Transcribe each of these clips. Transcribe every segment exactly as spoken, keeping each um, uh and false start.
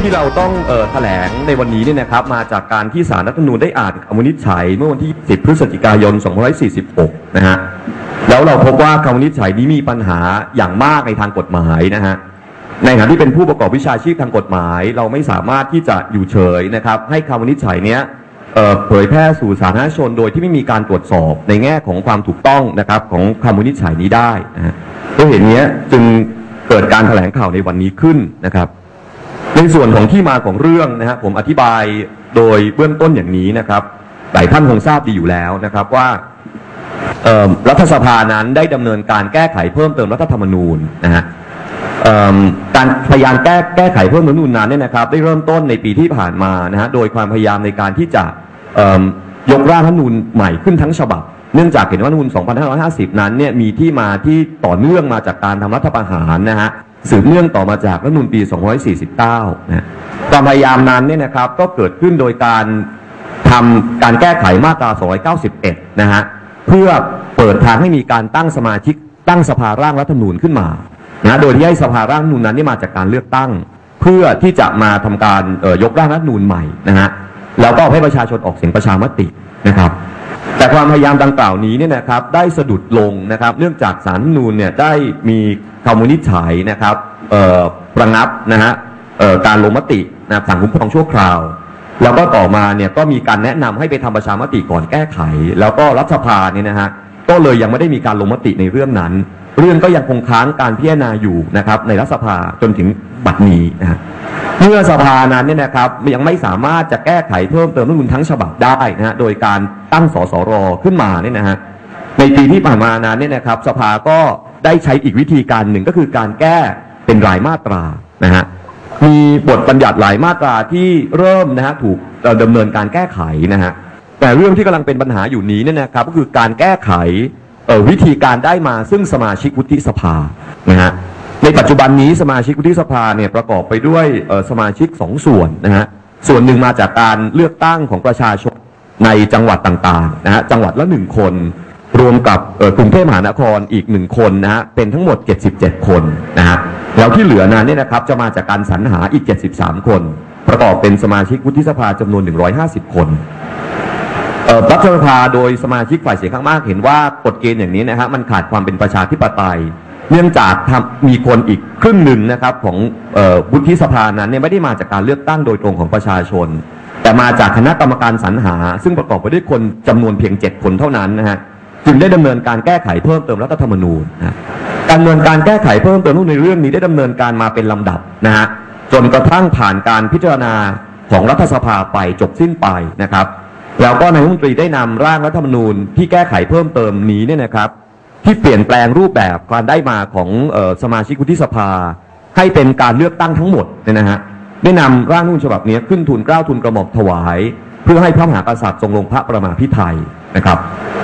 ที่เราต้องเอ่อแถลงในวันนี้เนี่ยนะครับมาจากการที่ศาลรัฐธรรมนูญได้อ่านคำวินิจฉัยเมื่อวันที่สิบพฤศจิกายนสองพันห้าร้อยสี่สิบหกนะฮะแล้วเราพบว่าคำวินิจฉัยนี้มีปัญหาอย่างมากในทางกฎหมายนะฮะในฐานะที่เป็นผู้ประกอบวิชาชีพทางกฎหมายเราไม่สามารถที่จะอยู่เฉยนะครับให้คำวินิจฉัยเนี้ยเอ่อเผยแพร่สู่สาธารณชนโดยที่ไม่มีการตรวจสอบในแง่ของความถูกต้องนะครับของคำวินิจฉัยนี้ได้นะฮะด้วยเหตุนี้จึงเกิดการแถลงข่าวในวันนี้ขึ้นนะครับในส่วนของที่มาของเรื่องนะฮะผมอธิบายโดยเบื้องต้นอย่างนี้นะครับหลายท่านคงทราบดีอยู่แล้วนะครับว่ารัฐสภานั้นได้ดำเนินการแก้ไขเพิ่มเติมรัฐธรรมนูญนะฮะการพยายามแก้แก้ไขเพิ่มเติมรัฐธรรมนูญนั้นเนี่ยนะครับได้เริ่มต้นในปีที่ผ่านมานะฮะโดยความพยายามในการที่จะยกร่างรัฐธรรมนูญใหม่ขึ้นทั้งฉบับเนื่องจากเห็นว่ารัฐธรรมนูญสองพันห้าร้อยห้าสิบนั้นเนี่ยมีที่มาที่ต่อเนื่องมาจากการทำรัฐประหารนะฮะสืบเนื่องต่อมาจากรัฐธรรมนูญปีสองพันห้าร้อยสี่สิบเก้านะความพยายามนั้นเนี่ยนะครับก็เกิดขึ้นโดยการทำการแก้ไขมาตราสองร้อยเก้าสิบเอ็ดนะฮะเพื่อเปิดทางให้มีการตั้งสมาชิกตั้งสภาร่างรัฐธรรมนูญขึ้นมานะโดยที่ให้สภาร่างรัฐธรรมนูญนั้นนี่มาจากการเลือกตั้งเพื่อที่จะมาทำการยกร่างรัฐธรรมนูญใหม่นะฮะแล้วก็ให้ประชาชนออกเสียงประชามตินะครับแต่ความพยายามดังกล่าวนี้เนี่ยนะครับได้สะดุดลงนะครับเนื่องจากศาลรัฐธรรมนูญเนี่ยได้มีคำวินิจฉัยนะครับระงับนะฮะการลงมตินะสั่งคุ้มครองชั่วคราวแล้วก็ต่อมาเนี่ยก็มีการแนะนำให้ไปทำประชามติก่อนแก้ไขแล้วก็รัฐสภาเนี่ยนะฮะก็เลยยังไม่ได้มีการลงมติในเรื่องนั้นเรื่องก็ยังคงค้างการพิจารณาอยู่นะครับในรัฐสภาจนถึงบัดนี้นะฮะเมื่อสภานั้นเนี่ยนะครับยังไม่สามารถจะแก้ไขเพิ่มเติมรัฐธรรมนูญทั้งฉบับได้นะฮะโดยการตั้งสสรขึ้นมาเนี่ยนะฮะในปีที่ผ่านมานั้นเนี่ยนะครับสภาก็ได้ใช้อีกวิธีการหนึ่งก็คือการแก้เป็นรายมาตรานะฮะมีบทบัญญัติหลายมาตราที่เริ่มนะฮะถูกดำเนินการแก้ไขนะฮะแต่เรื่องที่กำลังเป็นปัญหาอยู่นี้เนี่ยนะครับก็คือการแก้ไขวิธีการได้มาซึ่งสมาชิกวุฒิสภานะฮะในปัจจุบันนี้สมาชิกวุฒิสภาเนี่ยประกอบไปด้วยสมาชิกสองส่วนนะฮะส่วนหนึ่งมาจากการเลือกตั้งของประชาชนในจังหวัดต่างๆนะฮะจังหวัดละหนึ่งคนรวมกับกรุงเทพมหานครอีกหนึ่งคนนะฮะเป็นทั้งหมดเจ็ดสิบเจ็ดคนนะฮะแล้วที่เหลือนั้นเนี่ยนะครับจะมาจากการสรรหาอีกเจ็ดสิบสามคนประกอบเป็นสมาชิกวุฒิสภาจำนวนหนึ่งร้อยห้าสิบคนรัฐสภาโดยสมาชิกฝ่ายเสียงข้างมากเห็นว่ากฎเกณฑ์อย่างนี้นะฮะมันขาดความเป็นประชาธิปไตยเนื่องจากมีคนอีกครึ่งหนึ่งนะครับของวุฒิสภานั้นเนี่ยไม่ได้มาจากการเลือกตั้งโดยตรงของประชาชนแต่มาจากคณะกรรมการสรรหาซึ่งประกอบไปด้วยคนจำนวนเพียงเจ็ดคนเท่านั้นนะฮะจึงได้ดำเนินการแก้ไขเพิ่มเติมรัฐธรรมนูญนะการดำเนินการแก้ไขเพิ่มเติมในเรื่องนี้ได้ดำเนินการมาเป็นลำดับนะฮะจนกระทั่งผ่านการพิจารณาของรัฐสภาไปจบสิ้นไปนะครับแล้วก็นายกรัฐมนตรีได้นำร่างรัฐธรรมนูญที่แก้ไขเพิ่มเติมนี้เนี่ยนะครับที่เปลี่ยนแปลงรูปแบบการได้มาของเอ่อสมาชิกวุฒิสภาให้เป็นการเลือกตั้งทั้งหมดเนี่ยนะฮะได้นำร่างรัฐธรรมนูญฉบับนี้ขึ้นทูลเกล้าทูลกระหม่อมถวายเพื่อให้พระมหากษัตริย์ทรงลงพระประมาพิไทยนะครับ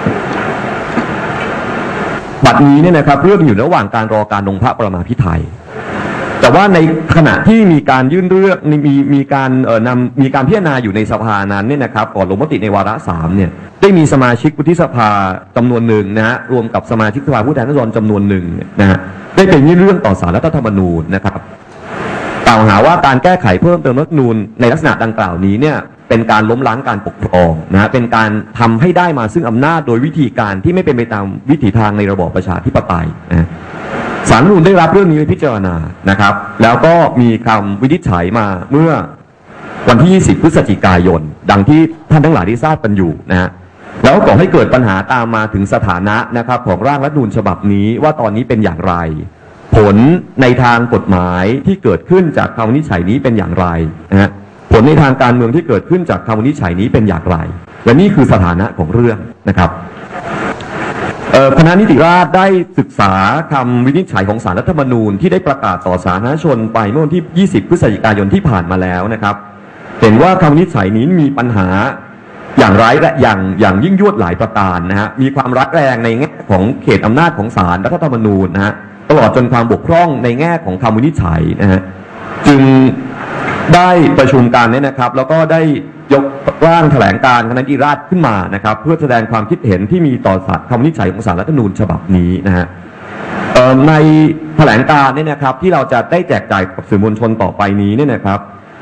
บัดนี้เนี่ยนะครับเรื่องอยู่ระหว่างการรอการลงพระประมาพิไทยแต่ว่าในขณะที่มีการยื่นเรื่องมีมีการเอ่อนำมีการพิจารณาอยู่ในสภานั้นเนี่ยนะครับก่อนลงมติในวาระสามเนี่ยได้มีสมาชิกวุฒิสภาจำนวนหนึ่งนะฮะรวมกับสมาชิกสภาผู้แทนราษฎรจำนวนหนึ่งนะฮะได้ไปยื่นเรื่องต่อศาลรัฐธรรมนูญนะครับกล่าวหาว่าการแก้ไขเพิ่มเติมรัฐธรรมนูญในลักษณะดังกล่าวนี้เนี่ยเป็นการล้มล้างการปกครองนะฮะเป็นการทำให้ได้มาซึ่งอำนาจโดยวิธีการที่ไม่เป็นไปตามวิถีทางในระบอบประชาธิปไตยนะศาลรัฐธรรมนูญได้รับเรื่องนี้ไปพิจารณานะครับแล้วก็มีคำวินิจฉัยมาเมื่อวันที่ยี่สิบพฤศจิกายนดังที่ท่านทั้งหลายได้ทราบกันอยู่นะฮะแล้วก่อให้เกิดปัญหาตามมาถึงสถานะนะครับของร่างรัฐธรรมนูญฉบับนี้ว่าตอนนี้เป็นอย่างไรผลในทางกฎหมายที่เกิดขึ้นจากคำวินิจฉัยนี้เป็นอย่างไรนะฮะผลในทางการเมืองที่เกิดขึ้นจากคำวินิจฉัยนี้เป็นอย่างไรและนี่คือสถานะของเรื่องนะครับคณะนิติราษฎร์ได้ศึกษาคำวินิจฉัยของศาลรัฐธรรมนูญที่ได้ประกาศต่อสาธารณชนไปเมื่อวันที่ยี่สิบพฤศจิกายนที่ผ่านมาแล้วนะครับเห็นว่าคำวินิจฉัยนี้มีปัญหาอย่างร้ายและอย่างอย่างยิ่งยวดหลายประการนะฮะมีความร้ายแรงในแง่ของเขตอำนาจของศาลรัฐธรรมนูญนะฮะตลอดจนความบกพร่องในแง่ของคำวินิจฉัยนะฮะจึงได้ประชุมกันเนี่ยนะครับแล้วก็ได้ยกร่างแถลงการคณะนิติราษฎร์ขึ้นมานะครับเพื่อแสดงความคิดเห็นที่มีต่อคำวินิจฉัยของศาลรัฐธรรมนูญฉบับนี้นะฮะในแถลงการเนี่ยนะครับที่เราจะได้แจกจ่ายกับสื่อมวลชนต่อไปนี้เนี่ยนะครับ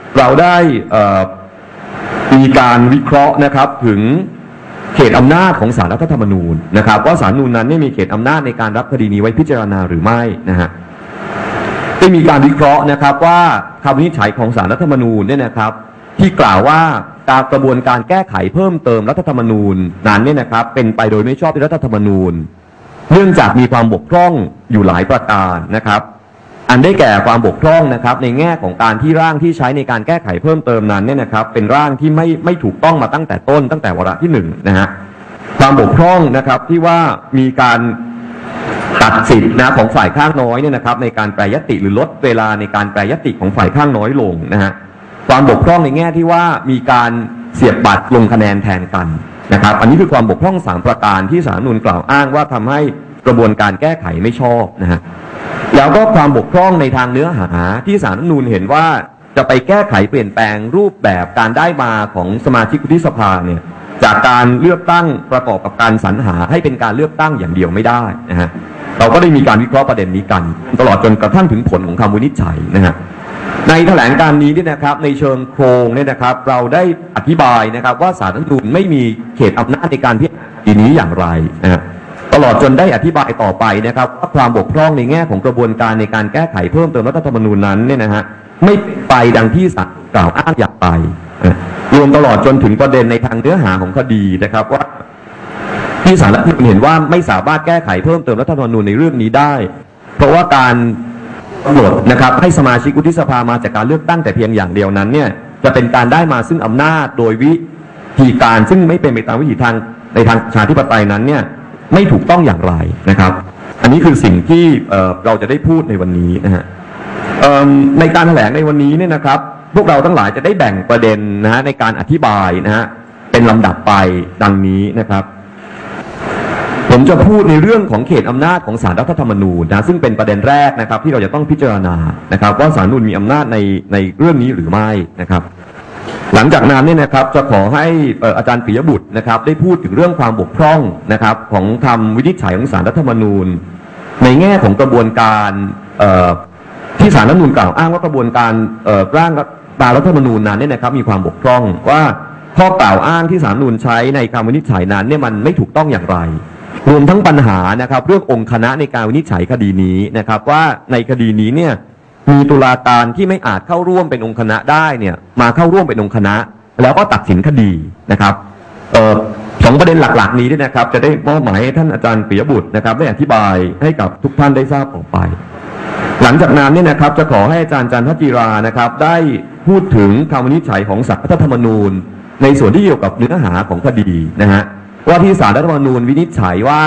เราได้มีการวิเคราะห์นะครับถึงเขตอำนาจของศาลรัฐธรรมนูญนะครับว่าศาลรัฐธรรมนูญนั้นไม่มีเขตอำนาจในการรับคดีนี้ไว้พิจารณาหรือไม่นะฮะได้มีการวิเคราะห์นะครับว่าคำวินิจฉัยของศาลรัฐธรรมนูญเนี่ยนะครับที่กล่าวว่าการกระบวนการแก้ไขเพิ่มเติมรัฐธรรมนูญนั้นเนี่ยนะครับเป็นไปโดยไม่ชอบด้วยรัฐธรรมนูญเนื่องจากมีความบกพร่องอยู่หลายประการนะครับอันได้แก่ความบกพร่องนะครับในแง่ของการที่ร่างที่ใช้ในการแก้ไขเพิ่มเติมนั้นเนี่ยนะครับเป็นร่างที่ไม่ไม่ถูกต้องมาตั้งแต่ต้นตั้งแต่วาระที่หนึ่งนะฮะความบกพร่องนะครับที่ว่ามีการตัดสิทธินะของฝ่ายข้างน้อยเนี่ยนะครับในการแปรยติหรือลดเวลาในการแปรยติของฝ่ายข้างน้อยลงนะฮะความบกพร่องในแง่ที่ว่ามีการเสียบบัตรลงคะแนนแทนกันนะครับอันนี้คือความบกพร่องสามประการที่ศาลรัฐธรรมนูญกล่าวอ้างว่าทำให้กระบวนการแก้ไขไม่ชอบนะฮะแล้วก็ความบกพร่องในทางเนื้อหาที่ศาลรัฐธรรมนูญเห็นว่าจะไปแก้ไขเปลี่ยนแปลงรูปแบบการได้มาของสมาชิกวุฒิสภาเนี่ยจากการเลือกตั้งประกอบกับการสรรหาให้เป็นการเลือกตั้งอย่างเดียวไม่ได้นะฮะเราก็ได้มีการวิเคราะห์ประเด็นนี้กันตลอดจนกระทั่งถึงผลของคำวินิจฉัยนะฮะในแถลงการนี้เนี่ยนะครับในเชิงโครงเนี่ยนะครับเราได้อธิบายนะครับว่าศาลรัฐธรรมนูญไม่มีเขตอำนาจในการพิจารณาคดีนี้อย่างไรนะฮะตลอดจนได้อธิบายต่อไปนะครับว่าความบกพร่องในแง่ของกระบวนการในการแก้ไขเพิ่มเติมรัฐธรรมนูญนั้นเนี่ยนะฮะไม่ไปดังที่ศาลกล่าวอ้างอย่างไรรวมตลอดจนถึงประเด็นในทางเนื้อหาของคดีนะครับว่าที่ศาลรัฐธรรมนูญเห็นว่าไม่สามารถแก้ไขเพิ่มเติมรัฐธรรมนูญในเรื่องนี้ได้เพราะว่าการกำหนดนะครับให้สมาชิกวุฒิสภามาจากการเลือกตั้งแต่เพียงอย่างเดียวนั้นเนี่ยจะเป็นการได้มาซึ่งอำนาจโดยวิธีการซึ่งไม่เป็นไปตามวิถีทางในทางประชาธิปไตยนั้นเนี่ยไม่ถูกต้องอย่างไรนะครับอันนี้คือสิ่งที่เอ่อเราจะได้พูดในวันนี้นะฮะในการแถลงในวันนี้เนี่ยนะครับพวกเราทั้งหลายจะได้แบ่งประเด็นนะฮะในการอธิบายนะฮะเป็นลำดับไปดังนี้นะครับผมจะพูดในเรื่องของเขตอำนาจของศาลรัฐธรรมนูญนะซึ่งเป็นประเด็นแรกนะครับที่เราจะต้องพิจารณานะครับว่าศาลรัฐธรรมนูญมีอำนาจในในเรื่องนี้หรือไม่นะครับหลังจากนั้นเนี่ยนะครับจะขอให้อาจารย์ปิยบุตรนะครับได้พูดถึงเรื่องความบกพร่องนะครับของคำวินิจฉัยของศาลรัฐธรรมนูญในแง่ของกระบวนการที่ศาลรัฐธรรมนูญกล่าวอ้างว่ากระบวนการร่างตามรัฐธรรมนูญนั้นเนี่ยนะครับมีความบกพร่องว่าข้อกล่าวอ้างที่ศาลรัฐธรรมนูญใช้ในคำวินิจฉัยนั้นเนี่ยมันไม่ถูกต้องอย่างไรรวมทั้งปัญหานะครับเรื่ององค์คณะในการวินิจฉัยคดีนี้นะครับว่าในคดีนี้เนี่ยมีตุลาการที่ไม่อาจเข้าร่วมเป็นองค์คณะได้เนี่ยมาเข้าร่วมเป็นองค์คณะแล้วก็ตัดสินคดีนะครับเอ่อสองประเด็นหลักๆนี้ด้วยนะครับจะได้มอบหมายให้ท่านอาจารย์ปิยบุตรนะครับได้อธิบายให้กับทุกท่านได้ทราบต่อไปหลังจากนั้นเนี่ยนะครับจะขอให้อาจารย์จันทจิรานะครับได้พูดถึงคำวินิจฉัยของศาลรัฐธรรมนูญในส่วนที่เกี่ยวกับเนื้อหาของคดีนะฮะว่าที่ศาลรัฐธรรมนูญวินิจฉัยว่า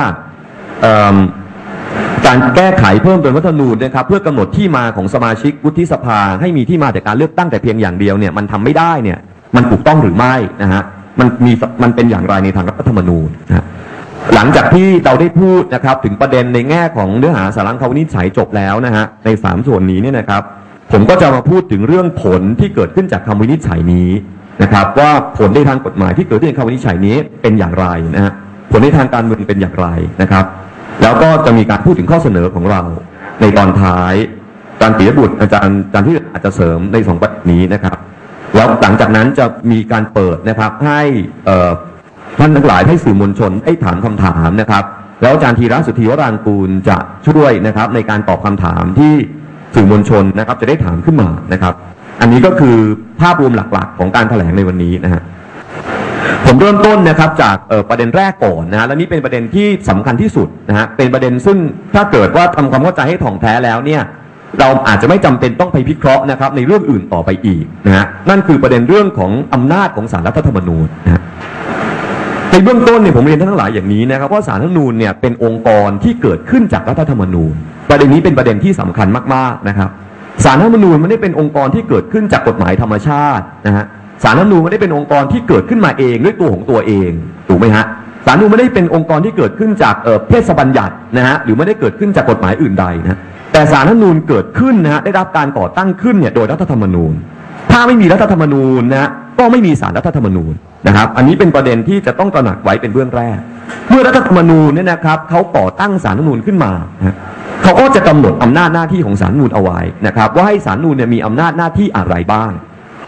การแก้ไขเพิ่มเติมรัฐธรรมนูญนะครับเพื่อกำหนดที่มาของสมาชิกวุฒิสภาให้มีที่มาจากการเลือกตั้งแต่เพียงอย่างเดียวเนี่ยมันทำไม่ได้เนี่ยมันถูกต้องหรือไม่นะฮะมันมีมันเป็นอย่างไรในทางรัฐธรรมนูญนะหลังจากที่เราได้พูดนะครับถึงประเด็นในแง่ของเนื้อหาสาระคำวินิจฉัยจบแล้วนะฮะในสามส่วนนี้เนี่ยนะครับผมก็จะมาพูดถึงเรื่องผลที่เกิดขึ้นจากคำวินิจฉัยนี้นะครับว่าผลในทางกฎหมายที่เกิดขึ้นในคำวินิจฉัยนี้เป็นอย่างไรนะฮะผลในทางการเมืองเป็นอย่างไรนะครับแล้วก็จะมีการพูดถึงข้อเสนอของเราในตอนท้ายอาจารย์ปิยบุตรอาจารย์อาจารย์ที่อาจจะเสริมในสองประเด็นนี้นะครับแล้วหลังจากนั้นจะมีการเปิดนะครับให้ท่านทั้งหลายให้สื่อมวลชนได้ถามคำถามนะครับแล้วอาจารย์ธีระสุทธิวรางกูลจะช่วยนะครับในการตอบคำถามที่สื่อมวลชนนะครับจะได้ถามขึ้นมานะครับอันนี้ก็คือภาพรวมหลักๆของการแถลงในวันนี้นะฮะผมเริ่มต้นนะครับจากประเด็นแรกก่อนนะฮะและนี่เป็นประเด็นที่สำคัญที่สุดนะฮะเป็นประเด็นซึ่งถ้าเกิดว่าทำความเข้าใจให้ถ่องแท้แล้วเนี่ยเราอาจจะไม่จำเป็นต้องไปพิเคราะห์นะครับในเรื่องอื่นต่อไปอีกนะฮะนั่นคือประเด็นเรื่องของอำนาจของศาลรัฐธรรมนูญนะฮะในเบื้องต้นเนี่ยผมเรียนท่านทั้งหลายอย่างนี้นะครับว่าศาลรัฐธรรมนูญเนี่ยเป็นองค์กรที่เกิดขึ้นจากรัฐธรรมนูญประเด็นนี้เป็นประเด็นที่สำคัญมากๆนะครับศาลรัฐธรรมนูญไม่ได้เป็นองค์กรที่เกิดขึ้นจากกฎหมายธรรมชาตินะฮะศาลรัฐธรรมนูญไม่ได้เป็นองค์กรที่เกิดขึ้นมาเองด้วยตัวของตัวเองถูกไหมฮะศาลรัฐธรรมนูญไม่ได้เป็นองค์กรที่เกิดขึ้นจากเทศบัญญัตินะฮะหรือไม่ได้เกิดขึ้นจากกฎหมายอื่นใดนะแต่ศาลรัฐธรรมนูญเกิดขึ้นนะฮะได้รับการก่อตั้งขึ้นเนี่ยโดยรัฐธรรมนูญถ้าไม่มีรัฐธรรมนูญนะก็ไม่มีศาลรัฐธรรมนูญนะครับอันนี้เป็นประเด็นที่จะต้องตระหนักไว้เป็นเบื้องแรกเมื่อรัฐธรรมนูญเนี่ยนะครับเขาก่อตั้งศาลรัฐธรรมนูญขึ้นมาเขาก็จะกำหนดอำนาจหน้าที่ของศาลรัฐธรรมนูญเอาไว้นะครับว่าให้ศาลรัฐธรรมนูญเนี่ยมีอำนาจหน้าที่อะไรบ้าง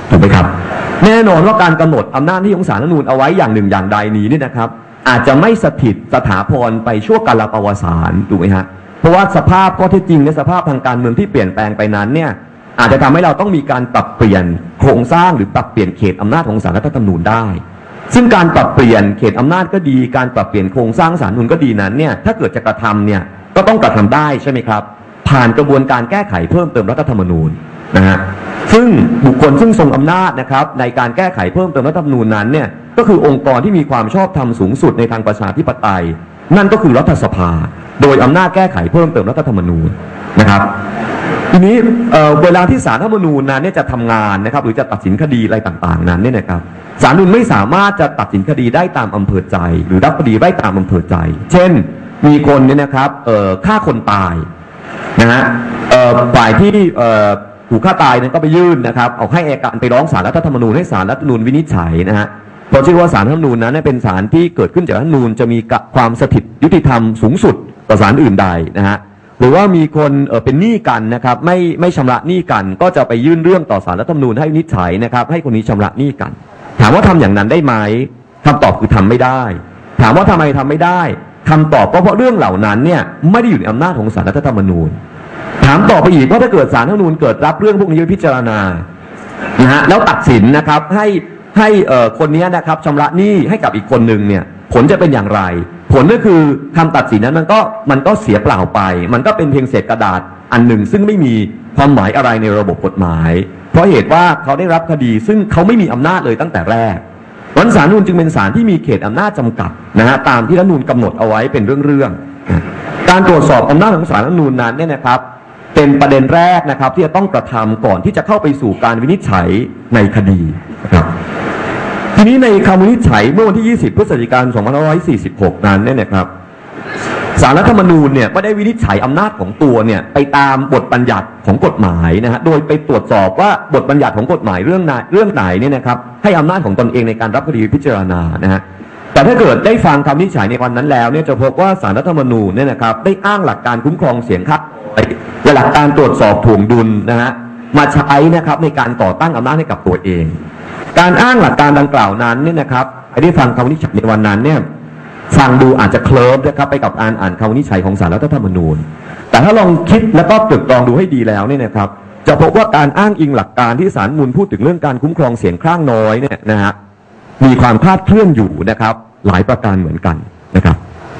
ถูกไหมครับแน่นอนว่าการกำหนดอำนาจที่ของศาลรัฐธรรมนูญเอาไว้อย่างหนึ่งอย่างใดนี้เนี่ยนะครับอาจจะไม่สถิตสถาพรไปชั่วกาลปวสานถูกไหมฮะเพราะว่าสภาพข้อเท็จจริงและสภาพทางการเมืองที่เปลี่ยนแปลงไปนั้นเนี่ยอาจจะทำให้เราต้องมีการปรับเปลี่ยนโครงสร้างหรือปรับเปลี่ยนเขตอำนาจของศาลรัฐธรรมนูญได้ซึ่งการปรับเปลี่ยนเขตอำนาจก็ดีการปรับเปลี่ยนโครงสร้างศาลรัฐธรรมนูญก็ดีนั้นเนี่ยถ้าเกิดจะกระทำเนี่ยก็ต้องกระทำได้ใช่ไหมครับผ่านกระบวนการแก้ไขเพิ่มเติมรัฐธรรมนูญนะฮะซึ่งบุคคลซึ่งทรงอำนาจนะครับในการแก้ไขเพิ่มเติมรัฐธรรมนูญนั้นเนี่ยก็คือองค์กรที่มีความชอบธรรมสูงสุดในทางประชาธิปไตยนั่นก็คือรัฐสภาโดยอำนาจแก้ไขเพิ่มเติมรัฐธรรมนูญนะครับทีนี้ เ, เวลาที่ศาลรัฐธรรมนูญนั้นเนี่ยจะทำงานนะครับหรือจะตัดสินคดีอะไรต่างๆนั้นเนี่ยนะครับศาลรัฐธรรมนูญไม่สามารถจะตัดสินคดีได้ตามอำเภอใจหรือรับคดีได้ตามอำเภอใจเช่นมีคนเนี่ยนะครับฆ่าคนตายนะฮะฝ่ายที่ถูกฆ่าตายนั้นก็ไปยื่นนะครับเอาให้อัยการไปร้องศาลรัฐธรรมนูญให้ศาลรัฐธรรมนูญวินิจฉัยนะฮะเพราะเชื่อว่าศาลรัฐธรรมนูญนั้นเป็นศาลที่เกิดขึ้นจากรัฐธรรมนูญจะมีความสถิตยุติธรรมสูงสุดต่อศาลอื่นใดนะฮะหรือว่ามีคนเออเป็นหนี้กันนะครับไม่ไม่ชำระหนี้กันก็จะไปยื่นเรื่องต่อศาลรัฐธรรมนูญให้วินิจฉัยนะครับให้คนนี้ชำระหนี้กันถามว่าทำอย่างนั้นได้ไหมคำตอบคือทำไม่ได้ถามว่าทำไมทำไม่ได้คำตอบก็เพราะเรื่องเหล่านั้นเนี่ยไม่ได้อยู่ในอำนาจของศาลรัฐธรรมนูญถามต่อไปอีกว่าถ้าเกิดศาลรัฐธรรมนูญเกิดรับเรื่องพวกนี้พิจารณานะฮะแล้วตัดสินนะครับให้ให้เอ่อคนนี้นะครับชำระหนี้ให้กับอีกคนหนึ่งเนี่ยผลจะเป็นอย่างไรผลก็คือคำตัดสินนั้นมันก็มันก็เสียเปล่าไปมันก็เป็นเพียงเศษกระดาษอันหนึ่งซึ่งไม่มีความหมายอะไรในระบบกฎหมายเพราะเหตุว่าเขาได้รับคดีซึ่งเขาไม่มีอำนาจเลยตั้งแต่แรกวันศาลรัฐธรรมนูญจึงเป็นศาลที่มีเขตอำนาจจำกัดนะฮะตามที่รัฐธรรมนูญกำหนดเอาไว้เป็นเรื่องๆการตรวจสอบอำนาจของศาลรัฐธรรมนูญนั้นเนี่ยนะครับเป็นประเด็นแรกนะครับที่จะต้องกระทำก่อนที่จะเข้าไปสู่การวินิจฉัยในคดีนะครับทีนี้ในคำวินิจฉัยเมื่อวันที่ยี่สิบพฤศจิกายนสองพันห้าร้อยสี่สิบหกนั้นเนี่ยนะครับศาลรัฐธรรมนูญเนี่ยไม่ได้วินิจฉัยอำนาจของตัวเนี่ยไปตามบทบัญญัติของกฎหมายนะฮะโดยไปตรวจสอบว่าบทบัญญัติของกฎหมายเรื่องไหนเรื่องไหนเนี่ยนะครับให้อำนาจของตนเองในการรับคดีพิจารณานะฮะแต่ถ้าเกิดได้ฟังคำวินิจฉัยในวันนั้นแล้วเนี่ยจะพบว่าศาลรัฐธรรมนูญเนี่ยนะครับได้อ้างหลักการคุ้มครองเสียงข้างและหลักการตรวจสอบถ่วงดุลนะฮะมาใช้นะครับในการต่อตั้งอำนาจให้กับตัวเองการอ้างหลักการดังกล่าวนั้นเนี่ยนะครับใครได้ฟังคำวินิจฉัยในวันนั้นเนี่ยฟังดูอาจจะเคลิ้มนะครับไปกับการอ่านคำวินิจฉัยของศาลรัฐธรรมนูญแต่ถ้าลองคิดแล้วก็ตรึกตรองดูให้ดีแล้วเนี่ยนะครับจะพบว่าการอ้างอิงหลักการที่ศาลรัฐธรรมนูญพูดถึงเรื่องการคุ้มครองเสียงข้างน้อยเนี่ยนะฮะมีความคลาดเคลื่อนอยู่นะครับหลายประการเหมือนกันนะครับ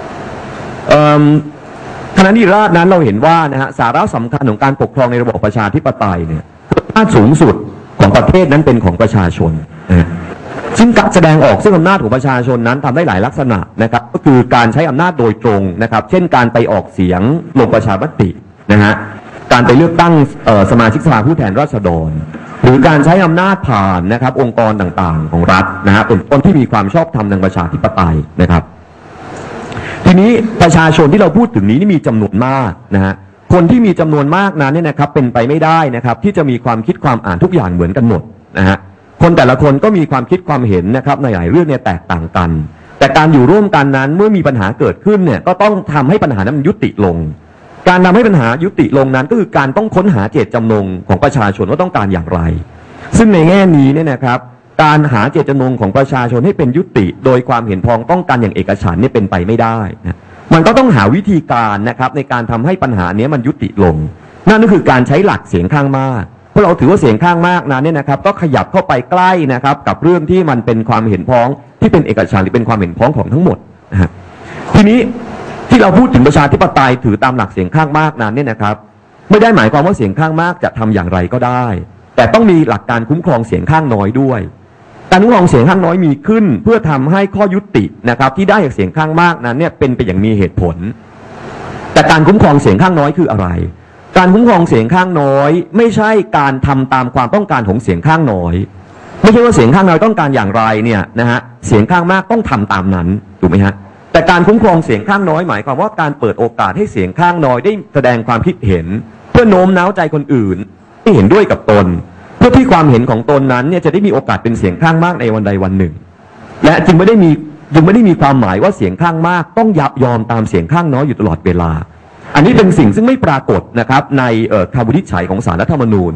คณะนิราศนั้นเราเห็นว่านะฮะสาระสำคัญของการปกครองในระบอบประชาธิปไตยเนี่ยอำนาจสูงสุดของประเทศนั้นเป็นของประชาชนนะซึ่งการแสดงออกซึ่งอำนาจของประชาชนนั้นทำได้หลายลักษณะนะครับก็คือการใช้อำนาจโดยตรงนะครับเช่นการไปออกเสียงลงประชามตินะฮะการไปเลือกตั้งสมาชิกสภาผู้แทนราษฎรหรือการใช้อำนาจผ่านนะครับองค์กรต่างๆของรัฐนะฮะเป็นต้นที่มีความชอบธรรมทางประชาธิปไตยนะครับทีนี้ประชาชนที่เราพูดถึงนี้นี่มีจำนวนมากนะฮะคนที่มีจำนวนมากนั้นเนี่ยนะครับเป็นไปไม่ได้นะครับที่จะมีความคิดความอ่านทุกอย่างเหมือนกันหมดนะฮะคนแต่ละคนก็มีความคิดความเห็นนะครับในหลายเรื่องเนี่ยแตกต่างกันแต่การอยู่ร่วมกันนั้นเมื่อมีปัญหาเกิดขึ้นเนี่ยก็ต้องทำให้ปัญหานั้นมันยุติลงการทำให้ปัญหายุติลงนั้นก็คือการต้องค้นหาเจตจำนงของประชาชนว่าต้องการอย่างไรซึ่งในแง่นี้เนี่ยนะครับการหาเจตจำนงของประชาชนให้เป็นยุติโดยความเห็นพ้องต้องกันอย่างเอกฉันท์เนี่ยเป็นไปไม่ได้นะมันก็ต้องหาวิธีการนะครับในการทำให้ปัญหานี้มันยุติลงนั่นก็คือการใช้หลักเสียงข้างมากเพราะเราถือว่าเสียงข้างมากนั้นเนี่ยนะครับก็ขยับเข้าไปใกล้นะครับกับเรื่องที่มันเป็นความเห็นพ้องที่เป็นเอกฉันท์หรือเป็นความเห็นพ้องของทั้งหมดนะฮะทีนี้ที่เราพูดถึงประชาธิปไตยถือตามหลักเสียงข้างมากนั้นเนี่ยนะครับไม่ได้หมายความว่าเสียงข้างมากจะทำอย่างไรก็ได้แต่ต้องมีหลักการคุ้มครองเสียงข้างน้อยด้วยการคุ้มครองเสียงข้างน้อยมีขึ้นเพื่อทำให้ข้อยุตินะครับที่ได้จากเสียงข้างมากนั้นเนี่ยเป็นไปอย่างมีเหตุผลแต่การคุ้มครองเสียงข้างน้อยคืออะไรการคุ้มครองเสียงข้างน้อยไม่ใช่การทำตามความต้องการของเสียงข้างน้อยไม่ใช่ว่าเสียงข้างน้อยต้องการอย่างไรเนี่ยนะฮะเสียงข้างมากต้องทำตามนั้นถูกไหมฮะแต่การคุ้มครองเสียงข้างน้อยหมายความว่าการเปิดโอกาสให้เสียงข้างน้อยได้แสดงความคิดเห็นเพื่อโน้มน้าวใจคนอื่นที่เห็นด้วยกับตนเพื่อที่ความเห็นของตนนั้นเนี่ยจะได้มีโอกาสเป็นเสียงข้างมากในวันใดวันหนึ่งและจึงไม่ได้มีจึงไม่ได้มีความหมายว่าเสียงข้างมากต้องยับยอมตามเสียงข้างน้อยอยู่ตลอดเวลาอันนี้เป็นสิ่งซึ่งไม่ปรากฏนะครับในคำวินิจฉัยของศาลรัฐธรรมนูญเพ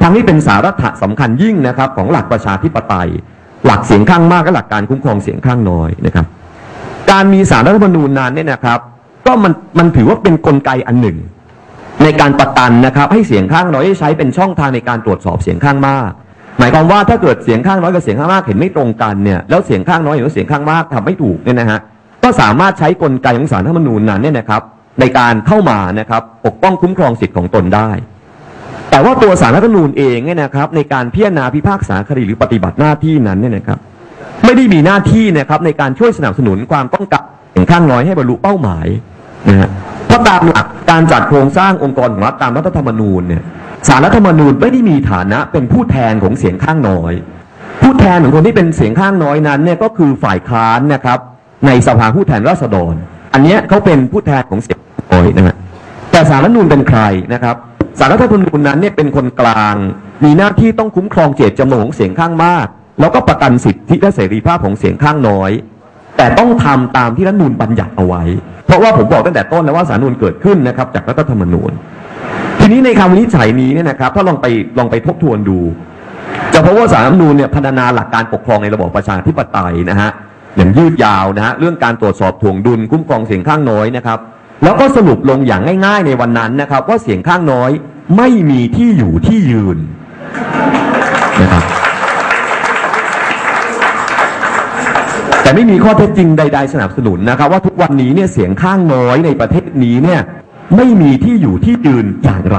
ทั้งที่เป็นสาระสำคัญยิ่งนะครับของหลักประชาธิปไตยหลักเสียงข้างมากและหลักการคุ้มครองเสียงข้างน้อยนะครับการมีศาลรัฐธรรมนูญนั้นเนี่ยนะครับก็มันมันถือว่าเป็นกลไกอันหนึ่งในการประกันนะครับให้เสียงข้างน้อยใช้เป็นช่องทางในการตรวจสอบเสียงข้างมากหมายความว่าถ้าเกิดเสียงข้างน้อยกับเสียงข้างมากเห็นไม่ตรงกันเนี่ยแล้วเสียงข้างน้อยเห็นว่าเสียงข้างมากทำไม่ถูกเนี่ยนะฮะก็สามารถใช้กลไกของศาลรัฐธรรมนูญนั้นเนี่ยนะครับในการเข้ามานะครับปกป้องคุ้มครองสิทธิ์ของตนได้แต่ว่าตัวศาลรัฐธรรมนูญเองเนี่ยนะครับในการพิจารณาพิพากษาคดีหรือปฏิบัติหน้าที่นั้นเนี่ยนะครับไม่ได้มีหน้าที่นะครับในการช่วยสนับสนุนความต้องการเสียงข้างน้อยให้บรรลุเป้าหมายนะฮะเพราะตามหลักการจัดโครงสร้างองค์กรของรัฐตามรัฐธรรมนูญเนี่ยศาลรัฐธรรมนูญไม่ได้มีฐานะเป็นผู้แทนของเสียงข้างน้อยผู้แทนของคนที่เป็นเสียงข้างน้อยนั้นเนี่ยก็คือฝ่ายค้านนะครับในสภาผู้แทนราษฎรอันนี้เขาเป็นผู้แทนของเสียงน้อยนะฮะแต่ศาลรัฐธรรมนูญเป็นใครนะครับศาลรัฐธรรมนูญนั้นเนี่ยเป็นคนกลางมีหน้าที่ต้องคุ้มครองเจตจำนงของเสียงข้างมากแล้วก็ประกันสิทธิและเสรีภาพของเสียงข้างน้อยแต่ต้องทำตามที่รัฐธรรมนูญบัญญัติเอาไว้เพราะว่าผมบอกตั้งแต่ต้นแล้วว่าศาลรัฐธรรมนูญเกิดขึ้นนะครับจากรัฐธรรมนูญทีนี้ในคำวินิจฉัยนี้เนี่ยนะครับถ้าลองไปลองไปทบทวนดูจะพบว่าศาลรัฐธรรมนูญเนี่ยพรรณนาหลักการปกครองในระบอบประชาธิปไตยนะฮะอย่างยืดยาวนะฮะเรื่องการตรวจสอบถ่วงดุลคุ้มครองเสียงข้างน้อยนะครับแล้วก็สรุปลงอย่างง่ายๆในวันนั้นนะครับว่าเสียงข้างน้อยไม่มีที่อยู่ที่ยืนนะครับแต่ไม่มีข้อเท็จจริงใดๆสนับสนุนนะครับว่าทุกวันนี้เนี่ยเสียงข้างน้อยในประเทศนี้เนี่ยไม่มีที่อยู่ที่ยืนอย่างไร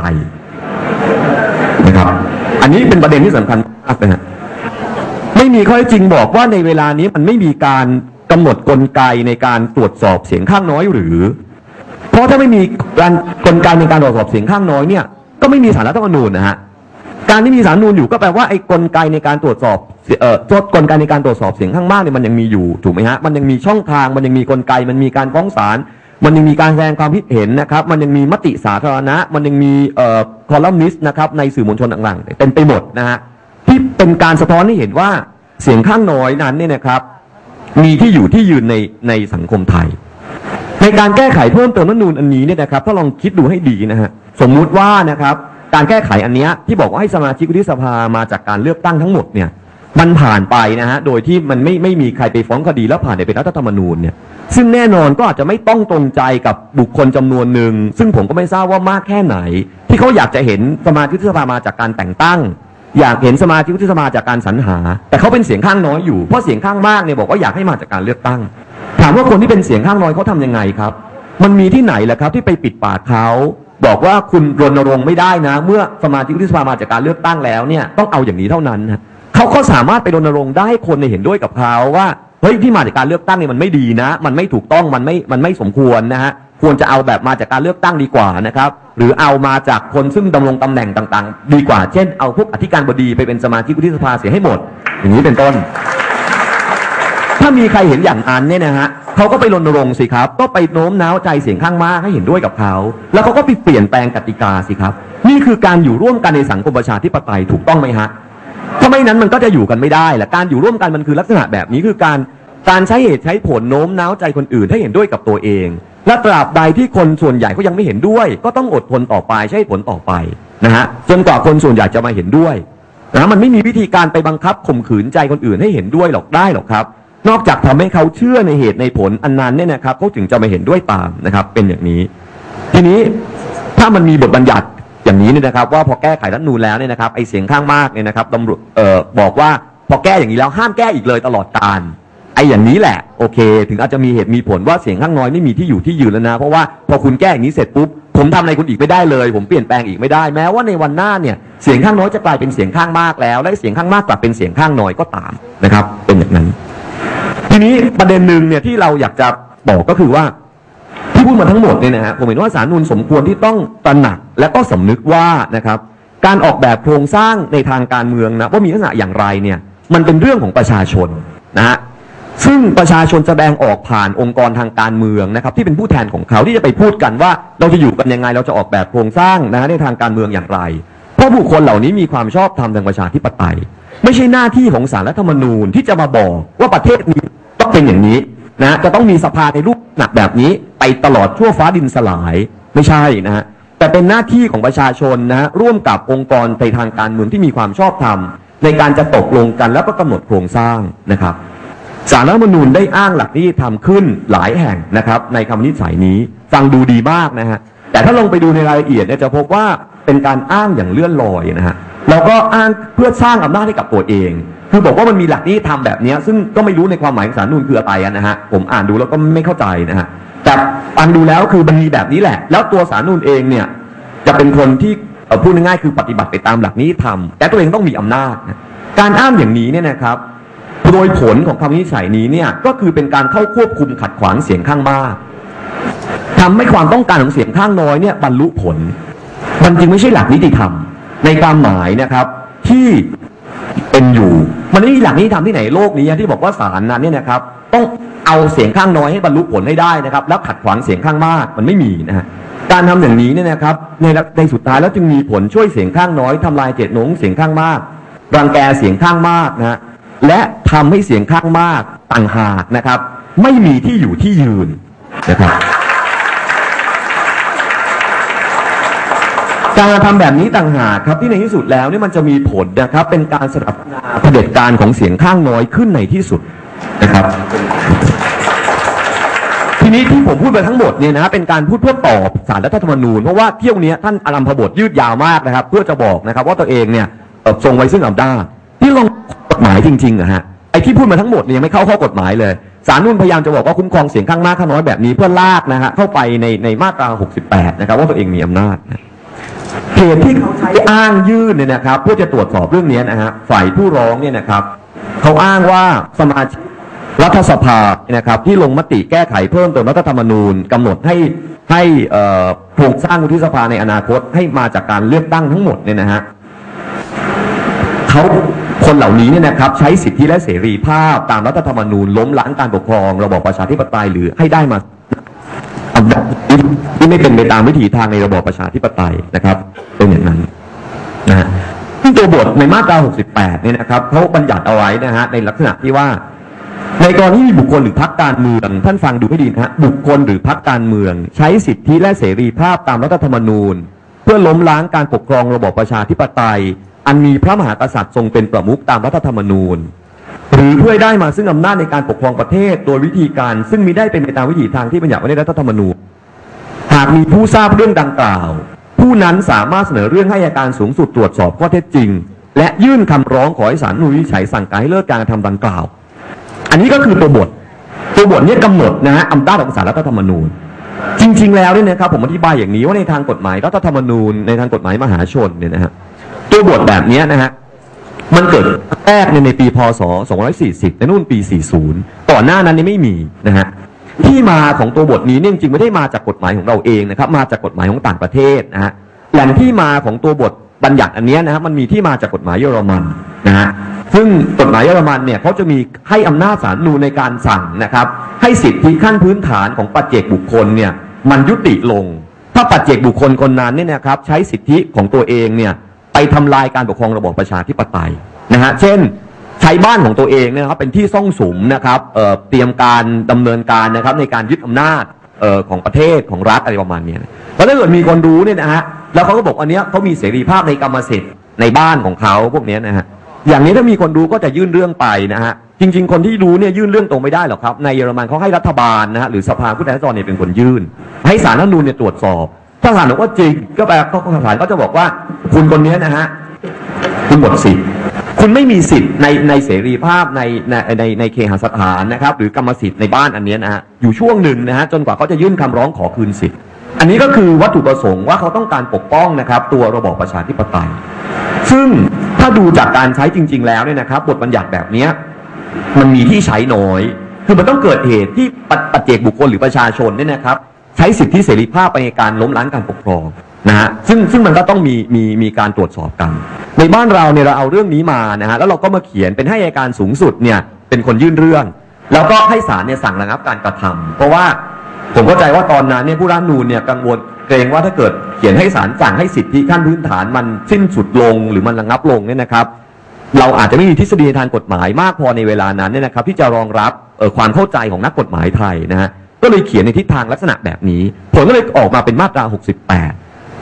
นะครับอันนี้เป็นประเด็นที่สำคัญมากนะฮะไม่มีข้อเท็จจริงบอกว่าในเวลานี้มันไม่มีการกำหนดกลไกในการตรวจสอบเสียงข้างน้อยหรือเพราะถ้าไม่มีการกลไกในการตรวจสอบเสียงข้างน้อยเนี่ยก็ไม่มีศาลรัฐธรรมนูญนะฮะการที่มีศาลรัฐธรรมนูญอยู่ก็แปลว่าไอ้กลไกในการตรวจสอบเอ่อกลไกในการตรวจสอบเสียงข้างมากเนี่ยมันยังมีอยู่ถูกไหมฮะมันยังมีช่องทางมันยังมีกลไกมันมีการฟ้องศาลมันยังมีการแสดงความคิดเห็นนะครับมันยังมีมติสาธารณะมันยังมีเอ่อคอลัมนิสต์นะครับในสื่อมวลชนต่างๆเต็มไปหมดนะฮะที่เป็นการสะท้อนให้เห็นว่าเสียงข้างน้อยนั้นเนี่ยนะครับมีที่อยู่ที่ยืนในในสังคมไทยในการแก้ไขเพิ่มเติมรัฐธรรมนูญอันนี้เนี่ยนะครับถ้าลองคิดดูให้ดีนะฮะสมมุติว่านะครับการแก้ไขอันนี้ที่บอกว่าให้สมาชิกวุฒิสภามาจากการเลือกตั้งทั้งหมดเนี่ยมันผ่านไปนะฮะโดยที่มันไม่ไม่มีใครไปฟ้องคดีแล้วผ่านไปเป็นรัฐธรรมนูญเนี่ยซึ่งแน่นอนก็อาจจะไม่ต้องตรงใจกับบุคคลจำนวนหนึ่งซึ่งผมก็ไม่ทราบว่ามากแค่ไหนที่เขาอยากจะเห็นสมาชิกวุฒิสภามาจากการแต่งตั้งอยากเห็นสมาชิกวุฒิสภาจากการสรรหาแต่เขาเป็นเสียงข้างน้อยอยู่เพราะเสียงข้างมากเนี่ยบอกว่าอยากให้มาจากการเลือกตั้งถามว่าคนที่เป็นเสียงข้างน้อยเขาทำยังไงครับมันมีที่ไหนแหละครับที่ไปปิดปากเขาบอกว่าคุณรณรงค์ไม่ได้นะเมื่อสมาชิกวุฒิสภามาจากการเลือกตั้งแล้วเนี่ยต้องเอาอย่างนี้เท่านั้นนะเขาก็สามารถไปรณรงค์ได้คนในเห็นด้วยกับเขาว่าเฮ้ยที่มาจากการเลือกตั้งเนี่ยมันไม่ดีนะมันไม่ถูกต้องมันไม่มันไม่สมควรนะฮะควรจะเอาแบบมาจากการเลือกตั้งดีกว่านะครับหรือเอามาจากคนซึ่งดำรงตำแหน่งต่างๆดีกว่าเช่นเอาพวกอธิการบดีไปเป็นสมาชิกวุฒิสภาเสียให้หมดอย่างนี้เป็นต้นถ้ามีใครเห็นอย่างนั้นเนี่ยนะฮะเขาก็ไปรณรงค์สิครับก็ไปโน้มน้าวใจเสียงข้างมากให้เห็นด้วยกับเขาแล้วเขาก็ไปเปลี่ยนแปลงกติกาสิครับนี่คือการอยู่ร่วมกันในสังคมประชาธิปไตยถูกต้องไหมฮะถ้าไม่นั้นมันก็จะอยู่กันไม่ได้แหละการอยู่ร่วมกันมันคือลักษณะแบบนี้คือการการใช้เหตุใช้ผลโน้มน้าวใจคนอื่นให้เห็นด้วยกับตัวเองและตราบใดที่คนส่วนใหญ่เขายังไม่เห็นด้วยก็ต้องอดทนต่อไปใช้ผลต่อไปนะฮะจนกว่าคนส่วนใหญ่จะมาเห็นด้วยนะมันไม่มีวิธีการไปบังคับข่มขืนใจคนอื่นให้เห็นด้วยหรอกได้หรอกครับนอกจากทำให้เขาเชื่อในเหตุในผลอันนั้นเนี่ยนะครับเขาถึงจะมาเห็นด้วยตามนะครับเป็นอย่างนี้ทีนี้ถ้ามันมีบทบัญญัติอย่างนี้เนี่ยนะครับว่าพอแก้ไขรัฐธรรมนูญแล้วเนี่ยนะครับไอเสียงข้างมากเนี่ยนะครับตำรวจเอ่อบอกว่าพอแก้อย่างนี้แล้วห้ามแก้อีกเลยตลอดกาลไออย่างนี้แหละโอเคถึงอาจจะมีเหตุมีผลว่าเสียงข้างน้อยไม่มีที่อยู่ที่ยืนแล้วนะเพราะว่าพอคุณแก้อย่างนี้เสร็จปุ๊บผมทำอะไรคุณอีกไม่ได้เลยผมเปลี่ยนแปลงอีกไม่ได้แม้ว่าในวันหน้าเนี่ยเสียงข้างน้อยจะกลายเป็นเสียงข้างมากแล้วและเสียงข้างมากกลับเป็นเสียงข้างน้อยก็ตามนะครับเป็นอย่างนั้นทีนี้ประเด็นหนึ่งเนี่ยที่เราอยากจะบอกก็คือว่าที่พูดมาทั้งหมดเนี่ยนะฮะผมเห็นว่าศาลรัฐธรรมนูญสมควรที่ต้องตระหนักและก็สำนึกว่านะครับการออกแบบโครงสร้างในทางการเมืองนะว่ามีลักษณะอย่างไรเนี่ยมันเป็นเรื่องของประชาชนนะฮะซึ่งประชาชนแสดงออกผ่านองค์กรทางการเมืองนะครับที่เป็นผู้แทนของเขาที่จะไปพูดกันว่าเราจะอยู่กันยังไงเราจะออกแบบโครงสร้างนะฮะในทางการเมืองอย่างไรเพราะบุคคลเหล่านี้มีความชอบธรรมทางประชาธิปไตยไม่ใช่หน้าที่ของศาลรัฐธรรมนูญที่จะมาบอกว่าประเทศนี้ต้องเป็นอย่างนี้นะจะต้องมีสภาในรูปหนักแบบนี้ไปตลอดชั่วฟ้าดินสลายไม่ใช่นะฮะแต่เป็นหน้าที่ของประชาชนนะร่วมกับองค์กรในทางการเมืองที่มีความชอบธรรมในการจะตกลงกันแล้วก็กำหนดโครงสร้างนะครับศาลรัฐธรรมนูญได้อ้างหลักนิติธรรมขึ้นหลายแห่งนะครับในคำวินิจฉัยนี้ฟังดูดีมากนะฮะแต่ถ้าลงไปดูในรายละเอียดเนี่ยจะพบว่าเป็นการอ้างอย่างเลื่อนลอยนะฮะแล้วก็อ้างเพื่อสร้างอำนาจให้กับตัวเองคือบอกว่ามันมีหลักนิติธรรมแบบนี้ซึ่งก็ไม่รู้ในความหมายของศาลรัฐธรรมนูญคืออะไรนะฮะผมอ่านดูแล้วก็ไม่เข้าใจนะฮะแต่ฟังดูแล้วคือมันมีแบบนี้แหละแล้วตัวศาลรัฐธรรมนูญเองเนี่ยจะเป็นคนที่พูดง่ายๆคือปฏิบัติไปตามหลักนิติธรรมแต่ตัวเองต้องมีอำนาจนะการอ้างอย่างนี้เนี่ยนะครับโดยผลของคำวินิจฉัยนี้เนี่ยก็คือเป็นการเข้าควบคุมขัดขวางเสียงข้างมากทำให้ความต้องการของเสียงข้างน้อยเนี่ยบรรลุผลมันจึงไม่ใช่หลักนิติธรรมในความหมายนะครับที่เป็นอยู่มันไม่มีหลักนิติธรรมที่ไหนโลกนี้ที่บอกว่าศาลนั้นเนี่ยนะครับต้องเอาเสียงข้างน้อยให้บรรลุผลให้ได้นะครับแล้วขัดขวางเสียงข้างมากมันไม่มีนะฮะการทำอย่างนี้เนี่ยนะครับในในสุดท้ายแล้วจึงมีผลช่วยเสียงข้างน้อยทำลายเจตจำนงเสียงข้างมากรังแกเสียงข้างมากนะและทำให้เสียงข้างมากต่างหากนะครับไม่มีที่อยู่ที่ยืนนะครับการทำแบบนี้ต่างหากครับที่ในที่สุดแล้วนี่มันจะมีผลนะครับเป็นการสนับสนุนเผด็จการของเสียงข้างน้อยขึ้นในที่สุดนะครับทีนี้ที่ผมพูดไปทั้งหมดเนี่ยนะเป็นการพูดเพื่อตอบศาลรัฐธรรมนูญเพราะว่าเที่ยวนี้ท่านอารัมพบทยืดยาวมากนะครับเพื่อจะบอกนะครับว่าตัวเองเนี่ยทรงไว้ซึ่งอำนาจที่ลงกฎหมายจริงๆอะฮะไอ้ที่พูดมาทั้งหมดเนี่ยยังไม่เข้าข้อกฎหมายเลยศาลนู่นพยายามจะบอกว่าคุ้มครองเสียงข้างมากข้างน้อยแบบนี้เพื่อลากนะฮะเข้าไปในในมาตราหกสิบแปดนะครับว่าตัวเองมีอำนาจเหตุที่เขาใช้อ้างยื่นเนี่ยนะครับเพื่อจะตรวจสอบเรื่องนี้นะฮะฝ่ายผู้ร้องเนี่ยนะครับเขาอ้างว่าสมาชิกรัฐสภานะครับที่ลงมติแก้ไขเพิ่มเติมรัฐธรรมนูญกำหนดให้ให้โครงสร้างวุฒิสภาในอนาคตให้มาจากการเลือกตั้งทั้งหมดเนี่ยนะฮะเขาคนเหล่านี้เนี่ยนะครับใช้สิทธิและเสรีภาพตามรัฐธรรมนูญล้มล้างการปกครองระบอบประชาธิปไตยหรือให้ได้มาอำนาจที่ไม่เป็นไปตามวิถีทางในระบอบประชาธิปไตยนะครับเป็นอย่างนั้นนะฮะซึ่งตัวบทในมาตราหกสิบแปดเนี่ยนะครับเขาบัญญัติเอาไว้นะฮะในลักษณะที่ว่าในกรณีมีบุคคลหรือพรรคการเมืองท่านฟังดูให้ดีนะฮะบุคคลหรือพรรคการเมืองใช้สิทธิและเสรีภาพตามรัฐธรรมนูญเพื่อล้มล้างการปกครองระบอบประชาธิปไตยอันมีพระมหากษัตริย์ทรงเป็นประมุขตามรัฐธรรมนูญหรือเพื่อได้มาซึ่งอำนาจในการปกครองประเทศโดยวิธีการซึ่งมิได้เป็นไปตามวิถีทางที่บัญญัติไว้ในรัฐธรรมนูญหากมีผู้ทราบเรื่องดังกล่าวผู้นั้นสามารถเสนอเรื่องให้อัยการสูงสุดตรวจสอบข้อเท็จจริงและยื่นคำร้องขอให้ศาลรัฐธรรมนูญวินิจฉัยสั่งการให้เลิกการกระทำดังกล่าวอันนี้ก็คือตัวบทตัวบทนี้กำหนดนะฮะอำนาจของศาลรัฐธรรมนูญจริงๆแล้วเนี่ยนะครับผมอธิบายอย่างนี้ว่าในทางกฎหมายรัฐธรรมนูญในทางกฎหมายมหาชนเนี่ยนะฮะตัวบทแบบนี้นะฮะมันเกิดแรกในปีพ.ศ. สองร้อยสี่สิบในนู่นปีสี่สิบก่อนหน้านั้นนี่ไม่มีนะฮะที่มาของตัวบทนี้เนี่ยจริงๆไม่ได้มาจากกฎหมายของเราเองนะครับมาจากกฎหมายของต่างประเทศนะฮะแหล่งที่มาของตัวบทบัญญัติอันนี้นะฮะมันมีที่มาจากกฎหมายเยอรมันนะฮะซึ่งกฎหมายเยอรมันเนี่ยเขาจะมีให้อำนาจศาลรัฐธรรมนูญในการสั่งนะครับให้สิทธิขั้นพื้นฐานของปัจเจกบุคคลเนี่ยมันยุติลงถ้าปัจเจกบุคคลคนนั้นเนี่ยนะครับใช้สิทธิของตัวเองเนี่ยไปทำลายการปกครองระบอบประชาธิปไตยนะฮะเช่นใช้บ้านของตัวเองนะครับเป็นที่ซ่องสุมนะครับเอ่อเตรียมการดำเนินการนะครับในการยึดอำนาจเอ่อของประเทศของรัฐอะไรประมาณนี้เพราะถ้าเกิดมีคนรู้เนี่ยนะฮะแล้วเขาก็บอกอันเนี้ยเขามีเสรีภาพในกรรมสิทธิ์ในบ้านของเขาพวกนี้นะฮะอย่างนี้ถ้ามีคนรู้ก็จะยื่นเรื่องไปนะฮะจริงๆคนที่รู้เนี่ยยื่นเรื่องตรงไม่ได้หรอกครับในเยอรมันเขาให้รัฐบาลนะฮะหรือสภาผู้แทนราษฎรเนี่ยเป็นคนยื่นให้ศาลรัฐธรรมนูญเนี่ยตรวจสอบถ้าศาลบอกว่าจริงก็แปลว่าศาลก็จะบอกว่าคุณคนนี้นะฮะคุณหมดสิทธิ์คุณไม่มีสิทธิ์ในในเสรีภาพในในในในเคหสถานนะครับหรือกรรมสิทธิ์ในบ้านอันนี้นะฮะอยู่ช่วงหนึ่งนะฮะจนกว่าเขาจะยื่นคำร้องขอคืนสิทธิ์อันนี้ก็คือวัตถุประสงค์ว่าเขาต้องการปกป้องนะครับตัวระบอบประชาธิปไตยซึ่งถ้าดูจากการใช้จริงๆแล้วเนี่ยนะครับบทบัญญัติแบบนี้มันมีที่ใช้น้อยคือมันต้องเกิดเหตุที่ปัจเจกบุคคลหรือประชาชนเนี่ยนะครับใช้สิทธิเสรีภาพไปในการล้มล้างการปกครองนะฮะซึ่งซึ่งมันก็ต้องมีมีมีการตรวจสอบกันในบ้านเราเนี่ยเราเอาเรื่องนี้มานะฮะแล้วเราก็มาเขียนเป็นให้อัยการสูงสุดเนี่ยเป็นคนยื่นเรื่องแล้วก็ให้ศาลเนี่ยสั่งระงับการกระทำเพราะว่าผมเข้าใจว่าตอนนั้นเนี่ยผู้ร่างนูนเนี่ยกังวลเกรงว่าถ้าเกิดเขียนให้ศาลสั่งให้สิทธิขั้นพื้นฐานมันสิ้นสุดลงหรือมันระงับลงเนี่ยนะครับเราอาจจะไม่มีทฤษฎีทางกฎหมายมากพอในเวลานั้นเนี่ยนะครับที่จะรองรับเอ่อความเข้าใจของนักกฎหมายไทยนะฮะก็เลยเขียนในทิศทางลักษณะแบบนี้ผลก็เลยออกมาเป็นมาตราหกสิบแปด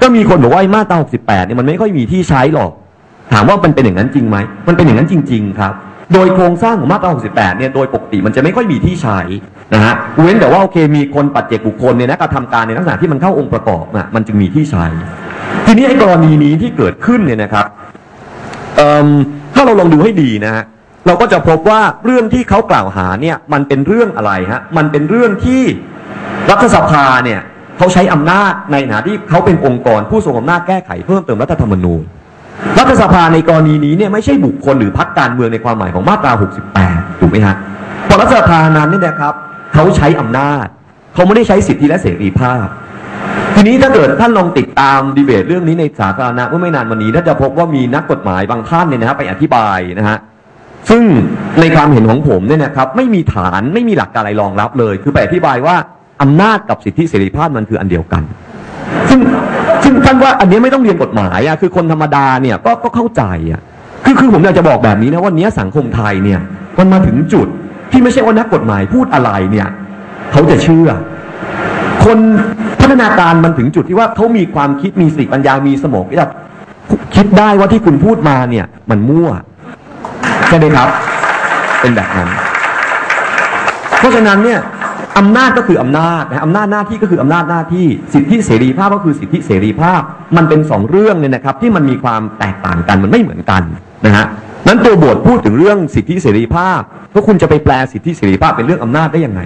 ก็มีคนบอกว่ามาตราหกสิบแปดเนี่ยมันไม่ค่อยมีที่ใช้หรอกถามว่ามันเป็นอย่างนั้นจริงไหมมันเป็นอย่างนั้นจริงๆครับโดยโครงสร้างของมาตราหกสิบแปดเนี่ยโดยปกติมันจะไม่ค่อยมีที่ใช้นะฮะเว้นแต่ว่าโอเคมีคนปัจเจกบุคคลเนี่ยนะกระทำการในลักษณะที่มันเข้าองค์ประกอบอ่ะมันจึงมีที่ใช้ทีนี้ไอ้กรณีนี้ที่เกิดขึ้นเนี่ยนะครับเอ่อถ้าเราลองดูให้ดีนะฮะเราก็จะพบว่าเรื่องที่เขากล่าวหาเนี่ยมันเป็นเรื่องอะไรฮะมันเป็นเรื่องที่รัฐสภาเนี่ยเขาใช้อำนาจในฐานะที่เขาเป็นองค์กรผู้ทรงอำนาจแก้ไขเพิ่มเติมรัฐธรรมนูญรัฐสภาในกรณีนี้เนี่ยไม่ใช่บุคคลหรือพรรคการเมืองในความหมายของมาตราหกสิบแปดถูกไหมฮะเพราะรัฐสภานั้นเนี่ยนะครับเขาใช้อำนาจเขาไม่ได้ใช้สิทธิและเสรีภาพทีนี้ถ้าเกิดท่านลองติดตามดีเบตเรื่องนี้ในสาธารณะเมื่อไม่นานวันนี้ท่านจะพบว่ามีนักกฎหมายบางท่านเนี่ยนะฮะไปอธิบายนะฮะซึ่งในความเห็นของผมเนี่ยนะครับไม่มีฐานไม่มีหลักการอะไรรองรับเลยคือไปอธิบายว่าอำนาจกับสิทธิเสรีภาพมันคืออันเดียวกันซึ่งซึ่งท่านว่าอันนี้ไม่ต้องเรียนกฎหมายอ่ะคือคนธรรมดาเนี่ยก็ก็เข้าใจอ่ะคือคือผมอยากจะบอกแบบนี้นะว่านี้สังคมไทยเนี่ยมันมาถึงจุดที่ไม่ใช่ว่านักกฎหมายพูดอะไรเนี่ยเขาจะเชื่อคนพัฒนาการมันถึงจุดที่ว่าเขามีความคิดมีสติปัญญามีสมองที่จะคิดได้ว่าที่คุณพูดมาเนี่ยมันมั่วใช่ไหมครับเป็นแบบนั้นเพราะฉะนั้นเนี่ยอำนาจก็คืออำนาจนะอำนาจหน้าที่ก็คืออำนาจหน้าที่สิทธิเสรีภาพก็คือสิทธิเสรีภาพมันเป็นสองเรื่องเนี่ยนะครับที่มันมีความแตกต่างกันมันไม่เหมือนกันนะฮะนั้นตัวบทพูดถึงเรื่องสิทธิเสรีภาพพวกคุณจะไปแปลสิทธิเสรีภาพเป็นเรื่องอำนาจได้ยังไง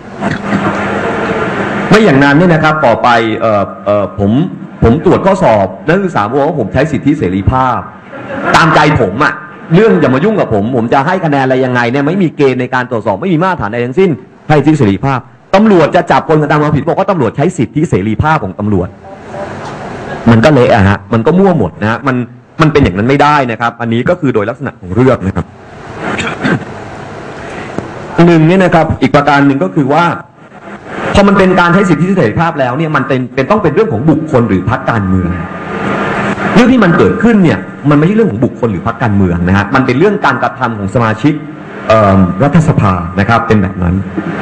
ไม่อย่างนั้นเนี่ยนะครับต่อไปเอ่อเอ่อผมผมตรวจข้อสอบนักศึกษาบอกว่าผมใช้สิทธิเสรีภาพตามใจผมอะเรื่องอย่ามายุ่งกับผมผมจะให้คะแนนอะไรยังไงเนี่ยไม่มีเกณฑ์ในการตรวจสอบไม่มีมาตรฐานใดทั้งสิ้นให้สิทธิเสรีภาพตำรวจจะจับคนกระทำความผิดบอกว่าตำรวจใช้สิทธิเสรีภาพของตำรวจมันก็เละอะฮะมันก็มั่วหมดนะฮะมันมันเป็นอย่างนั้นไม่ได้นะครับอันนี้ก็คือโดยลักษณะของเรื่องนะครับ หนึ่งเนี่ยนะครับอีกประการหนึ่งก็คือว่าพอมันเป็นการใช้สิทธิเสรีภาพแล้วเนี่ยมันเป็นเป็นต้องเป็นเรื่องของบุคคลหรือพรรคการเมืองเรื่องที่มันเกิดขึ้นเนี่ยมันไม่ใช่เรื่องของบุคคลหรือพรรคการเมืองนะฮะมันเป็นเรื่องการกระทำของสมาชิกรัฐสภานะครับเป็นแบบนั้น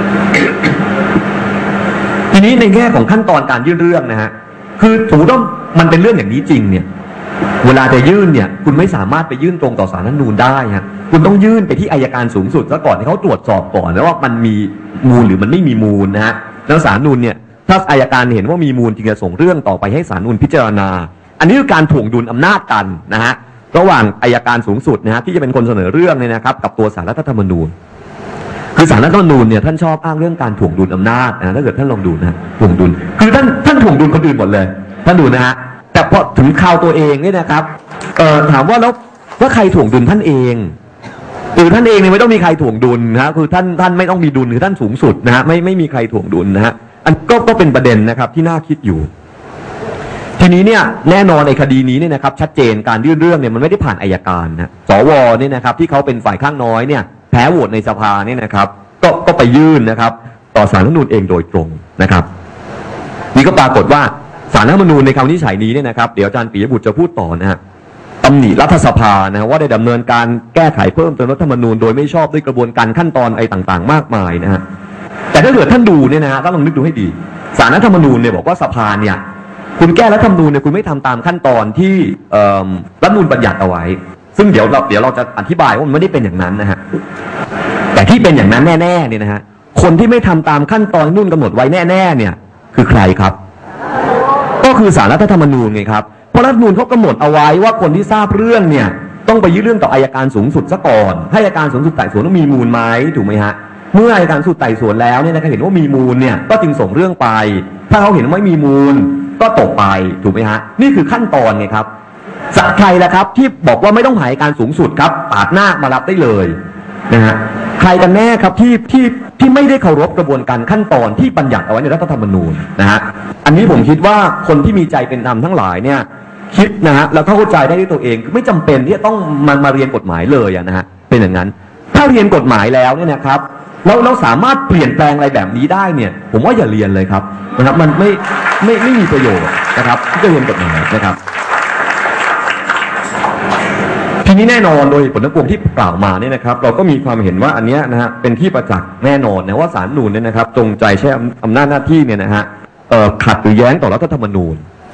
ทีนี้ในแง่ของขั้นตอนการยื่นเรื่องนะฮะคือสมมติว่ามันเป็นเรื่องอย่างนี้จริงเนี่ยเวลาจะยื่นเนี่ยคุณไม่สามารถไปยื่นตรงต่อศาลรัฐธรรมนูญได้ฮะคุณต้องยื่นไปที่อัยการสูงสุดซะก่อนให้เขาตรวจสอบก่อนแล้วว่ามันมีมูลหรือมันไม่มีมูลนะฮะแล้วศาลรัฐธรรมนูญเนี่ยถ้าอัยการเห็นว่ามีมูลจึงจะส่งเรื่องต่อไปให้ศาลรัฐธรรมนูญพิจารณาอันนี้คือการถ่วงดุลอำนาจกันนะฮะระหว่างอัยการสูงสุดนะฮะที่จะเป็นคนเสนอเรื่องเนี่ยนะครับกับตัวศาลรัฐธรรมนูญคือศาลรัฐธรรมนูญเนี่ยท่านชอบอ้างเรื่องการถ่วงดุลอำนาจนะถ้าเกิดท่านลองดูนะถ่วงดุลคือท่านท่านถ่วงดุลคนอื่นหมดเลยท่านดูนะฮะแต่พอถึงข่าวตัวเองเนี่ยนะครับเอ่อถามว่าแล้วว่าใครถ่วงดุลท่านเองหรือท่านเองเนี่ยไม่ต้องมีใครถ่วงดุลนะฮะคือท่านท่านไม่ต้องมีดุลคือท่านสูงสุดนะฮะไม่ไม่มีใครถ่วงดุลนะฮะอันก็ก็เป็นประเด็นนะครับที่น่าคิดอยู่ทีนี้เนี่ยแน่นอนในคดีนี้เนี่ยนะครับชัดเจนการยื่นเรื่องเนี่ยมันไม่ได้ผ่านอัยการนะสวเนี่ยนะครับที่เขาเป็นฝ่ายข้างน้อยเนี่ยแพ้โหวตในสภาเนี่ยนะครับก็ก็ไปยื่นนะครับต่อศาลรัฐธรรมนูญเองโดยตรงนะครับนี่ก็ปรากฏว่าศาลรัฐธรรมนูญในคำวินิจฉัยนี้เนี่ยนะครับเดี๋ยวอาจารย์ปิยบุตรจะพูดต่อนะฮะตำหนิรัฐสภานะว่าได้ดำเนินการแก้ไขเพิ่มเติมรัฐธรรมนูญโดยไม่ชอบด้วยกระบวนการขั้นตอนอะไรต่างๆมากมายนะฮะแต่ถ้าเกิดท่านดูเนี่ยนะฮะต้องลองนึกดูให้ดีศาลรัฐธรรมนูญเนี่ยบอกว่าสภาเนี่ยคุณแก้รัฐธรรมนูญเนี่ยคุณไม่ทำตามขั้นตอนที่รัฐธรรมนูญบัญญัติเอาไว้ซึ่งเดี๋ยวเราเดี๋ยวเราจะอธิบายว่ามันไม่ได้เป็นอย่างนั้นนะฮะแต่ที่เป็นอย่างนั้นแน่ๆเนี่ยนะฮะคนที่ไม่ทำตามขั้นตอนนู่นกำหนดไว้แน่ๆเนี่ยคือใครครับก็คือศาลรัฐธรรมนูญไงครับเพราะรัฐธรรมนูญเขากำหนดเอาไว้ว่าคนที่ทราบเรื่องเนี่ยต้องไปยื่นเรื่องต่ออัยการสูงสุดซะก่อนให้อัยการสูงสุดไต่สวนว่ามีมูลไหมถูกไหมฮะเมื่ออัยการสูงสุดไต่สวนแล้วเนี่ยนะครับเห็นว่ามีมูลเนี่ยก็จึงส่งเรื่องไปถ้าเขาเห็นว่าไม่มีมูลก็ตกไปถูกไหมฮะนี่คือขั้นตอนไงครับสักใครล่ะครับที่บอกว่าไม่ต้องหาอัยการสูงสุดครับปาดหน้ามารับได้เลยนะฮะใครกันแน่ครับที่ที่ที่ไม่ได้เคารพกระบวนการขั้นตอนที่บัญญัติเอาไว้ในรัฐธรรมนูญนะฮะอันนี้ผมคิดว่าคนที่มีใจเป็นธรรมทั้งหลายเนี่ยคิดนะฮะแล้วเข้าใจได้ด้วยตัวเองไม่จำเป็นที่จะต้องมามาเรียนกฎหมายเลยนะฮะเป็นอย่างนั้นถ้าเรียนกฎหมายแล้วเนี่ยนะครับเราเราสามารถเปลี่ยนแปลงอะไรแบบนี้ได้เนี่ยผมว่าอย่าเรียนเลยครับนะครับมันไม่ไม่ไม่มีประโยชน์นะครับที่จะเรียนกฎหมายนะครับทีนี้แน่นอนโดยผลทั้งปวงที่กล่าวมาเนี่ยนะครับเราก็มีความเห็นว่าอันนี้นะฮะเป็นที่ประจักษ์แน่นอนนะว่าศาลรัฐธรรมนูญเนี่ยนะครับจงใจใช้อำนาจหน้าที่เนี่ยนะฮะขัดหรือแย้งต่อรัฐธรรมนูญนะฮะ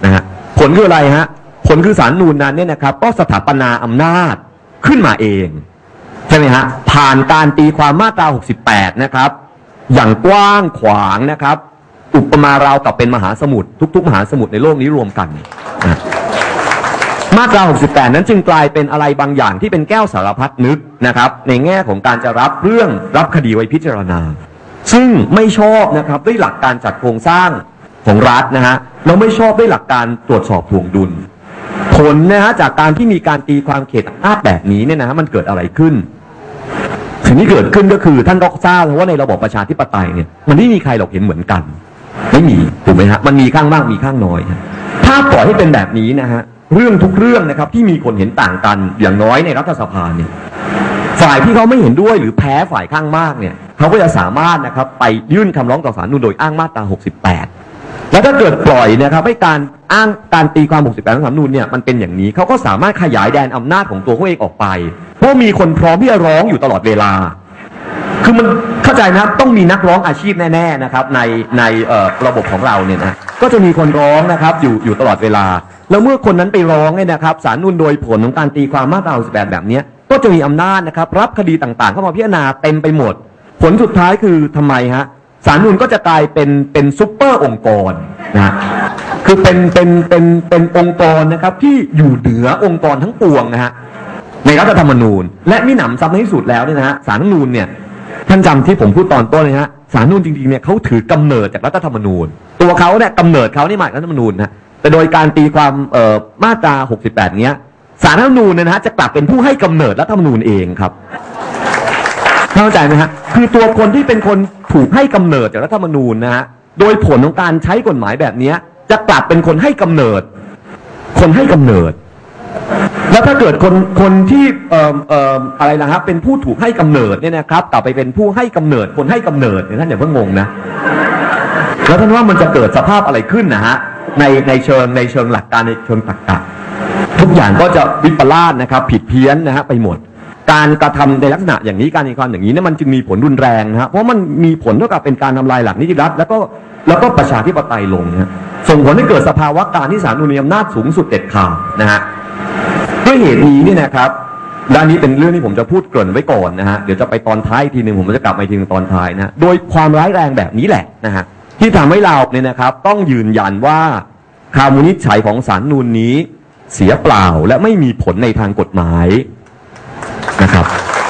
ผลคืออะไรฮะผลคือศาลรัฐธรรมนูญนั้นเนี่ยนะครับก็สถาปนาอำนาจขึ้นมาเองใช่ไหมฮะผ่านการตีความมาตราหกสิบแปดนะครับอย่างกว้างขวางนะครับอุปมาราวกับเป็นมหาสมุทรทุกๆมหาสมุทรในโลกนี้รวมกันนะมาตราหกสิบแปดนั้นจึงกลายเป็นอะไรบางอย่างที่เป็นแก้วสารพัดนึกนะครับในแง่ของการจะรับเรื่องรับคดีไว้พิจารณาซึ่งไม่ชอบนะครับด้วยหลักการจัดโครงสร้างของรัฐนะฮะเราไม่ชอบด้วยหลักการตรวจสอบถ่วงดุลผลนะฮะจากการที่มีการตีความเขตอำนาจแบบนี้เนี่ยนะฮะมันเกิดอะไรขึ้นสิ่งที่เกิดขึ้นก็คือท่านก็ทราบว่าในระบบประชาธิปไตยเนี่ยมันไม่มีใครหรอกเห็นเหมือนกันไม่มีถูกไหมฮะมันมีข้างมากมีข้างน้อยถ้าปล่อยให้เป็นแบบนี้นะฮะเรื่องทุกเรื่องนะครับที่มีคนเห็นต่างกันอย่างน้อยในรัฐสภาเนี่ยฝ่ายที่เขาไม่เห็นด้วยหรือแพ้ฝ่ายข้างมากเนี่ยเขาก็จะสามารถนะครับไปยื่นคำร้องต่อศาลรัฐธรรมนูญโดยอ้างมาตราหกสิบแปดแล้วถ้าเกิดปล่อยนะครับให้การอ้างการตีความหกสิบแปดของศาลรัฐธรรมนูญเนี่ยมันเป็นอย่างนี้เขาก็สามารถขยายแดนอำนาจของตัวเขาเองออกไปเพราะมีคนพร้อมที่จะร้องอยู่ตลอดเวลาคือมันเข้าใจนะครับต้องมีนักร้องอาชีพแน่ๆนะครับในในระบบของเราเนี่ยนะก็จะมีคนร้องนะครับอยู่อยู่ตลอดเวลาแล้วเมื่อคนนั้นไปร้องเนี่ยนะครับศาลรัฐธรรมนูญโดยผลของการตีความมาตราหกสิบแปดแบบนี้ก็จะมีอำนาจนะครับรับคดีต่างๆเข้ามาพิจารณาเต็มไปหมดผลสุดท้ายคือทำไมฮะศาลรัฐธรรมนูญก็จะกลายเป็นเป็นซุปเปอร์องค์กรนะคือเป็นเป็นเป็นเป็นองค์กรนะครับที่อยู่เหนือองค์กรทั้งปวงนะฮะในรัฐธรรมนูญและมิหนำซ้ำในที่สุดแล้วเนี่ยนะฮะศาลรัฐธรรมนูญเนี่ยท่านจำที่ผมพูดตอนต้นเลยฮะศาลรัฐธรรมนูญจริงๆเนี่ยเขาถือกำเนิดจากรัฐธรรมนูญตัวเขาเนี่ยกำเนิดเขานี่มาจากรัฐธรรมนูญนะแต่โดยการตีความเอ่อมาตราหกสิบแปดเนี้ยศาลรัฐธรรมนูญเนี่ยนะฮะจะกลับเป็นผู้ให้กำเนิดรัฐธรรมนูญเองครับเข้าใจไหมฮะคือตัวคนที่เป็นคนถูกให้กำเนิดจากรัฐธรรมนูญนะฮะโดยผลของการใช้กฎหมายแบบนี้จะกลับเป็นคนให้กำเนิดคนให้กำเนิดแล้วถ้าเกิดคนคนที่เอ่อเอ่ออะไรนะฮะเป็นผู้ถูกให้กำเนิดเนี่ยนะครับกลับไปเป็นผู้ให้กำเนิดคนให้กำเนิดเนี่ยท่านอย่าเพิ่งงงนะแล้วท่านว่ามันจะเกิดสภาพอะไรขึ้นนะฮะในในเชิงในเชิงหลักการในเชิงตรรกะทุกอย่างก็จะวิปลาสนะครับผิดเพี้ยนนะฮะไปหมดการกระทำในลักษณะอย่างนี้การตีความอย่างนี้เนี่ยมันจึงมีผลรุนแรงนะฮะเพราะมันมีผลเท่ากับเป็นการทำลายหลักนิติรัฐแล้วก็แล้วก็ประชาธิปไตยลงนะส่งผลให้เกิดสภาวะการที่ศาลรัฐธรรมนูญมีอำนาจสูงสุดเด็ดขาดนะฮะด้วยเหตุนี้นี่นะครับด้านนี้เป็นเรื่องที่ผมจะพูดเกริ่นไว้ก่อนนะฮะเดี๋ยวจะไปตอนท้ายทีหนึ่งผมจะกลับมาทีนึงตอนท้ายนะโดยความร้ายแรงแบบนี้แหละนะฮะที่ทำให้เราเนี่ยนะครับต้องยืนยันว่าคำวินิจฉัยของศาลรัฐธรรมนูญนี้เสียเปล่าและไม่มีผลในทางกฎหมายนะครับ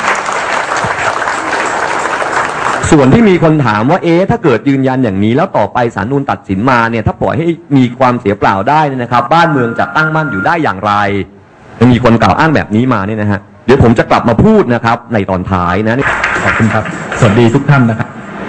ส่วนที่มีคนถามว่าเอ๊ะถ้าเกิดยืนยันอย่างนี้แล้วต่อไปศาลรัฐธรรมนูญตัดสินมาเนี่ยถ้าปล่อยให้มีความเสียเปล่าได้เนี่ยนะครับบ้านเมืองจะตั้งมั่นอยู่ได้อย่างไรมีคนกล่าวอ้างแบบนี้มาเนี่ยนะฮะเดี๋ยวผมจะกลับมาพูดนะครับในตอนท้ายนะขอบคุณครับสวัสดีทุกท่านนะครับ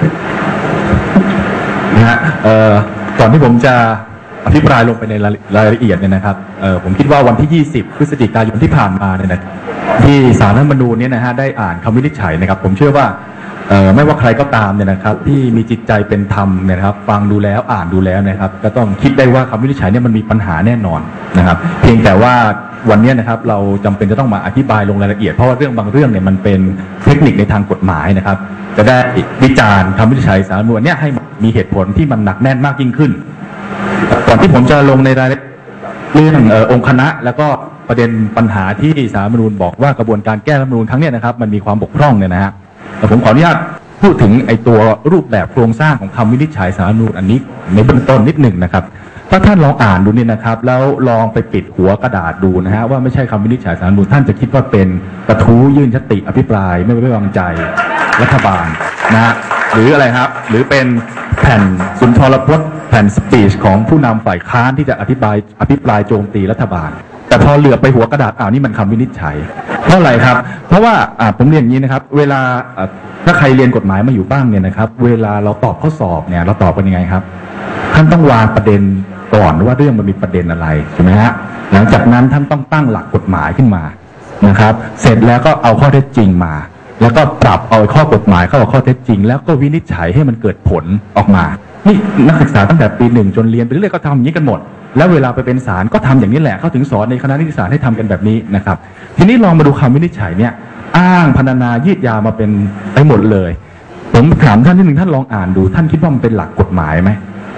นะฮะก่อนที่ผมจะอภิปรายลงไปในรายละเอียดเนี่ยนะครับผมคิดว่าวันที่ยี่สิบพฤศจิกายนที่ผ่านมาเนี่ยนะที่ศาลรัฐธรรมนูญเนี่ยนะฮะได้อ่านคำวินิจฉัยนะครับผมเชื่อว่าไม่ว่าใครก็ตามเนี่ยนะครับที่มีจิตใจเป็นธรรมเนี่ยครับฟังดูแล้วอ่านดูแล้วนะครับก็ต้องคิดได้ว่าคำวินิจฉัยเนี่ยมันมีปัญหาแน่นอนนะครับเพียงแต่ว่าวันนี้นะครับเราจำเป็นจะต้องมาอธิบายลงรายละเอียดเพราะว่าเรื่องบางเรื่องเนี่ยมันเป็นเทคนิคในทางกฎหมายนะครับจะได้วิจารณ์คำวินิจฉัยศาลรัฐธรรมนูญเนี่ยให้มีเหตุผลที่มันหนักแน่นมากยิ่งขึ้นก่อนที่ผมจะลงในรายละเอียดเรื่ององค์คณะแล้วก็ประเด็นปัญหาที่ศาลรัฐธรรมนูญบอกว่ากระบวนการแก้รัฐธรรมนูญครั้งนี้นะครับมันมีความบกพร่องเนี่ยนะฮะแต่ผมขออนุญาตพูดถึงไอ้ตัวรูปแบบโครงสร้างของคำวินิจฉัยศาลรัฐธรรมนูญอันนี้ในเบื้องต้นนิดหนึ่งนะครับถ้าท่านลองอ่านดูเนี่ยนะครับแล้วลองไปปิดหัวกระดาษดูนะฮะว่าไม่ใช่คำวินิจฉัยศาลรัฐธรรมนูญท่านจะคิดว่าเป็นกระทู้ยื่นยติอภิปรายไม่ไว้วางใจรัฐบาลนะฮะหรืออะไรครับหรือเป็นแผ่นสุนทรพจน์แผ่นสปีชของผู้นำฝ่ายค้านที่จะอธิบายอภิปรายโจมตีรัฐบาลแต่พอเหลือไปหัวกระดาษอ้าวนี่มันคำวินิจฉัยเพราะอะไรครับเพราะว่าผมเรียนอย่างนี้นะครับเวลาถ้าใครเรียนกฎหมายมาอยู่บ้างเนี่ยนะครับเวลาเราตอบข้อสอบเนี่ยเราตอบกันยังไงครับท่านต้องวางประเด็นก่อนว่าเรื่องมันมีประเด็นอะไรใช่ไหมฮะหลังจากนั้นท่านต้องตั้งหลักกฎหมายขึ้นมานะครับเสร็จแล้วก็เอาข้อเท็จจริงมาแล้วก็ปรับเอาข้อกฎหมายเข้ากับข้อเท็จจริงแล้วก็วินิจฉัยให้มันเกิดผลออกมานี่นักศึกษาตั้งแต่ปีหนึ่งจนเรียนไปเรื่อยๆก็ทำอย่างนี้กันหมดแล้วเวลาไปเป็นศาลก็ทำอย่างนี้แหละเขาถึงสอนในคณะนิติศาสตร์ให้ทำกันแบบนี้นะครับทีนี้ลองมาดูคำวินิจฉัยเนี่ยอ้างพรรณนายืดยาวมาเป็นไปหมดเลยผมถามท่านนิดหนึ่งท่านลองอ่านดูท่านคิดว่ามันเป็นหลักกฎหมายไหม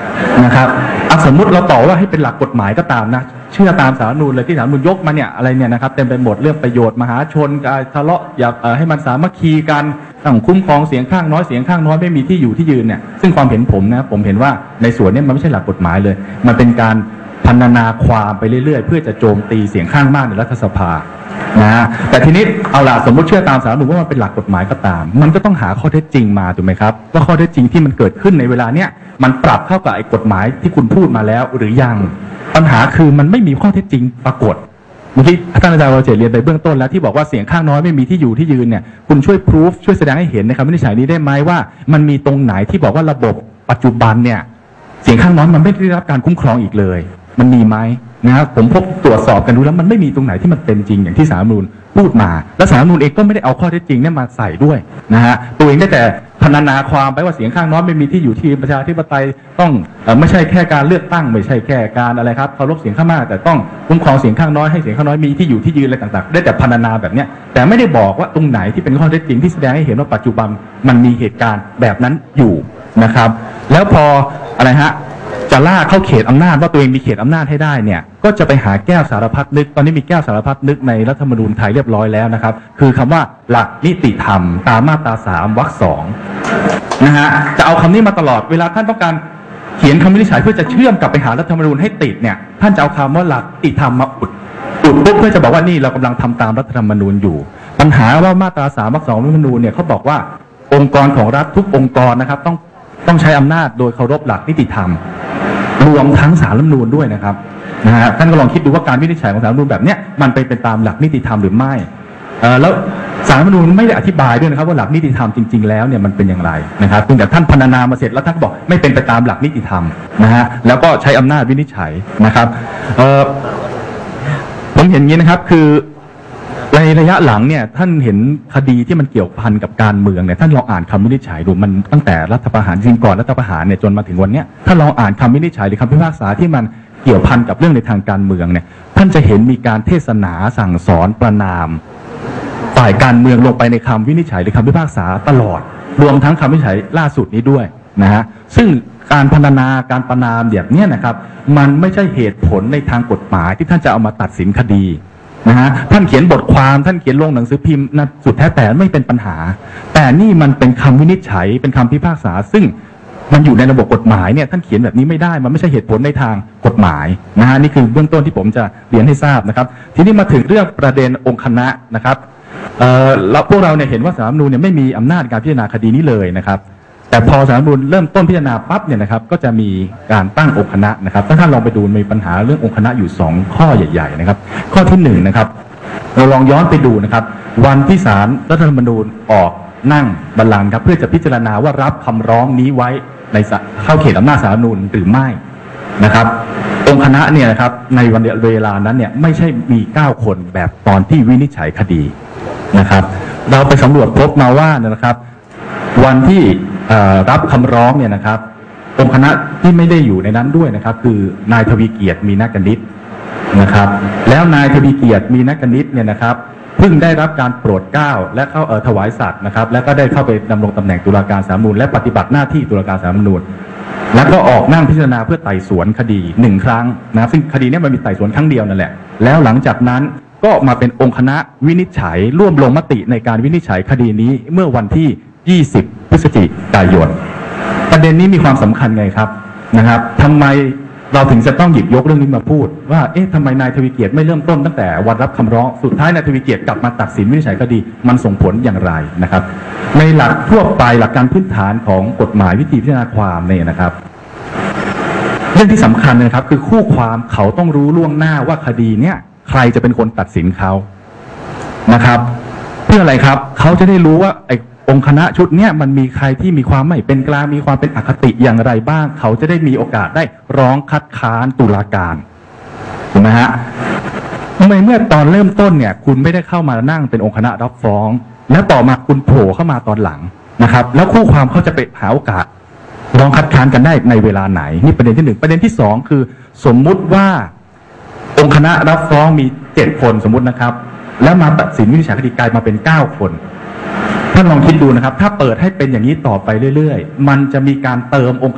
นะครับอ่ะสมมุติเราต่อว่าให้เป็นหลักกฎหมายก็ตามนะเชื่อตามสารรัฐธรรมนูญเลยที่สารรัฐธรรมนูญยกมาเนี่ยอะไรเนี่ยนะครับเต็มไปหมดเรื่องประโยชน์มหาชนการทะเลาะอย่าเอ่อให้มันสามัคคีกันต้องคุ้มครองเสียงข้างน้อยเสียงข้างน้อยไม่มีที่อยู่ที่ยืนเนี่ยซึ่งความเห็นผมนะผมเห็นว่าในส่วนนี้มันไม่ใช่หลักกฎหมายเลยมันเป็นการพรรณนาความไปเรื่อยๆเพื่อจะโจมตีเสียงข้างมากในรัฐสภานะฮะแต่ทีนี้เอาล่ะสมมติเชื่อตามสารรัฐธรรมนูญว่ามันเป็นหลักกฎหมายก็ตามมันก็ต้องหาข้อเท็จจริงมาถูกไหมครับว่าข้อเท็จจริงที่มันเกิดขึ้นในเวลาเนี้ยมันปรับเข้ากับไอ้กฎหมายที่คุณพูดมาแล้วหรือยังปัญหาคือมันไม่มีข้อเท็จจริงปรากฏเมื่อกี้ท่านอาจารย์วรเจตน์เรียนไปเบื้องต้นแล้วที่บอกว่าเสียงข้างน้อยไม่มีที่อยู่ที่ยืนเนี่ยคุณช่วยพิสูจช่วยแสดงให้เห็นในคำวินิจฉัยนี้ได้ไหมว่ามันมีตรงไหนที่บอกว่าระบบปัจจุบันเนี่ยเสียงข้างน้อยมันไม่ได้รับการคุ้มครองอีกเลยมันมีไหมนะครับผมพบตรวจสอบกันดูแล้วมันไม่มีตรงไหนที่มันเป็นจริงอย่างที่ศาลรัฐธรรมนูญพูดมาและศาลรัฐธรรมนูญเองก็ไม่ได้เอาข้อเท็จจริงเนี่ยมาใส่ด้วยนะฮะตัวเองได้แต่พรรณนาความไปว่าเสียงข้างน้อยไม่มีที่อยู่ที่ประชาธิปไตยต้องเอ่อไม่ใช่แค่การเลือกตั้งไม่ใช่แค่การอะไรครับเคารพเสียงข้างมากแต่ต้องคุ้มครองเสียงข้างน้อยให้เสียงข้างน้อยมีที่อยู่ที่ยืนอะไรต่างๆได้แต่พรรณนาแบบเนี้ยแต่ไม่ได้บอกว่าตรงไหนที่เป็นข้อเท็จจริงที่แสดงให้เห็นว่าปัจจุบันมันมีเหตุการณ์แบบนั้นอยู่นะครับแล้วพออะไรฮะจะล่าเข้าเขตอำนาจว่าตัวเองมีเขตอำนาจให้ได้เนี่ยก็จะไปหาแก้วสารพัดนึกตอนนี้มีแก้วสารพัดนึกในรัฐธรรมนูญไทยเรียบร้อยแล้วนะครับคือคำว่าหลักนิติธรรมตามมาตราสามวรรคสองนะฮะจะเอาคำนี้มาตลอดเวลาท่านต้องการเขียนคำวินิจฉัยเพื่อจะเชื่อมกลับไปหารัฐธรรมนูญให้ติดเนี่ยท่านจะเอาคำว่าหลักนิติธรรมมาอุดอุดปุ๊บเพื่อจะบอกว่านี่เรากำลังทำตามรัฐธรรมนูญอยู่ปัญหาว่ามาตราสามวรรคสองรัฐธรรมนูญเนี่ยเขาบอกว่าองค์กรของรัฐทุกองค์กรนะครับต้องต้องใช้อำนาจโดยเคารพหลักนิติธรรมรวมทั้งศาลรัฐธรรมนูญด้วยนะครับนะฮะท่านก็ลองคิดดูว่าการวินิจฉัยของศาลรัฐธรรมนูญแบบเนี้ยมันไปเป็นตามหลักนิติธรรมหรือไม่เอ่อแล้วศาลรัฐธรรมนูญไม่ได้อธิบายด้วยนะครับว่าหลักนิติธรรมจริงๆแล้วเนี่ยมันเป็นอย่างไรนะครับเพียงแต่ท่านพรรณนามาเสร็จแล้วท่านก็บอกไม่เป็นไปตามหลักนิติธรรมนะฮะแล้วก็ใช้อำนาจวินิจฉัยนะครับเอ่อผมเห็นอย่างนี้นะครับคือในระยะหลังเนี่ยท่านเห็นคดีที่มันเกี่ยวพันกับการเมืองเนี่ยท่านลองอ่านคำวินิจฉัยดูมันตั้งแต่รัฐประหารจริงก่อนรัฐประหารเนี่ยจนมาถึงวันเนี้ยถ้าลองอ่านคำวินิจฉัยหรือคำพิพากษาที่มันเกี่ยวพันกับเรื่องในทางการเมืองเนี่ยท่านจะเห็นมีการเทศนาสั่งสอนประณามฝ่ายการเมืองลงไปในคำวินิจฉัยหรือคำพิพากษาตลอดรวมทั้งคำวินิจฉัยล่าสุดนี้ด้วยนะฮะซึ่งการพรรณนาการประณามแบบนี้นะครับมันไม่ใช่เหตุผลในทางกฎหมายที่ท่านจะเอามาตัดสินคดีนะฮะท่านเขียนบทความท่านเขียนลงหนังสือพิมพ์นะสุดแท้แต่ไม่เป็นปัญหาแต่นี่มันเป็นคำวินิจฉัยเป็นคำพิพากษาซึ่งมันอยู่ในระบบกฎหมายเนี่ยท่านเขียนแบบนี้ไม่ได้มันไม่ใช่เหตุผลในทางกฎหมายนะฮะนี่คือเบื้องต้นที่ผมจะเรียนให้ทราบนะครับทีนี้มาถึงเรื่องประเด็นองค์คณะนะครับเอ่อเราพวกเราเนี่ยเห็นว่าศาลรัฐธรรมนูญเนี่ยไม่มีอำนาจการพิจารณาคดีนี้เลยนะครับแต่พอศาลรัฐธรรมนูญเริ่มต้นพิจารณาปั๊บเนี่ยนะครับก็จะมีการตั้งองค์คณะนะครับถ้าท่านลองไปดูมีปัญหาเรื่ององค์คณะอยู่สองข้อใหญ่ๆนะครับข้อที่หนึ่งนะครับเราลองย้อนไปดูนะครับวันที่ศาลรัฐธรรมนูญออกนั่งบัลลังก์ครับเพื่อจะพิจารณาว่ารับคำร้องนี้ไว้ในเข้าเขตอำนาจศาลรัฐธรรมนูญหรือไม่นะครับองค์คณะเนี่ยนะครับในวันเวลานั้นเนี่ยไม่ใช่มีเก้าคนแบบตอนที่วินิจฉัยคดีนะครับเราไปสำรวจพบมาว่านะครับวันที่รับคำร้องเนี่ยนะครับองค์คณะที่ไม่ได้อยู่ในนั้นด้วยนะครับคือนายทวีเกียรติมีนักกนิษฐ์นะครับแล้วนายทวีเกียรติมีนักกนิษฐ์เนี่ยนะครับเพิ่งได้รับการโปรดเกล้าและเข้าเอ่อถวายสัตย์นะครับแล้วก็ได้เข้าไปดำรงตำแหน่งตุลาการศาลรัฐธรรมนูญและปฏิบัติหน้าที่ตุลาการศาลรัฐธรรมนูญแล้วก็ออกนั่งพิจารณาเพื่อไต่สวนคดีหนึ่งครั้งนะซึ่งคดีนี้มันมีไต่สวนครั้งเดียวนั่นแหละแล้วหลังจากนั้นก็มาเป็นองค์คณะวินิจฉัยร่วมลงมติในการวินิจฉัยคดีนี้เมื่อวันที่ยี่สิบพฤศจิกายนประเด็นนี้มีความสำคัญไงครับนะครับทำไมเราถึงจะต้องหยิบยกเรื่องนี้มาพูดว่าเอ๊ะทำไมนายทวีเกียรติไม่เริ่มต้นตั้งแต่วันรับคำร้องสุดท้ายนายทวีเกียรติกลับมาตัดสินวินิจฉัยคดีมันส่งผลอย่างไรนะครับในหลักทั่วไปหลักการพื้นฐานของกฎหมายวิธีพิจารณาความเนี่ยนะครับเรื่องที่สำคัญนะครับคือคู่ความเขาต้องรู้ล่วงหน้าว่าคดีเนี้ยใครจะเป็นคนตัดสินเขานะครับเพื่ออะไรครับเขาจะได้รู้ว่าไอ้องค์คณะชุดเนี้ยมันมีใครที่มีความไม่เป็นกลางมีความเป็นอคติอย่างไรบ้างเขาจะได้มีโอกาสได้ร้องคัดค้านตุลาการถูกไหมฮะทำไมเมื่อตอนเริ่มต้นเนี่ยคุณไม่ได้เข้ามานั่งเป็นองค์คณะรับฟ้องแล้วต่อมาคุณโผล่เข้ามาตอนหลังนะครับแล้วคู่ความเขาจะไปหาโอกาสร้องคัดค้านกันได้ในเวลาไหนนี่ประเด็นที่หนึ่งประเด็นที่สองคือสมมุติว่าองค์คณะรับฟ้องมีเจ็ดคนสมมุตินะครับแล้วมาตัดสินวินิจฉัยคดีกลายมาเป็นเก้าคนท่านลองคิดดูนะครับถ้าเปิดให้เป็นอย่างนี้ต่อไปเรื่อยๆมันจะมีการเติมองค์คณะ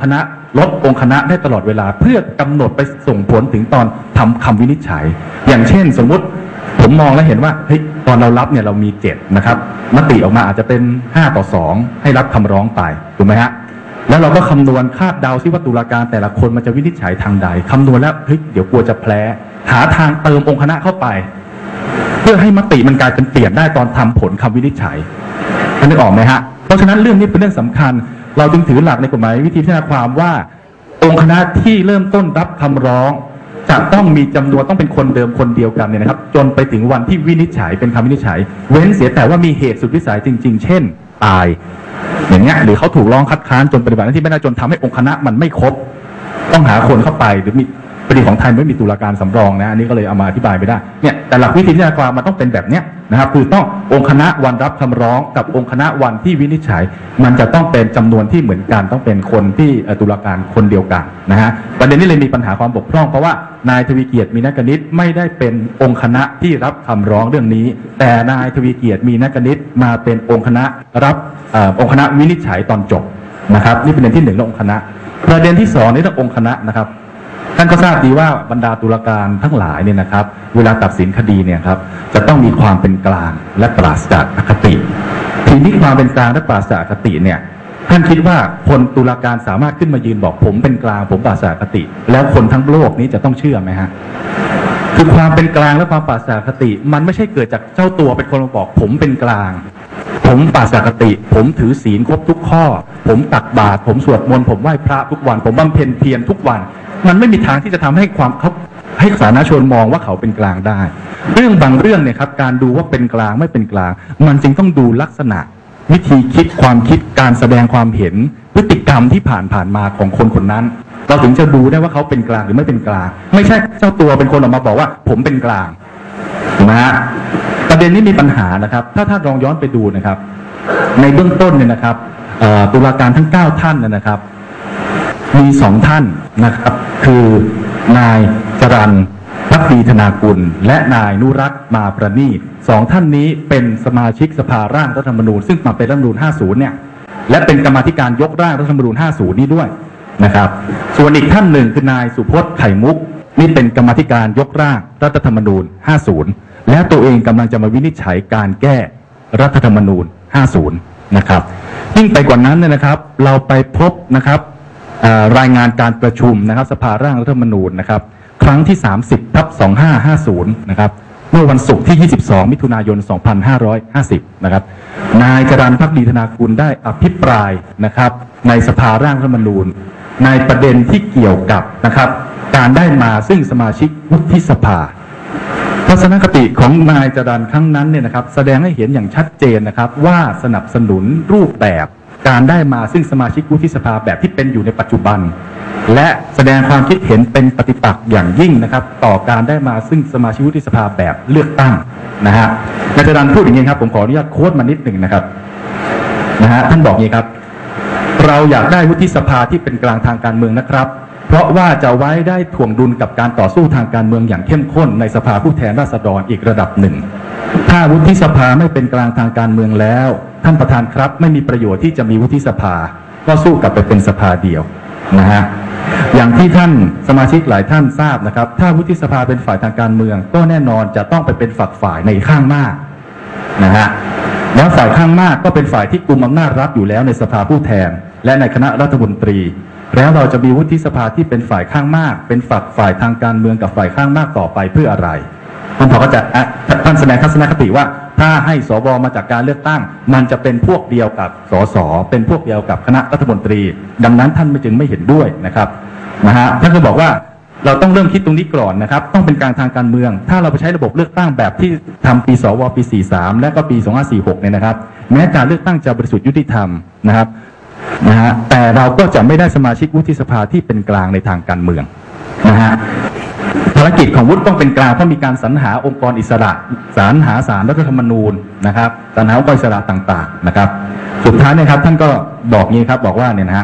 ลดองค์คณะได้ตลอดเวลาเพื่อกำหนดไปส่งผลถึงตอนทำคำวินิจฉัยอย่างเช่นสมมุติผมมองแล้วเห็นว่าเฮ้ยตอนเรารับเนี่ยเรามีเจ็ดนะครับมติออกมาอาจจะเป็นห้าต่อสองให้รับคำร้องไปถูกไหมฮะแล้วเราก็คำนวณคาดเดาซิว่าตุลาการแต่ละคนมันจะวินิจฉัยทางใดคำนวณแล้วเฮ้ยเดี๋ยวกลัวจะแพ้หาทางเติมองค์คณะเข้าไปเพื่อให้มติมันกลายเป็นเปลี่ยนได้ตอนทำผลคำวินิจฉัยอันนี้ออกไหมฮะเพราะฉะนั้นเรื่องนี้เป็นเรื่องสำคัญเราจึงถือหลักในกฎหมายวิธีพิจารณาความว่าองค์คณะที่เริ่มต้นรับคำร้องจะต้องมีจำนวนต้องเป็นคนเดิมคนเดียวกันเนี่ยนะครับจนไปถึงวันที่วินิจฉัยเป็นคำวินิจฉัยเว้นเสียแต่ว่ามีเหตุสุดวิสัยจริงๆเช่นตายอย่างเงี้ยหรือเขาถูกร้องคัดค้านจนปฏิบัติหน้าที่ไม่ได้จนทำให้องค์คณะมันไม่ครบต้องหาคนเข้าไปหรือมีคดีของไทยไม่มีตุลาการสำรองนะอันนี้ก็เลยเอามาอธิบายไม่ได้เนี่ยแต่หลักวิธีพิจารณาความมันต้องเป็นแบบเนี้ยนะครับคือต้ององค์คณะวันรับคำร้องกับองค์คณะวันที่วินิจฉัยมันจะต้องเป็นจำนวนที่เหมือนกันต้องเป็นคนที่ตุลาการคนเดียวกันนะฮะประเด็นนี้เลยมีปัญหาความบกพร่องเพราะว่านายทวีเกียรติมีนักนิตไม่ได้เป็นองค์คณะที่รับคำร้องเรื่องนี้แต่นายทวีเกียรติมีนักนิตมาเป็นองค์คณะรับองค์คณะวินิจฉัยตอนจบนะครับนี่เป็นประเด็นที่หนึ่งเรื่ององค์คณะประเด็นที่สองในเรื่ององค์คณะนะครับท่านก็ทราบดีว่าบรรดาตุลาการทั้งหลายเนี่ยนะครับเวลาตัดสินคดีเนี่ยครับจะต้องมีความเป็นกลางและปราศจากอคติทีนี้ความเป็นกลางและปราศจากอคติเนี่ยท่านคิดว่าคนตุลาการสามารถขึ้นมายืนบอกผมเป็นกลางผมปราศจากอคติแล้วคนทั้งโลกนี้จะต้องเชื่อไหมฮะคือความเป็นกลางและความปราศจากอคติมันไม่ใช่เกิดจากเจ้าตัวเป็นคนมาบอกผมเป็นกลางผมปราศจากอคติผมถือศีลครบทุกข้อผมตักบาตรผมสวดมนต์ผมไหว้พระทุกวันผมบำเพ็ญเพียรทุกวันมันไม่มีทางที่จะทำให้ความเขาให้สาธารณชนมองว่าเขาเป็นกลางได้เรื่องบางเรื่องเนี่ยครับการดูว่าเป็นกลางไม่เป็นกลางมันจึงต้องดูลักษณะวิธีคิดความคิดการแสดงความเห็นพฤติกรรมที่ผ่านผ่านมาของคนคนนั้นเราถึงจะดูได้ว่าเขาเป็นกลางหรือไม่เป็นกลางไม่ใช่เจ้าตัวเป็นคนออกมาบอกว่าผมเป็นกลางนะฮะประเด็นนี้มีปัญหานะครับถ้าท่านลองย้อนไปดูนะครับในเบื้องต้นเนี่ยนะครับตุลาการทั้งเก้าท่านนะครับมีสองท่านนะครับคือนายจรัญภักดีธนากุลและนายนุรัตน์มาประณีตสองท่านนี้เป็นสมาชิกสภาร่างรัฐธรรมนูญซึ่งมาเป็นรัฐธรรมนูญห้าสิบเนี่ยและเป็นกรรมาธิการยกร่างรัฐธรรมนูญห้าสิบนี้ด้วยนะครับส่วนอีกท่านหนึ่งคือนายสุพจน์ไข่มุกนี่เป็นกรรมาธิการยกร่างรัฐธรรมนูญห้าสิบและตัวเองกำลังจะมาวินิจฉัยการแก้รัฐธรรมนูญห้าสิบนะครับยิ่งไปกว่านั้นเนี่ยนะครับเราไปพบนะครับรายงานการประชุมนะครับสภาร่างรัฐธรรมนูญนะครับครั้งที่สามสิบทับสองพันห้าร้อยห้าสิบนะครับเมื่อวันศุกร์ที่ยี่สิบสองมิถุนายนสองพันห้าร้อยห้าสิบนะครับนายจรัญภักดีธนากุลได้อภิปรายนะครับในสภาร่างรัฐธรรมนูญในประเด็นที่เกี่ยวกับนะครับการได้มาซึ่งสมาชิกวุฒิสภาทัศนคติของนายจรัญครั้งนั้นเนี่ยนะครับแสดงให้เห็นอย่างชัดเจนนะครับว่าสนับสนุนรูปแบบการได้มาซึ่งสมาชิกวุฒิสภาแบบที่เป็นอยู่ในปัจจุบันและแสดงความคิดเห็นเป็นปฏิปักษ์อย่างยิ่งนะครับต่อการได้มาซึ่งสมาชิกวุฒิสภาแบบเลือกตั้งนะฮะนายจรัญพูดอย่างนี้ครับผมขออนุญาตโค้ดมานิดหนึ่งนะครับนะฮะท่านบอกอย่างนี้ครับเราอยากได้วุฒิสภาที่เป็นกลางทางการเมืองนะครับเพราะว่าจะไว้ได้ถ่วงดุลกับการต่อสู้ทางการเมืองอย่างเข้มข้นในสภาผู้แทนราษฎรอีกระดับหนึ่งถ้าวุฒิสภาไม่เป็นกลางทางการเมืองแล้วท่านประธานครับไม่มีประโยชน์ที่จะมีวุฒิสภาก็สู้กลับไปเป็นสภาเดียวนะฮะอย่างที่ท่านสมาชิกหลายท่านทราบนะครับถ้าวุฒิสภาเป็นฝ่ายทางการเมืองก็แน่นอนจะต้องไปเป็นฝักฝ่ายในข้างมากนะฮะแล้วฝ่ายข้างมากก็เป็นฝ่ายที่กุมอำนาจรัฐอยู่แล้วในสภาผู้แทนและในคณะรัฐมนตรีแล้วเราจะมีวุฒิสภาที่เป็นฝ่ายข้างมากเป็นฝักฝ่ายทางการเมืองกับฝ่ายข้างมากต่อไปเพื่ออะไรท่านผอก็จะท่านแสดงทัศนคติว่าถ้าให้สวมาจากการเลือกตั้งมันจะเป็นพวกเดียวกับสสเป็นพวกเดียวกับคณะรัฐมนตรีดังนั้นท่านจึงไม่เห็นด้วยนะครับนะฮะท่านก็บอกว่าเราต้องเริ่มคิดตรงนี้ก่อนนะครับต้องเป็นกลางทางการเมืองถ้าเราไปใช้ระบบเลือกตั้งแบบที่ทำปีสวปีสี่สิบสามและก็ปีสองพันห้าร้อยสี่สิบหกเนี่ยนะครับแม้การเลือกตั้งจะบริสุทธิ์ยุติธรรมนะครับนะฮะแต่เราก็จะไม่ได้สมาชิกวุฒิสภาที่เป็นกลางในทางการเมืองนะฮะภารกิจของวุฒิต้องเป็นกลางเพราะมีการสรรหาองค์กรอิสระสรรหาศาลรัฐธรรมนูญนะครับสรรหาองค์กรอิสระต่างๆนะครับสุดท้ายนะครับท่านก็บอกงี้ครับบอกว่าเนี่ยนะฮะ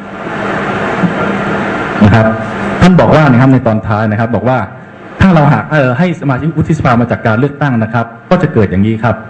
นะครับท่านบอกว่านะครับในตอนท้ายนะครับบอกว่าถ้าเราหากเออให้สมาชิกวุฒิสภามาจากการเลือกตั้งนะครับก็จะเกิดอย่างนี้ครับ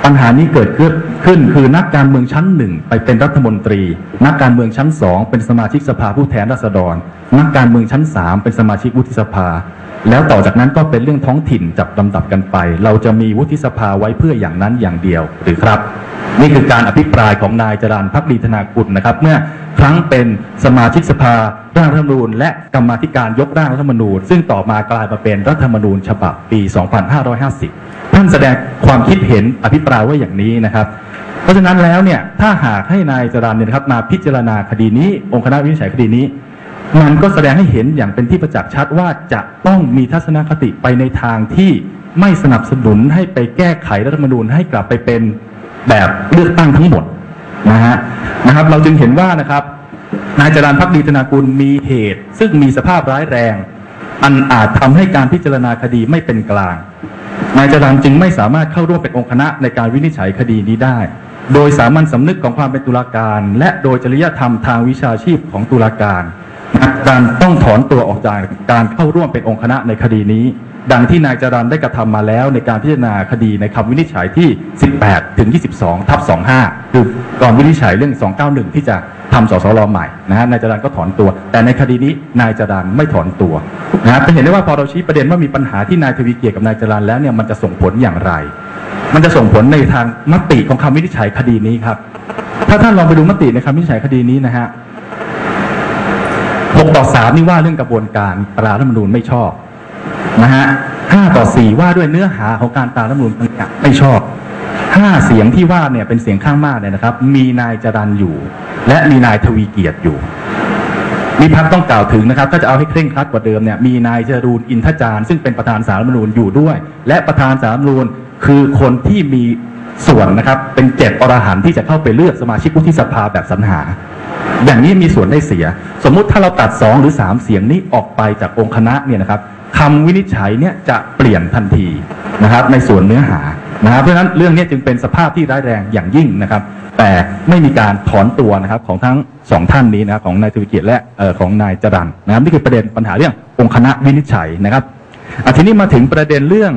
ปัญหานี้เกิดขึ้นขึ้นคือนักการเมืองชั้นหนึ่งไปเป็นรัฐมนตรีนักการเมืองชั้นสองเป็นสมาชิกสภาผู้แทนราษฎรนักการเมืองชั้นสามเป็นสมาชิกวุฒิสภาแล้วต่อจากนั้นก็เป็นเรื่องท้องถิ่นจับลำดับกันไปเราจะมีวุฒิสภาไว้เพื่ออย่างนั้นอย่างเดียวหรือครับนี่คือการอภิปรายของนายจรัญ ภักดีธนากุลนะครับเมื่อครั้งเป็นสมาชิกสภาร่างรัฐธรรมนูญและกรรมาธิการยกร่างรัฐธรรมนูญซึ่งต่อมากลายมาเป็นรัฐธรรมนูญฉบับปี สองพันห้าร้อยห้าสิบ ท่านแสดงความคิดเห็นอภิปรายไว้อย่างนี้นะครับเพราะฉะนั้นแล้วเนี่ยถ้าหากให้นายจรัญเนี่ยนะครับมาพิจารณาคดีนี้องค์คณะวินิจฉัยคดีนี้มันก็แสดงให้เห็นอย่างเป็นที่ประจักษ์ชัดว่าจะต้องมีทัศนคติไปในทางที่ไม่สนับสนุนให้ไปแก้ไขรัฐธรรมนูญให้กลับไปเป็นแบบเลือกตั้งทั้งหมดนะฮะนะครับเราจึงเห็นว่านะครับนายจรัญ ภักดีธนากุลมีเหตุซึ่งมีสภาพร้ายแรงอันอาจทำให้การพิจารณาคดีไม่เป็นกลางนายจรัญจึงไม่สามารถเข้าร่วมเป็นองค์คณะในการวินิจฉัยคดีนี้ได้โดยสามัญสำนึกของความเป็นตุลาการและโดยจริยธรรมทางวิชาชีพของตุลาการการต้องถอนตัวออกจากการเข้าร่วมเป็นองค์คณะในคดีนี้ดังที่นายจรัญได้กระทำมาแล้วในการพิจารณาคดีในคำวินิจฉัยที่ สิบแปดถึงยี่สิบสอง ทับ สองห้า คือก่อนวินิจฉัยเรื่อง สองเก้าหนึ่ง ที่จะทำสสรใหม่นะฮะนายจรัญก็ถอนตัวแต่ในคดีนี้นายจรัญไม่ถอนตัวนะฮะจะเห็นได้ว่าพอเราชี้ประเด็นว่ามีปัญหาที่นายทวีเกียรติกับนายจรัญแล้วเนี่ยมันจะส่งผลอย่างไรมันจะส่งผลในทางมติของคำวินิจฉัยคดีนี้ครับถ้าท่านลองไปดูมติในคำวินิจฉัยคดีนี้นะฮะหกต่อสามนี่ว่าเรื่องกระบวนการตรารัฐธรรมนูญไม่ชอบนะฮะห้าต่อสี่ว่าด้วยเนื้อหาของการตรารัฐธรรมนูญไม่ชอบห้าเสียงที่ว่าเนี่ยเป็นเสียงข้างมากเนี่ยนะครับมีนายจรัญอยู่และมีนายทวีเกียรติอยู่มีพักต้องกล่าวถึงนะครับถ้าจะเอาให้เคร่งครัดกว่าเดิมเนี่ยมีนายจรูญอินทจารซึ่งเป็นประธานศาลรัฐธรรมนูญอยู่ด้วยและประธานศาลรัฐธรรมนูญคือคนที่มีส่วนนะครับเป็นเจ็ดอรหันต์ที่จะเข้าไปเลือกสมาชิกวุฒิสภาแบบสรรหาอย่างนี้มีส่วนได้เสียสมมุติถ้าเราตัดสองหรือสามเสียงนี้ออกไปจากองค์คณะเนี่ยนะครับคำวินิจฉัยเนี่ยจะเปลี่ยนทันทีนะครับในส่วนเนื้อหานะครับเพราะฉะนั้นเรื่องนี้จึงเป็นสภาพที่ร้ายแรงอย่างยิ่งนะครับแต่ไม่มีการถอนตัวนะครับของทั้งสองท่านนี้นะครับของนายทวีเกียรติและของนายจรัญนะครับนี่คือประเด็นปัญหาเรื่ององค์คณะวินิจฉัยนะครับทีนี้มาถึงประเด็นเรื่อง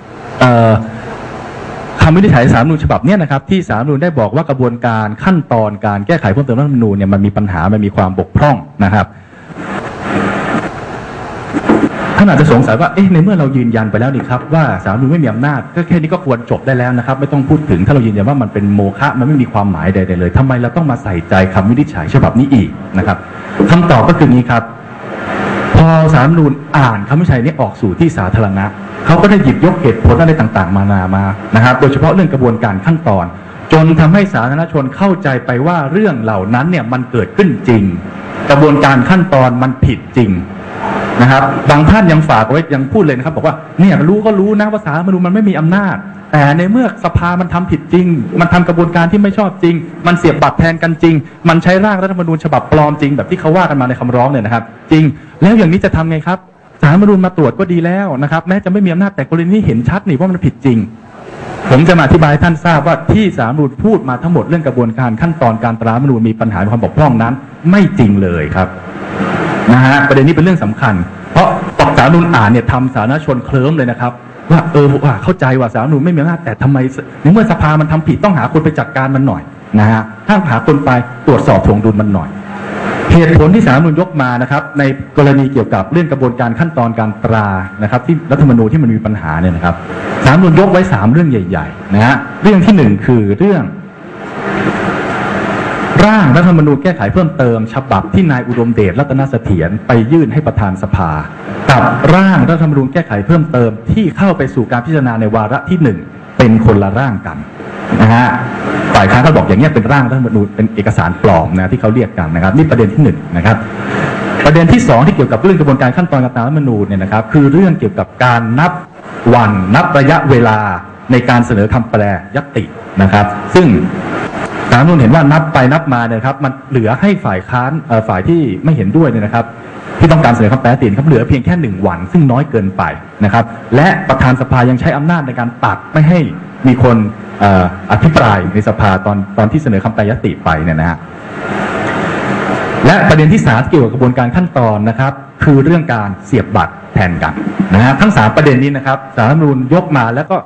คำวินิจฉัยศาลรัฐธรรมนูญฉบับนี้นะครับที่ศาลรัฐธรรมนูญได้บอกว่ากระบวนการขั้นตอนการแก้ไขเพิ่มเติมรัฐธรรมนูญเนี่ยมันมีปัญหามันมีความบกพร่องนะครับท่านอาจจะสงสัยว่าเอ๊ะในเมื่อเรายืนยันไปแล้วนี่ครับว่าศาลรัฐธรรมนูญไม่มีอำนาจก็แค่นี้ก็ควรจบได้แล้วนะครับไม่ต้องพูดถึงถ้าเรายืนยันว่ามันเป็นโมฆะมันไม่มีความหมายใดๆเลยทำไมเราต้องมาใส่ใจคำวินิจฉัยฉบับนี้อีกนะครับคำตอบก็คือนี้ครับพอศาลรัฐธรรมนูญอ่านคำวินิจฉัยนี้ออกสู่ที่สาธารณะเขาก็ได้หยิบยกเหตุผลอะไรต่างๆมานามานะครับโดยเฉพาะเรื่องกระบวนการขั้นตอนจนทำให้สาธารณชนเข้าใจไปว่าเรื่องเหล่านั้นเนี่ยมันเกิดขึ้นจริงกระบวนการขั้นตอนมันผิดจริงนะครับบางท่านยังฝากไว้ยังพูดเลยนะครับบอกว่าเนี่ยรู้ก็รู้นะว่าศาลรัฐธรรมนูญมันไม่มีอำนาจแต่ในเมื่อสภามันทำผิดจริงมันทำกระบวนการที่ไม่ชอบจริงมันเสียบบัตรแทนกันจริงมันใช้ร่างรัฐธรรมนูญฉบับปลอมจริงแบบที่เขาว่ากันมาในคำร้องเนี่ยนะครับจริงแล้วอย่างนี้จะทำไงครับศาลรัฐธรรมนูญมาตรวจก็ดีแล้วนะครับแม้จะไม่มีอำนาจแต่กรณีนี้เห็นชัดนี่ว่ามันผิดจริงผมจะมาอธิบายให้ท่านทราบว่าที่ศาลรัฐธรรมนูญพูดมาทั้งหมดเรื่องกระบวนการขั้นตอนการตรารัฐธรรมนูญมีปัญหาความบกพร่องนั้นไม่จริงเลยครับนะฮะประเด็นนี้เป็นเรื่องสำคัญเพราะศาลรัฐธรรมนูญอ่านเนี่ยทำสาธารณชนเคลิ้มเลยนะครับว่าเออว่าเข้าใจว่าศาลรัฐธรรมนูญไม่มีอำนาจแต่ทำไมในเมื่อสภามันทำผิดต้องหาคนไปจัดการมันหน่อยนะฮะถ้าหาคนไปตรวจสอบทวงดุลมันหน่อยเหตุผลที่ศาลรัฐธรรมนูญยกมานะครับในกรณีเกี่ยวกับเรื่องกระบวนการขั้นตอนการตรานะครับที่รัฐธรรมนูญที่มันมีปัญหาเนี่ยนะครับศาลรัฐธรรมนูญยกไว้สามเรื่องใหญ่ๆนะฮะเรื่องที่หนึ่งคือเรื่องร่างรัฐธรรมนูญแก้ไขเพิ่มเติมฉบับที่นายอุดมเดชรัตนเสถียรไปยื่นให้ประธานสภากับร่างรัฐธรรมนูญแก้ไขเพิ่มเติมที่เข้าไปสู่การพิจารณาในวาระที่หนึ่งเป็นคนละร่างกันนะฮะฝ่ายค้านเขาบอกอย่างนี้เป็นร่างรัฐธรรมนูญเป็นเอกสารปลอมนะที่เขาเรียกกันนะครับนี่ประเด็นที่หนึ่งนะครับประเด็นที่สองที่เกี่ยวกับเรื่องกระบวนการขั้นตอนการตามรัฐธรรมนูญเนี่ยนะครับคือเรื่องเกี่ยวกับการนับวันนับระยะเวลาในการเสนอคำแปรยตินะครับซึ่งศาลรัฐธรรมนูญเห็นว่านับไปนับมาเนี่ยครับมันเหลือให้ฝ่ายค้านฝ่ายที่ไม่เห็นด้วยเนี่ยนะครับที่ต้องการเสนอคำแปรยติครับเหลือเพียงแค่หนึ่งวันซึ่งน้อยเกินไปนะครับและประธานสภายังใช้อำนาจในการตัดไม่ให้มีคนอภิปรายในสภาตอนตอนที่เสนอคำแปรยติไปเนี่ยนะฮะและประเด็นที่สามเกี่ยวกับกระบวนการขั้นตอนนะครับคือเรื่องการเสียบบัตรแทนกันนะฮะทั้งสามประเด็นนี้นะครับศาลรัฐธรรมนูญยกมาแล้วก็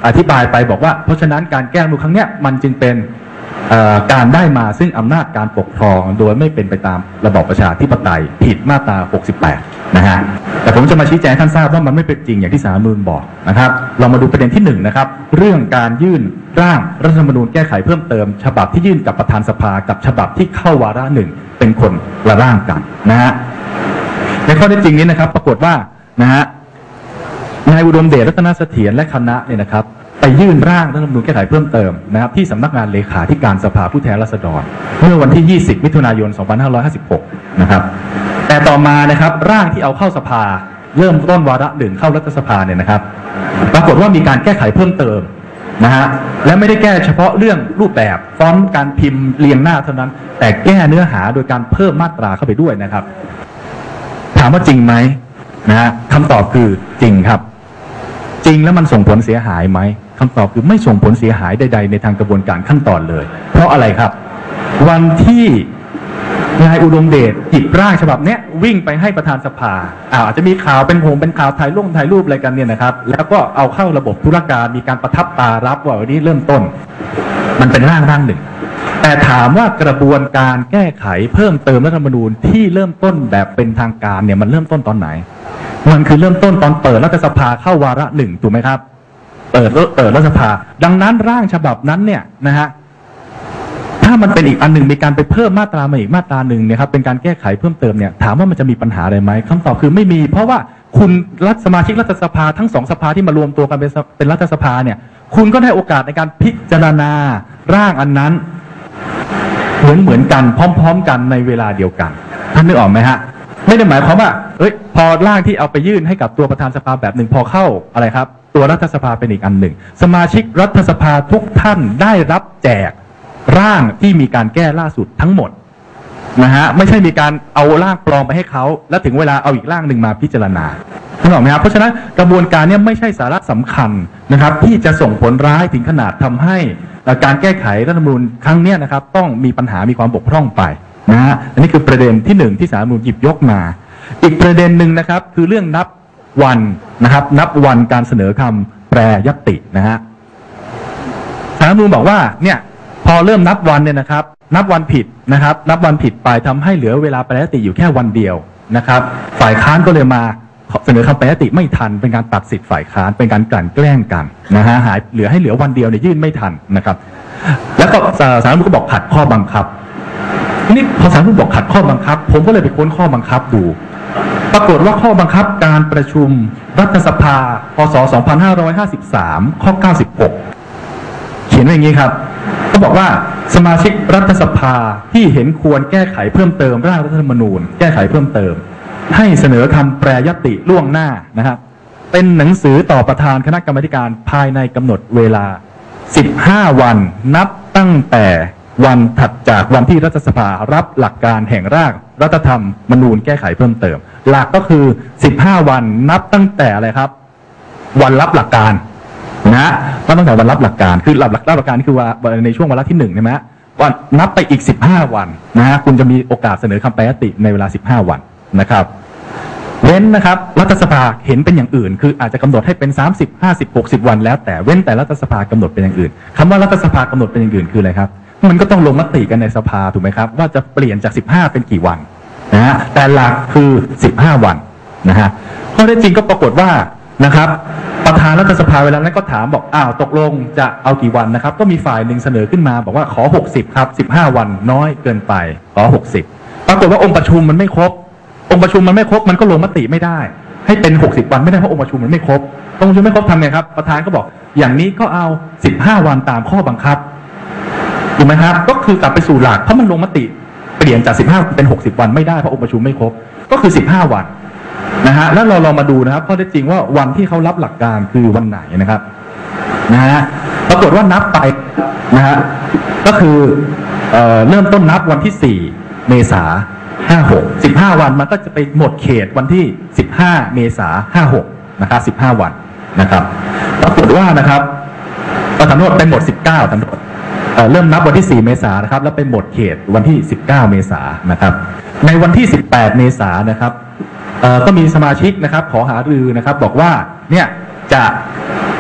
อธิบายไปบอกว่าเพราะฉะนั้นการแก้รัฐธรรมนูญครั้งเนี้ยมันจึงเป็นการได้มาซึ่งอำนาจการปกครองโดยไม่เป็นไปตามระบอบประชาธิปไตยผิดมาตราหกสิบแปดนะฮะแต่ผมจะมาชี้แจงท่านทราบว่ามันไม่เป็นจริงอย่างที่ศาลรัฐธรรมนูญบอกนะครับเรามาดูประเด็นที่หนึ่งนะครับเรื่องการยื่นร่างรัฐธรรมนูญแก้ไขเพิ่มเติมฉบับที่ยื่นกับประธานสภากับฉบับที่เข้าวาระหนึ่งเป็นคนละร่างกันนะฮะในข้อเท็จจริงนี้นะครับปรากฏว่านะฮะนายอุดมเดชรัตนเสถียรและคณะเนี่ยนะครับไปยื่นร่างรัฐธรรมนูญแก้ไขเพิ่มเติมนะครับที่สำนักงานเลขาธิการสภาผู้แทนราษฎรเมื่อวันที่ยี่สิบมิถุนายนสองพันห้าร้อยห้าสิบหกนะครับแต่ต่อมานะครับร่างที่เอาเข้าสภาเริ่มต้นวาระหนึ่งเข้ารัฐสภาเนี่ยนะครับปรากฏว่ามีการแก้ไขเพิ่มเติมนะฮะและไม่ได้แก้เฉพาะเรื่องรูปแบบฟอนต์การพิมพ์เรียงหน้าเท่านั้นแต่แก้เนื้อหาโดยการเพิ่มมาตราเข้าไปด้วยนะครับถามว่าจริงไหมนะฮะคำตอบคือจริงครับจริงแล้วมันส่งผลเสียหายไหมคำตอบคือไม่ส่งผลเสียหายใดๆในทางกระบวนการขั้นตอนเลยเพราะอะไรครับวันที่นายอุดมเดชหยิบร่างฉบับเนี้ยวิ่งไปให้ประธานสภาอ้าวอาจจะมีข่าวเป็นโหงเป็นข่าวถ่ายรูปถ่ายรูปอะไรกันเนี่ยนะครับแล้วก็เอาเข้าระบบธุรการมีการประทับตารับว่าวันนี้เริ่มต้นมันเป็นร่างร่างหนึ่งแต่ถามว่ากระบวนการแก้ไขเพิ่มเติมรัฐธรรมนูญที่เริ่มต้นแบบเป็นทางการเนี่ยมันเริ่มต้นตอนไหนมันคือเริ่มต้นตอนเปิดรัฐสภาเข้าวาระหนึ่งถูกไหมครับเปิดเปิดรัฐสภาดังนั้นร่างฉบับนั้นเนี่ยนะฮะถ้ามันเป็นอีกอันหนึ่งมีการไปเพิ่มมาตรามาอีกมาตราหนึ่งนะครับเป็นการแก้ไขเพิ่มเติมเนี่ยถามว่ามันจะมีปัญหาอะไรไหมคำตอบคือไม่มีเพราะว่าคุณรัฐสมาชิกรัฐสภาทั้งสองสภาที่มารวมตัวกันเป็นเป็นรัฐสภาเนี่ยคุณก็ได้โอกาสในการพิจารณาร่างอันนั้นเหมือนเหมือนกันพร้อมๆกันในเวลาเดียวกันท่านนึกออกไหมฮะไม่ได้หมายความว่าเอ้ยพอร่างที่เอาไปยื่นให้กับตัวประธานสภาแบบหนึ่งพอเข้าอะไรครับตัวรัฐสภาเป็นอีกอันหนึ่งสมาชิกรัฐสภาทุกท่านได้รับแจกร่างที่มีการแก้ล่าสุดทั้งหมดนะฮะไม่ใช่มีการเอาร่างปลอมไปให้เขาแล้วถึงเวลาเอาอีกร่างหนึ่งมาพิจารณาท่านบอกไหมครับเพราะฉะนั้นกระบวนการนี้ไม่ใช่สาระสำคัญนะครับที่จะส่งผลร้ายถึงขนาดทำให้การแก้ไขรัฐธรรมนูญครั้งนี้นะครับต้องมีปัญหามีความบกพร่องไปนะฮะอันนี้คือประเด็นที่หนึ่งที่ศาลรัฐธรรมนูญหยิบยกมาอีกประเด็นหนึ่งนะครับคือเรื่องนับวันนะครับนับวันการเสนอคำแปรยตินะฮะศาลรัฐธรรมนูญบอกว่าเนี่ยพอเริ่มนับวันเนี่ยนะครับนับวันผิดนะครับนับวันผิดไปทำให้เหลือเวลาแปรยติอยู่แค่วันเดียวนะครับฝ่ายค้านก็เลยมาเสนอคำแปรยติไม่ทันเป็นการตัดสิทธิ์ฝ่ายค้านเป็นการกลั่นแกล้งกันนะฮะหายเหลือให้เหลือวันเดียวเนี่ยยื่นไม่ทันนะครับแล้วก็ศาลรัฐธรรมนูญก็บอกขัดข้อบังคับนี่พอศาลรัฐธรรมนูญบอกขัดข้อบังคับผมก็เลยไปค้นข้อบังคับดูปรากฏว่าข้อบังคับการประชุมรัฐสภาพ.ศ. สองพันห้าร้อยห้าสิบสามข้อเก้าสิบหกเขียนไว้อย่างนี้ครับเขาบอกว่าสมาชิกรัฐสภาที่เห็นควรแก้ไขเพิ่มเติมร่างรัฐธรรมนูญแก้ไขเพิ่มเติมให้เสนอคำแปรยติล่วงหน้านะครับเป็นหนังสือต่อประธานคณะกรรมาธิการภายในกำหนดเวลาสิบห้าวันนับตั้งแต่วันถัดจากวันที่รัฐสภารับหลักการแห่งร่างรัฐธรรมนูญแก้ไขเพิ่มเติมหลักก็คือสิบห้าวันนับตั้งแต่อะไรครับวันรับหลักการนะนับตั้งแต่วันรับหลักการคือรับหลักรับหลักการคือว่าในช่วงวาระที่หนึ่งใช่ไหมวันนับไปอีกสิบห้าวันนะฮะคุณจะมีโอกาสเสนอคำแปรยติในเวลาสิบห้าวันนะครับเว้นนะครับรัฐสภาเห็นเป็นอย่างอื่นคืออาจจะกำหนดให้เป็นสามสิบ ห้าสิบ หกสิบวันแล้วแต่เว้นแต่รัฐสภากำหนดเป็นอย่างอื่นคำว่ารัฐสภากำหนดเป็นอย่างอื่นคืออะไรครับมันก็ต้องลงมติกันในสภาถูกไหมครับว่าจะเปลี่ยนจากสิบห้าเป็นกี่วันนะฮะแต่หลักคือสิบห้าวันนะฮะข้อเท็จจริงก็ปรากฏว่านะครับประธานรัฐสภาเวลานั้นก็ถามบอกอ้าวตกลงจะเอากี่วันนะครับก็มีฝ่ายหนึ่งเสนอขึ้นมาบอกว่าขอหกสิบครับสิบห้าวันน้อยเกินไปขอหกสิบปรากฏว่าองค์ประชุมมันไม่ครบองค์ประชุมมันไม่ครบมันก็ลงมติไม่ได้ให้เป็นหกสิบวันไม่ได้เพราะองค์ประชุมมันไม่ครบองค์ประชุมไม่ครบทำไงครับประธานก็บอกอย่างนี้ก็เอาสิบห้าวันตามข้อบังคับถูกไหมครับก็คือกลับไปสู่หลักเพราะมันลงมติเปลี่ยนจากสิบห้าเป็นหกสิบวันไม่ได้เพราะองค์ประชุมไม่ครบก็คือสิบห้าวันนะฮะแล้วเราลองมาดูนะครับข้อเท็จจริงว่าวันที่เขารับหลักการคือวันไหนนะครับนะฮะปรากฏว่านับไปนะฮะก็คือเอ่อเริ่มต้นนับวันที่สี่เมษาห้าหก สิบห้าวันมันก็จะไปหมดเขตวันที่สิบห้าเมษาห้าหกนะครับสิบห้าวันนะครับปรากฏว่านะครับประธานโทษเป็นหมดสิบเก้าท่านโทษเริ่มนับวันที่สี่เมษายนนะครับแล้วไปหมดเขตวันที่สิบเก้าเมษายนนะครับในวันที่สิบแปดเมษายนนะครับก็มีสมาชิกนะครับขอหารือนะครับบอกว่าเนี่ยจะ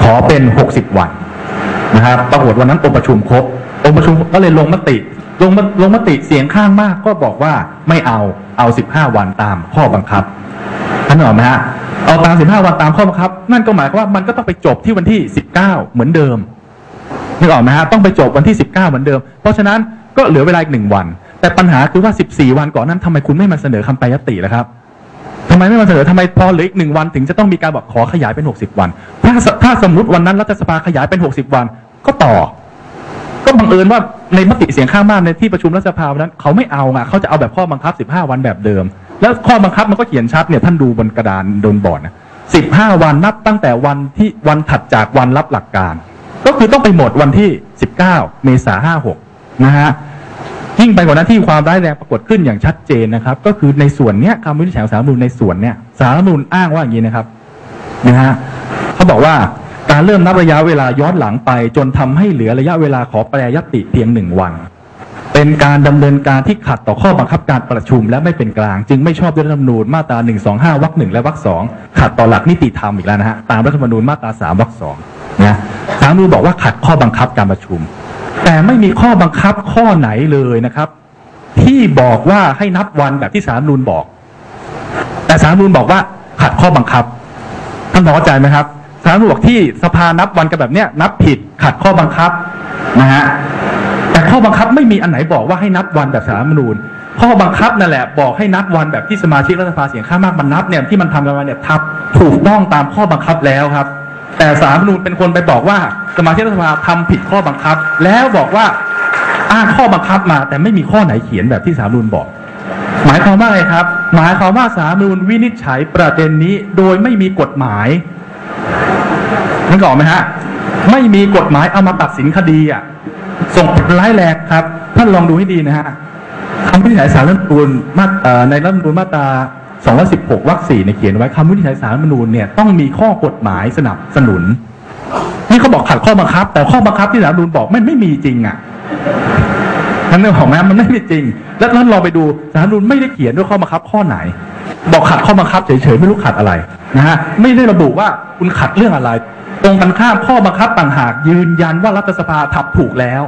ขอเป็นหกสิบวันนะครับปรากฏวันนั้นองค์ประชุมครบองค์ประชุมก็เลยลงมติลงมลงมติเสียงข้างมากก็บอกว่าไม่เอาเอาสิบห้าวันตามข้อบังคับท่านนึกออกไหมฮะเอาตามสิบห้าวันตามข้อบังคับนั่นก็หมายความว่ามันก็ต้องไปจบที่วันที่สิบเก้าเหมือนเดิมนึกออกไหมฮะต้องไปจบวันที่สิบเก้าเหมือนเดิมเพราะฉะนั้นก็เหลือเวลาอีกหนึ่งวันแต่ปัญหาคือว่าสิบสี่วันก่อนนั้นทำไมคุณไม่มาเสนอคำแปรยติล่ะครับทำไมไม่มาเสนอทำไมพอเหลืออีกหนึ่งวันถึงจะต้องมีการบอกขอขยายเป็นหกสิบวันถ้าถ้าสมมติวันนั้นรัฐสภาขยายเป็นหกสิบวันก็ต่อก็บังเอิญว่าในมติเสียงข้างมากในที่ประชุมรัฐสภาวันนั้นเขาไม่เอาไงเขาจะเอาแบบข้อบังคับสิบห้าวันแบบเดิมแล้วข้อบังคับมันก็เขียนชัดเนี่ยท่านดูบนกระดานโดนบอร์ดนะสิบห้าวันนับตั้งแต่วันที่วันถัดจากวันรับหลักการก็คือต้องไปหมดวันที่สิบเก้าเมษายนห้าหกนะฮะยิ่งไปกว่านั้นที่ความร้ายแรงปรากฏขึ้นอย่างชัดเจนนะครับก็คือในส่วนเนี้ยคำวินิจฉัยของศาลรัฐธรรมนูญในส่วนเนี้ยศาลรัฐธรรมนูญอ้างว่าอย่างนี้นะครับนะฮะเขาบอกว่าการเริ่มนับระยะเวลาย้อนหลังไปจนทำให้เหลือระยะเวลาขอแปรยติเพียงหนึ่งวันเป็นการดำเนินการที่ขัดต่อข้อบังคับการประชุมและไม่เป็นกลางจึงไม่ชอบด้วยรัฐธรรมนูญมาตราหนึ่งสองห้าวรรคหนึ่งและวรรคสองขัดต่อหลักนิติธรรมอีกแล้วนะฮะตามรัฐธรรมนูญมาตราสามวรรคสองนะศาลรัฐธรรมนูญบอกว่าขัดข้อบังคับการประชุมแต่ไม่มีข้อบังคับข้อไหนเลยนะครับที่บอกว่าให้นับวันแบบที่ศาลรัฐธรรมนูญบอกแต่ศาลรัฐธรรมนูญบอกว่าขัดข้อบังคับท่านพอเข้าใจไหมครับศาลรัฐธรรมนูญบอกที่สภานับวันกันแบบเนี้ยนับผิดขัดข้อบังคับนะฮะแต่ข้อบังคับไม่มีอันไหนบอกว่าให้นับวันแบบศาลรัฐธรรมนูญข้อบังคับนั่นแหละบอกให้นับวันแบบที่สมาชิกรัฐสภาเสียงข้างมากมันนับเนี่ยที่มันทำกันมาเนี่ยทับถูกต้องตามข้อบังคับแล้วครับแต่ศาลรัฐธรรมนูญเป็นคนไปบอกว่าสมาชิกรัฐสภาทำผิดข้อบังคับแล้วบอกว่าอ้างข้อบังคับมาแต่ไม่มีข้อไหนเขียนแบบที่ศาลรัฐธรรมนูญบอกหมายความว่าไงครับหมายความว่าศาลรัฐธรรมนูญวินิจฉัยประเด็นนี้โดยไม่มีกฎหมายนึกออกไหมฮะไม่มีกฎหมายเอามาตัดสินคดีอ่ะส่งผลร้ายแรงครับท่านลองดูให้ดีนะฮะคำวินิจฉัยศาลรัฐธรรมนูญมาในรัฐธรรมนูญมาตราสองร้อยสิบหกวรรคสี่ในเขียนไว้คำวินิจฉัยศาลรัฐธรรมนูญเนี่ยต้องมีข้อกฎหมายสนับสนุนนี่เขาบอกขัดข้อบังคับแต่ข้อบังคับที่ศาลรัฐธรรมนูญบอกมันไม่มีจริงอ่ะท่านนึกออกไหมมันไม่มีจริงแล้วท่านลองไปดูศาลรัฐธรรมนูญไม่ได้เขียนด้วยข้อบังคับข้อไหนบอกขัดข้อบังคับเฉยๆไม่รู้ขัดอะไรนะฮะไม่ได้ระบุว่าคุณขัดเรื่องอะไรตรงกันข้ามข้อบังคับต่างหากยืนยันว่ารัฐสภาทำถูกแล้ว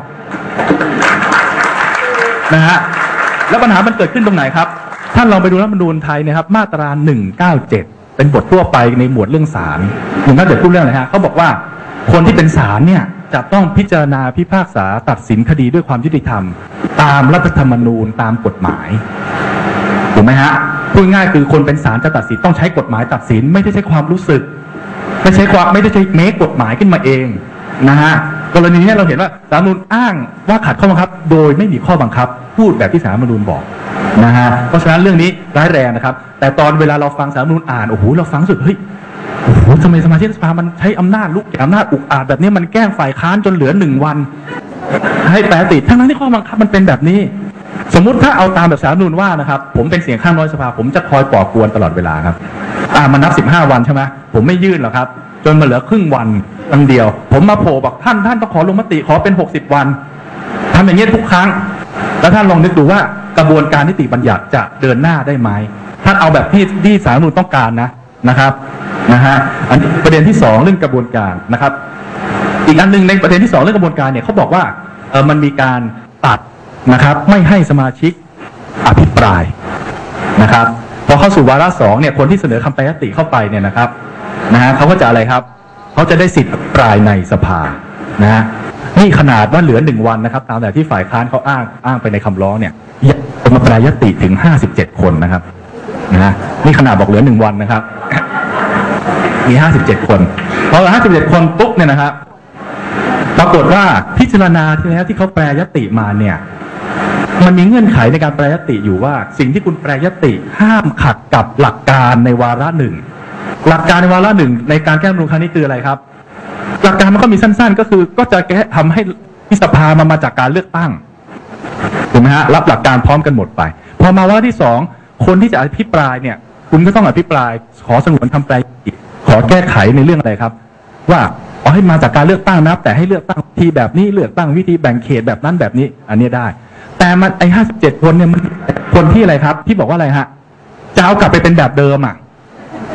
นะฮะแล้วปัญหามันเกิดขึ้นตรงไหนครับท่านลองไปดูรัฐธรรมนูญไทยนะครับมาตราหนึ่งเก้าเจ็ดเป็นบททั่วไปในหมวดเรื่องศาลหนึ่งเก้าเจ็ดพูดเรื่องอะไรฮะเขาบอกว่าคนที่เป็นศาลเนี่ยจะต้องพิจารณาพิพากษาตัดสินคดีด้วยความยุติธรรมตามรัฐธรรมนูญตามกฎหมายถูกไหมฮะพูดง่ายคือคนเป็นศาลจะตัดสินต้องใช้กฎหมายตัดสินไม่ได้ใช้ความรู้สึกไม่ใช่ความไม่ได้ใช้เมคกฎหมายขึ้นมาเองนะฮะกรณีนี้เราเห็นว่าศาลรัฐธรรมนูญอ้างว่าขัดข้อบังคับโดยไม่มีข้อบังคับพูดแบบที่ศาลรัฐธรรมนูญบอกนะฮะเพราะฉะนั้นเรื่องนี้ร้ายแรงนะครับแต่ตอนเวลาเราฟังศาลรัฐธรรมนูญอ่านโอ้โหเราฟังสุดเฮ้ยโอ้โหทำไมสมาชิกสภามันใช้อำนาจลุกแก่อำนาจอุกอาจแบบนี้มันแกล้งฝ่ายค้านจนเหลือหนึ่งวันให้แปรติดทั้งนั้นที่ข้อบังคับมันเป็นแบบนี้สมมุติถ้าเอาตามแบบศาลรัฐธรรมนูญว่านะครับผมเป็นเสียงข้างน้อยสภาผมจะคอยก่อกวนตลอดเวลาครับอ่ามันนับสิบห้าวันใช่ไหมผมไม่ยื่นหรอกครับจนมาเหลือครึ่งวันตั้งเดียวผมมาโผล่บอกท่านท่านต้องขอลงมติขอเป็นหกสิบวันทำอย่างนี้ทุกครั้งแล้วท่านลองนึกดูว่ากระบวนการนิติบัญญัติจะเดินหน้าได้ไหมท่านเอาแบบที่ที่ศาลรัฐธรรมนูญต้องการนะนะครับนะฮะอันนี้ประเด็นที่สองเรื่องกระบวนการนะครับอีกอันหนึ่งในประเด็นที่สองเรื่องกระบวนการเนี่ยเขาบอกว่าเออมันมีการตัดนะครับไม่ให้สมาชิกอภิปรายนะครับพอเข้าสู่วาระสองเนี่ยคนที่เสนอคำแปรยติเข้าไปเนี่ยนะครับนะฮะเขาก็จะอะไรครับเขาจะได้สิทธิ์อภิปรายในสภานะฮะนี่ขนาดว่าเหลือหนึ่งวันนะครับตามแต่ที่ฝ่ายค้านเขาอ้างอ้างไปในคำร้องเนี่ยคนมาแปรยติถึงห้าสิบเจ็ดคนนะครับนะฮะนี่ขนาดบอกเหลือหนึ่งวันนะครับมีห้าสิบเจ็ดคนพอห้าสิบเจ็ดคนปุ๊บเนี่ยนะครับปรากฏว่าพิจารณาที่แล้วที่เขาแปรยติมาเนี่ยมันมีเงื่อนไขในการแปรยติอยู่ว่าสิ่งที่คุณแปรยติห้ามขัดกับหลักการในวาระหนึ่งหลักการในวาระหนึ่งในการแก้รัฐธรรมนูญครั้งนี้คืออะไรครับหลักการมันก็มีสั้นๆก็คือก็จะแก้ทำให้ที่สภามันมาจากการเลือกตั้งถูกไหมฮะรับหลักการพร้อมกันหมดไปพอมาวาระที่สองคนที่จะอภิปรายเนี่ยคุณก็ต้องอภิปรายขอสงวนคำแปรยติขอแก้ไขในเรื่องอะไรครับว่าขอให้มาจากการเลือกตั้งนะแต่ให้เลือกตั้งวิธีแบบนี้เลือกตั้งวิธีแบ่งเขตแบบนั้นแบบนี้อันนี้ได้แต่มันไอ้ห้าสิบเจ็ดคนเนี่ยมันคนที่อะไรครับที่บอกว่าอะไรฮะจะเอากลับไปเป็นแบบเดิมอ่ะ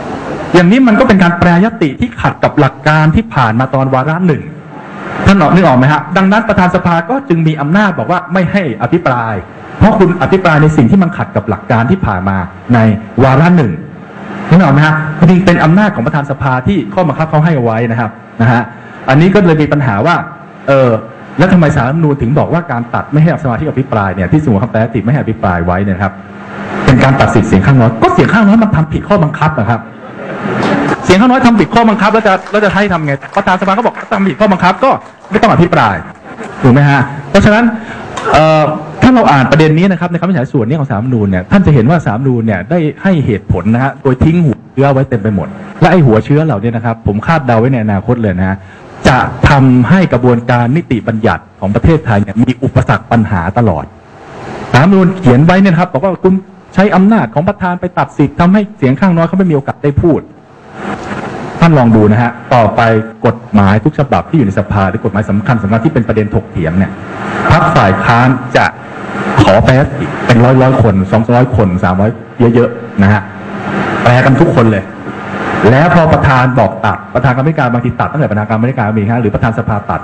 อย่างนี้มันก็เป็นการแปรยติที่ขัดกับหลักการที่ผ่านมาตอนวาระหนึ่งท่านนึกออกไหมฮะดังนั้นประธานสภาก็จึงมีอำนาจบอกว่าไม่ให้อภิปรายเพราะคุณอภิปรายในสิ่งที่มันขัดกับหลักการที่ผ่านมาในวาระหนึ่งนึกออกไหมฮะจริงเป็นอำนาจของประธานสภาที่ข้อบังคับเขาให้เอาไว้นะครับนะฮะอันนี้ก็เลยมีปัญหาว่าเออแล้วทำไมศาลรัฐธรรมนูญถึงบอกว่าการตัดไม่ให้สมาชิกอภิปรายเนี่ยที่สงวนคำแปลติไม่ให้อภิปรายไว้เนี่ยครับเป็นการตัดสิทธิเสียงข้างน้อยก็เสียงข้างน้อยมันทำผิดข้อบังคับนะครับเสียงข้างน้อยทำผิดข้อบังคับแล้วจะแล้วจะให้ทำไงประธานสภาก็บอกทำผิดข้อบังคับก็ไม่ต้องอภิปรายถูกไหมฮะเพราะฉะนั้นถ้าเราอ่านประเด็นนี้นะครับในคำวินิจฉัยส่วนนี้ของศาลรัฐธรรมนูญเนี่ยท่านจะเห็นว่าศาลรัฐธรรมนูญเนี่ยได้ให้เหตุผลนะฮะโดยทิ้งหัวเชื้อไว้เต็มไปหมดและไอ้หัวเชื้อเหล่านี้นะครับผมคาดเดาไว้ในอนาคตเลยนะฮะจะทำให้กระบวนการนิติบัญญัติของประเทศไทยเนี่ยมีอุปสรรคปัญหาตลอดศาลรัฐธรรมนูญเขียนไว้เนี่ยครับบอกว่าคุณใช้อำนาจของประธานไปตัดสิทธิ์ทำให้เสียงข้างน้อยเขาไม่มีโอกาสได้พูดท่านลองดูนะฮะต่อไปกฎหมายทุกฉบับที่อยู่ในสภาหรือกฎหมายสำคัญสำคัญที่เป็นประเด็นถกเถียงเนี่ยพรรคฝ่ายค้านจะขอแปลเป็นร้อยร้อยคนสองร้อยคนสามร้อยเยอะๆนะฮะแปลกันทุกคนเลยแล้วพอประธานบอกตัดประธานกรรมการบางทีตัดตั้งแต่ประธานกรรมการมีฮะหรือประธานสภาตัด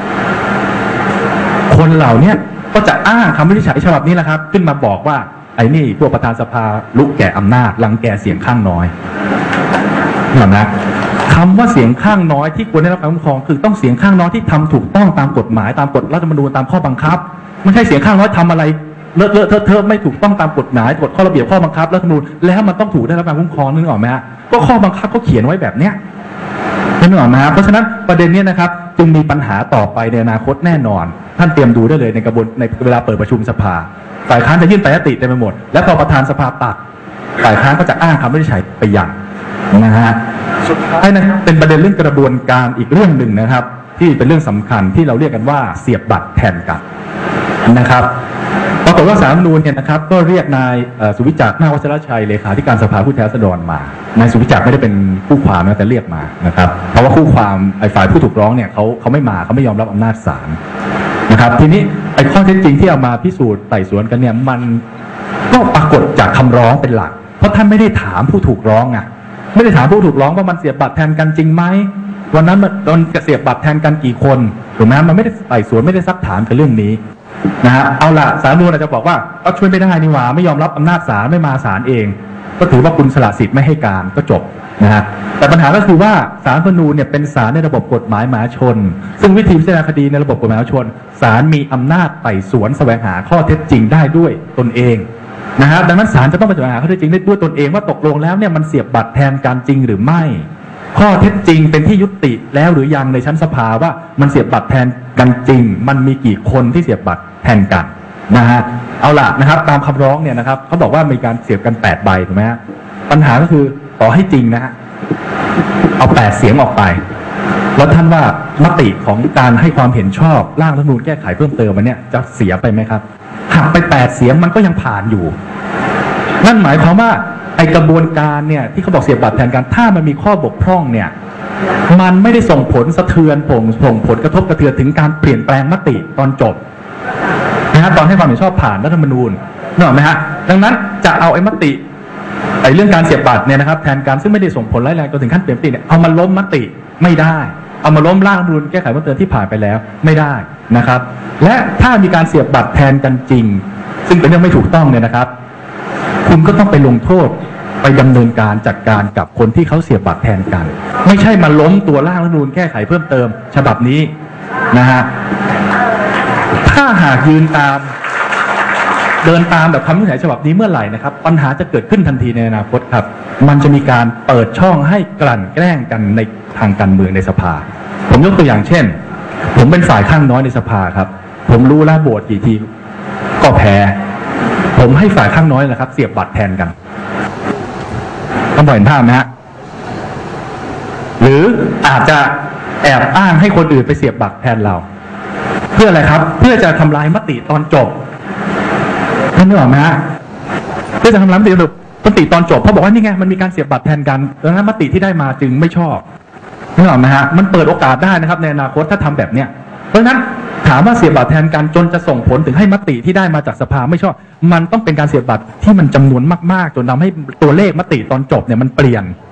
คนเหล่านี้ก็จะอ้างคำวินิจฉัยฉบับนี้แหละครับขึ้นมาบอกว่าไอ้นี่พวกประธานสภาลุกแก่อำนาจรังแกเสียงข้างน้อยเห็นไหมคำว่าเสียงข้างน้อยที่ควรได้รับการคุ้มครองคือต้องเสียงข้างน้อยที่ทำถูกต้องตามกฎหมายตามกฎรัฐธรรมนูญตามข้อบังคับไม่ใช่เสียงข้างน้อยทำอะไรเลอะเลอะเทอะเทอะไม่ถูกต้องตามกฎหมายกฎข้อระเบียบข้อบังคับรัฐธรรมนูญแล้วมันต้องถูกได้รับการคุ้มครองนึกออกไหมฮะก็ข้อบังคับเขาเขียนไว้แบบเนี้ยนึกออกไหมฮะเพราะฉะนั้นประเด็นนี้นะครับจึงมีปัญหาต่อไปในอนาคตแน่นอนท่านเตรียมดูได้เลยในกระบวนในเวลาเปิดประชุมสภาฝ่ายค้านจะยื่นแปรยติเต็มไปหมดแล้วพอประธานสภาตัดฝ่ายค้านก็จะอ้างคำวินิจฉัยไปอย่างนะฮะสุดท้ายนะเป็นประเด็นเรื่องกระบวนการอีกเรื่องหนึ่งนะครับที่เป็นเรื่องสำคัญที่เราเรียกกันว่าเสียบบัตรแทนกันนะครับปรากฏว่าศาลรัฐธรรมนูญเนี่ยนะครับก็เรียกนายสุวิจักรนาควัชรชัยเลขาธิการสภาผู้แทนราษฎรมานายสุวิจักรไม่ได้เป็นคู่ความนะแต่เรียกมานะครับเพราะว่าคู่ความไอ้ฝ่ายผู้ถูกร้องเนี่ยเขาเขาไม่มาเขาไม่ยอมรับอำนาจศาลนะครับทีนี้ไอ้ข้อเท็จจริงที่เอามาพิสูจน์ไต่สวนกันเนี่ยมันก็ปรากฏจากคำร้องเป็นหลักเพราะท่านไม่ได้ถามผู้ถูกร้องอ่ะไม่ได้ถามผู้ถูกร้องว่ามันเสียบบัตรแทนกันจริงไหมวันนั้นมันโดนเสียบบัตรแทนกันกี่คนถูกไหมมันไม่ได้ไต่สวนไม่ได้ซักถามกันเรื่องนี้นะฮะเอาละศาลรัฐธรรมนูญอาจจะบอกว่าก็ช่วยไม่ได้นี่หว่าไม่ยอมรับอำนาจศาลไม่มาศาลเองก็ถือว่าคุณสละสิทธิ์ไม่ให้การก็จบนะฮะแต่ปัญหาก็คือว่าศาลรัฐธรรมนูญเนี่ยเป็นศาลในระบบกฎหมายมหาชนซึ่งวิธีพิจารณาคดีในระบบกฎหมายมหาชนศาลมีอำนาจไต่สวนแสวงหาข้อเท็จจริงได้ด้วยตนเองนะฮะดังนั้นศาลจะต้องไปแสวงหาข้อเท็จจริงได้ด้วยตนเองว่าตกลงแล้วเนี่ยมันเสียบบัตรแทนการจริงหรือไม่ข้อเท็จจริงเป็นที่ยุติแล้วหรือยังในชั้นสภาว่ามันเสียบบัตรแทนกันจริงมันมีกี่คนที่เสียบบัตรแทนกันนะฮะเอาล่ะนะครับตามคำร้องเนี่ยนะครับเขาบอกว่ามีการเสียบกันแปดใบถูกไหมฮะปัญหาก็คือต่อให้จริงนะฮะเอาแปดเสียงออกไปแล้วท่านว่ามติของการให้ความเห็นชอบร่างรัฐธรรมนูญแก้ไขเพิ่มเติมมันเนี่ยจะเสียไปไหมครับหักไปแปดเสียงมันก็ยังผ่านอยู่นั่นหมายความว่าไอกระบวนการเนี่ยที่เขาบอกเสียบบัตรแทนกันถ้ามันมีข้อบกพร่องเนี่ยมันไม่ได้ส่งผลสะเทือนผงส่งผลกระทบกระเทือนถึงการเปลี่ยนแปลงมติตอนจบนะฮะตอนให้ความเห็นชอบผ่านรัฐธรรมนูญนึกออกไหมฮะดังนั้นจะเอาไอ้มติไอ้เรื่องการเสียบบัตรเนี่ยนะครับแทนการซึ่งไม่ได้ส่งผลร้ายแรงจนถึงขั้นเปลี่ยนมติเนี่ยเอามาล้มมติไม่ได้เอามาล้มร่างรัฐธรรมนูญแก้ไขเพิ่มเติมที่ผ่านไปแล้วไม่ได้นะครับและถ้ามีการเสียบบัตรแทนกันจริงซึ่งเป็นเรื่องไม่ถูกต้องเนี่ยนะครับคุณก็ต้องไปลงโทษไปดำเนินการจัดการกับคนที่เขาเสียบบัตรแทนกันไม่ใช่มาล้มตัวร่างรัฐธรรมนูญแก้ไขเพิ่มเติมฉบับนี้นะฮะถ้าหากยืนตามเดินตามแบบคำวินิจฉัยฉบับนี้เมื่อไหร่นะครับปัญหาจะเกิดขึ้นทันทีในอนาคตครับมันจะมีการเปิดช่องให้กลั่นแกล้งกันในทางการเมืองในสภาผมยกตัวอย่างเช่นผมเป็นฝ่ายข้างน้อยในสภาครับผมรู้แล้วโหวตกี่ทีก็แพ้ผมให้ฝ่ายข้างน้อยนะครับเสียบบัตรแทนกันต้องเห็นภาพไหมฮะหรืออาจจะแอบอ้างให้คนอื่นไปเสียบบัตรแทนเราเพื่ออะไรครับเพื่อจะทำลายมติตอนจบท่านนึกออกไหมฮะเพื่อจะทำลายมติมติตอนจบเพราะบอกว่านี่ไงมันมีการเสียบบัตรแทนกันดังนั้นมติที่ได้มาจึงไม่ชอบนึกออกไหมฮะมันเปิดโอกาสได้นะครับในอนาคตถ้าทำแบบเนี้ยเพราะฉะนั้นถามว่าเสียบบัตรแทนกันจนจะส่งผลถึงให้มติที่ได้มาจากสภาไม่ชอบมันต้องเป็นการเสียบบัตรที่มันจำนวนมากๆจนทำให้ตัวเลขมติตอนจบเนี่ยมันเปลี่ยน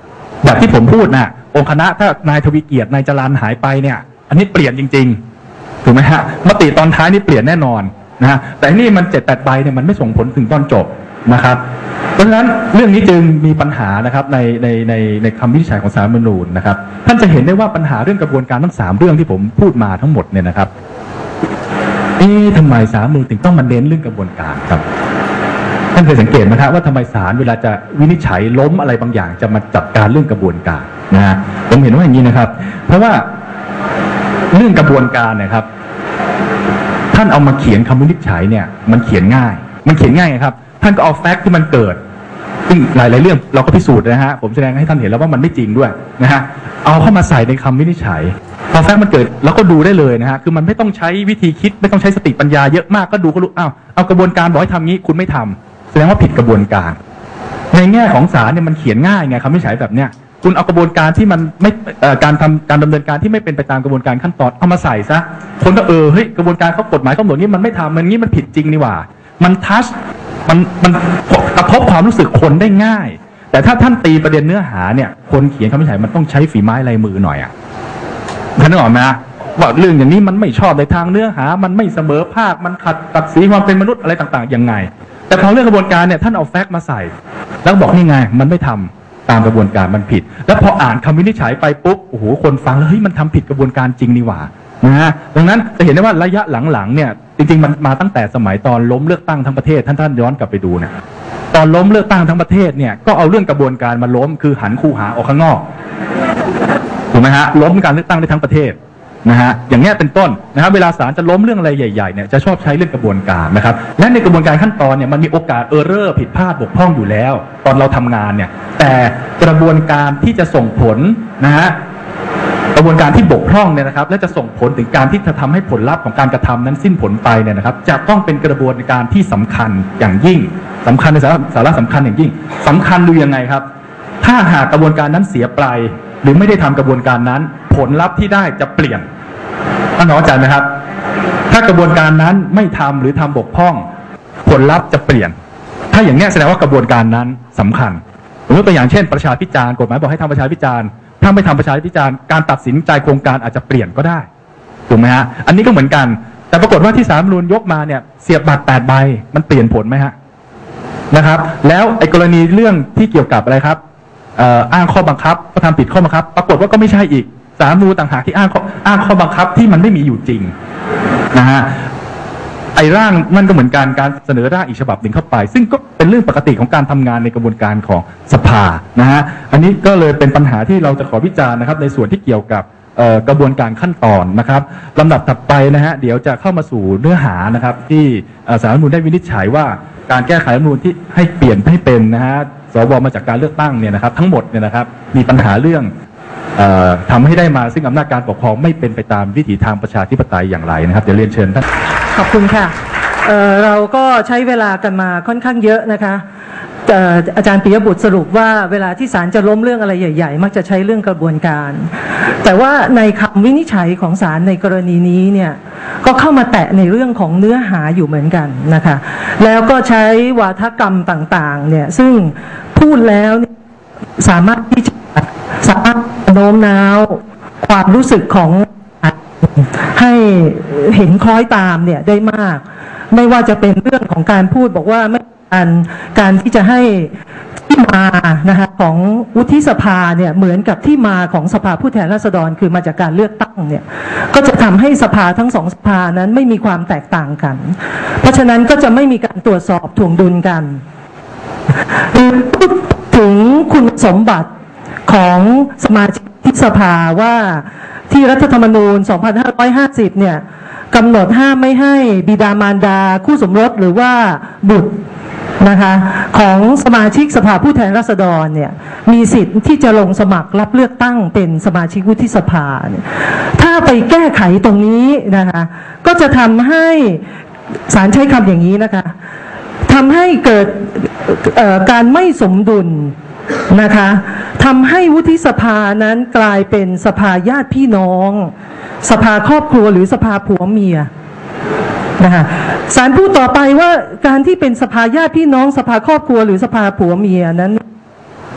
แบบที่ผมพูดนะองค์คณะถ้านายทวีเกียรตินายจรัญหายไปเนี่ยอันนี้เปลี่ยนจริงๆถูกไหมฮะมติตอนท้ายนี่เปลี่ยนแน่นอนนะฮะแต่นี่มันเจ็ดแปดใบเนี่ยมันไม่ส่งผลถึงตอนจบนะครับเพราะฉะนั้นเรื่องนี้จึงมีปัญหานะครับในในในในคำวินิจฉัยของศาลรัฐธรรมนูญนะครับท่านจะเห็นได้ว่าปัญหาเรื่องกระบวนการทั้งสามเรื่องที่ผมพูดมาทั้งหมดเนี่ยนะครับเอ๊ะทำไมศาลรัฐธรรมนูญถึงต้องมาเน้นเรื่องกระบวนการครับท่านเคยสังเกตไหมครับว่าทำไมศาลเวลาจะวินิจฉัยล้มอะไรบางอย่างจะมาจัดการเรื่องกระบวนการนะฮะผมเห็นว่าอย่างนี้นะครับเพราะว่าเรื่องกระบวนการนะครับท่านเอามาเขียนคำวินิจฉัยเนี่ยมันเขียนง่ายมันเขียนง่ายครับท่านก็เอาแฟกต์ที่มันเกิดซึ่งหลายๆเรื่องเราก็พิสูจน์นะฮะผมแสดงให้ท่านเห็นแล้วว่ามันไม่จริงด้วยนะฮะเอาเข้ามาใส่ในคำวินิจฉัยพอแฟกต์มันเกิดแล้วก็ดูได้เลยนะฮะคือมันไม่ต้องใช้วิธีคิดไม่ต้องใช้สติปัญญาเยอะมากก็ดูก็รู้อ้าวเอากระบวนการบอกให้ทำงี้คุณไม่ทำแสดงว่าผิดกระบวนการในแง่ของศาลเนี่ยมันเขียนง่ายไงคำวินิจฉัยแบบเนี้ยคุณเอากระบวนการที่มันไม่การทำการดำเนินการที่ไม่เป็นไปตามกระบวนการขั้นตอนเอามาใส่ซะคนก็เออเฮ้ยกระบวนการเขากฎหมายเขาบอกนี้มันไม่ทำมันงี้มันผิดจริงนี่หว่ามันทัชมันมันกระทบความรู้สึกคนได้ง่ายแต่ถ้าท่านตีประเด็นเนื้อหาเนี่ยคนเขียนคำวินิจฉัยมันต้องใช้ฝีไม้ลายมือหน่อยอ่ะท่านนึกออกไหมว่าเรื่องอย่างนี้มันไม่ชอบในทางเนื้อหามันไม่เสมอภาคมันขัดกับสีความเป็นมนุษย์อะไรต่างๆยังไงแต่พอเรื่องกระบวนการเนี่ยท่านเอาแฟกต์มาใส่แล้วบอกนี่ไงมันไม่ทำตามกระบวนการมันผิดแล้วพออ่านคำวินิจฉัยไปปุ๊บโอ้โหคนฟังแล้วเฮ้ยมันทำผิดกระบวนการจริงนี่หว่านะฮะดังนั้นจะเห็นได้ว่าระยะหลังๆเนี่ยจริงๆมันมาตั้งแต่สมัยตอนล้มเลือกตั้งทั้งประเทศท่านท่านย้อนกลับไปดูเนี่ยตอนล้มเลือกตั้งทั้งประเทศเนี่ยก็เอาเรื่องกระบวนการมาล้มคือหันคูหาออกข้างนอกถูกไหมฮะล้มการเลือกตั้งได้ทั้งประเทศนะฮะอย่างเงี้ยเป็นต้นนะครับเวลาศาลจะล้มเรื่องอะไรใหญ่ๆเนี่ยจะชอบใช้เรื่องกระบวนการนะครับและในกระบวนการขั้นตอนเนี่ยมันมีโอกาสเออร์เรอร์ผิดพลาดบกพร่องอยู่แล้วตอนเราทำงานเนี่ยแต่กระบวนการที่จะส่งผลนะฮะกระบวนการที่บกพร่องเนี่ยนะครับและจะส่งผลถึงการที่จะทำให้ผลลัพธ์ของการกระทำนั้นสิ้นผลไปเนี่ยนะครับจะต้องเป็นกระบวนการที่สำคัญอย่างยิ่งสำคัญในสาระสาระสำคัญอย่างยิ่งสำคัญดูยังไงครับถ้าหากกระบวนการนั้นเสียไปหรือไม่ได้ทำกระบวนการนั้นผลลัพธ์ที่ได้จะเปลี่ยนท่านเข้าใจไหมครับถ้ากระบวนการนั้นไม่ทำหรือทำบกพร่องผลลัพธ์จะเปลี่ยนถ้าอย่างนี้แสดงว่ากระบวนการนั้นสำคัญยกตัวอย่างเช่นประชาพิจารณ์กฎหมายบอกให้ทำประชาพิจารณ์ถ้าไม่ทำประชาพิจารณ์การตัดสินใจโครงการอาจจะเปลี่ยนก็ได้ถูกไหมฮะอันนี้ก็เหมือนกันแต่ปรากฏว่าที่ศาลรัฐธรรมนูญยกมาเนี่ยเสียบบัตรแปดใบมันเปลี่ยนผลไหมฮะนะครับแล้วไอ้กรณีเรื่องที่เกี่ยวกับอะไรครับอ้างข้อบังคับก็ทำผิดข้อบังคับปรากฏว่าก็ไม่ใช่อีกศาลรัฐธรรมนูญต่างหากที่อ้างข้ออ้างข้อบังคับที่มันไม่มีอยู่จริงนะฮะไอ้ร่างนั่นก็เหมือนกันการเสนอร่างอีกฉบับหนึ่งเข้าไปซึ่งก็เป็นเรื่องปกติของการทำงานในกระบวนการของสภานะฮะอันนี้ก็เลยเป็นปัญหาที่เราจะขอวิจารณ์นะครับในส่วนที่เกี่ยวกับกระบวนการขั้นตอนนะครับลำดับถัดไปนะฮะเดี๋ยวจะเข้ามาสู่เนื้อหานะครับที่ศาลรัฐธรรมนูญได้วินิจฉัยว่าการแก้ไขรัฐธรรมนูญที่ให้เปลี่ยนให้เป็นนะฮะสวมาจากการเลือกตั้งเนี่ยนะครับทั้งหมดเนี่ยนะครับมีปัญหาเรื่องทำให้ได้มาซึ่งอำนาจการปกครองไม่เป็นไปตามวิถีทางประชาธิปไตยอย่างไรนะครับเดี๋ยวเรียนเชิญท่านขอบคุณค่ะ เอ่อเราก็ใช้เวลากันมาค่อนข้างเยอะนะคะเอ่ออาจารย์ปิยบุตรสรุปว่าเวลาที่ศาลจะล้มเรื่องอะไรใหญ่ๆมักจะใช้เรื่องกระบวนการแต่ว่าในคำวินิจฉัยของศาลในกรณีนี้เนี่ยก็เข้ามาแตะในเรื่องของเนื้อหาอยู่เหมือนกันนะคะแล้วก็ใช้วาทกรรมต่างๆเนี่ยซึ่งพูดแล้วสามารถที่จะสามารถโน้มน้าวความรู้สึกของให้เห็นคล้อยตามเนี่ยได้มากไม่ว่าจะเป็นเรื่องของการพูดบอกว่าไม่การการที่จะให้ที่มานะคะของวุฒิสภาเนี่ยเหมือนกับที่มาของสภาผู้แทนราษฎรคือมาจากการเลือกตั้งเนี่ยก็จะทำให้สภาทั้งสองสภานั้นไม่มีความแตกต่างกันเพราะฉะนั้นก็จะไม่มีการตรวจสอบถ่วงดุลกันพูดถึงคุณสมบัติของสมาชิกสภาว่าที่รัฐธรรมนูญ สองพันห้าร้อยห้าสิบ เนี่ยกำหนดห้ามไม่ให้บิดามารดาคู่สมรสหรือว่าบุตรนะคะของสมาชิกสภาผู้แทนราษฎรเนี่ยมีสิทธิ์ที่จะลงสมัครรับเลือกตั้งเป็นสมาชิกวุฒิสภาเนี่ยถ้าไปแก้ไขตรงนี้นะคะก็จะทำให้ศาลใช้คำอย่างนี้นะคะทำให้เกิดการไม่สมดุลนะคะทำให้วุฒิสภานั้นกลายเป็นสภาญาติพี่น้องสภาครอบครัวหรือสภาผัวเมียนะคะศาลพูดต่อไปว่าการที่เป็นสภาญาติพี่น้องสภาครอบครัวหรือสภาผัวเมียนั้นทำให้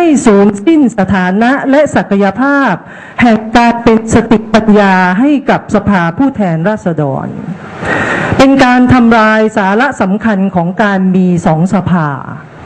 สูญสิ้นสถานะและศักยภาพแห่งการเป็นสติปัญญาให้กับสภาผู้แทนราษฎรเป็นการทำลายสาระสำคัญของการมีสองสภา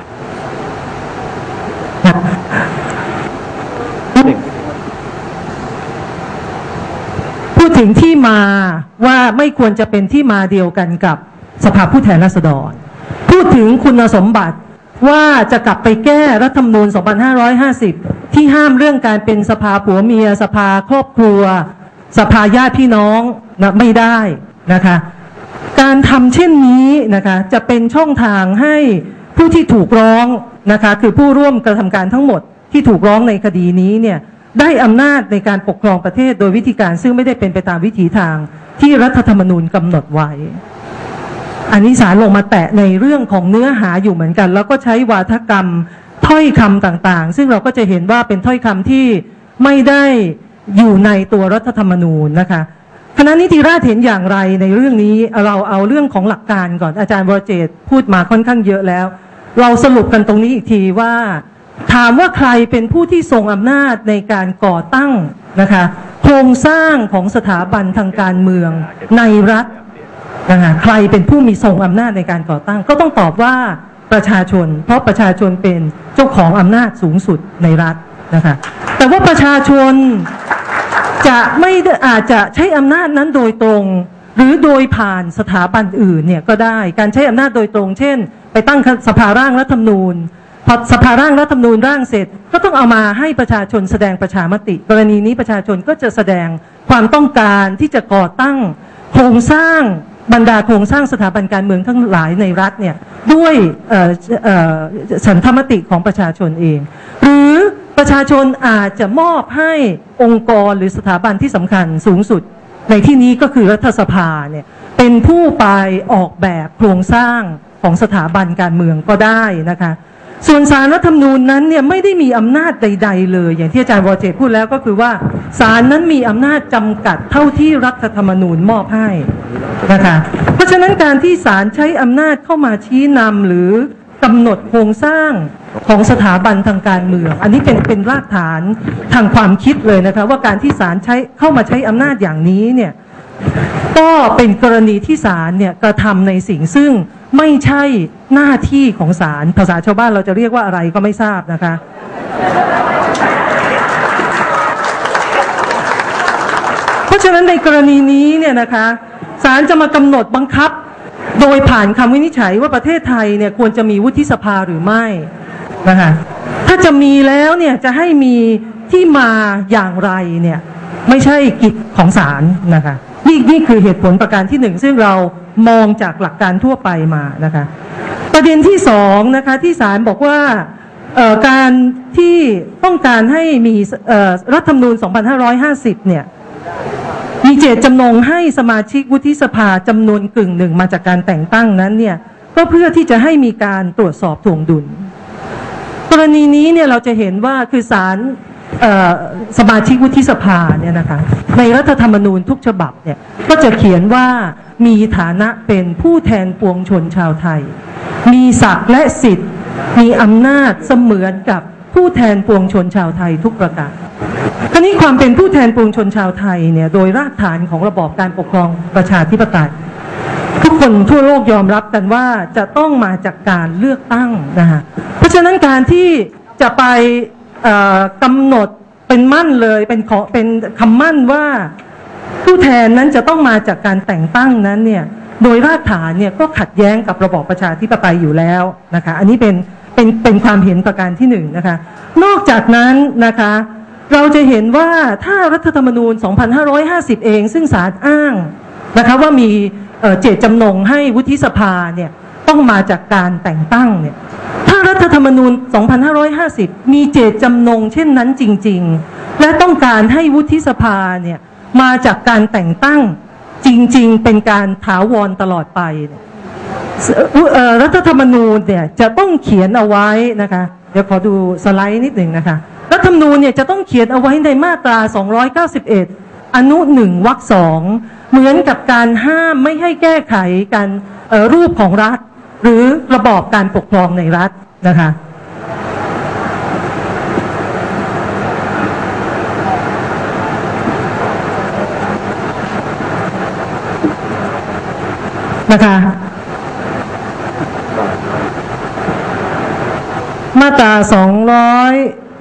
พูดถึงที่มาว่าไม่ควรจะเป็นที่มาเดียวกันกับสภาผู้แทนราษฎรพูดถึงคุณสมบัติว่าจะกลับไปแก้รัฐธรรมนูญ สองพันห้าร้อยห้าสิบ ที่ห้ามเรื่องการเป็นสภาผัวเมียสภาครอบครัวสภาญาติพี่น้องนะไม่ได้นะคะการทำเช่นนี้นะคะจะเป็นช่องทางให้ผู้ที่ถูกร้องนะคะคือผู้ร่วมกระทำการทั้งหมดที่ถูกร้องในคดีนี้เนี่ยได้อำนาจในการปกครองประเทศโดยวิธีการซึ่งไม่ได้เป็นไปตามวิถีทางที่รัฐธรรมนูญกำหนดไว้อันนี้ศาลลงมาแตะในเรื่องของเนื้อหาอยู่เหมือนกันแล้วก็ใช้วาทกรรมถ้อยคำต่างๆซึ่งเราก็จะเห็นว่าเป็นถ้อยคำที่ไม่ได้อยู่ในตัวรัฐธรรมนูญนะคะคณะนิติราษฎร์เห็นอย่างไรในเรื่องนี้เราเอาเรื่องของหลักการก่อนอาจารย์วรเจตน์พูดมาค่อนข้างเยอะแล้วเราสรุปกันตรงนี้อีกทีว่าถามว่าใครเป็นผู้ที่ทรงอำนาจในการก่อตั้งนะคะโครงสร้างของสถาบันทางการเมืองในรัฐนะคะใครเป็นผู้มีทรงอำนาจในการก่อตั้งก็ต้องตอบว่าประชาชนเพราะประชาชนเป็นเจ้าของอำนาจสูงสุดในรัฐนะคะแต่ว่าประชาชนจะไม่อาจจะใช้อำนาจนั้นโดยตรงหรือโดยผ่านสถาบันอื่นเนี่ยก็ได้การใช้อำนาจโดยตรงเช่นไปตั้งสภาร่างรัฐธรรมนูญพอสภาร่างรัฐธรรมนูญร่างเสร็จก็ต้องเอามาให้ประชาชนแสดงประชามติกรณีนี้ประชาชนก็จะแสดงความต้องการที่จะก่อตั้งโครงสร้างบรรดาโครงสร้างสถาบันการเมืองทั้งหลายในรัฐเนี่ยด้วยฉันทามติของประชาชนเองหรือประชาชนอาจจะมอบให้องค์กรหรือสถาบันที่สำคัญสูงสุดในที่นี้ก็คือรัฐสภาเนี่ยเป็นผู้ไปออกแบบโครงสร้างของสถาบันการเมืองก็ได้นะคะส่วนศาลรัฐธรรมนูญนั้นเนี่ยไม่ได้มีอำนาจใดๆเลยอย่างที่อาจารย์วรเจตน์พูดแล้วก็คือว่าศาลนั้นมีอำนาจจำกัดเท่าที่รัฐธรรมนูญมอบให้นะคะเพราะฉะนั้นการที่ศาลใช้อำนาจเข้ามาชี้นำหรือกำหนดโครงสร้างของสถาบันทางการเมืองอันนี้เป็นเป็นรากฐานทางความคิดเลยนะคะว่าการที่ศาลใช้เข้ามาใช้อำนาจอย่างนี้เนี่ยก็เป็นกรณีที่ศาลเนี่ยกระทำในสิ่งซึ่งไม่ใช่หน้าที่ของศาลภาษาชาวบ้านเราจะเรียกว่าอะไรก็ไม่ทราบนะคะเพราะฉะนั้นในกรณีนี้เนี่ยนะคะศาลจะมากำหนดบังคับโดยผ่านคำวินิจฉัยว่าประเทศไทยเนี่ยควรจะมีวุฒิสภาหรือไม่นะคะถ้าจะมีแล้วเนี่ยจะให้มีที่มาอย่างไรเนี่ยไม่ใช่กิจของศาลนะคะนี่นี่คือเหตุผลประการที่หนึ่งซึ่งเรามองจากหลักการทั่วไปมานะคะประเด็นที่สองนะคะที่ศาลบอกว่าการที่ต้องการให้มีรัฐธรรมนูญ สองพันห้าร้อยห้าสิบ เนี่ยมีเจตจำนงให้สมาชิกวุฒิสภาจำนวนกึ่งหนึ่งมาจากการแต่งตั้งนั้นเนี่ยก็เพื่อที่จะให้มีการตรวจสอบถ่วงดุลกรณีนี้เนี่ยเราจะเห็นว่าคือศาลสมาชิกวุฒิสภาเนี่ยนะคะในรัฐธรรมนูญทุกฉบับเนี่ยก็จะเขียนว่ามีฐานะเป็นผู้แทนปวงชนชาวไทยมีศักดิ์และสิทธิ์มีอำนาจเสมือนกับผู้แทนปวงชนชาวไทยทุกประการคราวนี้ความเป็นผู้แทนปวงชนชาวไทยเนี่ยโดยรากฐานของระบอบการปกครองประชาธิปไตยทุกคนทั่วโลกยอมรับกันว่าจะต้องมาจากการเลือกตั้งนะคะเพราะฉะนั้นการที่จะไปกำหนดเป็นมั่นเลยเป็นขอเป็นคำมั่นว่าผู้แทนนั้นจะต้องมาจากการแต่งตั้งนั้นเนี่ยโดยรากฐานเนี่ยก็ขัดแย้งกับระบอบประชาธิปไตยอยู่แล้วนะคะอันนี้เป็นเป็นเป็นความเห็นประการที่หนึ่งนะคะนอกจากนั้นนะคะเราจะเห็นว่าถ้ารัฐธรรมนูญ สองพันห้าร้อยห้าสิบ เองซึ่งศาลอ้างนะคะว่ามีเจตจำนงให้วุฒิสภาเนี่ยต้องมาจากการแต่งตั้งเนี่ยถ้ารัฐธรรมนูญ สองพันห้าร้อยห้าสิบ มีเจตจำนงเช่นนั้นจริงๆและต้องการให้วุฒิสภาเนี่ยมาจากการแต่งตั้งจริงๆเป็นการถาวรตลอดไปรัฐธรรมนูญเนี่ยจะต้องเขียนเอาไว้นะคะเดี๋ยวขอดูสไลด์นิดหนึ่งนะคะรัฐธรรมนูญเนี่ยจะต้องเขียนเอาไว้ในมาตราสองร้อยเก้าสิบเอ็ดอนุหนึ่งวรรคสองเหมือนกับการห้ามไม่ให้แก้ไขการรูปของรัฐหรือระบอบการปกครองในรัฐนะคะนะคะมาตราสองร้อย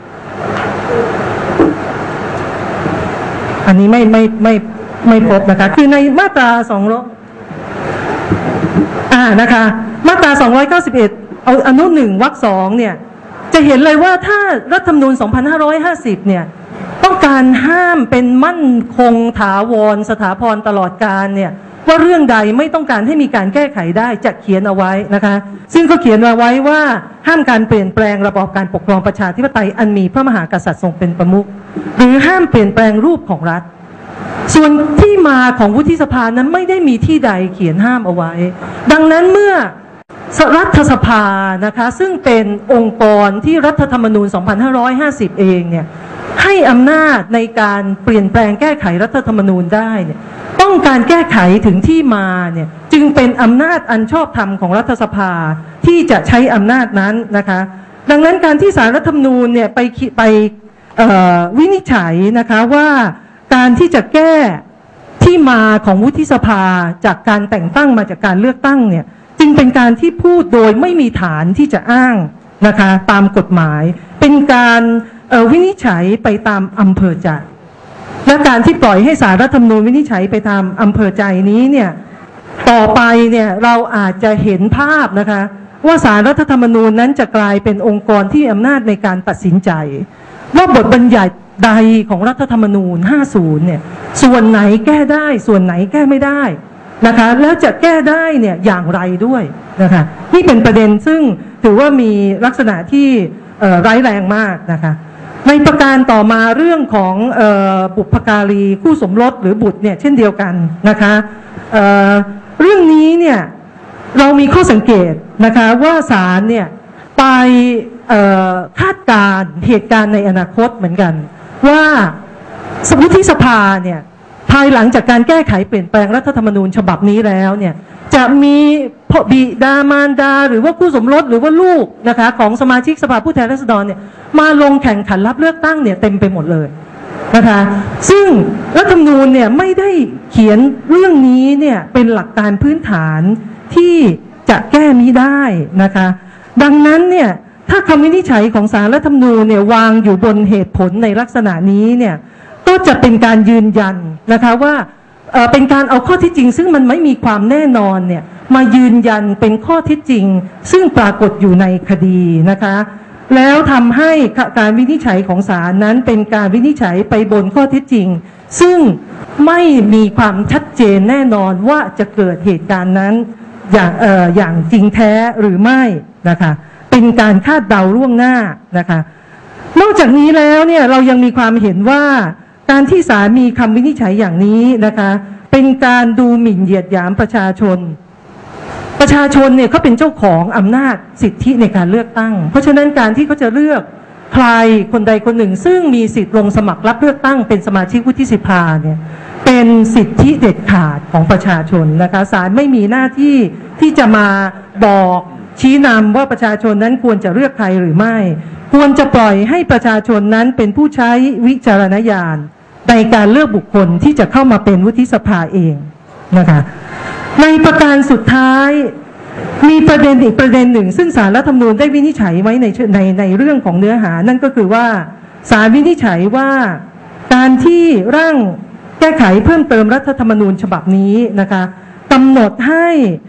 อันนี้ไม่ไม่ไม่ไม่พบนะคะคือในมาตราสองร้อยอ่านะคะมาตราสองร้อยเก้าสิบเอ็ดเอาอนุหนึ่งวรรคสองเนี่ยจะเห็นเลยว่าถ้ารัฐธรรมนูญสองพันห้าร้อยห้าสิบเนี่ยต้องการห้ามเป็นมั่นคงถาวรสถาพรตลอดกาลเนี่ยว่าเรื่องใดไม่ต้องการให้มีการแก้ไขได้จะเขียนเอาไว้นะคะซึ่งก็เขียนเอาไว้ว่าห้ามการเปลี่ยนแปลงระบอบการปกครองประชาธิปไตยอันมีพระมหากษัตริย์ทรงเป็นประมุขหรือห้ามเปลี่ยนแปลงรูปของรัฐส่วนที่มาของวุฒิสภานั้นไม่ได้มีที่ใดเขียนห้ามเอาไว้ดังนั้นเมื่อรัฐสภานะคะซึ่งเป็นองค์กรที่รัฐธรรมนูญสองพันห้าร้อยห้าสิบเองเนี่ยให้อำนาจในการเปลี่ยนแปลงแก้ไขรัฐธรรมนูญได้เนี่ยต้องการแก้ไขถึงที่มาเนี่ยจึงเป็นอำนาจอันชอบธรรมของรัฐสภาที่จะใช้อำนาจนั้นนะคะดังนั้นการที่ศาลรัฐธรรมนูญเนี่ยไปไปวินิจฉัยนะคะว่าการที่จะแก้ที่มาของวุฒิสภาจากการแต่งตั้งมาจากการเลือกตั้งเนี่ยจึงเป็นการที่พูดโดยไม่มีฐานที่จะอ้างนะคะตามกฎหมายเป็นการวินิจฉัยไปตามอำเภอใจและการที่ปล่อยให้ศาลรัฐธรรมนูญวินิจฉัยไปตามอำเภอใจนี้เนี่ยต่อไปเนี่ยเราอาจจะเห็นภาพนะคะว่าศาลรัฐธรรมนูญนั้นจะกลายเป็นองค์กรที่มีอำนาจในการตัดสินใจว่าบทบัญญัติใดของรัฐธรรมนูญห้าสิบเนี่ยส่วนไหนแก้ได้ส่วนไหนแก้ไม่ได้นะคะแล้วจะแก้ได้เนี่ยอย่างไรด้วยนะคะนี่เป็นประเด็นซึ่งถือว่ามีลักษณะที่ร้ายแรงมากนะคะในประการต่อมาเรื่องของบุพการีคู่สมรสหรือบุตรเนี่ยเช่นเดียวกันนะคะเอ่อเรื่องนี้เนี่ยเรามีข้อสังเกตนะคะว่าศาลเนี่ยไปคาดการณ์เหตุการณ์ในอนาคตเหมือนกันว่าวุฒิสภาเนี่ยภายหลังจากการแก้ไขเปลี่ยนแปลงรัฐธรรมนูญฉบับนี้แล้วเนี่ยจะมีบิดามารดาหรือว่าคู่สมรสหรือว่าลูกนะคะของสมาชิกสภาผู้แทนราษฎรเนี่ยมาลงแข่งขันรับเลือกตั้งเนี่ยเต็มไปหมดเลยนะคะซึ่งรัฐธรรมนูญเนี่ยไม่ได้เขียนเรื่องนี้เนี่ยเป็นหลักการพื้นฐานที่จะแก้มิได้นะคะดังนั้นเนี่ยถ้าคำวินิจฉัยของศาลรัฐธรรมนูญเนี่ยวางอยู่บนเหตุผลในลักษณะนี้เนี่ยก็จะเป็นการยืนยันนะคะว่าเอ่อเป็นการเอาข้อเท็จจริงซึ่งมันไม่มีความแน่นอนเนี่ยมายืนยันเป็นข้อเท็จจริงซึ่งปรากฏอยู่ในคดีนะคะแล้วทำให้การวินิจฉัยของศาลนั้นเป็นการวินิจฉัยไปบนข้อเท็จจริงซึ่งไม่มีความชัดเจนแน่นอนว่าจะเกิดเหตุการณ์นั้นอย่างเอ่ออย่างจริงแท้หรือไม่นะคะเป็นการคาดเดาล่วงหน้านะคะนอกจากนี้แล้วเนี่ยเรายังมีความเห็นว่าการที่ศาลมีคำวินิจฉัยอย่างนี้นะคะเป็นการดูหมิ่นเหยียดหยามประชาชนประชาชนเนี่ยเขาเป็นเจ้าของอำนาจสิทธิในการเลือกตั้งเพราะฉะนั้นการที่เขาจะเลือกใครคนใดคนหนึ่งซึ่งมีสิทธิ์ลงสมัครรับเลือกตั้งเป็นสมาชิกวุฒิสภาเนี่ยเป็นสิทธิเด็ดขาดของประชาชนนะคะศาลไม่มีหน้าที่ที่จะมาบอกชี้นำว่าประชาชนนั้นควรจะเลือกใครหรือไม่ควรจะปล่อยให้ประชาชนนั้นเป็นผู้ใช้วิจารณญาณในการเลือกบุคคลที่จะเข้ามาเป็นวุฒิสภาเองนะคะในประการสุดท้ายมีประเด็นอีกประเด็นหนึ่งซึ่งศาลรัฐธรรมนูญได้วินิจฉัยไว้ในในในเรื่องของเนื้อหานั่นก็คือว่าศาลวินิจฉัยว่าการที่ร่างแก้ไขเพิ่มเติมรัฐธรรมนูญฉบับนี้นะคะกำหนดให้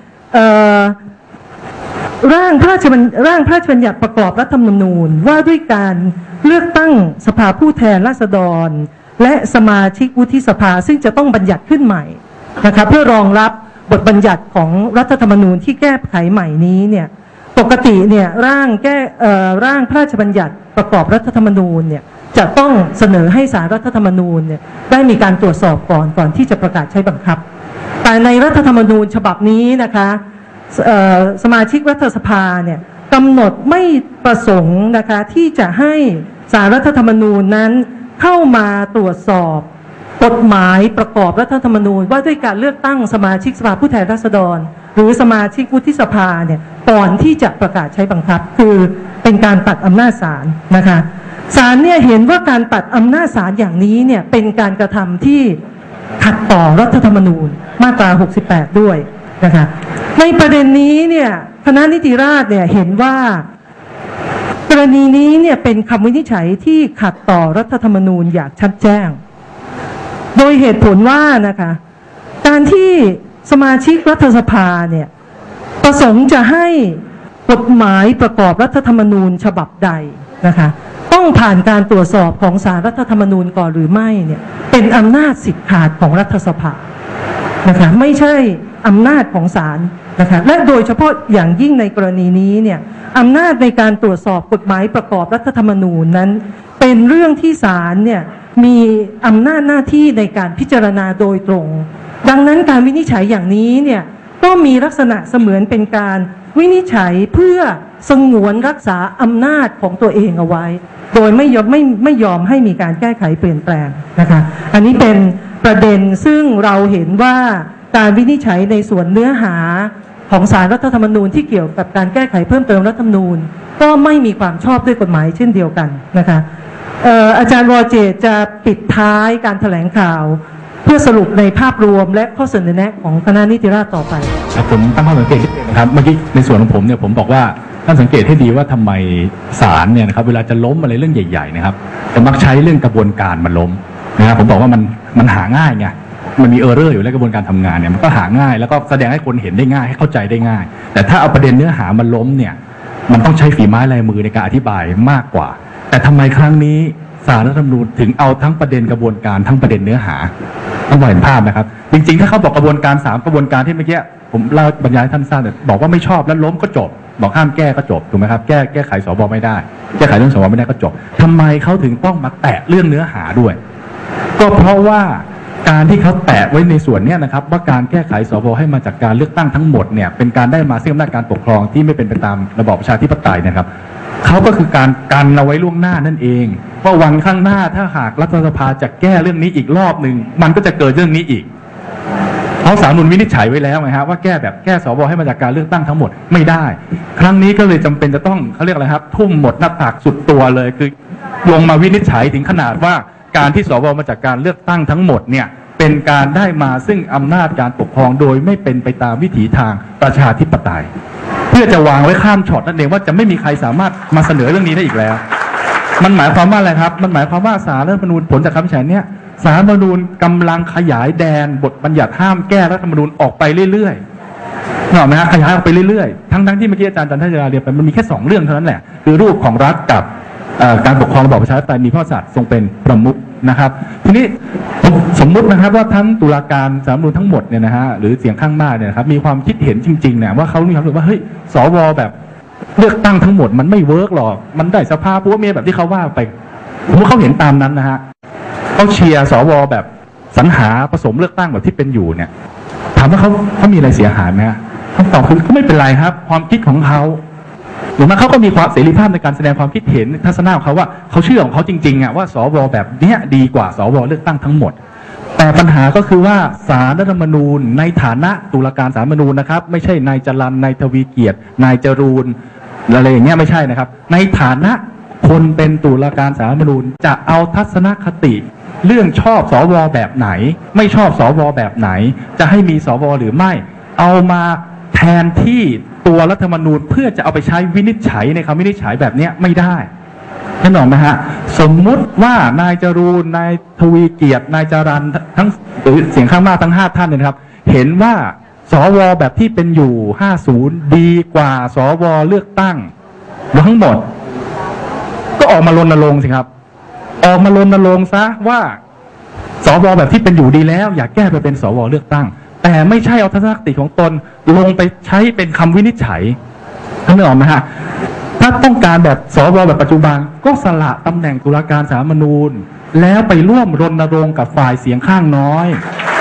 ร่างพระราชบัญร่างพระราชบัญญัติประกอบรัฐธรรมนูญว่าด้วยการเลือกตั้งสภาผู้แทนราษฎรและสมาชิกวุฒิสภาซึ่งจะต้องบัญญัติขึ้นใหม่นะคะเพื่อรองรับบทบัญญัติของรัฐธรรมนูญที่แก้ไขใหม่นี้เนี่ยปกติเนี่ยร่างแก้เอ่อร่างพระราชบัญญัติประกอบรัฐธรรมนูญเนี่ยจะต้องเสนอให้ศาลรัฐธรรมนูญเนี่ยได้มีการตรวจสอบก่อนก่อนที่จะประกาศใช้บังคับแต่ในรัฐธรรมนูญฉบับนี้นะคะสมาชิกรัฐสภาเนี่ยกำหนดไม่ประสงค์นะคะที่จะให้ศาลรัฐธรรมนูญนั้นเข้ามาตรวจสอบกฎหมายประกอบรัฐธรรมนูญว่าด้วยการเลือกตั้งสมาชิกสภาผู้แทนราษฎรหรือสมาชิกวุฒิสภาเนี่ยก่อนที่จะประกาศใช้บังคับคือเป็นการตัดอำนาจศาลนะคะศาลเนี่ยเห็นว่าการตัดอำนาจศาลอย่างนี้เนี่ยเป็นการกระทำที่ขัดต่อรัฐธรรมนูญมาตราหกสิบแปดด้วยนะคะในประเด็นนี้เนี่ยคณะนิติราษฎร์เนี่ยเห็นว่ากรณีนี้เนี่ยเป็นคำวินิจฉัยที่ขัดต่อรัฐธรรมนูญอย่างชัดแจ้งโดยเหตุผลว่านะคะการที่สมาชิกรัฐสภาเนี่ยประสงค์จะให้กฎหมายประกอบรัฐธรรมนูญฉบับใดนะคะต้องผ่านการตรวจสอบของศาลรัฐธรรมนูญก่อนหรือไม่เนี่ยเป็นอำนาจสิทธิ์ขาดของรัฐสภานะคะไม่ใช่อำนาจของศาลนะคะและโดยเฉพาะอย่างยิ่งในกรณีนี้เนี่ยอำนาจในการตรวจสอบกฎหมายประกอบรัฐธรรมนูญนั้นเป็นเรื่องที่ศาลเนี่ยมีอำนาจหน้าที่ในการพิจารณาโดยตรงดังนั้นการวินิจฉัยอย่างนี้เนี่ยก็มีลักษณะเสมือนเป็นการวินิจฉัยเพื่อสงวนรักษาอำนาจของตัวเองเอาไว้โดยไม่ยอมไม่ไม่ยอมให้มีการแก้ไขเปลี่ยนแปลงนะคะอันนี้เป็นประเด็นซึ่งเราเห็นว่าการวินิจฉัยในส่วนเนื้อหาของศาลรัฐธรรมนูญที่เกี่ยวกับการแก้ไขเพิ่มเติมรัฐธรรมนูญก็ไม่มีความชอบด้วยกฎหมายเช่นเดียวกันนะคะเอ่ออาจารย์วรเจตน์จะปิดท้ายการแถลงข่าวเพื่อสรุปในภาพรวมและข้อเสนอแนะของคณะนิติราษฎร์ต่อไปผมตั้งข้อสังเกตนิดนึงนะครับเมื่อกี้ในส่วนของผมเนี่ยผมบอกว่าท่านสังเกตให้ดีว่าทำไมศาลเนี่ยนะครับเวลาจะล้มอะไรเรื่องใหญ่ๆนะครับจะมักใช้เรื่องกระบวนการมาล้มนะครับผมบอกว่ามันมันหาง่ายไงมันมีเออร์เรอร์อยู่แล้วกระบวนการทำงานเนี่ยมันก็หาง่ายแล้วก็แสดงให้คนเห็นได้ง่ายให้เข้าใจได้ง่ายแต่ถ้าเอาประเด็นเนื้อหามาล้มเนี่ยมันต้องใช้ฝีไม้ลายมือในการอธิบายมากกว่าแต่ทำไมครั้งนี้ศาลรัฐธรรมนูญถึงเอาทั้งประเด็นกระบวนการทั้งประเด็นเนื้อหาต้องเห็นภาพนะครับจริงๆถ้าเขาบอกกระบวนการสามกระบวนการที่เมื่อกี้ผมเล่าบรรยายท่านทราบเนี่ยบอกว่าไม่ชอบแล้วล้มก็จบบอกห้ามแก้ก็จบถูกไหมครับแก้แก้ไขสบไม่ได้แก้ไขเรื่องสบไม่ได้ก็จบทำไมเขาถึงต้องมาแตะเรื่องเนื้อหาด้วยก็เพราะว่าการที่เขาแตะไว้ในส่วนนี้นะครับว่าการแก้ไขสบให้มาจากการเลือกตั้งทั้งหมดเนี่ยเป็นการได้มาซึ่งอำนาจการปกครองที่ไม่เป็นไปตามระบอบประชาธิปไตยนะครับเขาก็คือการกันเอาไว้ล่วงหน้านั่นเองว่าวันข้างหน้าถ้าหากรัฐสภาจะแก้เรื่องนี้อีกรอบหนึ่งมันก็จะเกิดเรื่องนี้อีกเพราะศาลรัฐธรรมนูญวินิจฉัยไว้แล้วไงฮะว่าแก้แบบแก้สบให้มาจากการเลือกตั้งทั้งหมดไม่ได้ครั้งนี้ก็เลยจำเป็นจะต้องเขาเรียกอะไรครับทุ่มหมดหน้าตักสุดตัวเลยคือลงมาวินิจฉัยถึงขนาดว่าการที่สบมาจากการเลือกตั้งทั้งหมดเนี่ยเป็นการได้มาซึ่งอำนาจการปกครองโดยไม่เป็นไปตามวิถีทางประชาธิปไตยเพื่อจะวางไว้ข้ามช็อตนั่นเองว่าจะไม่มีใครสามารถมาเสนอเรื่องนี้ได้อีกแล้วมันหมายความว่าอะไรครับมันหมายความว่าศาลรัฐธรรมนูญผลจากคำวินิจฉัยเนี้ยศาลรัฐธรรมนูญกำลังขยายแดนบทบัญญัติห้ามแก้รัฐธรรมนูญออกไปเรื่อยๆเห็นไหมฮะขยายออกไปเรื่อยๆทั้งๆที่เมื่อกี้อาจารย์จันทราเรียนไปมันมีแค่สองเรื่องเท่านั้นแหละคือรูปของรัฐกับการปกครองระบอบประชาธิปไตยมีพระมหากษัตริย์ทรงเป็นประมุขนะครับทีนี้สมมุตินะครับว่าทั้งตุลาการศาลรัฐธรรมนูญทั้งหมดเนี่ยนะฮะหรือเสียงข้างมากเนี่ยนะครับมีความคิดเห็นจริงๆเนี่ยว่าเขามีความรู้สึกว่าเฮ้ยสวแบบเลือกตั้งทั้งหมดมันไม่เวิร์กหรอกมันได้สภาพวกเมียแบบที่เขาว่าไปผมว่าเขาเห็นตามนั้นนะฮะเขาเชียร์สวแบบสรรหาผสมเลือกตั้งแบบที่เป็นอยู่เนี่ยถามว่าเขาเขามีอะไรเสียหายไหมคำตอบคือก็ไม่เป็นไรครับความคิดของเขาหรือว่าเขาก็มีความเสรีภาพในการแสดงความคิดเห็นทัศนะของเขาว่าเขาเชื่อของเขาจริงๆอ่ะว่าสวแบบเนี้ยดีกว่าสวเลือกตั้งทั้งหมดแต่ปัญหาก็คือว่าศาลรัฐธรรมนูญในฐานะตุลาการศาลรัฐธรรมนูญนะครับไม่ใช่นายจรัญนายทวีเกียรตินายจรูนอะไรอย่างเงี้ยไม่ใช่นะครับในฐานะคนเป็นตุลาการศาลรัฐธรรมนูญจะเอาทัศนคติเรื่องชอบสวแบบไหนไม่ชอบสวแบบไหนจะให้มีสวหรือไม่เอามาแทนที่ตัวรัฐธรรมนูญเพื่อจะเอาไปใช้วินิจฉัยในคำวินิจฉัยแบบนี้ไม่ได้แน่นอนไหมฮะสมมุติว่านายจรูนนายทวีเกียรตินายจรัญทั้งเสียงข้างมากทั้งห้าท่านเนี่ยนะครับเห็นว่าสวแบบที่เป็นอยู่ห้าสิบดีกว่าสวเลือกตั้งทั้งหมดก็ออกมารณรงค์สิครับออกมารณรงค์ซะว่าสวแบบที่เป็นอยู่ดีแล้วอยากแก้ไปเป็นสวเลือกตั้งแต่ไม่ใช่เอาทัศนคติของตนลงไปใช้เป็นคำวินิจฉัยท่านนึกออกไหมฮะถ้าต้องการแบบสวแบบปัจจุบันก็สละตำแหน่งตุลาการศาลรัฐธรรมนูญแล้วไปร่วมรณรงค์กับฝ่ายเสียงข้างน้อย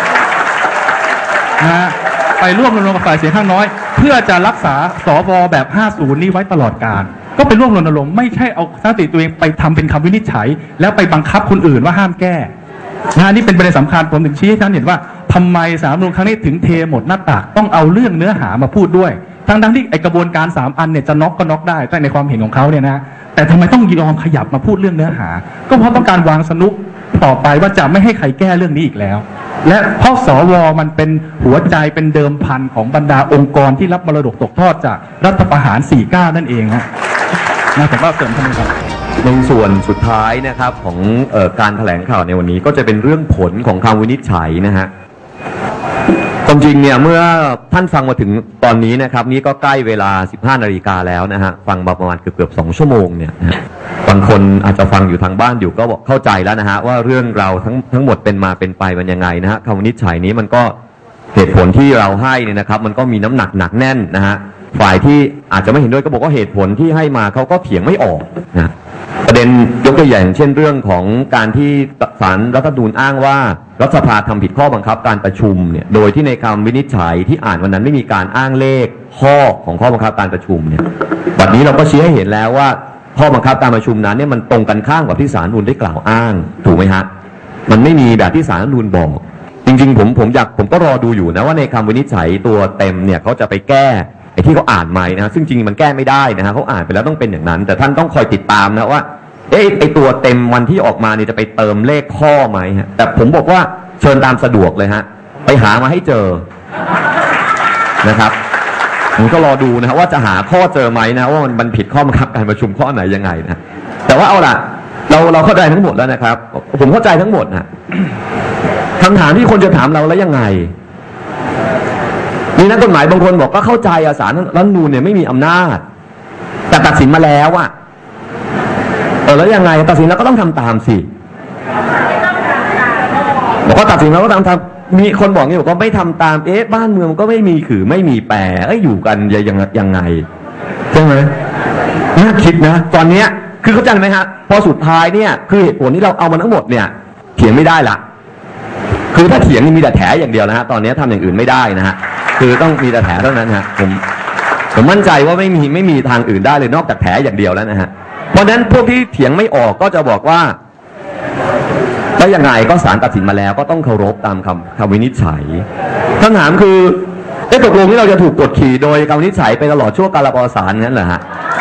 นะไปร่วมรณรงค์กับฝ่ายเสียงข้างน้อยเพื่อจะรักษาสวแบบห้าสิบนี้ไว้ตลอดกาลก็ไปร่วมรณรงค์ไม่ใช่เอาทัศนคติตัวเองไปทำเป็นคำวินิจฉัยแล้วไปบังคับคนอื่นว่าห้ามแก้นะนี่เป็นประเด็นสำคัญผมถึงชี้ให้ท่านเห็นว่าทำไมศาลรัฐธรรมนูญครั้งนี้ถึงเทหมดหน้าตักต้องเอาเรื่องเนื้อหามาพูดด้วยทั้งทั้งที่ไอกระบวนการสามอันเนี่ยจะน็อกก็น็อกได้แต่ในความเห็นของเขาเนี่ยนะแต่ทำไมต้องยอมขยับมาพูดเรื่องเนื้อหาก็เพราะต้องการวางสนุกต่อไปว่าจะไม่ให้ใครแก้เรื่องนี้อีกแล้วและเพราะสวมันเป็นหัวใจเป็นเดิมพันของบรรดาองค์กรที่รับมรดกตกทอดจากรัฐประหารสี่สิบเก้านั่นเองฮะนะผมว่าเสริมท่านครับในส่วนสุดท้ายนะครับของเอ่อการแถลงข่าวในวันนี้ก็จะเป็นเรื่องผลของคำวินิจฉัยนะฮะความจริงเนี่ยเมื่อท่านฟังมาถึงตอนนี้นะครับนี่ก็ใกล้เวลาสิบห้านาฬิกาแล้วนะฮะฟังมาประมาณเกือบเกือบสองชั่วโมงเนี่ยนะบางคนอาจจะฟังอยู่ทางบ้านอยู่ก็บอกเข้าใจแล้วนะฮะว่าเรื่องเราทั้งทั้งหมดเป็นมาเป็นไปมันยังไงนะฮะคำวินิจฉัยนี้มันก็เหตุผลที่เราให้เนี่ยนะครับมันก็มีน้ำหนักหนักแน่นนะฮะฝ่ายที่อาจจะไม่เห็นด้วยก็บอกว่าเหตุผลที่ให้มาเขาก็เถียงไม่ออกนะประเด็นยกตัวอย่างเช่นเรื่องของการที่ศาลรัฐธรรมนูญอ้างว่ารัฐสภาทำผิดข้อบังคับการประชุมเนี่ยโดยที่ในคำวินิจฉัยที่อ่านวันนั้นไม่มีการอ้างเลขข้อของข้อบังคับการประชุมเนี่ยบัดนี้เราก็ชี้ให้เห็นแล้วว่าข้อบังคับการประชุมนั้นเนี่ยมันตรงกันข้ามกับที่ศาลรัฐธรรมนูญได้กล่าวอ้างถูกไหมฮะมันไม่มีแบบที่ศาลรัฐธรรมนูญบอกจริงๆผมผมอยากผมก็รอดูอยู่นะว่าในคำวินิจฉัยตัวเต็มเนี่ยเขาจะไปแก้ไอ้ที่เขาอ่านใหม่นะซึ่งจริงมันแก้ไม่ได้นะฮะเขาอ่านไปแล้วต้องเป็นอย่างนั้นแต่ท่านต้องคอยติดตามนะว่าเอ๊ะไอตัวเต็มวันที่ออกมานี่จะไปเติมเลขข้อไหมฮะแต่ผมบอกว่าเชิญตามสะดวกเลยฮะไปหามาให้เจอนะครับผมก็รอดูนะว่าจะหาข้อเจอไหมนะว่ามันผิดข้อบังคับการประชุมข้อไหนยังไงนะแต่ว่าเอาล่ะเราเราเข้าใจทั้งหมดแล้วนะครับผมเข้าใจทั้งหมดนะคำถามที่คนจะถามเราแล้วยังไงมีนักกฎหมายบางคนบอกก็เข้าใจอาศาลรัฐธรรมนูญเนี่ยไม่มีอำนาจแต่ตัดสินมาแล้วอะเออแล้วยังไงตัดสินแล้วก็ต้องทำตามสิบอกว่าตัดสินแล้วก็ตามทำมีคนบอกนี่บอกว่าไม่ทำตามเอ๊ะบ้านเมืองก็ไม่มีขือไม่มีแปรเอ้ยอยู่กันยังยังไงใช่ไหมน่าคิดนะตอนเนี้ยคือเข้าใจไหมฮะพอสุดท้ายเนี่ยคือเหตุผลที่เราเอามาทั้งหมดเนี่ยเถียงไม่ได้ละคือถ้าเถียงมีแต่แถอย่างเดียวนะฮะตอนนี้ทำอย่างอื่นไม่ได้นะฮะคือต้องมีแต่แถเท่านั้นฮะผมผมมั่นใจว่าไม่มีไม่มีทางอื่นได้เลยนอกจากแถอย่างเดียวแล้วนะฮะเพราะฉะนั้นพวกที่เถียงไม่ออกก็จะบอกว่าแล้วยังไงก็ศาลตัดสินมาแล้วก็ต้องเคารพตามคำคำวินิจฉัยคำถามคือได้ตกลงที่เราจะถูกกดขี่โดยคำวินิจฉัยไปตลอดชั่วกาลปวสานงั้นเหรอฮะ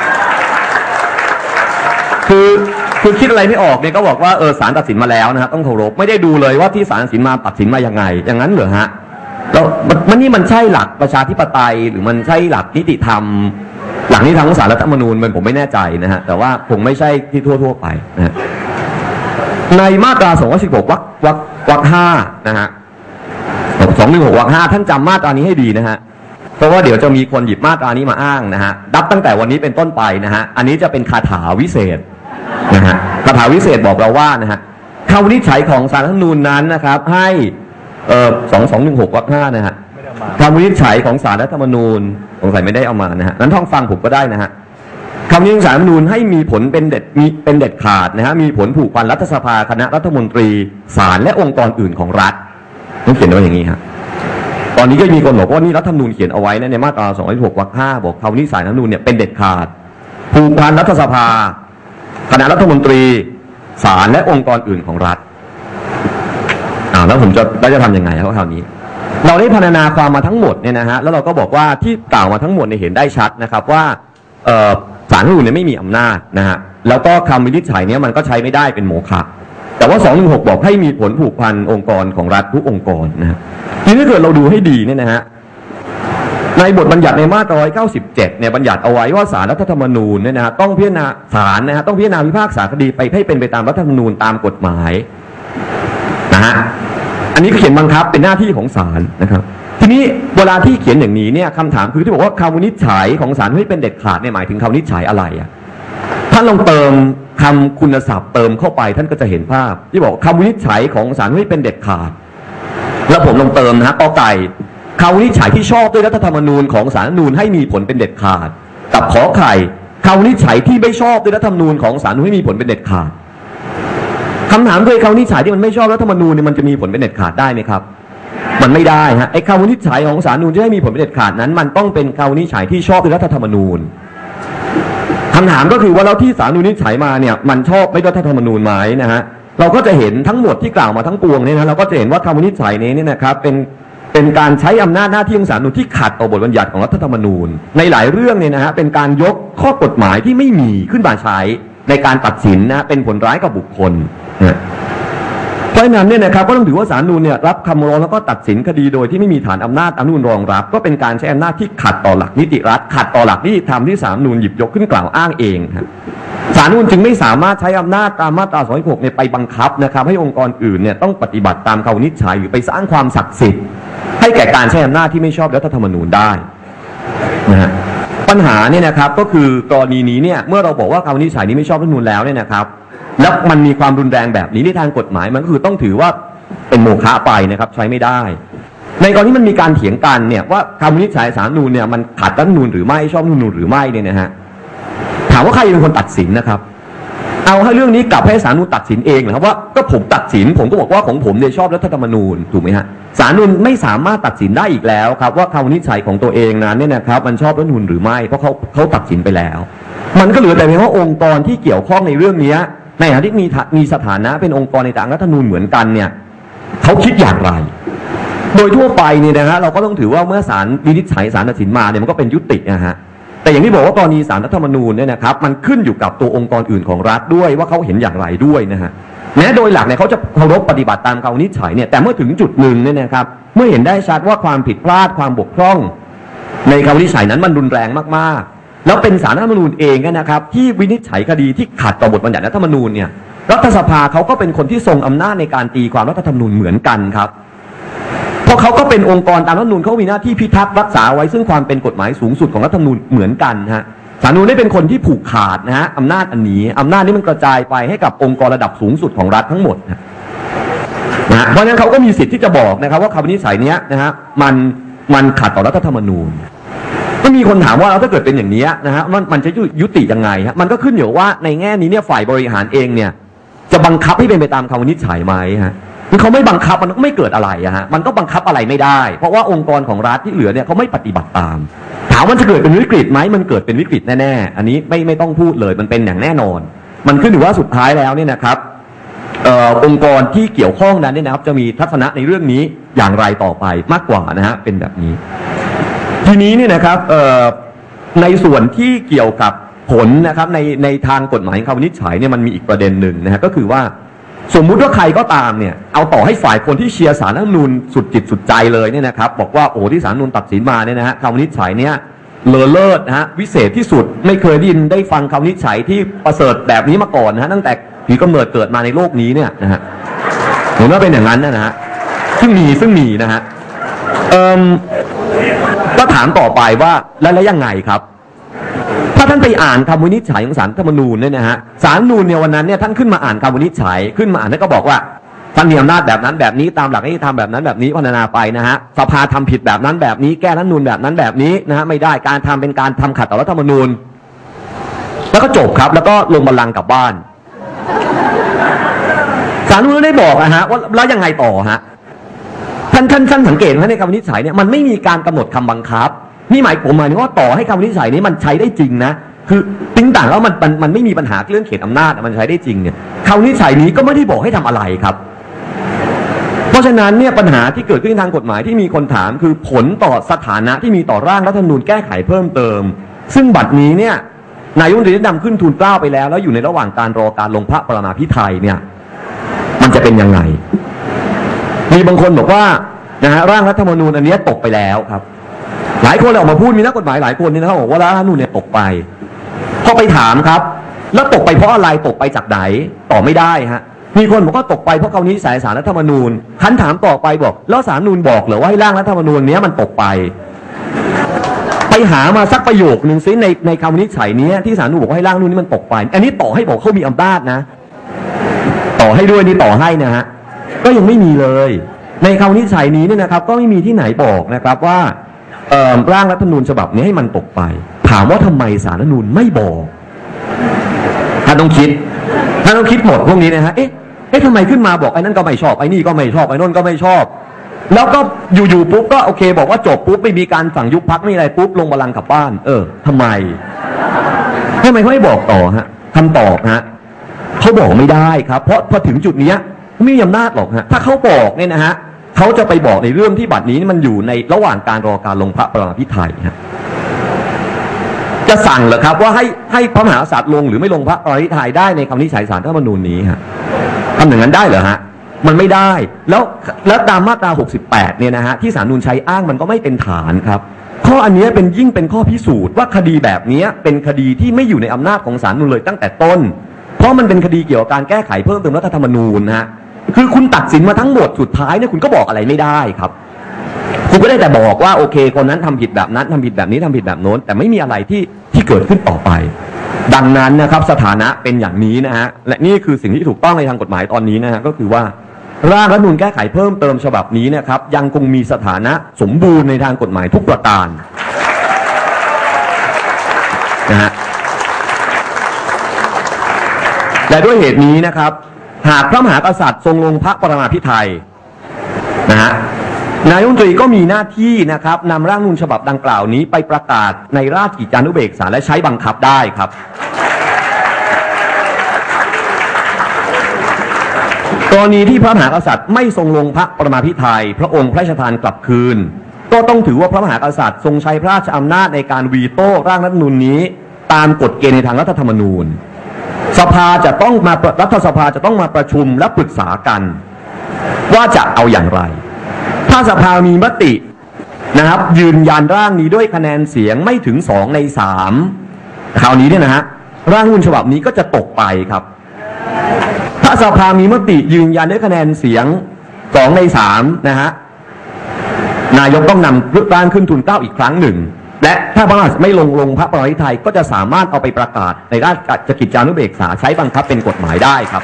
คือคือคิดอะไรไม่ออกเนี่ยก็บอกว่าเออศาลตัดสินมาแล้วนะครับต้องเคารพไม่ได้ดูเลยว่าที่ศาลตัดสินมาตัดสินมายังไงอย่างนั้นเหรอฮะแล้วมันนี่มันใช่หลักประชาธิปไตยหรือมันใช่หลักนิติธรรมหลักนิติธรรมของศาลรัฐธรรมนูญมันผมไม่แน่ใจนะฮะแต่ว่าคงไม่ใช่ที่ทั่วๆไปนะฮะในมาตราสองร้อยสิบหกวรรควรรควรรคห้านะฮะสองหนึ่งหกวรรคห้าท่านจำมาตรานี้ให้ดีนะฮะเพราะว่าเดี๋ยวจะมีคนหยิบมาตรานี้มาอ้างนะฮะนับตั้งแต่วันนี้เป็นต้นไปนะฮะอันนี้จะเป็นคาถาวิเศษนะฮะคาถาวิเศษบอกเราว่านะฮะคำวินิจฉัยของศาลรัฐธรรมนูญนั้นนะครับให้เอ่อสองสองหนึ่งหกวรรคห้านะฮะคำวินิจฉัยของศาลรัฐธรรมนูญสงสัยไม่ได้เอามานะฮะนั้นท่องฟังผมก็ได้นะฮะคำวินิจฉัยศาลรัฐธรรมนูญให้มีผลเป็นเด็ดมีเป็นเด็ดขาดนะฮะมีผลผูกพันรัฐสภาคณะรัฐมนตรีศาลและองค์กรอื่นของรัฐต้องเขียนไว้อย่างนี้ฮะตอนนี้ก็มีคนบอกว่านี่รัฐธรรมนูญเขียนเอาไว้นะในมาตราสองร้อยหกวรรคห้าบอกคำวินิจฉัยศาลรัฐธรรมนูญเนี่ยเป็นเด็ดขาดผูกพันรัฐสภาคณะรัฐมนตรีศาลและองค์กรอื่นของรัฐอ่าแล้วผมจะแล้วจะทำยังไงครับคราวนี้เราได้พรรณนาความมาทั้งหมดเนี่ยนะฮะแล้วเราก็บอกว่าที่กล่าวมาทั้งหมดเนี่ยเห็นได้ชัดนะครับว่าเอ่อศาลรัฐธรรมนูญเนี่ยไม่มีอำนาจนะฮะแล้วก็คำวินิจฉัยเนี่ยมันก็ใช้ไม่ได้เป็นโมฆะแต่ว่าสองหนึ่งหกบอกให้มีผลผูกพันองค์กรของรัฐทุกองค์กรนะฮะทีนี้ถ้าเกิดเราดูให้ดีเนี่ยนะฮะในบทบัญญัติในมาตราหนึ่งร้อยเก้าสิบเจ็ดเนี่ยบัญญัติเอาไว้ว่าศาลรัฐธรรมนูญเนี่ยนะต้องพิจารณาศาลนะฮะต้องพิจารณาพิพากษาคดีไปให้เป็นไปตามรัฐธรรมนูญตามกฎหมายนะฮะอันนี้เขียนบังคับเป็นหน้าที่ของศาลนะครับทีนี้เวลาที่เขียนอย่างนี้เนี่ยคำถามคือที่บอกว่าคำวินิจฉัยของศาลให้เป็นเด็ดขาดเนี่ยหมายถึงคำวินิจฉัยอะไรอ่ะท่านลองเติมคำคุณศัพท์เติมเข้าไปท่านก็จะเห็นภาพที่บอกคำวินิจฉัยของศาลให้เป็นเด็ดขาดแล้วผมลองเติมนะฮะกอไก่คำวินิจฉัยที่ชอบด้วยรัฐธรรมนูญของศาลรัฐธรรมนูญให้มีผลเป็นเด็ดขาดกับขอไข่คำวินิจฉัยที่ไม่ชอบด้วยรัฐธรรมนูญของศาลรัฐธรรมนูญให้มีผลเป็นเด็ดขาดคำถามด้วยคำวินิจฉัยที่มันไม่ชอบรัฐธรรมนูญเนี่ยมันจะมีผลเป็นเด็ดขาดได้ไหมครับมันไม่ได้ฮะไอ้คำวินิจฉัยของศาลรัฐธรรมนูญที่ให้มีผลเป็นเด็ดขาดนั้นมันต้องเป็นคำวินิจฉัยที่ชอบด้วยรัฐธรรมนูญคำถามก็คือว่าแล้วที่ศาลรัฐธรรมนูญวินิจฉัยมาเนี่ยมันชอบไม่รัฐธรรมนูญไหมนะฮะเราก็จะเห็นทั้งหมดที่กล่าวมาทั้งปวงเนี่ยนะเราก็จะเห็นว่าคำวินิจฉัยนี้เนี่ยนะครับเป็นเป็นการใช้อำนาจหน้าที่ของศาลรัฐธรรมนูญที่ขัดต่อบทบัญญัติของรัฐธรรมนูญในหลายเรื่องเนี่ยนะฮะเป็นการยกข้อกฎหมายที่ไม่มีขึ้นมาใช้ในการตัดสินนะเป็นผลร้ายกับบุคคลนะเพราะราะฉะนั้นเนี่ยนะครับก็ต้องถือว่าศาลรัฐธรรมนูญเนี่ยรับคำร้องแล้วก็ตัดสินคดีโดยที่ไม่มีฐานอำนาจอนุญรองรับก็เป็นการใช้อำนาจที่ขัดต่อหลักนิติรัฐขัดต่อหลักนิติธรรมที่ศาลรัฐธรรมนูญหยิบยกขึ้นกล่าวอ้างเองครับศาลรัฐธรรมนูญจึงไม่สามารถใช้อำนาจตามมาตราสองร้อยหกเนี่ยไปบังคับนะครับให้องค์กรอื่นเนี่ยต้องปฏิบัติตามคำวินิจฉัยหรือไปสร้างความศักดิ์สิทธิ์ให้แก่การใช้อำนาจที่ไม่ชอบรัฐธรรมนูญได้นะฮะปัญหาเนี่ยนะครับก็คือกรณีนี้เนี่ยเมื่อเราบอกว่าคำวินิจฉัยนี้ไม่ชอบรัฐธรรมนูญแล้วเนี่ยนะครับแล้วมันมีความรุนแรงแบบนี้ในทางกฎหมายมันก็คือต้องถือว่าเป็นโมฆะไปนะครับใช้ไม่ได้ในกรณีที่มันมีการเถียงกันเนี่ยว่าคำวินิจฉัยศาลรัฐธรรมนูญเนี่ยมันขัดรัฐธรรมนูญหรือไม่ชอบรัฐธรรมนูญหรือไม่เนี่ยนะฮะถามว่าใครเป็นคนตัดสินนะครับเอาให้เรื่องนี้กลับให้ศาลรัฐธรรมนูญตัดสินเองนะครับว่าก็ผมตัดสินผมก็บอกว่าของผมเนี่ยชอบรัฐธรรมนูญถูกไหมฮะศาลรัฐธรรมนูญไม่สามารถตัดสินได้อีกแล้วครับว่าคำวินิจฉัยของตัวเองนั้นเนี่ยนะครับมันชอบรัฐธรรมนูญหรือไม่เพราะเขาเขาตัดสินไปแล้วมันก็เหลือแต่เพียงว่าองค์กรที่เกี่ยวข้องในเรื่องนี้ในฐานะที่มีมีสถานะเป็นองค์กรในทางรัฐธรรมนูญเหมือนกันเนี่ยเขาคิดอย่างไรโดยทั่วไปเนี่ยนะฮะเราก็ต้องถือว่าเมื่อศาลวินิจฉัยศาลตัดสินมาเนี่ยมันก็เป็นยุตินะฮะแต่อย่างที่บอกว่ากรณีศาลรัฐธรรมนูญเนี่ยนะครับมันขึ้นอยู่กับตัวองค์กรอื่นของรัฐด้วยว่าเขาเห็นอย่างไรด้วยนะฮะแม้โดยหลักเนี่ยเขาจะเคารพปฏิบัติตามคำวินิจฉัยเนี่ยแต่เมื่อถึงจุดหนึ่งเนี่ยนะครับเมื่อเห็นได้ชัดว่าความผิดพลาดความบกพร่องในคำวินิจฉัยนั้นมันรุนแรงมากๆแล้วเป็นศาลรัฐธรรมนูญเองนะครับที่วินิจฉัยคดีที่ขัดต่อบทบัญญัติรัฐธรรมนูญเนี่ยรัฐสภาเขาก็เป็นคนที่ทรงอำนาจในการตีความรัฐธรรมนูญเหมือนกันครับเพราะเขาก็เป็นองค์กรตามรัฐธรรมนูญเขามีหน้าที่พิทักษ์รักษาไว้ซึ่งความเป็นกฎหมายสูงสุดของรัฐธรรมนูญเหมือนกันฮะศาลรัฐธรรมนูญได้เป็นคนที่ผูกขาดนะฮะอำนาจอันนี้อำนาจนี้มันกระจายไปให้กับองค์กรระดับสูงสุดของรัฐทั้งหมดนะฮะเพราะฉะนั้นเขาก็มีสิทธิ์ที่จะบอกนะครับว่าคำวินิจฉัยนี้นะฮะมันมันขัดต่อรัฐธรรมนูญก็มีคนถามว่าแล้วถ้าเกิดเป็นอย่างนี้นะฮะมันมันจะยุติยังไงฮะมันก็ขึ้นอยู่ว่าในแง่นี้เนี่ยฝ่ายบริหารเองเนี่ยจะบังคับให้เป็นไปตามคำวินิจฉัยไหมฮะคือเขาไม่บังคับมันก็ไม่เกิดอะไรอะฮะมันก็บังคับอะไรไม่ได้เพราะว่าองค์กรของรัฐที่เหลือเนี่ยเขาไม่ปฏิบัติตามถามว่าจะเกิดเป็นวิกฤตไหมมันเกิดเป็นวิกฤตแน่ๆอันนี้ไม่ไม่ต้องพูดเลยมันเป็นอย่างแน่นอนมันขึ้นอยู่ว่าสุดท้ายแล้วเนี่ยนะครับเอ่อองค์กรที่เกี่ยวข้องนั้นเนี่ยนะครับจะมีทัศนะในเรื่องนี้อย่างไรต่อไปมากกว่านะฮะเป็นแบบนี้ทีนี้เนี่ยนะครับเอ่อในส่วนที่เกี่ยวกับผลนะครับในในทางกฎหมายคำวินิจฉัยเนี่ยมันมีอีกประเด็นหนึ่งนะฮะก็คือว่าสมมุติว่าใครก็ตามเนี่ยเอาต่อให้ฝ่ายคนที่เชียร์ศาลรัฐธรรมนูญสุดจิตสุดใจเลยเนี่ยนะครับบอกว่าโอ้ที่ศาลรัฐธรรมนูญตัดสินมาเนี่ยนะฮะคำวินิจฉัยเนี่ยเลอเลิศนะฮะวิเศษที่สุดไม่เคยได้ยินได้ฟังคำวินิจฉัยที่ประเสริฐแบบนี้มาก่อนนะฮะตั้งแต่ผีกำเนิดเกิดมาในโลกนี้เนี่ยนะฮะเห็นว่าเป็นอย่างนั้นนะฮะซึ่งมีซึ่งมีนะฮะเอ่อก็ถามต่อไปว่าแล้วแล้วยังไงครับถ้าท่านไปอ่านคำวินิจฉัยของศาลรัฐธรรมนูญเนี่ยนะฮะศาลรัฐธรรมนูญเนี่ยวันนั้นเนี่ยท่านขึ้นมาอ่านคำวินิจฉัยขึ้นมาอ่านแล้วก็บอกว่าท่านมีอำนาจแบบนั้นแบบนี้ตามหลักนิติธรรมแบบนั้นแบบนี้พัฒนาไปนะฮะสภาทำผิดแบบนั้นแบบนี้แก้รัฐธรรมนูญแบบนั้นแบบนี้นะฮะไม่ได้การทำเป็นการทำขัดต่อรัฐธรรมนูญแล้วก็จบครับแล้วก็ลงบัลลังก์กลับบ้านศาลรัฐธรรมนูญได้บอกนะฮะว่าแล้วยังไงต่อฮะท่านท่านท่านสังเกตไหมในคำวินิจฉัยเนี่ยมันไม่มีการกำหนดคำบังคับนี่หมายผมหมายถึงว่าต่อให้คำวินิจฉัยนี้มันใช้ได้จริงนะคือติ้งต่างแล้วมันมันมันไม่มีปัญหาเรื่องเขตอำนาจมันใช้ได้จริงเนี่ยคำวินิจฉัยนี้ก็ไม่ได้บอกให้ทำอะไรครับเพราะฉะนั้นเนี่ยปัญหาที่เกิดขึ้นทางกฎหมายที่มีคนถามคือผลต่อสถานะที่มีต่อร่างรัฐธรรมนูญแก้ไขเพิ่มเติมซึ่งบัดนี้เนี่ยนายกรัฐมนตรีได้นำขึ้นทูลเกล้าไปแล้วแล้วอยู่ในระหว่างการรอการลงพระปรมาภิไธยเนี่ยมันจะเป็นยังไงมีบางคนบอกว่านะฮะร่างรัฐธรรมนูญอันนี้ตกไปแล้วครับหลายคนออกมาพูดมีนักกฎหมายหลายคนนี่นะครับบอกว่ารัฐธรรมนูญเนี่ยตกไปพอไปถามครับแล้วตกไปเพราะอะไรตกไปจากไหนตอบไม่ได้ฮะมีคนบอกว่าตกไปเพราะคำวินิจฉัยศาลรัฐธรรมนูญคันถามต่อไปบอกแล้วศาลรัฐธรรมนูญบอกเหรอว่าให้ร่างรัฐธรรมนูญนี้มันตกไปไปหามาสักประโยคนึงซิในในคำวินิจฉัยนี้ที่ศาลรัฐธรรมนูญบอกว่าให้ร่างนู้นนี้มันตกไปอันนี้ต่อให้บอกเขามีอำนาจนะต่อให้ด้วยนี่ต่อให้นะฮะก็ยังไม่มีเลยในคำวินิจฉัยนี้เนี่ยนะครับก็ไม่มีที่ไหนบอกนะครับว่าร่างรัฐธรรมนูญฉบับนี้ให้มันตกไปถามว่าทำไมศาลรัฐธรรมนูญไม่บอกท่านต้องคิดท่านต้องคิดหมดพวกนี้นะฮะเอ๊ะเอ๊ะทำไมขึ้นมาบอกไอ้นั่นก็ไม่ชอบไอ้นี่ก็ไม่ชอบไอ้นั่นก็ไม่ชอบแล้วก็อยู่ๆปุ๊บก็โอเคบอกว่าจบปุ๊บไม่มีการสั่งยุบพรรคไม่อะไรปุ๊บลงบัลลังก์กลับบ้านเออทำไมทำไมเขาไม่บอกต่อฮะคำตอบฮะเขาบอกไม่ได้ครับเพราะพอถึงจุดนี้ไม่มีอำนาจหรอกฮะถ้าเขาบอกเนี่ยนะฮะเขาจะไปบอกในเรื่องที่บัดนี้มันอยู่ในระหว่างการรอการลงพระปรมาภิไธยฮะจะสั่งเหรอครับว่าให้ให้พระมหากษัตริย์ลงหรือไม่ลงพระปรมาภิไธยได้ในคำวินิจฉัยศาลรัฐธรรมนูญนี้ฮะทำอย่างนั้นได้เหรอฮะมันไม่ได้แล้วแล้วตามมาตราหกสิบแปดเนี่ยนะฮะที่ศาลนูนใช้อ้างมันก็ไม่เป็นฐานครับข้ออันนี้เป็นยิ่งเป็นข้อพิสูจน์ว่าคดีแบบนี้เป็นคดีที่ไม่อยู่ในอำนาจของศาลนูนเลยตั้งแต่ต้นเพราะมันเป็นคดีเกี่ยวกับการแก้ไขเพิ่มเติมรัฐธรรมนูญนะฮะคือคุณตัดสินมาทั้งหมดสุดท้ายเนี่ยคุณก็บอกอะไรไม่ได้ครับคุณก็ได้แต่บอกว่าโอเคคนนั้นทำผิดแบบนั้นทำผิดแบบนี้ทำผิดแบบโน้นแต่ไม่มีอะไรที่ที่เกิดขึ้นต่อไปดังนั้นนะครับสถานะเป็นอย่างนี้นะฮะและนี่คือสิ่งที่ถูกต้องในทางกฎหมายตอนนี้นะฮะก็คือว่าร่างรัฐธรรมนูญแก้ไขเพิ่มเติมฉบับนี้นะครับยังคงมีสถานะสมบูรณ์ในทางกฎหมายทุกประการนะฮะและด้วยเหตุนี้นะครับหากพระมหากษัตริย์ทรงลงพระปรมาภิไธยนะฮะนายกรัฐมนตรีก็มีหน้าที่นะครับนำร่างรัฐธรรมนูญฉบับดังกล่าวนี้ไปประกาศในราชกิจจานุเบกษาและใช้บังคับได้ครับกรณีที่พระมหากษัตริย์ไม่ทรงลงพระปรมาภิไธยพระองค์พระราชทานกลับคืนก็ต้องถือว่าพระมหากษัตริย์ทรงใช้พระราชอำนาจในการวีโต้ร่างรัฐธรรมนูญนี้ตามกฎเกณฑ์ในทางรัฐธรรมนูญสภาจะต้องมารัฐสภาจะต้องมาประชุมและปรึกษากันว่าจะเอาอย่างไรถ้าสภามีมตินะครับยืนยันร่างนี้ด้วยคะแนนเสียงไม่ถึงสองในสามคราวนี้เนี่ยนะฮะร่างรัฐธรรมนูญฉบับนี้ก็จะตกไปครับถ้าสภามีมติยืนยันด้วยคะแนนเสียงสองในสามนะฮะนายกต้องนำร่างขึ้นทูลเกล้าอีกครั้งหนึ่งและถ้าพระมหากษัตริย์ไม่ลงลงพระปรมาภิไธยก็จะสามารถเอาไปประกาศในราชกิจจานุเบกษาใช้บังคับเป็นกฎหมายได้ครับ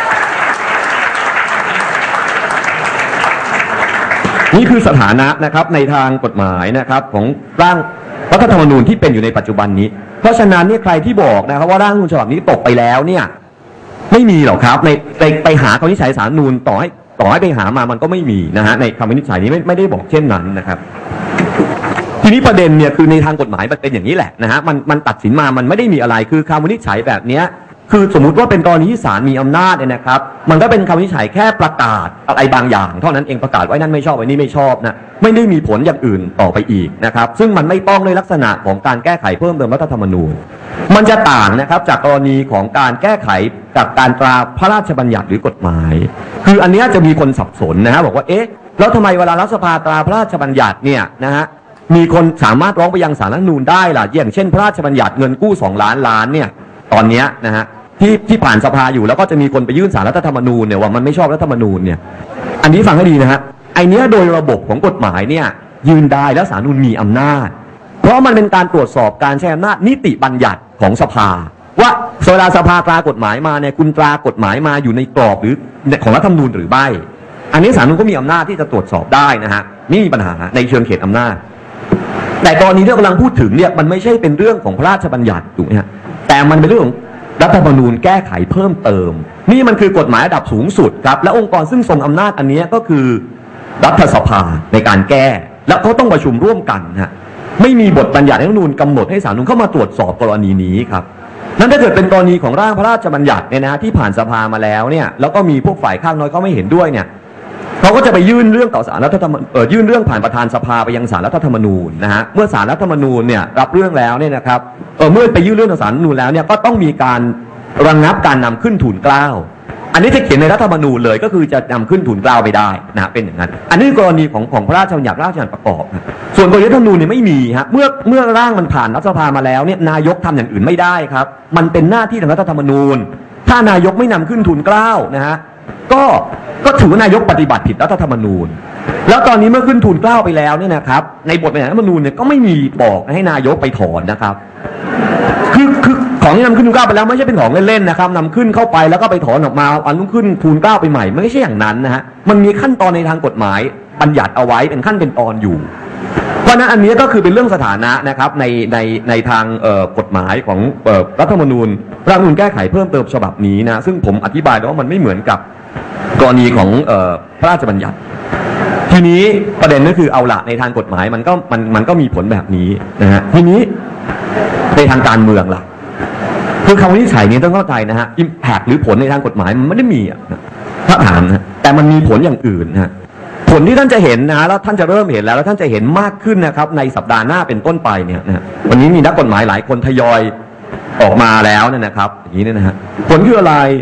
นี่คือสถานะนะครับในทางกฎหมายนะครับของร่างรัฐธรรมนูญที่เป็นอยู่ในปัจจุบันนี้เพราะฉะนั้นเนี่ยใครที่บอกนะครับว่าร่างรัฐธรรมนูญฉบับนี้ตกไปแล้วเนี่ยไม่มีหรอกครับในไปไปหาคำวินิจฉัยศาลนูญต่อให้ต่อให้ไปหามามันก็ไม่มีนะฮะในคำวินิจฉัยนี้ไม่ไม่ได้บอกเช่นนั้นนะครับทีนี้ประเด็นเนี่ยคือในทางกฎหมายมันเป็นอย่างนี้แหละนะฮะมันมันตัดสินมามันไม่ได้มีอะไรคือคำวินิจฉัยแบบเนี้ยคือสมมุติว่าเป็นกรณีที่ศาลมีอำนาจเนี่ยนะครับมันก็เป็นคำวินิจฉัยแค่ประกาศอะไรบางอย่างเท่านั้นเองประกาศไว้นั่นไม่ชอบไว้นี่ไม่ชอบนะไม่ได้มีผลอย่างอื่นต่อไปอีกนะครับซึ่งมันไม่ต้องในลักษณะของการแก้ไขเพิ่มเติมรัฐธรรมนูญมันจะต่างนะครับจากกรณีของการแก้ไขจากการตราพระราชบัญญัติหรือกฎหมายคืออันนี้จะมีคนสับสนนะฮะบอกว่าเอ๊ะแล้วทำไมเวลารัฐสภาตราพระราชบัญญัติเนี่ยนะฮะมีคนสามารถร้องไปยังศาลรัฐธรรมนูญได้ล่ะอย่างเช่นพระราชบัญญัติเงินกู้สองล้านล้านเนี่ยตอนนี้นะฮะที่ที่ผ่านสภาอยู่แล้วก็จะมีคนไปยื่นศาลรัฐธรรมนูญเนี่ยว่ามันไม่ชอบรัฐธรรมนูญเนี่ยอันนี้ฟังให้ดีนะฮะไอเนี้ยโดยระบบของกฎหมายเนี่ยยืนได้แล้วศาลนูญมีอำนาจเพราะมันเป็นการตรวจสอบการใช้อำนาจนิติบัญญัติของสภาว่าเวลาสภาตรากฎหมายมาเนี่ยคุณตรากฎหมายมาอยู่ในกรอบหรือของรัฐธรรมนูญหรือไม่อันนี้ศาลนูญก็มีอำนาจที่จะตรวจสอบได้นะฮะไม่มีปัญหาในเชิงเขตอำนาจแต่กรณีที่เรากำลังพูดถึงเนี่ยมันไม่ใช่เป็นเรื่องของพระราชบัญญัติถูกไหมฮะแต่มันเป็นเรื่องของรัฐธรรมนูญแก้ไขเพิ่มเติมนี่มันคือกฎหมายระดับสูงสุดครับและองค์กรซึ่งทรงอำนาจอันนี้ก็คือรัฐสภาในการแก้แล้วเขาต้องประชุมร่วมกันฮะไม่มีบทบัญญัติรัฐธรรมนูญกำหนดให้ศาลนูญเข้ามาตรวจสอบกรณีนี้ครับนั้นถ้าเกิดเป็นกรณีของร่างพระราชบัญญัติเนี่ยนะที่ผ่านสภามาแล้วเนี่ยแล้วก็มีพวกฝ่ายข้างน้อยเขาไม่เห็นด้วยเนี่ยเขาก็จะไปยื่นเรื่องต่อศาลรัฐธรรมนูญเอ่อยื่นเรื่องผ่านประธานสภาไปยังศาลรัฐธรรมนูญนะฮะเมื่อศาลรัฐธรรมนูญเนี่ยรับเรื่องแล้วเนี่ยนะครับเออเมื่อไปยื่นเรื่องต่อศาลรัฐธรรมนูญแล้วเนี่ยก็ต้องมีการระงับการนำขึ้นทูลเกล้าอันนี้จะเขียนในรัฐธรรมนูญเลยก็คือจะนำขึ้นทูลเกล้าไปได้นะเป็นอย่างนั้นอันนี้กรณีของของพระราชบัญญัติราชบัญญัติประกอบนะส่วนกรณีรัฐธรรมนูญเนี่ยไม่มีฮะเมื่อเมื่อร่างมันผ่านรัฐสภามาแล้วเนี่ยนายกทำอย่างอื่นไม่ได้ครับมันเป็นหน้าที่ของรัฐธรรมนูญถ้านายกไม่นำขึ้นทูลเกล้านะฮะก็ก็ถือว่านายกปฏิบัติผิดรัฐธรรมนูญแล้วตอนนี้เมื่อขึ้นทูลเกล้าไปแล้วเนี่ยนะครับในบทบัญญัติรัฐธรรมนูญเนี่ยก็ไม่มีบอกให้นายกไปถอนนะครับคือคือของที่นำขึ้นทูลเกล้าไปแล้วไม่ใช่เป็นของเล่นๆนะครับนำขึ้นเข้าไปแล้วก็ไปถอนออกมาอันรุ่งขึ้นทูลเกล้าไปใหม่ไม่ใช่อย่างนั้นนะฮะมันมีขั้นตอนในทางกฎหมายบัญญัติเอาไว้เป็นขั้นเป็นตอนอยู่เพราะนั้นอันนี้ก็คือเป็นเรื่องสถานะนะครับในในในทางเอ่อกฎหมายของเอ่อรัฐธรรมนูญร่างรัฐธรรมนูญแก้ไขเพิ่มเติมฉบับนี้นะซึ่งผมอธิบายแล้วว่ามันไม่เหมือนกับกรณีของเอ่อพระราชบัญญัติทีนี้ประเด็นก็คือเอาละในทางกฎหมายมันก็มันมันก็มีผลแบบนี้นะฮะทีนี้ในทางการเมืองล่ะคือคำวินิจฉัยนี้ต้องเข้าใจนะฮะ impact หรือผลในทางกฎหมายมันไม่ได้มีอ่ะถ้าถามนะแต่มันมีผลอย่างอื่นนะผลที่ท่านจะเห็นนะแล้วท่านจะเริ่มเห็นแล้วแล้วท่านจะเห็นมากขึ้นนะครับในสัปดาห์หน้าเป็นต้นไปเนี่ยนะวันนี้มีนักกฎหมายหลายคนทยอยออกมาแล้วเนี่ยนะครับอย่างนี้เนี่ยนะฮะผลคืออะไรผ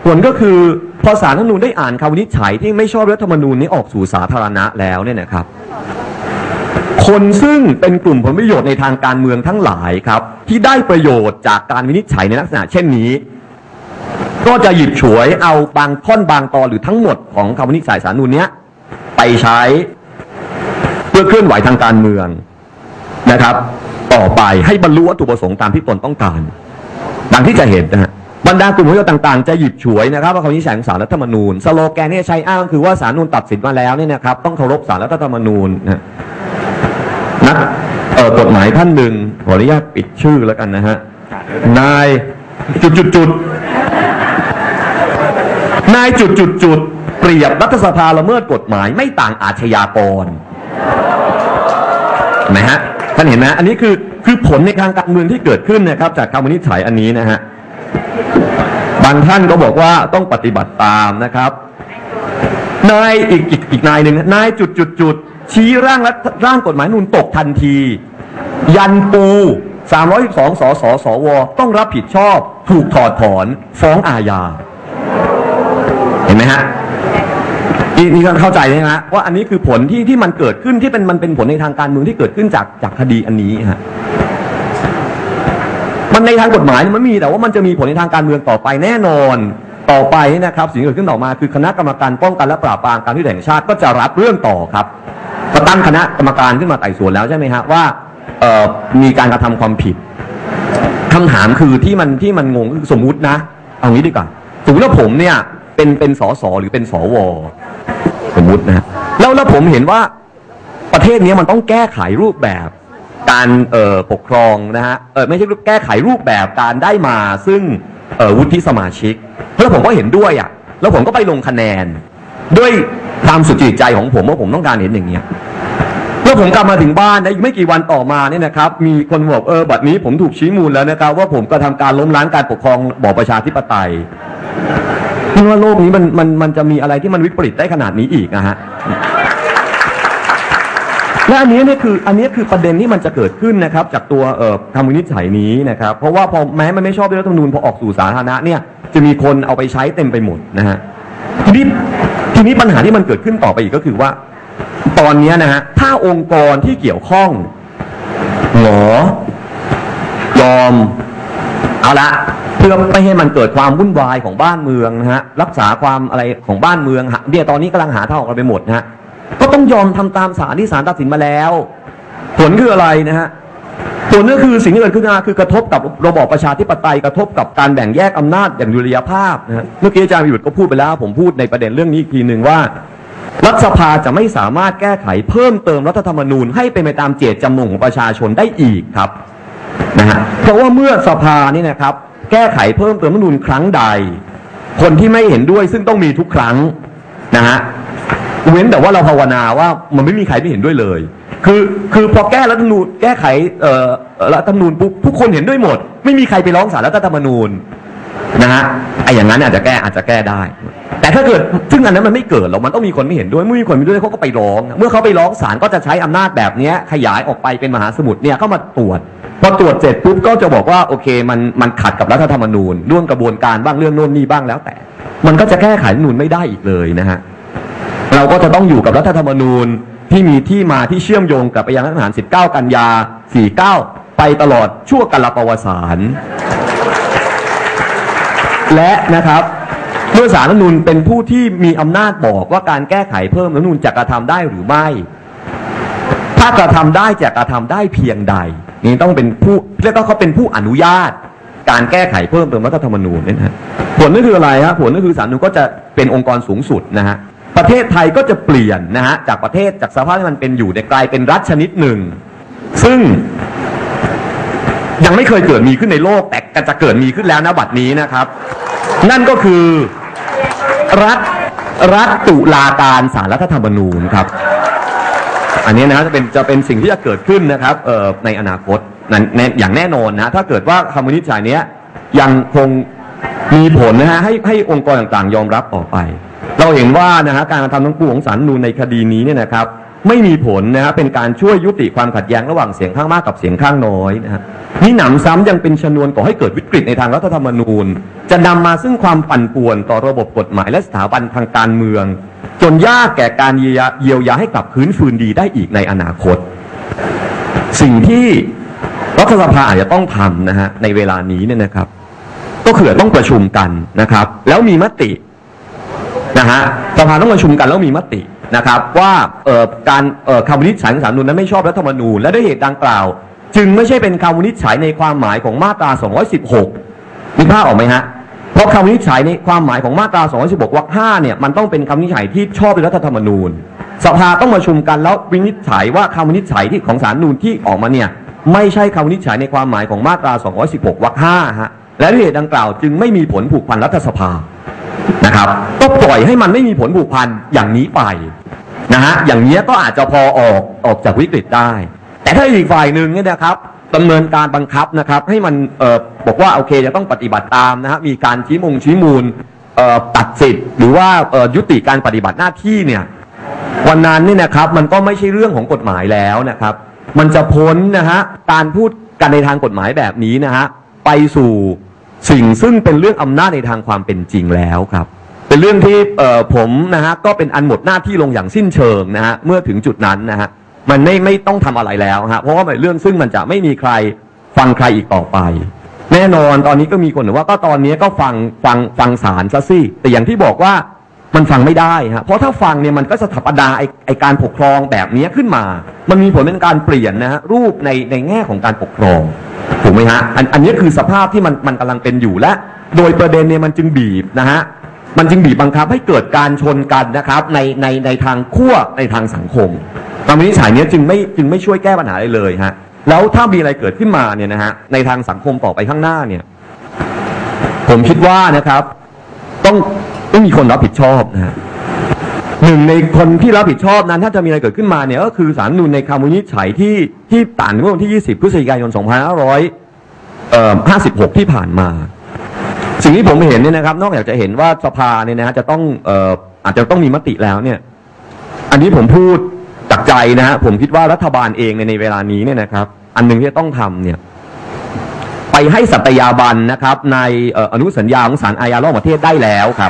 ผลก็คือพอศาลรัฐธรรมนูญได้อ่านคำวินิจฉัยที่ไม่ชอบรัฐธรรมนูญนี้ออกสู่สาธารณะแล้วเนี่ยนะครับคนซึ่งเป็นกลุ่มผลประโยชน์ในทางการเมืองทั้งหลายครับที่ได้ประโยชน์จากการวินิจฉัยในลักษณะเช่นนี้ก็จะหยิบฉวยเอาบางท่อนบางตอนหรือทั้งหมดของคำวินิจฉัยศาลรัฐธรรมนูญเนี้ยไปใช้เพื่อเคลื่อนไหวทางการเมืองนะครับต่อไปให้บรรลุวัตถุประสงค์ตามที่ตนต้องการดังที่จะเห็นนะฮะบรรดากลุ่มผลประโยชน์ต่างๆจะหยิบฉวยนะครับว่าคำวินิจฉัยของศาลรัฐธรรมนูญสโลแกนที่ใช้อ้างคือว่าศาลรัฐธรรมนูญตัดสินมาแล้วเนี่ยนะครับต้องเคารพศาลรัฐธรรมนูญนะนักเอ่อกฎหมายท่านหนึ่งขออนุญาตปิดชื่อแล้วกันนะฮะนายจุดจุดจุดนายจุดจุดจุดเปรียบรัฐสภาละเมิดกฎหมายไม่ต่างอาชญากรเห็นไหมฮะท่านเห็นไหมอันนี้คือคือผลในทางการเมืองที่เกิดขึ้นนะครับจากคำวินิจฉัยอันนี้นะฮะบางท่านก็บอกว่าต้องปฏิบัติตามนะครับนายอีกอีกอีกนายหนึ่งนายจุดจุดจุดชี้ร่างรัฐร่างกฎหมายนูนตกทันทียันปูสามร้อยสิบสองสสสวต้องรับผิดชอบถูกถอดถอนฟ้องอาญาเห็นไหมฮะนี่นี่เข้าใจใช่ไหมฮะว่าอันนี้คือผลที่ที่มันเกิดขึ้นที่เป็นมันเป็นผลในทางการเมืองที่เกิดขึ้นจากจากคดีอันนี้ฮะมันในทางกฎหมายมันมีแต่ว่ามันจะมีผลในทางการเมืองต่อไปแน่นอนต่อไปนะครับสิ่งที่เกิดขึ้นต่อมาคือคณะกรรมการป้องกันและปราบปรามการทุจริตแห่งชาติก็จะรับเรื่องต่อครับก็ตั้งคณะกรรมการขึ้นมาไต่สวนแล้วใช่ไหมฮะว่าเอ่อมีการกระทำความผิดคำถามคือที่มันที่มันงงคือสมมุตินะเอางี้ดีกว่าสมมติว่าผมเนี่ยเป็นเป็นสสหรือเป็นสวสมมุตินะแล้วแล้วผมเห็นว่าประเทศนี้มันต้องแก้ไขรูปแบบการเอ่อปกครองนะฮะเออไม่ใช่แก้ไขรูปแบบการได้มาซึ่งเอ่อวุฒิสมาชิกแล้วผมก็เห็นด้วยอ่ะแล้วผมก็ไปลงคะแนนด้วยความสุจริตใจของผมว่าผมต้องการเห็นอย่างเงี้ยแล้วผมกลับมาถึงบ้านได้ไม่กี่วันต่อมาเนี่ยนะครับมีคนบอกเออบัดนี้ผมถูกชี้มูลแล้วนะครับว่าผมกระทำการล้มล้างการปกครองบอบประชาธิปไตยคิดว่าโลกนี้มันมันมันจะมีอะไรที่มันวิปริตได้ขนาดนี้อีกนะฮะและอันนี้เนี่ยคืออันนี้คือประเด็นที่มันจะเกิดขึ้นนะครับจากตัวเอ่อคำวินิจฉัยนี้นะครับเพราะว่าพอแม้มันไม่ชอบด้วยรัฐธรรมนูญพอออกสู่สาธารณะเนี่ยจะมีคนเอาไปใช้เต็มไปหมดนะฮะทีนี้ทีนี้ปัญหาที่มันเกิดขึ้นต่อไปอีกก็คือว่าตอนนี้นะฮะถ้าองค์กรที่เกี่ยวข้องหรอยอมเอาละเพื่อไม่ให้มันเกิดความวุ่นวายของบ้านเมืองนะฮะรักษาความอะไรของบ้านเมืองเนี่ยตอนนี้กำลังหาทางออกกันไปหมดนะฮะก็ต้องยอมทำตามศาลที่ศาลตัดสินมาแล้วผลคืออะไรนะฮะผลก็คือสิ่งที่เกิดขึ้นคือกระทบกับระบอบประชาธิปไตยกระทบกับการแบ่งแยกอำนาจอย่างดุลยภาพนะฮะเมื่อกี้อาจารย์วิบุตรก็พูดไปแล้วผมพูดในประเด็นเรื่องนี้อีกทีหนึ่งว่ารัฐสภาจะไม่สามารถแก้ไขเพิ่มเติมรัฐธรรมนูญให้เป็นไปตามเจตจำนงของประชาชนได้อีกครับนะฮะเพราะว่าเมื่อสภานี่นะครับแก้ไขเพิ่มเติมรัฐธรรมนูญครั้งใดคนที่ไม่เห็นด้วยซึ่งต้องมีทุกครั้งนะฮะเว้นแต่ว่าเราภาวนาว่ามันไม่มีใครไม่เห็นด้วยเลยคือคือพอแก้รัฐธรรมนูญแก้ไขเอ่อรัฐธรรมนูญปุ๊บทุกคนเห็นด้วยหมดไม่มีใครไปร้องศาลรัฐธรรมนูญนะฮะไอ้อย่างนั้นอาจจะแก้อาจจะแก้ได้แต่ถ้าเกิดซึ่งอันนั้นมันไม่เกิดหรอกมันต้องมีคนไม่เห็นด้วยเมื่อมีคนไม่เห็นด้วยเขาก็ไปร้องเมื่อเขาไปร้องศาลก็จะใช้อำนาจแบบนี้ขยายออกไปเป็นมหาสมุทรเนี่ยเข้ามาตรวจพอตรวจเสร็จปุ๊บก็จะบอกว่าโอเคมันมันขัดกับรัฐธรรมนูญเรื่องกระบวนการบ้างเรื่องโน่นนี่บ้างแล้วแต่มันก็จะแก้ไขรัฐธรรมนูญไม่ได้อีกเลยนะฮะเราก็จะต้องอยู่กับรัฐธรรมนูญที่มีที่มาที่เชื่อมโยงกับไปยังรัฐประหารสิบเก้ากันยาสี่สิบเก้าไปตลอดชั่วกาลประวัติศาสตร์และนะครับเมื่อศาลรัฐธรรมนูญเป็นผู้ที่มีอำนาจบอกว่าการแก้ไขเพิ่มรัฐธรรมนูญจะกระทำได้หรือไม่ถ้ากระทำได้จะกระทำได้เพียงใดนี่ต้องเป็นผู้เรียกว่าเขาเป็นผู้อนุญาตการแก้ไขเพิ่มเติมรัฐธรรมนูญนี่นะผลก็คืออะไรฮะผลก็คือศาลรัฐธรรมนูญก็จะเป็นองค์กรสูงสุดนะฮะประเทศไทยก็จะเปลี่ยนนะฮะจากประเทศจากสภาพที่มันเป็นอยู่กลายเป็นรัฐชนิดหนึ่งซึ่งยังไม่เคยเกิดมีขึ้นในโลกแต่จะเกิดมีขึ้นแล้วนะบัดนี้นะครับนั่นก็คือรัฐรัฐตุลาการศาลรัฐธรรมนูญครับอันนี้นะจะเป็นจะเป็นสิ่งที่จะเกิดขึ้นนะครับเอ่อในอนาคตนั้นอย่างแน่นอนนะถ้าเกิดว่าคำวินิจฉัยนี้ยังคงมีผลนะฮะให้ให้องค์กรต่างๆยอมรับต่อไปเราเห็นว่านะฮะการกระทำทั้งปวงของศาลรัฐธรรมนูญในคดีนี้เนี่ยนะครับไม่มีผลนะฮะเป็นการช่วยยุติความขัดแย้งระหว่างเสียงข้างมากกับเสียงข้างน้อยนะฮะนี่หนำซ้ำยังเป็นชนวนก่อให้เกิดวิกฤตในทางรัฐธรรมนูญจะนำมาซึ่งความปั่นป่วนต่อระบบกฎหมายและสถาบันทางการเมืองจนยากแก่การเยียวยาเยียวยาให้กลับคืนฟื้นดีได้อีกในอนาคตสิ่งที่รัฐสภาอาจจะต้องทำนะฮะในเวลานี้เนี่ยนะครับก็คือต้องประชุมกันนะครับแล้วมีมตินะฮะสภาต้องประชุมกันแล้วมีมตินะครับว่าเอ่อการเอ่อคำวินิจฉัยของศาลรัฐธรรมนูญนั้นไม่ชอบรัฐธรรมนูญและด้วยเหตุดังกล่าวจึงไม่ใช่เป็นคำวินิจฉัยในความหมายของมาตราสองร้อยสิบหกมีภาพออกไหมฮะเพราะคำวินิจฉัยในความหมายของมาตราสองร้อยสิบหกวรรคห้าเนี่ยมันต้องเป็นคำวินิจฉัยที่ชอบด้วยรัฐธรรมนูญสภาต้องประชุมกันแล้ววินิจฉัยว่าคำวินิจฉัยที่ของศาลรัฐธรรมนูญที่ออกมาเนี่ยไม่ใช่คำวินิจฉัยในความหมายของมาตราสองร้อยสิบหกวรรคห้าฮะและด้วยเหตุดังกล่าวจึงไม่มีผลผูกพันรัฐสภานะครับก็ปล่อยให้มันไม่มีผลผูกพันอย่างนี้ไปนะฮะอย่างนี้ก็อาจจะพอออกออกจากวิกฤตได้แต่ถ้าอีกฝ่ายหนึ่งเนี่ยนะครับดำเนินการบังคับนะครับให้มันเอ่อบอกว่าโอเคจะต้องปฏิบัติตามนะฮะมีการชี้มงชี้มูลเอ่อตัดสิทธิ์หรือว่าเอ่อยุติการปฏิบัติหน้าที่เนี่ยวันนั้นเนี่ยนะครับมันก็ไม่ใช่เรื่องของกฎหมายแล้วนะครับมันจะพ้นนะฮะการพูดกันในทางกฎหมายแบบนี้นะฮะไปสู่สิ่งซึ่งเป็นเรื่องอำนาจในทางความเป็นจริงแล้วครับเป็นเรื่องที่เอ่อผมนะฮะก็เป็นอันหมดหน้าที่ลงอย่างสิ้นเชิงนะฮะเมื่อถึงจุดนั้นนะฮะมันไม่ไม่ต้องทำอะไรแล้วฮะเพราะว่าเป็นเรื่องซึ่งมันจะไม่มีใครฟังใครอีกต่อไปแน่นอนตอนนี้ก็มีคนบอกว่าก็ตอนนี้ก็ฟังฟังฟังศาลซะสิแต่อย่างที่บอกว่ามันฟังไม่ได้ฮะเพราะถ้าฟังเนี่ยมันก็สถาปนาไอไอการปกครองแบบนี้ขึ้นมามันมีผลเป็นการเปลี่ยนนะฮะรูปในในแง่ของการปกครองถูกไหมฮะอันอันนี้คือสภาพที่มันมันกำลังเป็นอยู่และโดยประเด็นเนี่ยมันจึงบีบนะฮะมันจึงบีบบังคับให้เกิดการชนกันนะครับในในในทางขั้วในทางสังคมคำวินิจฉัยนี้จึงไม่จึงไม่ช่วยแก้ปัญหาอะไรเลยฮะแล้วถ้ามีอะไรเกิดขึ้นมาเนี่ยนะฮะในทางสังคมต่อไปข้างหน้าเนี่ยผมคิดว่านะครับต้องต้องมีคนรับผิดชอบนะฮะหนึ่งในคนที่รับผิดชอบนั้นถ้าจะมีอะไรเกิดขึ้นมาเนี่ยก็คือศาลรัฐธรรมนูญในคำวินิจฉัยที่ที่ต่างเมื่อวันที่ยี่สิบพฤศจิกายนสองพันห้าร้อยห้าสิบหกที่ผ่านมาสิ่งที่ผมเห็นเนี่ยนะครับนอกจากจะเห็นว่าสภาเนี่ยนะฮะจะต้องเอ่ออาจจะต้องมีมติแล้วเนี่ยอันนี้ผมพูดจากใจนะฮะผมคิดว่ารัฐบาลเองในในเวลานี้เนี่ยนะครับอันหนึ่งที่จะต้องทำเนี่ยไปให้สัตยาบันนะครับในอนุสัญญาของศาลอาญาระหว่างประเทศได้แล้วครับ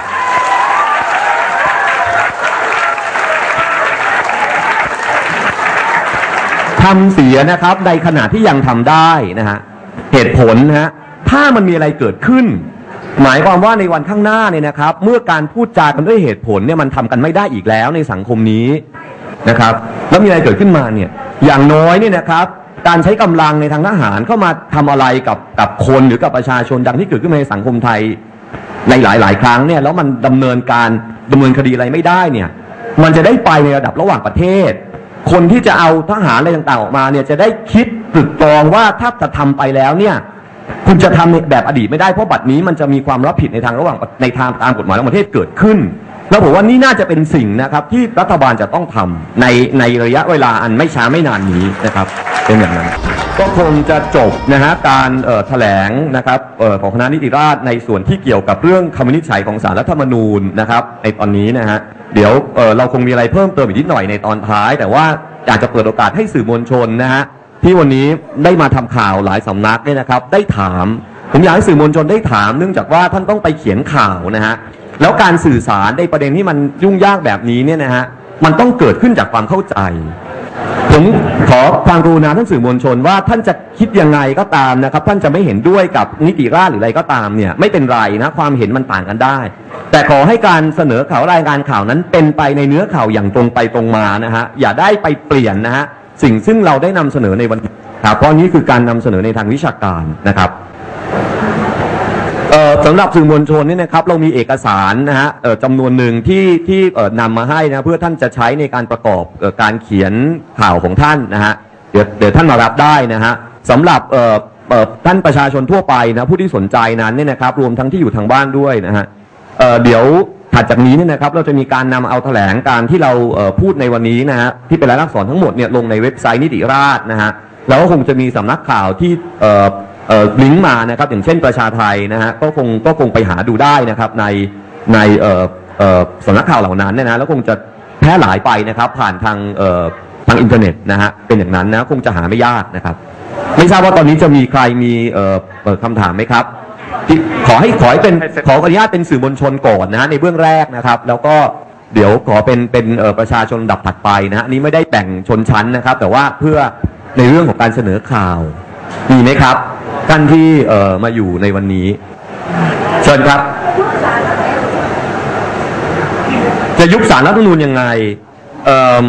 ทำเสียนะครับในขณะที่ยังทำได้นะฮะเหตุผลนะฮะถ้ามันมีอะไรเกิดขึ้นหมายความว่าในวันข้างหน้าเนี่ยนะครับเมื่อการพูดจากันด้วยเหตุผลเนี่ยมันทำกันไม่ได้อีกแล้วในสังคมนี้นะครับแล้วมีอะไรเกิดขึ้นมาเนี่ยอย่างน้อยเนี่ยนะครับการใช้กำลังในทางทหารเข้ามาทำอะไรกับกับคนหรือกับประชาชนดังที่เกิดขึ้นในสังคมไทยในหลายๆครั้งเนี่ยแล้วมันดำเนินการดำเนินคดีอะไรไม่ได้เนี่ยมันจะได้ไปในระดับระหว่างประเทศคนที่จะเอาทหารอะไรต่างๆออกมาเนี่ยจะได้คิดตรึกตรองว่าถ้าจะทำไปแล้วเนี่ยคุณจะทำแบบอดีตไม่ได้เพราะบัดนี้มันจะมีความรับผิดในทางระหว่างในทางตามกฎหมายระหว่างประเทศเกิดขึ้นแล้วผมว่านี่น่าจะเป็นสิ่งนะครับที่รัฐบาลจะต้องทำในในระยะเวลาอันไม่ช้าไม่นานนี้นะครับเป็นอย่างนั้นก็คงจะจบนะฮะการแถลงนะครับของคณะนิติราษฎร์ในส่วนที่เกี่ยวกับเรื่องคำวินิจฉัยของศาลรัฐธรรมนูญนะครับในตอนนี้นะฮะเดี๋ยวเเราคงมีอะไรเพิ่มเติมอีกนิดหน่อยในตอนท้ายแต่ว่าอยากจะเปิดโอกาสให้สื่อมวลชนนะฮะที่วันนี้ได้มาทำข่าวหลายสำนักเนี่ยนะครับได้ถามผมอยากให้สื่อมวลชนได้ถามเนื่องจากว่าท่านต้องไปเขียนข่าวนะฮะแล้วการสื่อสารในประเด็นที่มันยุ่งยากแบบนี้เนี่ยนะฮะมันต้องเกิดขึ้นจากความเข้าใจผมขอความกรุณาท่านสื่อมวลชนว่าท่านจะคิดยังไงก็ตามนะครับท่านจะไม่เห็นด้วยกับนิติราษฎร์หรืออะไรก็ตามเนี่ยไม่เป็นไรนะความเห็นมันต่างกันได้แต่ขอให้การเสนอข่าวรายงานข่าวนั้นเป็นไปในเนื้อข่าวอย่างตรงไปตรงมานะฮะอย่าได้ไปเปลี่ยนนะฮะสิ่งซึ่งเราได้นำเสนอในวันนี้ครับเพราะนี้คือการนำเสนอในทางวิชาการนะครับสำหรับสื่อมวลชนนี่นะครับเรามีเอกสารนะฮะจำนวนหนึ่งที่ที่นำมาให้นะเพื่อท่านจะใช้ในการประกอบการเขียนข่าวของท่านนะฮะเดี๋ยวเดี๋ยวท่านมารับได้นะฮะสำหรับท่านประชาชนทั่วไปนะผู้ที่สนใจนั้นเนี่ยนะครับรวมทั้งที่อยู่ทางบ้านด้วยนะฮะเดี๋ยวถัดจากนี้เนี่ยนะครับเราจะมีการนำเอาแถลงการที่เราพูดในวันนี้นะฮะที่เป็นรายลักษณ์อักษรทั้งหมดเนี่ยลงในเว็บไซต์นิติราษฎร์นะฮะแล้วก็คงจะมีสำนักข่าวที่เอ่อลิงก์มานะครับอย่างเช่นประชาไทยนะฮะก็คงก็คงไปหาดูได้นะครับในในเอ่อเอ่อสำนักข่าวเหล่านั้นเนี่ยนะแล้วคงจะแพพร่หลายไปนะครับผ่านทางเอ่อทางอินเทอร์เน็ตนะฮะเป็นอย่างนั้นนะคงจะหาไม่ยากนะครับไม่ทราบว่าตอนนี้จะมีใครมีเอ่อเอ่อคำถามไหมครับขอให้ขอให้เป็นขออนุญาตเป็นสื่อมวลชนก่อนนะฮะในเบื้องแรกนะครับแล้วก็เดี๋ยวขอเป็นเป็นเอ่อประชาชนลำดับถัดไปนะฮะอันนี้ไม่ได้แบ่งชนชั้นนะครับแต่ว่าเพื่อในเรื่องของการเสนอข่าวมีไหมครับท่านที่เอ่อมาอยู่ในวันนี้เชิญครับจะยุบศาลรัฐธรรมนูญยังไงเอ่อ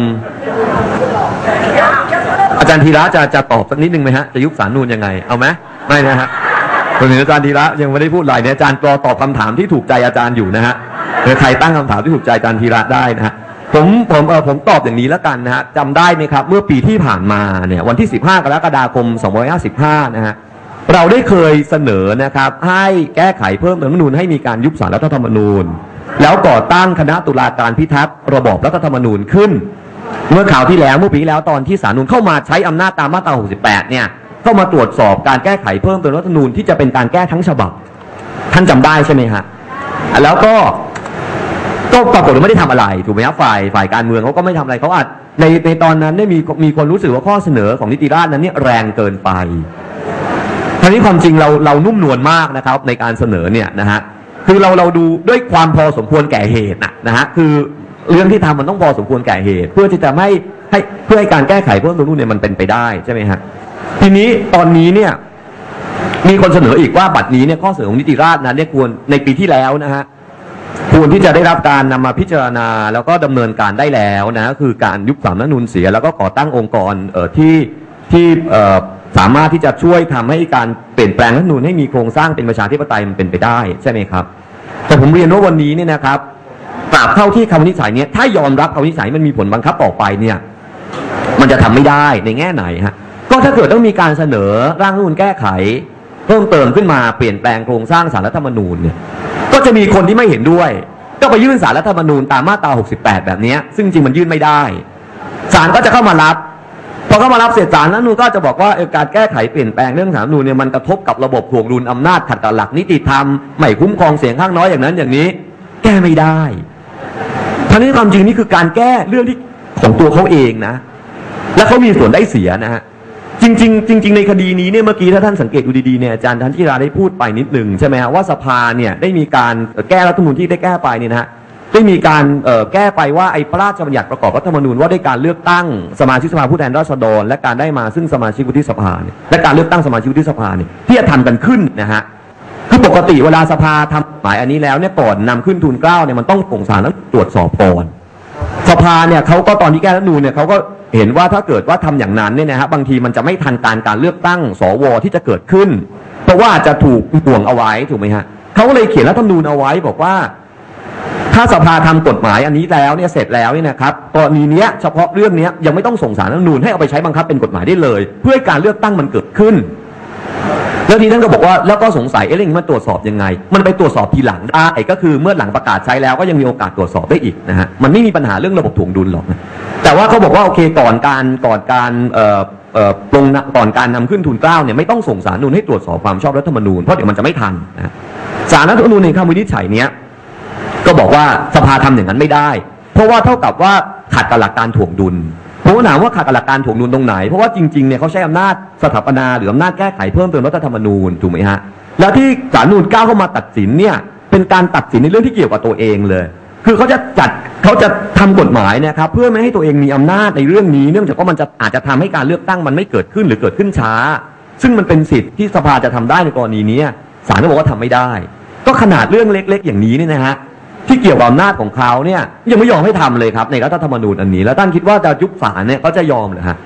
อาจารย์ธีระจะจะตอบสักนิดนึงไหมฮะจะยุบศาลรัฐธรรมนูญยังไงเอาไหมไม่นะฮะผมเห็นอาจารย์ธีระยังไม่ได้พูดอะไรเนี่ยอาจารย์รอตอบคำถามที่ถูกใจอาจารย์อยู่นะฮะใครตั้งคำถามที่ถูกใจอาจารย์ธีระได้นะฮะผมผมเออผมตอบอย่างนี้แล้วกันนะฮะจำได้ไหมครับเมื่อปีที่ผ่านมาเนี่ยวันที่สิบห้ากรกฎาคมสองพันห้าร้อยห้าสิบห้านะฮะเราได้เคยเสนอนะครับให้แก้ไขเพิ่มรัฐธรรมนูญให้มีการยุบศาลรัฐธรรมนูญแล้วก่อตั้งคณะตุลาการพิทักษ์ระบอบรัฐธรรมนูญขึ้นเมื่อข่าวที่แล้วเมื่อปีที่แล้วตอนที่ศาลนูญเข้ามาใช้อำนาจตามมาตราหกสิบแปดเนี่ยเข้ามาตรวจสอบการแก้ไขเพิ่มเติมรัฐธรรมนูญที่จะเป็นการแก้ทั้งฉบับท่านจำได้ใช่ไหมฮะแล้วก็ก็ปรากฏว่าไม่ได้ทำอะไรถูกไหมครับฝ่ายฝ่ายการเมืองเขาก็ไม่ทำอะไรเขาอาจในในตอนนั้นได้มีมีคนรู้สึกว่าข้อเสนอของนิติราษฎร์นั้นเนี่ยแรงเกินไปทั้งนี้ความจริงเราเรานุ่มนวลมากนะครับในการเสนอเนี่ยนะฮะคือเราเราดูด้วยความพอสมควรแก่เหตุนะนะฮะคือเรื่องที่ทำมันต้องพอสมควรแก่เหตุเพื่อที่จะไม่ให้เพื่อให้การแก้ไขเพิ่มเติมเนี่ยมันเป็นไปได้ใช่ไหมฮะทีนี้ตอนนี้เนี่ยมีคนเสนออีกว่าบัตรนี้เนี่ยข้อเสนอของนิติราษฎร์นั้นเนี่ยควรในปีที่แล้วนะฮะควรที่จะได้รับการนำมาพิจารณาแล้วก็ดำเนินการได้แล้วนะคือการยุบศาลรัฐธรรมนูญเสียแล้วก็ก่อตั้งองค์กรเอ่อที่ที่เอ่อสามารถที่จะช่วยทำให้การเปลี่ยนแปลงรัฐธรรมนูญให้มีโครงสร้างเป็นประชาธิปไตยมันเป็นไปได้ใช่ไหมครับแต่ผมเรียนว่าวันนี้เนี่ยนะครับตราบเท่าที่คำวินิจฉัยเนี่ยถ้ายอมรับคำวินิจฉัยมันมีผลบังคับต่อไปเนี่ยมันจะทำไม่ได้ในแง่ไหนฮะก็ถ้าเกิดต้องมีการเสนอร่างรัฐธรรมนูญแก้ไขเพิ่มเติมขึ้นมาเปลี่ยนแปลงโครงสร้างศาลรัฐธรรมนูญเนี่ยก็จะมีคนที่ไม่เห็นด้วยก็ไปยื่นศาลรัฐธรรมนูญตามมาตราหกสิบแปดแบบนี้ซึ่งจริงมันยื่นไม่ได้ศาลก็จะเข้ามารับพอเข้ามารับเสร็จศาลรัฐธรรมนูญก็จะบอกว่าการแก้ไขเปลี่ยนแปลงเรื่องศาลรัฐธรรมนูญเนี่ยมันกระทบกับระบบถ่วงดุลอำนาจขัดกับหลักนิติธรรมไม่คุ้มครองเสียงข้างน้อยอย่างนั้นอย่างนี้แก้ไม่ได้ทั้งนี้ความจริงนี่คือการแก้เรื่องที่ของตัวเขาเองนะและเขามีส่วนได้เสียนะฮะจริงๆจริงๆในคดีนี้เนี่ยเมื่อกี้ถ้าท่านสังเกตดูดีๆเนี่ยอาจารย์ทันทิราได้พูดไปนิดหนึ่งใช่ไหมฮะว่าสภาเนี่ยได้มีการแก้รัฐธรรมนูญที่ได้แก้ไปเนี่ยนะฮะได้มีการแก้ไปว่าไอ้พระราชบัญญัติประกอบรัฐธรรมนูญว่าด้วยการเลือกตั้งสมาชิกสภาผู้แทนราษฎรและการได้มาซึ่งสมาชิกวุฒิสภาเนี่ยและการเลือกตั้งสมาชิกวุฒิสภาเนี่ยที่จะทำกันขึ้นนะฮะคือปกติเวลาสภาทำหมายอันนี้แล้วเนี่ยก่อนนำขึ้นทูลเกล้าเนี่ยมันต้องส่งศาลแล้วตรวจสอบก่อนสภาเนี่ยเขาก็ตอนที่แก้รัฐธรรมนูญเนี่ยเขาก็เห็นว่าถ้าเกิดว่าทำอย่างนั้นเนี่ยนะฮะบางทีมันจะไม่ทันการการเลือกตั้งสวที่จะเกิดขึ้นเพราะว่าจะถูกห่วงเอาไว้ถูกไหมฮะเขาก็เลยเขียนรัฐธรรมนูญเอาไว้บอกว่าถ้าสภาทำกฎหมายอันนี้แล้วเนี่ยเสร็จแล้วเนี่ยนะครับกรณีเนี้ยเฉพาะเรื่องนี้ยังไม่ต้องส่งศาลรัฐธรรมนูญให้เอาไปใช้บังคับเป็นกฎหมายได้เลยเพื่อให้การเลือกตั้งมันเกิดขึ้นแล้วทีนั้นก็บอกว่าแล้วก็สงสัยเอ๊ะเรื่องนี้มันตรวจสอบยังไงมันไปตรวจสอบทีหลังได้ก็คือเมื่อหลังประกาศใช้แล้วก็ยังมีโอกาสตรวจสอบได้อีกนะฮะมันไม่มีปัญหาเรื่องระบบถ่วงดุลหรอกนะแต่ว่าเขาบอกว่าโอเคก่อนการก่อนการเอ่อเอ่อลงก่อนการนำขึ้นทูลเกล้าเนี่ยไม่ต้องส่งศาลรัฐธรรมนูญให้ตรวจสอบความชอบรัฐธรรมนูญเพราะเดี๋ยวมันจะไม่ทันนะศาลรัฐธรรมนูญในคำวินิจฉัยเนี้ยก็บอกว่าสภาทำอย่างนั้นไม่ได้เพราะว่าเท่ากับว่าขัดกับหลักการถ่วงดุลผมก็ถามว่าขัดกับหลักการถ่วงดุลตรงไหนเพราะว่าจริงๆเนี่ยเขาใช้อำนาจสถาปนาหรืออำนาจแก้ไขเพิ่มเติมรัฐธรรมนูญถูกไหมฮะแล้วที่ศาลรัฐธรรมนูญก้าวเข้ามาตัดสินเนี่ยเป็นการตัดสินในเรื่องที่เกี่ยวกับตัวเองเลยคือเขาจะจัดเขาจะทำกฎหมายเนี่ยครับเพื่อไม่ให้ตัวเองมีอำนาจในเรื่องนี้เนื่องจากว่ามันจะอาจจะทำให้การเลือกตั้งมันไม่เกิดขึ้นหรือเกิดขึ้นช้าซึ่งมันเป็นสิทธิ์ที่สภาจะทำได้ในกรณีนี้ศาลก็บอกว่าทำไม่ได้ก็ขนาดเรื่องเล็กๆอย่างนี้เนี่ยนะฮะที่เกี่ยวกับอำนาจของเขาเนี่ยยังไม่ยอมให้ทำเลยครับในรัฐธรรมนูญอันนี้แล้วท่านคิดว่าจะยุบศาลเนี่ยเขาจะยอมเหรอฮะ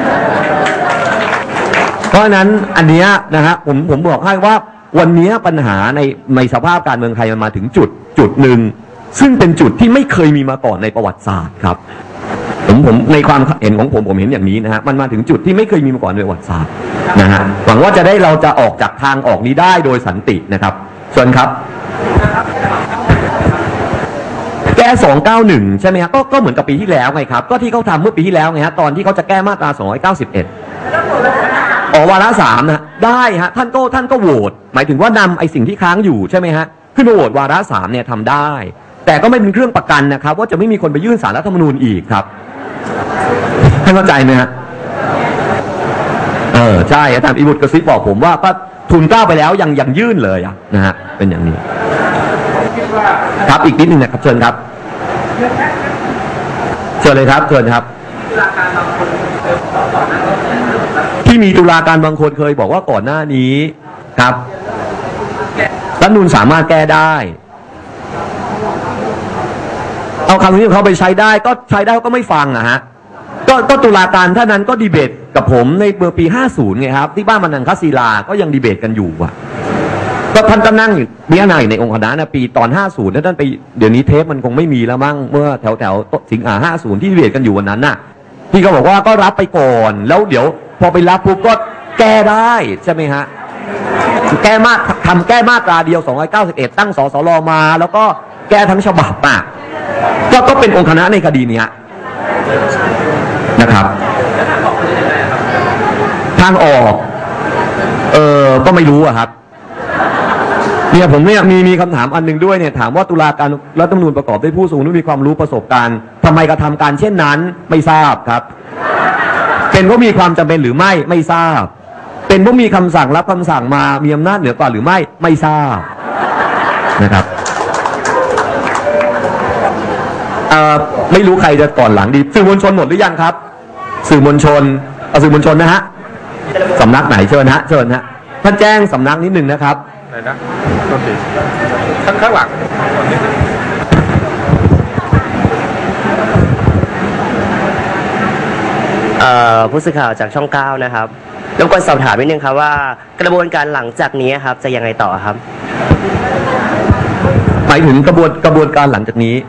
เพราะฉะนั้นอันนี้นะฮะผมผมบอกให้ว่าวันนี้ปัญหาในในสภาพการเมืองไทยมันมาถึงจุดจุดหนึ่งซึ่งเป็นจุดที่ไม่เคยมีมาก่อนในประวัติศาสตร์ครับผมผมในความเห็นของผมผมเห็นอย่างนี้นะฮะมันมาถึงจุดที่ไม่เคยมีมาก่อนในประวัติศาสตร์นะฮะหวังว่าจะได้เราจะออกจากทางออกนี้ได้โดยสันตินะครับเชิญครับแก้สองเก้าหนึ่งใช่ไหมครับก็ก็เหมือนกับปีที่แล้วไงครับก็ที่เขาทำเมื่อปีที่แล้วไงฮะตอนที่เขาจะแก้มาตราสองร้อยเก้าสิบเอ็ดออกวาระสามนะได้ฮะท่านก็ท่านก็โหวตหมายถึงว่านำไอ้สิ่งที่ค้างอยู่ใช่ไหมฮะขึ้นมาโหวตวาระสามเนี่ยทำได้แต่ก็ไม่เป็นเครื่องประกันนะครับว่าจะไม่มีคนไปยื่นศาลรัฐธรรมนูญอีกครับท่านเข้าใจไหมฮะเออใช่อาจารย์อิบุตรกระซิบบอกผมว่าก็ทุนเกล้าไปแล้วยังยังยื่นเลยอะนะฮะเป็นอย่างนี้ครับอีกนิดนึงนะครับเชิญครับเชิญเลยครับเชิญครับที่มีตุลาการบางคนเคยบอกว่าก่อนหน้านี้ครับรัฐธรรมนูญสามารถแก้ได้เอาคำนี้ของเขาไปใช้ได้ก็ใช้ได้ก็ไม่ฟังอะฮะก็ก็ตุลาการท่านนั้นก็ดีเบตกับผมในเมื่อปีห้าสิบไงครับที่บ้านมันนังคศิลาก็ยังดีเบตกันอยู่อะก็ท่านก็นั่งอยู่มีอะไรในองค์คณะนะปีตอนห้าสิบแล้วท่านไปเดี๋ยวนี้เทปมันคงไม่มีแล้วมั้งเมื่อแถวแถวสิงหาห้าสิบที่ดีเบตกันอยู่วันนั้นน่ะพี่ก็บอกว่าก็รับไปก่อนแล้วเดี๋ยวพอไปรับปุ๊บก็แก้ได้ใช่ไหมฮะแก้มาทำแก้มาตราเดียวสองร้อยเก้าสิบเอ็ดตั้งสสรมาแล้วก็แก้ทั้งฉบับอ่ะก็ก็เป็นองค์คณะในคดีนี้นะครับทางออกเออก็ไม่รู้อะครับเนี่ยผมเนี่ยมีมีคำถามอันหนึ่งด้วยเนี่ยถามว่าตุลาการรัฐธรรมนูญประกอบด้วยผู้ทรงรู้มีความรู้ประสบการณ์ทำไมกระทำการเช่นนั้นไม่ทราบครับเป็นเพราะมีความจำเป็นหรือไม่ไม่ทราบเป็นเพราะมีคำสั่งรับคำสั่งมามีอำนาจเหนือกว่าหรือไม่ไม่ทราบนะครับเอ่อไม่รู้ใครจะก่อนหลังดีสื่อมวลชนหมดหรือยังครับสื่อมวลชนเอาสื่อมวลชนนะฮะสำนักไหนเชิญฮะเชิญฮะท่านแจ้งสำนักนิดหนึ่งนะครับไหนนะโอเคข้างข้างหลังผู้สื่อข่าวจากช่องเก้านะครับรบกวนสอบถามนิดนึงครับว่ากระบวนการหลังจากนี้ครับจะยังไงต่อครับหมายถึงกระบวนกระบวนการหลังจากนี้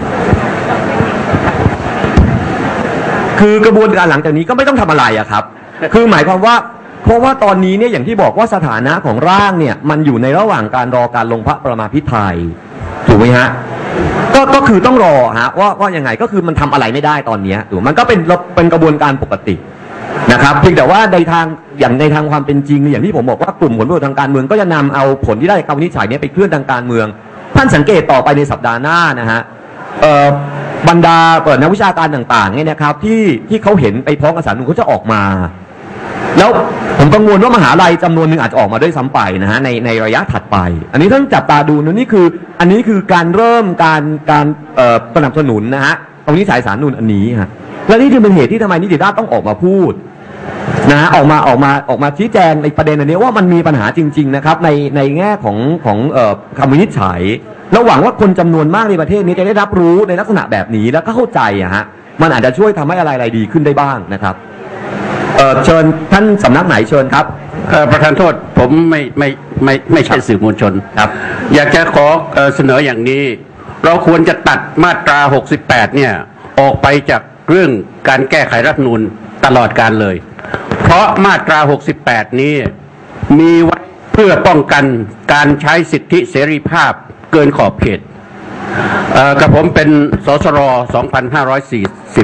คือกระบวนการหลังจากนี้ก็ไม่ต้องทำอะไรอะครับคือหมายความว่าเพราะว่าตอนนี้เนี่ยอย่างที่บอกว่าสถานะของร่างเนี่ยมันอยู่ในระหว่างการรอการลงพระประมาพิไทยถูกไหมฮะก็ก็คือต้องรอฮะว่าว่ายังไงก็คือมันทำอะไรไม่ได้ตอนนี้ถูกมันก็เป็นเป็นกระบวนการปกตินะครับเพียงแต่ว่าในทางอย่างในทางความเป็นจริงอย่างที่ผมบอกว่ากลุ่มผลประโยชน์ทางการเมืองก็จะนำเอาผลที่ได้คำวินิจฉัยนี้ไปเคลื่อนทางการเมืองท่านสังเกตต่อไปในสัปดาห์หน้านะฮะบรรดาเปิดนักวิชาการต่างๆเนี่ยนะครับที่ที่เขาเห็นไปพ้องกับสารรัฐธรรมนูญเขาจะออกมาแล้วผมกังวลว่ามหาลัยจำนวนหนึ่งอาจจะออกมาด้วยซ้ำไปนะฮะในในระยะถัดไปอันนี้ท่านจับตาดูนะนี่คืออันนี้คือการเริ่มการการสนับสนุนนะฮะตรงนี้สายสารรัฐธรรมนูญอันนี้ฮะและนี่คือเป็นเหตุที่ทำไมนิติราษฎร์ต้องออกมาพูดนะฮะออกมาออกมาออกมาชี้แจงในประเด็นอันนี้ว่ามันมีปัญหาจริงๆนะครับในในแง่ของของคำวินิจฉัยแล้วหวังว่าคนจำนวนมากในประเทศนี้จะได้รับรู้ในลักษณะแบบนี้แล้วก็เข้าใจอะฮะมันอาจจะช่วยทำให้อะไรอะไรดีขึ้นได้บ้างนะครับเอ่อเชิญท่านสำนักไหนเชิญครับประธานโทษผมไม่ไม่ไม่ไม่ใช่สื่อมวลชนครับอยากจะขอเสนออย่างนี้เราควรจะตัดมาตราหกสิบแปดเนี่ยออกไปจากเรื่องการแก้ไขรัฐธรรมนูญตลอดการเลยเพราะมาตราหกสิบแปดนี้มีไว้เพื่อป้องกันการใช้สิทธิเสรีภาพเกินขอบเขตกับผมเป็นสสรสองพันห้าร้อยสี่สิบ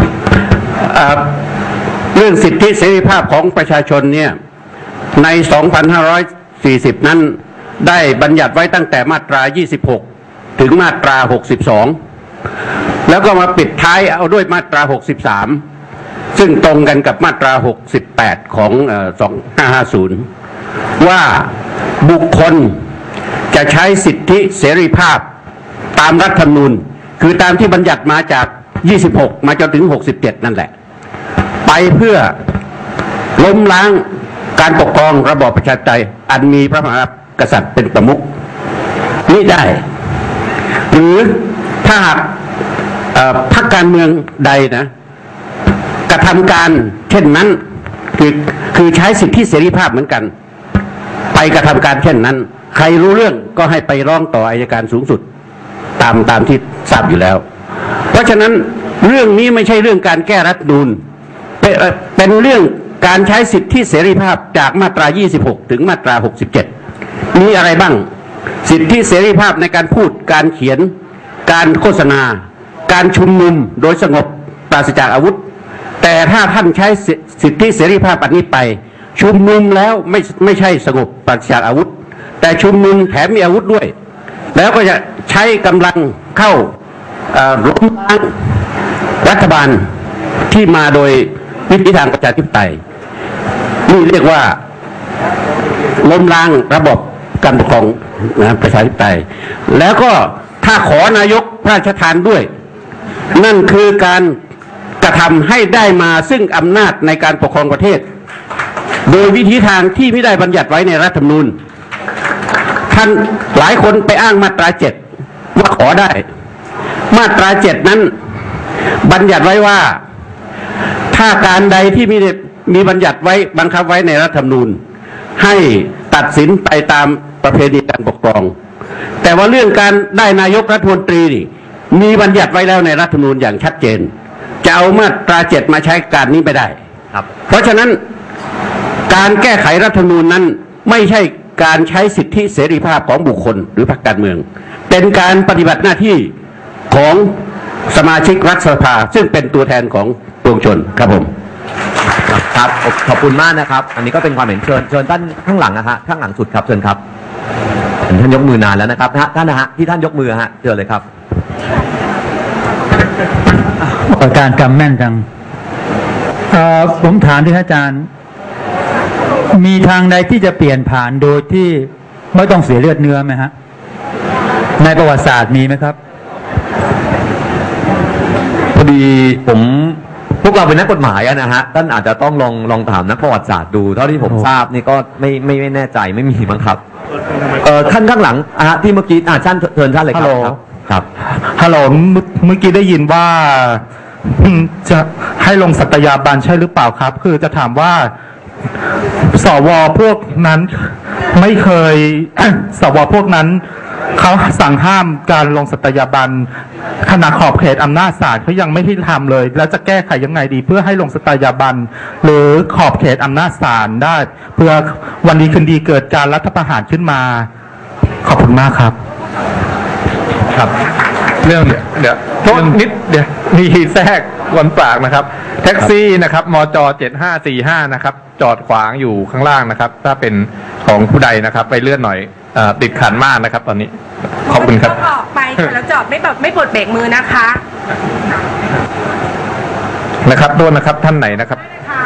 เรื่องสิทธิเสรีภาพของประชาชนเนี่ยในสองพันห้าร้อยสี่สิบนั้นได้บัญญัติไว้ตั้งแต่มาตรายี่สิบหกถึงมาตราหกสิบสองแล้วก็มาปิดท้ายเอาด้วยมาตราหกสิบสามซึ่งตรงกันกับมาตราหกสิบแปดของสองพันห้าร้อยห้าสิบว่าบุคคลจะใช้สิทธิเสรีภาพตามรัฐธรรมนูญคือตามที่บัญญัติมาจากยี่สิบหกมาจนถึงหกสิบเจ็ดนั่นแหละไปเพื่อล้มล้างการปกครองระบอบประชาธิปไตยอันมีพระมหากษัตริย์เป็นประมุขนี่ได้หรือถ้าหากพรรคการเมืองใดนะกระทำการเช่นนั้นคือคือใช้สิทธิเสรีภาพเหมือนกันไปกระทำการเช่นนั้นใครรู้เรื่องก็ให้ไปร้องต่ออัยการสูงสุดตามตามที่ทราบอยู่แล้วเพราะฉะนั้นเรื่องนี้ไม่ใช่เรื่องการแก้รัฐธรรมนูญเป็นเรื่องการใช้สิทธิเสรีภาพจากมาตรายี่สิบหกถึงมาตราหกสิบเจ็ดมีอะไรบ้างสิทธิเสรีภาพในการพูดการเขียนการโฆษณาการชุมนุมโดยสงบปราศจากอาวุธแต่ถ้าท่านใช้สิทธิเสรีภาพอันนี้ไปชุมนุมแล้วไม่ไม่ใช่สงบปราศจากอาวุธแต่ชุมนุมแถมมีอาวุธด้วยแล้วก็จะใช้กำลังเข้าล้มล้างรัฐบาลที่มาโดยวิธีทางประชาธิปไตยนี่เรียกว่าล้มล้างระบบการปกครองนะประชาธิปไตยแล้วก็ถ้าขอนายกพระราชทานด้วยนั่นคือการกระทำให้ได้มาซึ่งอำนาจในการปกครองประเทศโดยวิธีทางที่ไม่ได้บัญญัติไว้ในรัฐธรรมนูญท่านหลายคนไปอ้างมาตราเจ็ดว่าขอได้มาตราเจ็ดนั้นบัญญัติไว้ว่าถ้าการใดที่มีมีบัญญัติไว้บังคับไว้ในรัฐธรรมนูญให้ตัดสินไปตามประเพณีการปกครองแต่ว่าเรื่องการได้นายกรัฐมนตรีนี่มีบัญญัติไว้แล้วในรัฐธรรมนูญอย่างชัดเจนจะเอามาตราเจ็ดมาใช้การนี้ไม่ได้ครับเพราะฉะนั้นการแก้ไขรัฐธรรมนูญนั้นไม่ใช่การใช้สิทธิเสรีภาพของบุคคลหรือพรรคการเมืองเป็นการปฏิบัติหน้าที่ของสมาชิกรัฐสภาซึ่งเป็นตัวแทนของปวงชนครับผมครับขอบคุณมากนะครับอันนี้ก็เป็นความเห็นเชิญเชิญท่านข้างหลังนะฮะข้างหลังสุดครับเชิญครับท่านยกมือนานแล้วนะครับท่านนะฮะที่ท่านยกมือฮะเชิญเลยครับประการกำแม่นจังผมถามที่อาจารย์มีทางใดที่จะเปลี่ยนผ่านโดยที่ไม่ต้องเสียเลือดเนื้อไหมฮะในประวัติศาสตร์มีไหมครับพอดีผมพวกเราเป็นนักกฎหมายนะฮะท่านอาจจะต้องลองลองถามนักประวัติศาสตร์ดูเท่าที่ผมทราบนี่ก็ไม่ไม่ไม่แน่ใจไม่มีมั้งครับเอ่อท่านข้างหลังอ่ะที่เมื่อกี้อ่ะท่านเชิญท่านเลยครับครับฮัลโหลเมื่อกี้ได้ยินว่าจะให้ลงสัตยาบันใช่หรือเปล่าครับคือจะถามว่าสวพวกนั้นไม่เคย สวพวกนั้นเขาสั่งห้ามการลงสัตยาบันขณะขอบเขตอำนาจศาลเขายังไม่ที่ทำเลยแล้วจะแก้ไขยังไงดีเพื่อให้ลงสัตยาบันหรือขอบเขตอำนาจศาลได้เพื่อวันดีคืนดีเกิดการรัฐประหารขึ้นมาขอบคุณมากครับครับเรื่องเดี๋ยวโทษนิดเดี๋ยวมีแทรกวันปากนะครับแท็กซี่นะครับมจเจ็ดห้าสี่ห้านะครับจอดขวางอยู่ข้างล่างนะครับถ้าเป็นของผู้ใดนะครับไปเลื่อนหน่อยติดขันมากนะครับตอนนี้ขอบคุณครับออกไปแล้วจอดไม่แบบไม่ปลดเบรกมือนะคะนะครับโทษนะครับท่านไหนนะครับ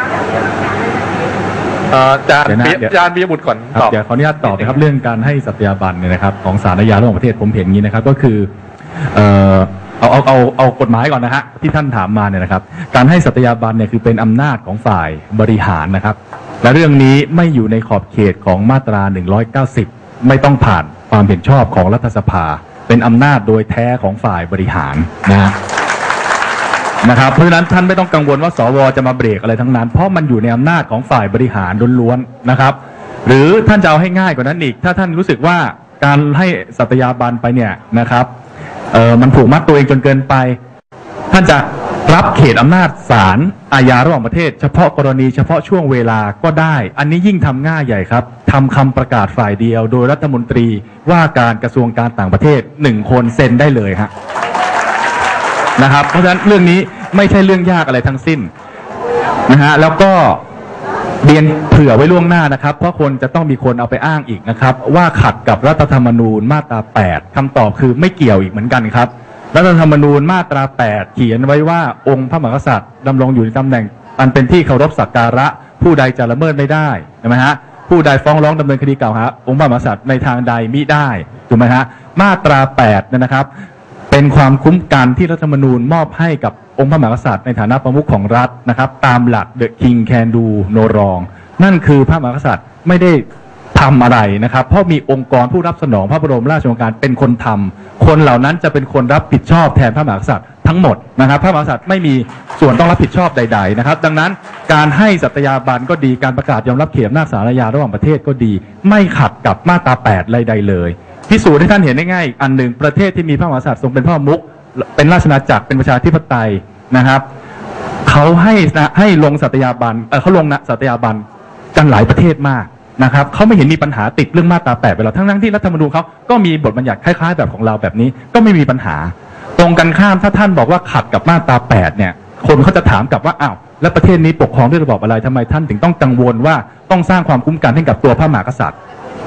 อาจารย์อาจารย์ปิยบุตรก่อนตอบเดี๋ยวขออนุญาตตอบนะครับเรื่องการให้สัตยาบันเนี่ยนะครับของศาลอาญาระหว่างประเทศผมเห็นอย่างนี้นะครับก็คือเอ่อเอาเอาเอาเอากฎหมายก่อนนะฮะที่ท่านถามมาเนี่ยนะครับการให้สัตยาบันเนี่ยคือเป็นอำนาจของฝ่ายบริหารนะครับและเรื่องนี้ไม่อยู่ในขอบเขตของมาตราหนึ่งร้อยเก้าสิบไม่ต้องผ่านความเห็นชอบของรัฐสภาเป็นอำนาจโดยแท้ของฝ่ายบริหารนะนะครับเพราะฉะนั้นท่านไม่ต้องกังวลว่าสวจะมาเบรกอะไรทั้งนั้นเพราะมันอยู่ในอำนาจของฝ่ายบริหารล้วนๆนะครับหรือท่านจะเอาให้ง่ายกว่านั้นอีกถ้าท่านรู้สึกว่าการให้สัตยาบันไปเนี่ยนะครับเออมันผูกมัดตัวเองจนเกินไปท่านจะรับเขตอำนาจศาลอาญาระหว่างประเทศเฉพาะกรณีเฉพาะช่วงเวลาก็ได้อันนี้ยิ่งทำง่ายใหญ่ครับทำคำประกาศฝ่ายเดียวโดยรัฐมนตรีว่าการกระทรวงการต่างประเทศหนึ่งคนเซ็นได้เลยฮะนะครับเพราะฉะนั้นเรื่องนี้ไม่ใช่เรื่องยากอะไรทั้งสิ้นนะฮะแล้วก็เรียนเผื่อไว้ล่วงหน้านะครับเพราะคนจะต้องมีคนเอาไปอ้างอีกนะครับว่าขัดกับรัฐธรรมนูญมาตราแปดคำตอบคือไม่เกี่ยวอีกเหมือนกันครับรัฐธรรมนูญมาตราแปดเขียนไว้ว่าองค์พระมหากษัตริย์ดำรงอยู่ในตำแหน่งอันเป็นที่เคารพสักการะผู้ใดจะละเมิดไม่ได้ใช่ไหมฮะผู้ใดฟ้องร้องดำเนินคดีกล่าวหาองค์พระมหากษัตริย์ในทางใดมิได้ถูกไหมฮะมาตราแปดเนี่ยนะครับเป็นความคุ้มกันที่รัฐธรรมนูญมอบให้กับองค์พระมหากษัตริย์ในฐานะประมุขของรัฐนะครับตามหลัก The King Can Do No Wrong นั่นคือพระมหากษัตริย์ไม่ได้ทำอะไรนะครับเพราะมีองค์กรผู้รับสนองพระบรมราชโองการเป็นคนทำคนเหล่านั้นจะเป็นคนรับผิดชอบแทนพระมหากษัตริย์ทั้งหมดนะครับพระมหากษัตริย์ไม่มีส่วนต้องรับผิดชอบใดๆนะครับดังนั้นการให้สัตยาบันก็ดีการประกาศยอมรับเขตอำนาจศาลอาญาระหว่างประเทศก็ดีไม่ขัดกับมาตราแปดใดๆเลยพิสูจน์ให้ท่านเห็นได้ง่ายอันหนึ่งประเทศที่มีพระมหากษัตริย์ทรงเป็นพ่อมุขเป็นราชอาณาจักรเป็นประชาธิปไตยนะครับเขาให้ให้ลงสัตยาบันเออเขาลงสัตยาบันกันหลายประเทศมากนะครับเขาไม่เห็นมีปัญหาติดเรื่องมาตราแปดไปหรอกทั้งๆที่รัฐธรรมนูญเขาก็มีบทบัญญัติคล้ายๆแบบของเราแบบนี้ก็ไม่มีปัญหาตรงกันข้ามถ้าท่านบอกว่าขัดกับมาตราแปดเนี่ยคนเขาจะถามกลับว่าอ้าวแล้วประเทศนี้ปกครองด้วยระบอบอะไรทำไมท่านถึงต้องกังวลว่าต้องสร้างความคุ้มกันให้กับตัวพระมหากษัตริย์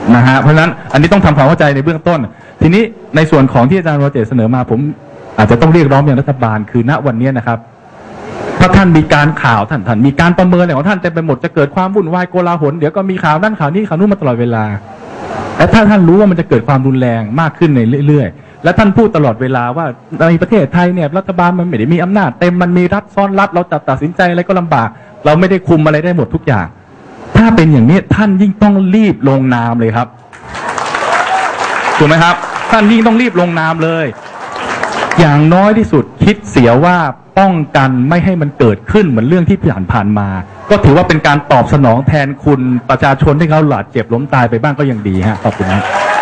นะฮะเพราะฉะนั้นอันนี้ต้องทำความเข้าใจในเบื้องต้นทีนี้ในส่วนของที่อาจารย์โรเจตเสนอมาผมอาจจะต้องเรียกร้องอย่างรัฐบาลคือณวันนี้นะครับถ้าท่านมีการข่าวท่านท่านมีการประเมินอะไรของท่านเต็มไปหมดจะเกิดความวุ่นวายโกลาหลเดี๋ยวก็มีข่าวนั่นข่าวนี้ข่าวนู้นมาตลอดเวลาและถ้าท่านรู้ว่ามันจะเกิดความรุนแรงมากขึ้นในเรื่อยๆและท่านพูดตลอดเวลาว่าในประเทศไทยเนี่ยรัฐบาลมันไม่ได้มีอำนาจเต็มมันมีรัฐซ้อนรัฐเราจะตัดสินใจอะไรก็ลำบากเราไม่ได้คุมอะไรได้หมดทุกอย่างถ้าเป็นอย่างนี้ท่านยิ่งต้องรีบลงนามเลยครับถูกไหมครับท่านยิ่งต้องรีบลงนามเลยอย่างน้อยที่สุดคิดเสียว่าป้องกันไม่ให้มันเกิดขึ้นเหมือนเรื่องที่ผ่านผ่านมาก็ถือว่าเป็นการตอบสนองแทนคุณประชาชนที่เขาหลาดเจ็บล้มตายไปบ้างก็ยังดีฮะขอบคุณครับ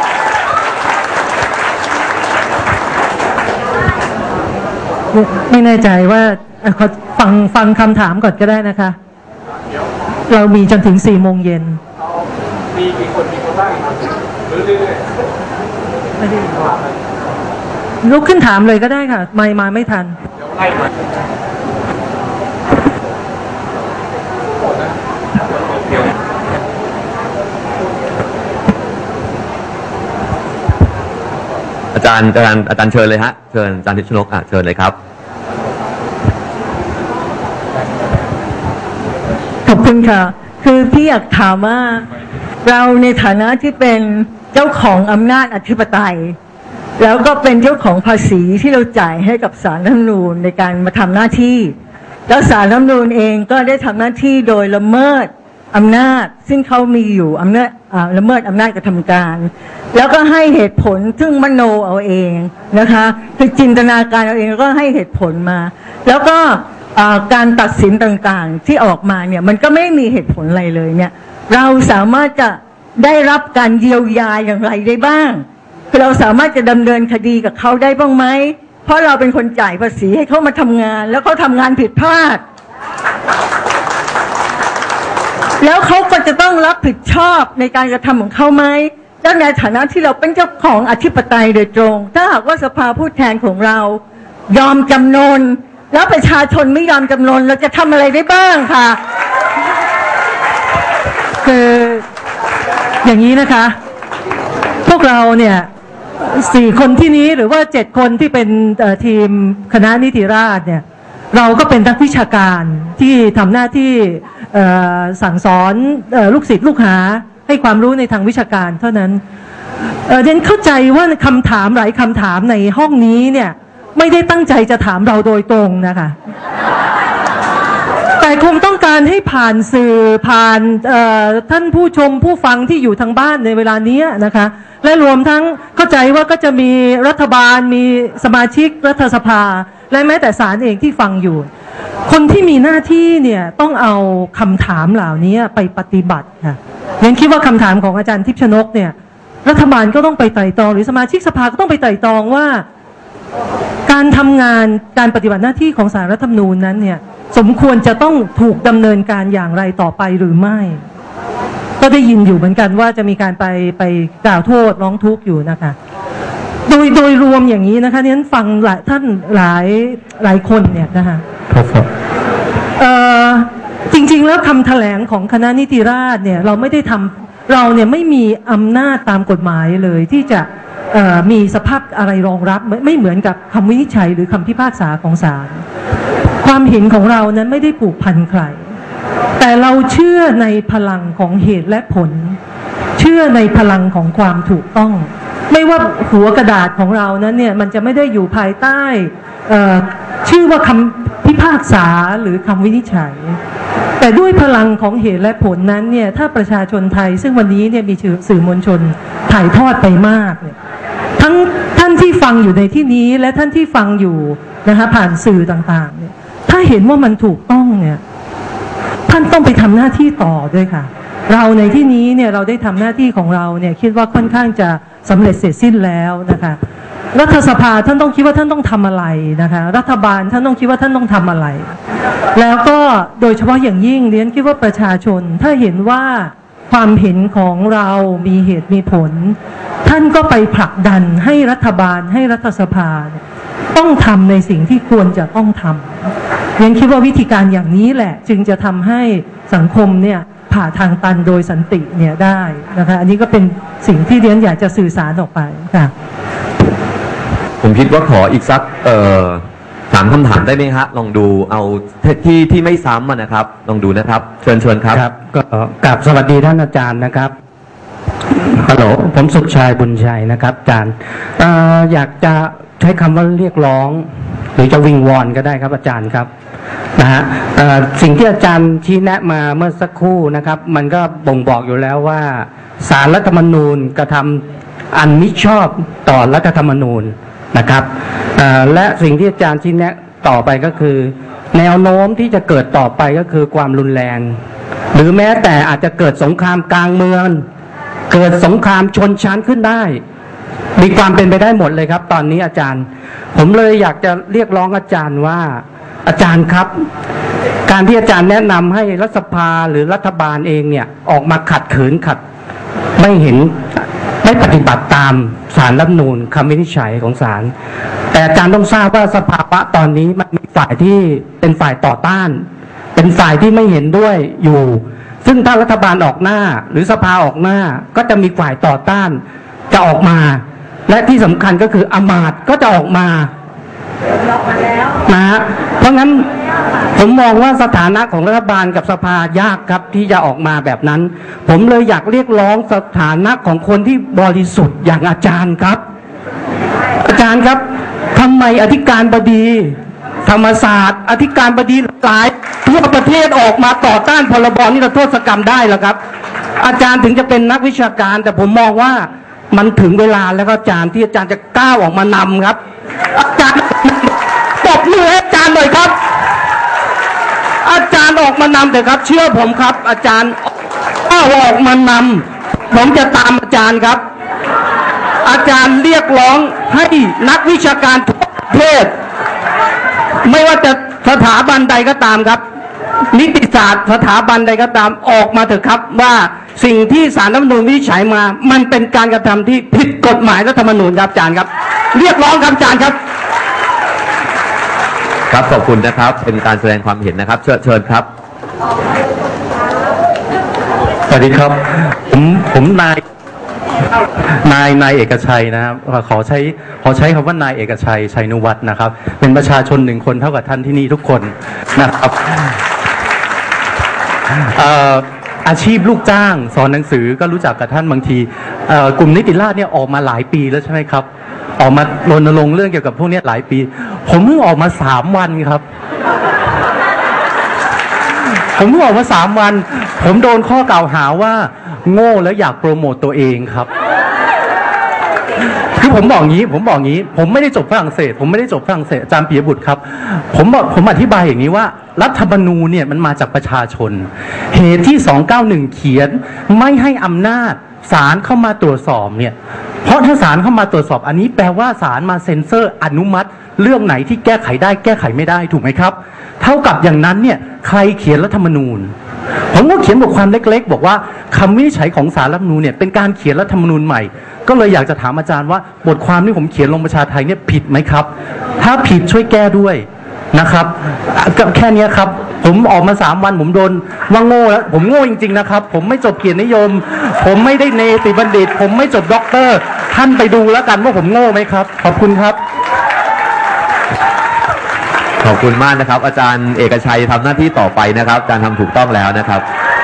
ไม่แน่ใจว่าขอฟังฟังคำถามก่อนก็ได้นะคะเรามีจนถึงสี่โมงเย็นมีกี่คนมีคนบ้างหรือเรื่อยๆไม่ได้ลุกขึ้นถามเลยก็ได้ค่ะไม่มาไม่ทันอาจารย์อาจารย์อาจารย์เชิญเลยฮะเชิญอาจารย์ทิพย์ชนกอ่ะเชิญเลยครับขอบคุณค่ะคือพี่อยากถามว่าเราในฐานะที่เป็นเจ้าของอำนาจอธิปไตยแล้วก็เป็นเจ้าของภาษีที่เราจ่ายให้กับศาลรัฐธรรมนูญในการมาทำหน้าที่แล้วศาลรัฐธรรมนูญเองก็ได้ทำหน้าที่โดยละเมิดอำนาจซึ่งเขามีอยู่อำนาจละเมิดอำนาจกระทำการแล้วก็ให้เหตุผลซึ่งมโนเอาเองนะคะคือจินตนาการเอาเองแล้วก็ให้เหตุผลมาแล้วก็การตัดสินต่างๆที่ออกมาเนี่ยมันก็ไม่มีเหตุผลอะไรเลยเนี่ยเราสามารถจะได้รับการเยียวยาอย่างไรได้บ้างคือเราสามารถจะดำเนินคดีกับเขาได้บ้างไหมเพราะเราเป็นคนจ่ายภาษีให้เขามาทำงานแล้วเขาทำงานผิดพลาดแล้วเขาก็จะต้องรับผิดชอบในการกระทำของเขาไหมแล้วในฐานะที่เราเป็นเจ้าของอธิปไตยโดยตรงถ้าหากว่าสภาผู้แทนของเรายอมจำนนแล้วประชาชนไม่ยอมจำนนเราจะทำอะไรได้บ้างค่ะคืออย่างนี้นะคะพวกเราเนี่ยสี่คนที่นี้หรือว่าเจ็ดคนที่เป็นทีมคณะนิติราษฎร์เนี่ยเราก็เป็นนักวิชาการที่ทำหน้าที่สั่งสอนลูกศิษย์ลูกหาให้ความรู้ในทางวิชาการเท่านั้นเดนเข้าใจว่าคำถามหลายคำถามในห้องนี้เนี่ยไม่ได้ตั้งใจจะถามเราโดยตรงนะคะแต่คงต้องการให้ผ่านสื่อผ่านท่านผู้ชมผู้ฟังที่อยู่ทางบ้านในเวลานี้นะคะและรวมทั้งเข้าใจว่าก็จะมีรัฐบาลมีสมาชิกรัฐสภาและแม้แต่ศาลเองที่ฟังอยู่คนที่มีหน้าที่เนี่ยต้องเอาคำถามเหล่านี้ไปปฏิบัติค่ะงั้นคิดว่าคำถามของอาจารย์ทิพย์ชนกเนี่ยรัฐบาลก็ต้องไปไต่ตรองหรือสมาชิกสภาก็ต้องไปไต่ตรองว่าการทำงานการปฏิบัติหน้าที่ของศาลรัฐธรรมนูญนั้นเนี่ยสมควรจะต้องถูกดำเนินการอย่างไรต่อไปหรือไม่ก็ได้ยินอยู่เหมือนกันว่าจะมีการไปไปกล่าวโทษร้องทุกข์อยู่นะคะโดยโดยรวมอย่างนี้นะคะนั้นฟังหลายท่านหลายหลายคนเนี่ยนะคะครับเอ่อจริงๆแล้วคำแถลงของคณะนิติราษฎร์เนี่ยเราไม่ได้ทำเราเนี่ยไม่มีอำนาจตามกฎหมายเลยที่จะมีสภาพอะไรรองรับไม่เหมือนกับคำวินิจฉัยหรือคำพิพากษาของศาลความเห็นของเรานั้นไม่ได้ผูกพันใครแต่เราเชื่อในพลังของเหตุและผลเชื่อในพลังของความถูกต้องไม่ว่าหัวกระดาษของเรานั้นเนี่ยมันจะไม่ได้อยู่ภายใต้ชื่อว่าคำพิพากษาหรือคำวินิจฉัยแต่ด้วยพลังของเหตุและผลนั้นเนี่ยถ้าประชาชนไทยซึ่งวันนี้เนี่ยมีสื่อมวลชนถ่ายทอดไปมากเนี่ยทั้งท่านที่ฟังอยู่ในที่นี้และท่านที่ฟังอยู่นะคะผ่านสื่อต่างๆเนี่ยถ้าเห็นว่ามันถูกต้องเนี่ยท่านต้องไปทำหน้าที่ต่อด้วยค่ะเราในที่นี้เนี่ยเราได้ทำหน้าที่ของเราเนี่ยคิดว่าค่อนข้างจะสำเร็จเสร็จสิ้นแล้วนะคะรัฐสภาท่านต้องคิดว่าท่านต้องทำอะไรนะคะรัฐบาลท่านต้องคิดว่าท่านต้องทำอะไรแล้วก็โดยเฉพาะอย่างยิ่งเรียนคิดว่าประชาชนถ้าเห็นว่าความเห็นของเรามีเหตุมีผลท่านก็ไปผลักดันให้รัฐบาลให้รัฐสภาต้องทำในสิ่งที่ควรจะต้องทำเรียนคิดว่าวิธีการอย่างนี้แหละจึงจะทำให้สังคมเนี่ยผ่าทางตันโดยสันติเนี่ยได้นะคะอันนี้ก็เป็นสิ่งที่เรียนอยากจะสื่อสารออกไปค่ะผมคิดว่าขออีกสักเอ่อสามคำถามได้ไหมฮะลองดูเอาที่ที่ไม่ซ้ำนะครับลองดูนะครับเชิญเชิญครับครับก็กราบสวัสดีท่านอาจารย์นะครับฮัลโหลผมสุขชัยบุญชัยนะครับอาจารย์เอ่ออยากจะใช้คำว่าเรียกร้อง หรือจะวิงวอนก็ได้ครับอาจารย์ครับนะฮะเอ่อสิ่งที่อาจารย์ชี้แนะมาเมื่อสักครู่นะครับมันก็บ่งบอกอยู่แล้วว่าศาลรัฐธรรมนูญกระทำอันมิชอบต่อรัฐธรรมนูญนะครับเอ่อและสิ่งที่อาจารย์ชี้แนะต่อไปก็คือ แนวโน้มที่จะเกิดต่อไปก็คือความรุนแรงหรือแม้แต่อาจจะเกิดสงครามกลางเมืองเกิดสงครามชนชั้นขึ้นได้มีความเป็นไปได้หมดเลยครับตอนนี้อาจารย์ผมเลยอยากจะเรียกร้องอาจารย์ว่าอาจารย์ครับการที่อาจารย์แนะนำให้รัฐสภาหรือรัฐบาลเองเนี่ยออกมาขัดขืนขัดไม่เห็นไม่ปฏิบัติตามศาลรัฐธรรมนูญคำวินิจฉัยของศาลแต่อาจารย์ต้องทราบว่าสภาวะตอนนี้มันมีฝ่ายที่เป็นฝ่ายต่อต้านเป็นฝ่ายที่ไม่เห็นด้วยอยู่ซึ่งถ้ารัฐบาลออกหน้าหรือสภาออกหน้าก็จะมีฝ่ายต่อต้านจะออกมาและที่สำคัญก็คืออำมาตย์ก็จะออกมานะฮะเพราะงั้นผมมองว่าสถานะของรัฐบาลกับสภายากครับที่จะออกมาแบบนั้นผมเลยอยากเรียกร้องสถานะของคนที่บริสุทธิ์อย่างอาจารย์ครับอาจารย์ครับทำไมอธิการบดีธรรมศาสตร์อธิการบดีหลายทั่วประเทศออกมาต่อต้านพรบนิรโทษกรรมได้แล้วครับอาจารย์ถึงจะเป็นนักวิชาการแต่ผมมองว่ามันถึงเวลาแล้วก็อาจารย์ที่อาจารย์จะก้าวออกมานำครับอาจารย์ตบมือให้อาจารย์หน่อยครับอาจารย์ออกมานำเถอะครับเชื่อผมครับอาจารย์ก้าวออกมานำผมจะตามอาจารย์ครับอาจารย์เรียกร้องให้นักวิชาการทุกประเภทไม่ว่าจะสถาบันใดก็ตามครับนิติศาสตร์สถาบันใดก็ตามออกมาเถอะครับว่าสิ่งที่ศาลรัฐธรรมนูญวินิจฉัยมามันเป็นการกระทำที่ผิดกฎหมายรัฐธรรมนูญครับอาจารย์ครับเรียกร้องครับอาจารย์ครับครับขอบคุณนะครับเป็นการแสดงความเห็นนะครับเชิญเชิญครับสวัสดีครับผมผมนายนายนายเอกชัยนะครับขอใช้ขอใช้คำว่านายเอกชัยชัยนุวัฒน์นะครับเป็นประชาชนหนึ่งคนเท่ากับท่านที่นี่ทุกคนนะครับอาชีพลูกจ้างสอนหนังสือก็รู้จักกับท่านบางทีกลุ่มนิติราษฎร์เนี่ยออกมาหลายปีแล้วใช่ไหมครับออกมารณรงค์เรื่องเกี่ยวกับพวกนี้หลายปีผมเพิ่งออกมาสามวันครับผมเพิ่งออกมาสามวันผมโดนข้อกล่าวหาว่าโง่แล้วอยากโปรโมตตัวเองครับคือผมบอกงี้ผมบอกงี้ผมไม่ได้จบฝรั่งเศสผมไม่ได้จบฝรั่งเศสอาจารย์ปิยบุตรครับผมบอกผมอธิบายอย่างนี้ว่ารัฐธรรมนูญเนี่ยมันมาจากประชาชนเหตุที่สองเก้าหนึ่งเขียนไม่ให้อำนาจศาลเข้ามาตรวจสอบเนี่ยเพราะถ้าศาลเข้ามาตรวจสอบอันนี้แปลว่าศาลมาเซ็นเซอร์อนุมัติเรื่องไหนที่แก้ไขได้แก้ไขไม่ได้ถูกไหมครับเท่ากับอย่างนั้นเนี่ยใครเขียนรัฐธรรมนูญผมก็เขียนบทความเล็กๆบอกว่าคำวินิจฉัยของศาลรัฐธรรมนูญเนี่ยเป็นการเขียนรัฐธรรมนูญใหม่ก็เลยอยากจะถามอาจารย์ว่าบทความที่ผมเขียนลงประชาไทยเนี่ยผิดไหมครับถ้าผิดช่วยแก้ด้วยนะครับก็แค่นี้ครับผมออกมาสามวันผมโดนว่าโง่แล้วผมโง่จริงๆนะครับผมไม่จบเกียรตินิยมผมไม่ได้เนติบัณฑิตผมไม่จบด็อกเตอร์ท่านไปดูแล้วกันว่าผมโง่ไหมครับขอบคุณครับขอบคุณมากนะครับอาจารย์เอกชัยทำหน้าที่ต่อไปนะครับอาจารย์ทำถูกต้องแล้วนะครับ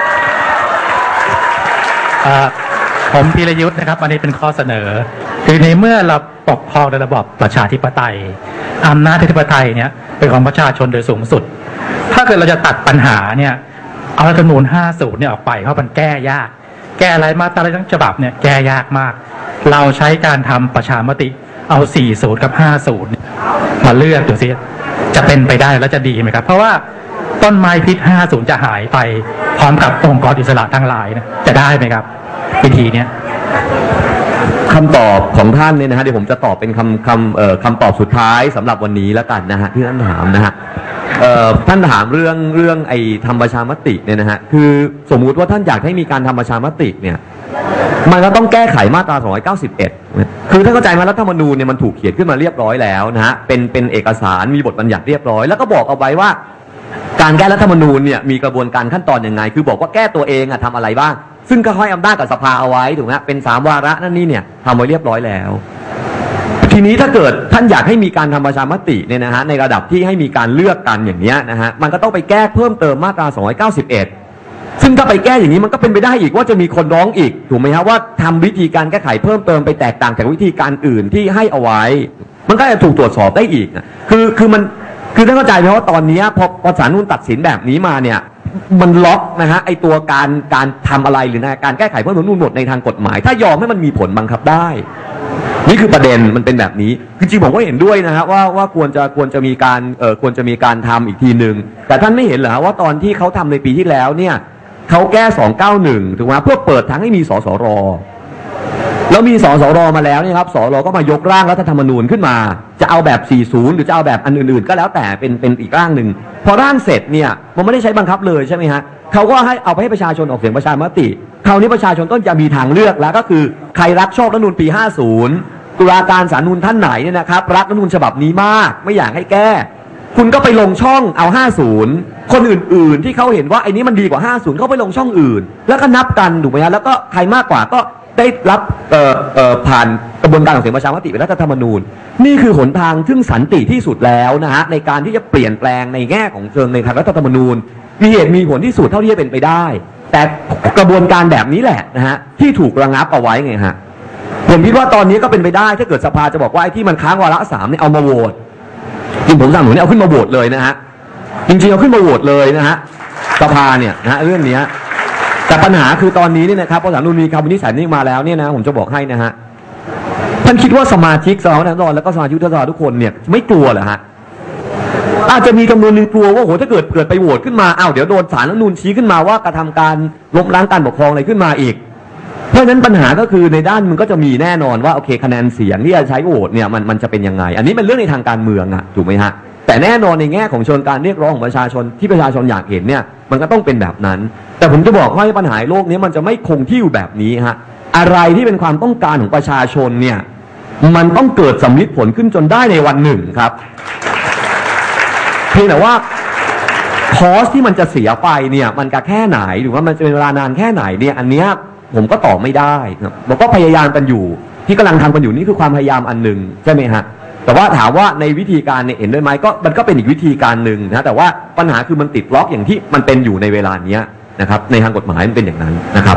ผมพีรยุทธ์นะครับอันนี้เป็นข้อเสนอคือในเมื่อเราปกครองในระบอบประชาธิปไตยอำนาจอธิปไตยเนี่ยเป็นของประชาชนโดยสูงสุดถ้าเกิดเราจะตัดปัญหาเนี่ยเอารัฐธรรมนูญห้าสิบเนี่ยออกไปเพราะมันแก้ยากแก้อะไรมาตราทั้งฉบับเนี่ยแก้ยากมากเราใช้การทำประชามติเอาสี่สิบกับห้าสิบมาเลือกดูสิจะเป็นไปได้แล้วจะดีไหมครับเพราะว่าต้นไม้พิษห้าสิบจะหายไปพร้อมกับองค์กรอิสระทั้งหลายนะจะได้ไหมครับวิธีเนี้ยคำตอบของท่านเนี่ยนะฮะเดี๋ยวผมจะตอบเป็นคำคำเอ่อคำตอบสุดท้ายสำหรับวันนี้แล้วกันนะฮะที่ท่านถามนะฮะเอ่อท่านถามเรื่องเรื่องไอ้ทำประชามติเนี่ยนะฮะคือสมมุติว่าท่านอยากให้มีการทำประชามติเนี่ยมันก็ต้องแก้ไขมาตราสองร้อยเก้าสิบเอ็ดคือท่านเข้าใจไหมรัฐธรรมนูญเนี่ยมันถูกเขียนขึ้นมาเรียบร้อยแล้วนะฮะเป็นเป็นเอกสารมีบทบัญญัติเรียบร้อยแล้วก็บอกเอาไว้ว่าการแก้รัฐธรรมนูญเนี่ยมีกระบวนการขั้นตอนยังไงคือบอกว่าแก้ตัวเองอะทำอะไรบ้างซึ่งก็ให้อำนาจกับสภาเอาไว้ถูกไหมเป็นสามวาระนั่นนี่เนี่ยทำไว้เรียบร้อยแล้วทีนี้ถ้าเกิดท่านอยากให้มีการทำประชามติเนี่ยนะฮะในระดับที่ให้มีการเลือกกันอย่างเนี้ยนะฮะมันก็ต้องไปแก้เพิ่มเติมมาตราสองร้อยเก้าสิบเอ็ดซึ่งถ้าไปแก้อย่างนี้มันก็เป็นไปได้อีกว่าจะมีคนร้องอีกถูกไหมฮะว่าทำวิธีการแก้ไขเพิ่มเติมไปแตกต่างจากวิธีการอื่นที่ให้เอาไว้มันก็จะถูกตรวจสอบได้อีกนะคือคือมันคือท่านเข้าใจไหมว่าตอนนี้พอพอศาลนูนตัดสินแบบนี้มาเนี่ยมันล็อกนะฮะไอตัวการการทำอะไรหรือการแก้ไขเพิ่มเติมนู่นหมดในทางกฎหมายถ้ายอมให้มันมีผลบังคับได้นี่คือประเด็นมันเป็นแบบนี้จริงๆผมก็เห็นด้วยนะฮะว่าว่าควรจะควรจะมีการเอ่อควรจะมีการทำอีกทีหนึ่งแต่ท่านไม่เห็นเหรอว่าตอนที่เขาทำในปีที่แล้วเนี่ยเขาแก้สองเก้าหนึ่งถูกไหมเพื่อเปิดทางให้มีสสรแล้วมีสสรมาแล้วเนี่ยครับสสรก็มายกร่างรัฐธรรมนูญขึ้นมาจะเอาแบบสี่สิบหรือจะเอาแบบอันอื่นๆก็แล้วแต่เป็นเป็นอีกร่างหนึ่งพอร่างเสร็จเนี่ยมันไม่ได้ใช้บังคับเลยใช่ไหมฮะเขาก็ให้เอาไปให้ประชาชนออกเสียงประชามติคราวนี้ประชาชนก็จะมีทางเลือกแล้วก็คือใครรักชอบรัฐธรรมนูญปีห้าสิบตุลาการศาลนูญท่านไหนเนี่ยนะครับรักรัฐธรรมนูญฉบับนี้มากไม่อยากให้แก้คุณก็ไปลงช่องเอาห้าสิบคนอื่นๆที่เขาเห็นว่าไอ้นี้มันดีกว่าห้าสิบเขาไปลงช่องอื่นแล้วก็นับกันถูกไหมฮะแล้วก็ใครมากกว่าก็ได้รับเอ่อเอ่อผ่านกระบวนการของเสียงประชามติเป็นรัฐธรรมนูญนี่คือหนทางซึ่งสันติที่สุดแล้วนะฮะในการที่จะเปลี่ยนแปลงในแง่ของเชิงในทางรัฐธรรมนูญมีเหตุมีผลที่สุดเท่าที่จะเป็นไปได้แต่กระบวนการแบบนี้แหละนะฮะที่ถูกระงับเอาไว้ไงฮะผมคิดว่าตอนนี้ก็เป็นไปได้ถ้าเกิดสภาจะบอกว่าไอ้ที่มันค้างวาระสามเนี่ยเอามาโหวตจริงผมสั่งหนูเนี่ยเอาขึ้นมาโหวตเลยนะฮะจริงๆเอาขึ้นมาโหวตเลยนะฮะสภาเนี่ยนะฮะเรื่องนี้แต่ปัญหาคือตอนนี้เนี่ยนะครับพอศาลนูญมีคำวินิจฉัยนี้มาแล้วเนี่ยนะผมจะบอกให้นะฮะท่านคิดว่าสมาชิกสภาผู้แทนราษฎรแล้วก็สมาชิกวุฒิสภาทุกคนเนี่ยไม่กลัวเหรอฮะอาจจะมีจำนวนหนึ่งกลัวว่าโหถ้าเกิดเกิดไปโหวตขึ้นมาอ้าวเดี๋ยวโดนศาลรัฐธรรมนูญชี้ขึ้นมาว่ากระทำการล้มล้างการปกครองอะไรขึ้นมาอีกเพราะฉะนั้นปัญหาก็คือในด้านมันก็จะมีแน่นอนว่าโอเคคะแนนเสียงที่จะใช้โหวตเนี่ยมันมันจะเป็นยังไงอันนี้เป็นเรื่องในทางการเมืองอะถูกไหมฮะแต่แน่นอนในแง่ของเชิงการเรียกร้องของประชาชนที่ประชาชนอยากเห็นเนี่ยมันก็ต้องเป็นแบบนั้นแต่ผมจะบอกว่าปัญหาโลกนี้มันจะไม่คงที่อยู่แบบนี้ฮะอะไรที่เป็นความต้องการของประชาชนเนี่ยมันต้องเกิดสำลิดผลขึ้นจนได้ในวันหนึ่งครับเพียงแต่ว่าคอสที่มันจะเสียไปเนี่ยมันจะแค่ไหนหรือว่ามันจะเป็นเวลานานแค่ไหนเนี่ยอันเนี้ยผมก็ตอบไม่ได้ครับเราก็พยายามกันอยู่ที่กำลังทำกันอยู่นี่คือความพยายามอันหนึ่งใช่ไหมฮะแต่ว่าถามว่าในวิธีการเนี่ยเห็นด้วยไหมก็มันก็เป็นอีกวิธีการหนึ่งนะแต่ว่าปัญหาคือมันติดล็อกอย่างที่มันเป็นอยู่ในเวลานี้นะครับในทางกฎหมายมันเป็นอย่างนั้นนะครับ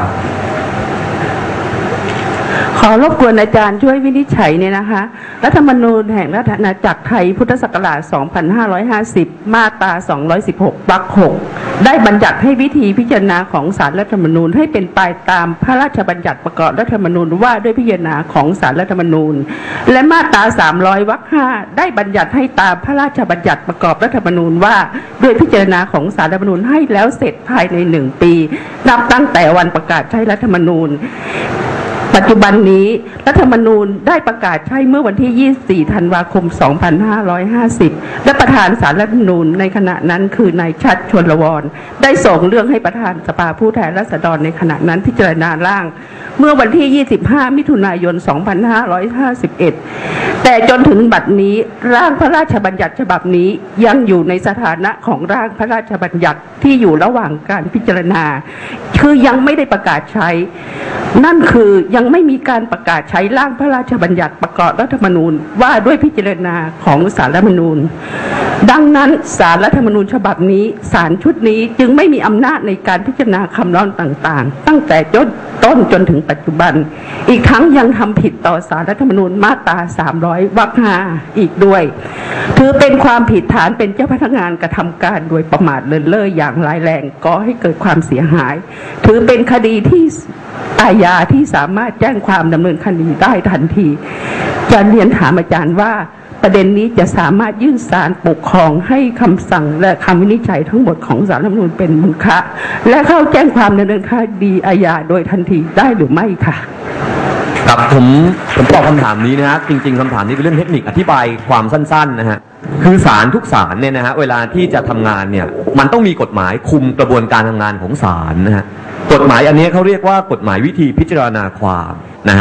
ขอรบกวนอาจารย์ช่วยวินิจฉัยเนี่ยนะคะรัฐธรรมนูญแห่งราชอาณาจักรไทยพุทธศักราช สองพันห้าร้อยห้าสิบ มาตรา สองร้อยสิบหก วรรค หก ได้บัญญัติให้วิธีพิจารณาของศาลรัฐธรรมนูญให้เป็นไปตามพระราชบัญญัติประกอบรัฐธรรมนูญว่าด้วยพิจารณาของศาลรัฐธรรมนูญและมาตรา สามร้อย วรรค ห้า ได้บัญญัติให้ตามพระราชบัญญัติประกอบรัฐธรรมนูญว่าด้วยพิจารณาของศาลรัฐธรรมนูญให้แล้วเสร็จภายในหนึ่งปีนับตั้งแต่วันประกาศใช้รัฐธรรมนูญปัจจุบันนี้รัฐธรรมนูญได้ประกาศใช้เมื่อวันที่ ยี่สิบสี่ ธันวาคม สองพันห้าร้อยห้าสิบ และประธานศาลรัฐธรรมนูญในขณะนั้นคือนายชัดชลวรได้ส่งเรื่องให้ประธานสภาผู้แทนราษฎรในขณะนั้นพิจารณาร่างเมื่อวันที่ ยี่สิบห้า มิถุนายน สองพันห้าร้อยห้าสิบเอ็ด แต่จนถึงบัดนี้ร่างพระราชบัญญัติฉบับนี้ยังอยู่ในสถานะของร่างพระราชบัญญัติที่อยู่ระหว่างการพิจารณาคือยังไม่ได้ประกาศใช้นั่นคือยังไม่มีการประกาศใช้ร่างพระราชบัญญัติประกอบรัฐธรรมนูญว่าด้วยพิจารณาของศาลรัฐธรรมนูญดังนั้นศาลรัฐธรรมนูญฉบับนี้ศาลชุดนี้จึงไม่มีอำนาจในการพิจารณาคำร้องต่างๆตั้งแต่ต้นจนถึงปัจจุบันอีกทั้งยังทำผิดต่อศาลรัฐธรรมนูญมาตราสามร้อยวรรคห้าอีกด้วยถือเป็นความผิดฐานเป็นเจ้าพนักงานกระทำการโดยประมาทเลินเล่ออย่างร้ายแรงก่อให้เกิดความเสียหายถือเป็นคดีที่อาญาที่สามารถแจ้งความดำเนินคดีได้ทันทีจะเรียนถามอาจารย์ว่าประเด็นนี้จะสามารถยื่นศาลปกครองให้คำสั่งและคำวินิจฉัยทั้งหมดของศาลรัฐธรรมนูญเป็นมูลค่าและเข้าแจ้งความดำเนินคดีอาญาโดยทันทีได้หรือไม่ค่ะครับผมผมตอบคำถามนี้นะฮะจริงๆคำถามนี้เป็นเรื่องเทคนิคอธิบายความสั้นๆนะฮะคือศาลทุกศาลเนี่ยนะฮะเวลาที่จะทำงานเนี่ยมันต้องมีกฎหมายคุมกระบวนการทำงานของศาลนะฮะกฎหมายอันนี้เขาเรียกว่ากฎหมายวิธีพิจารณาความนะฮะ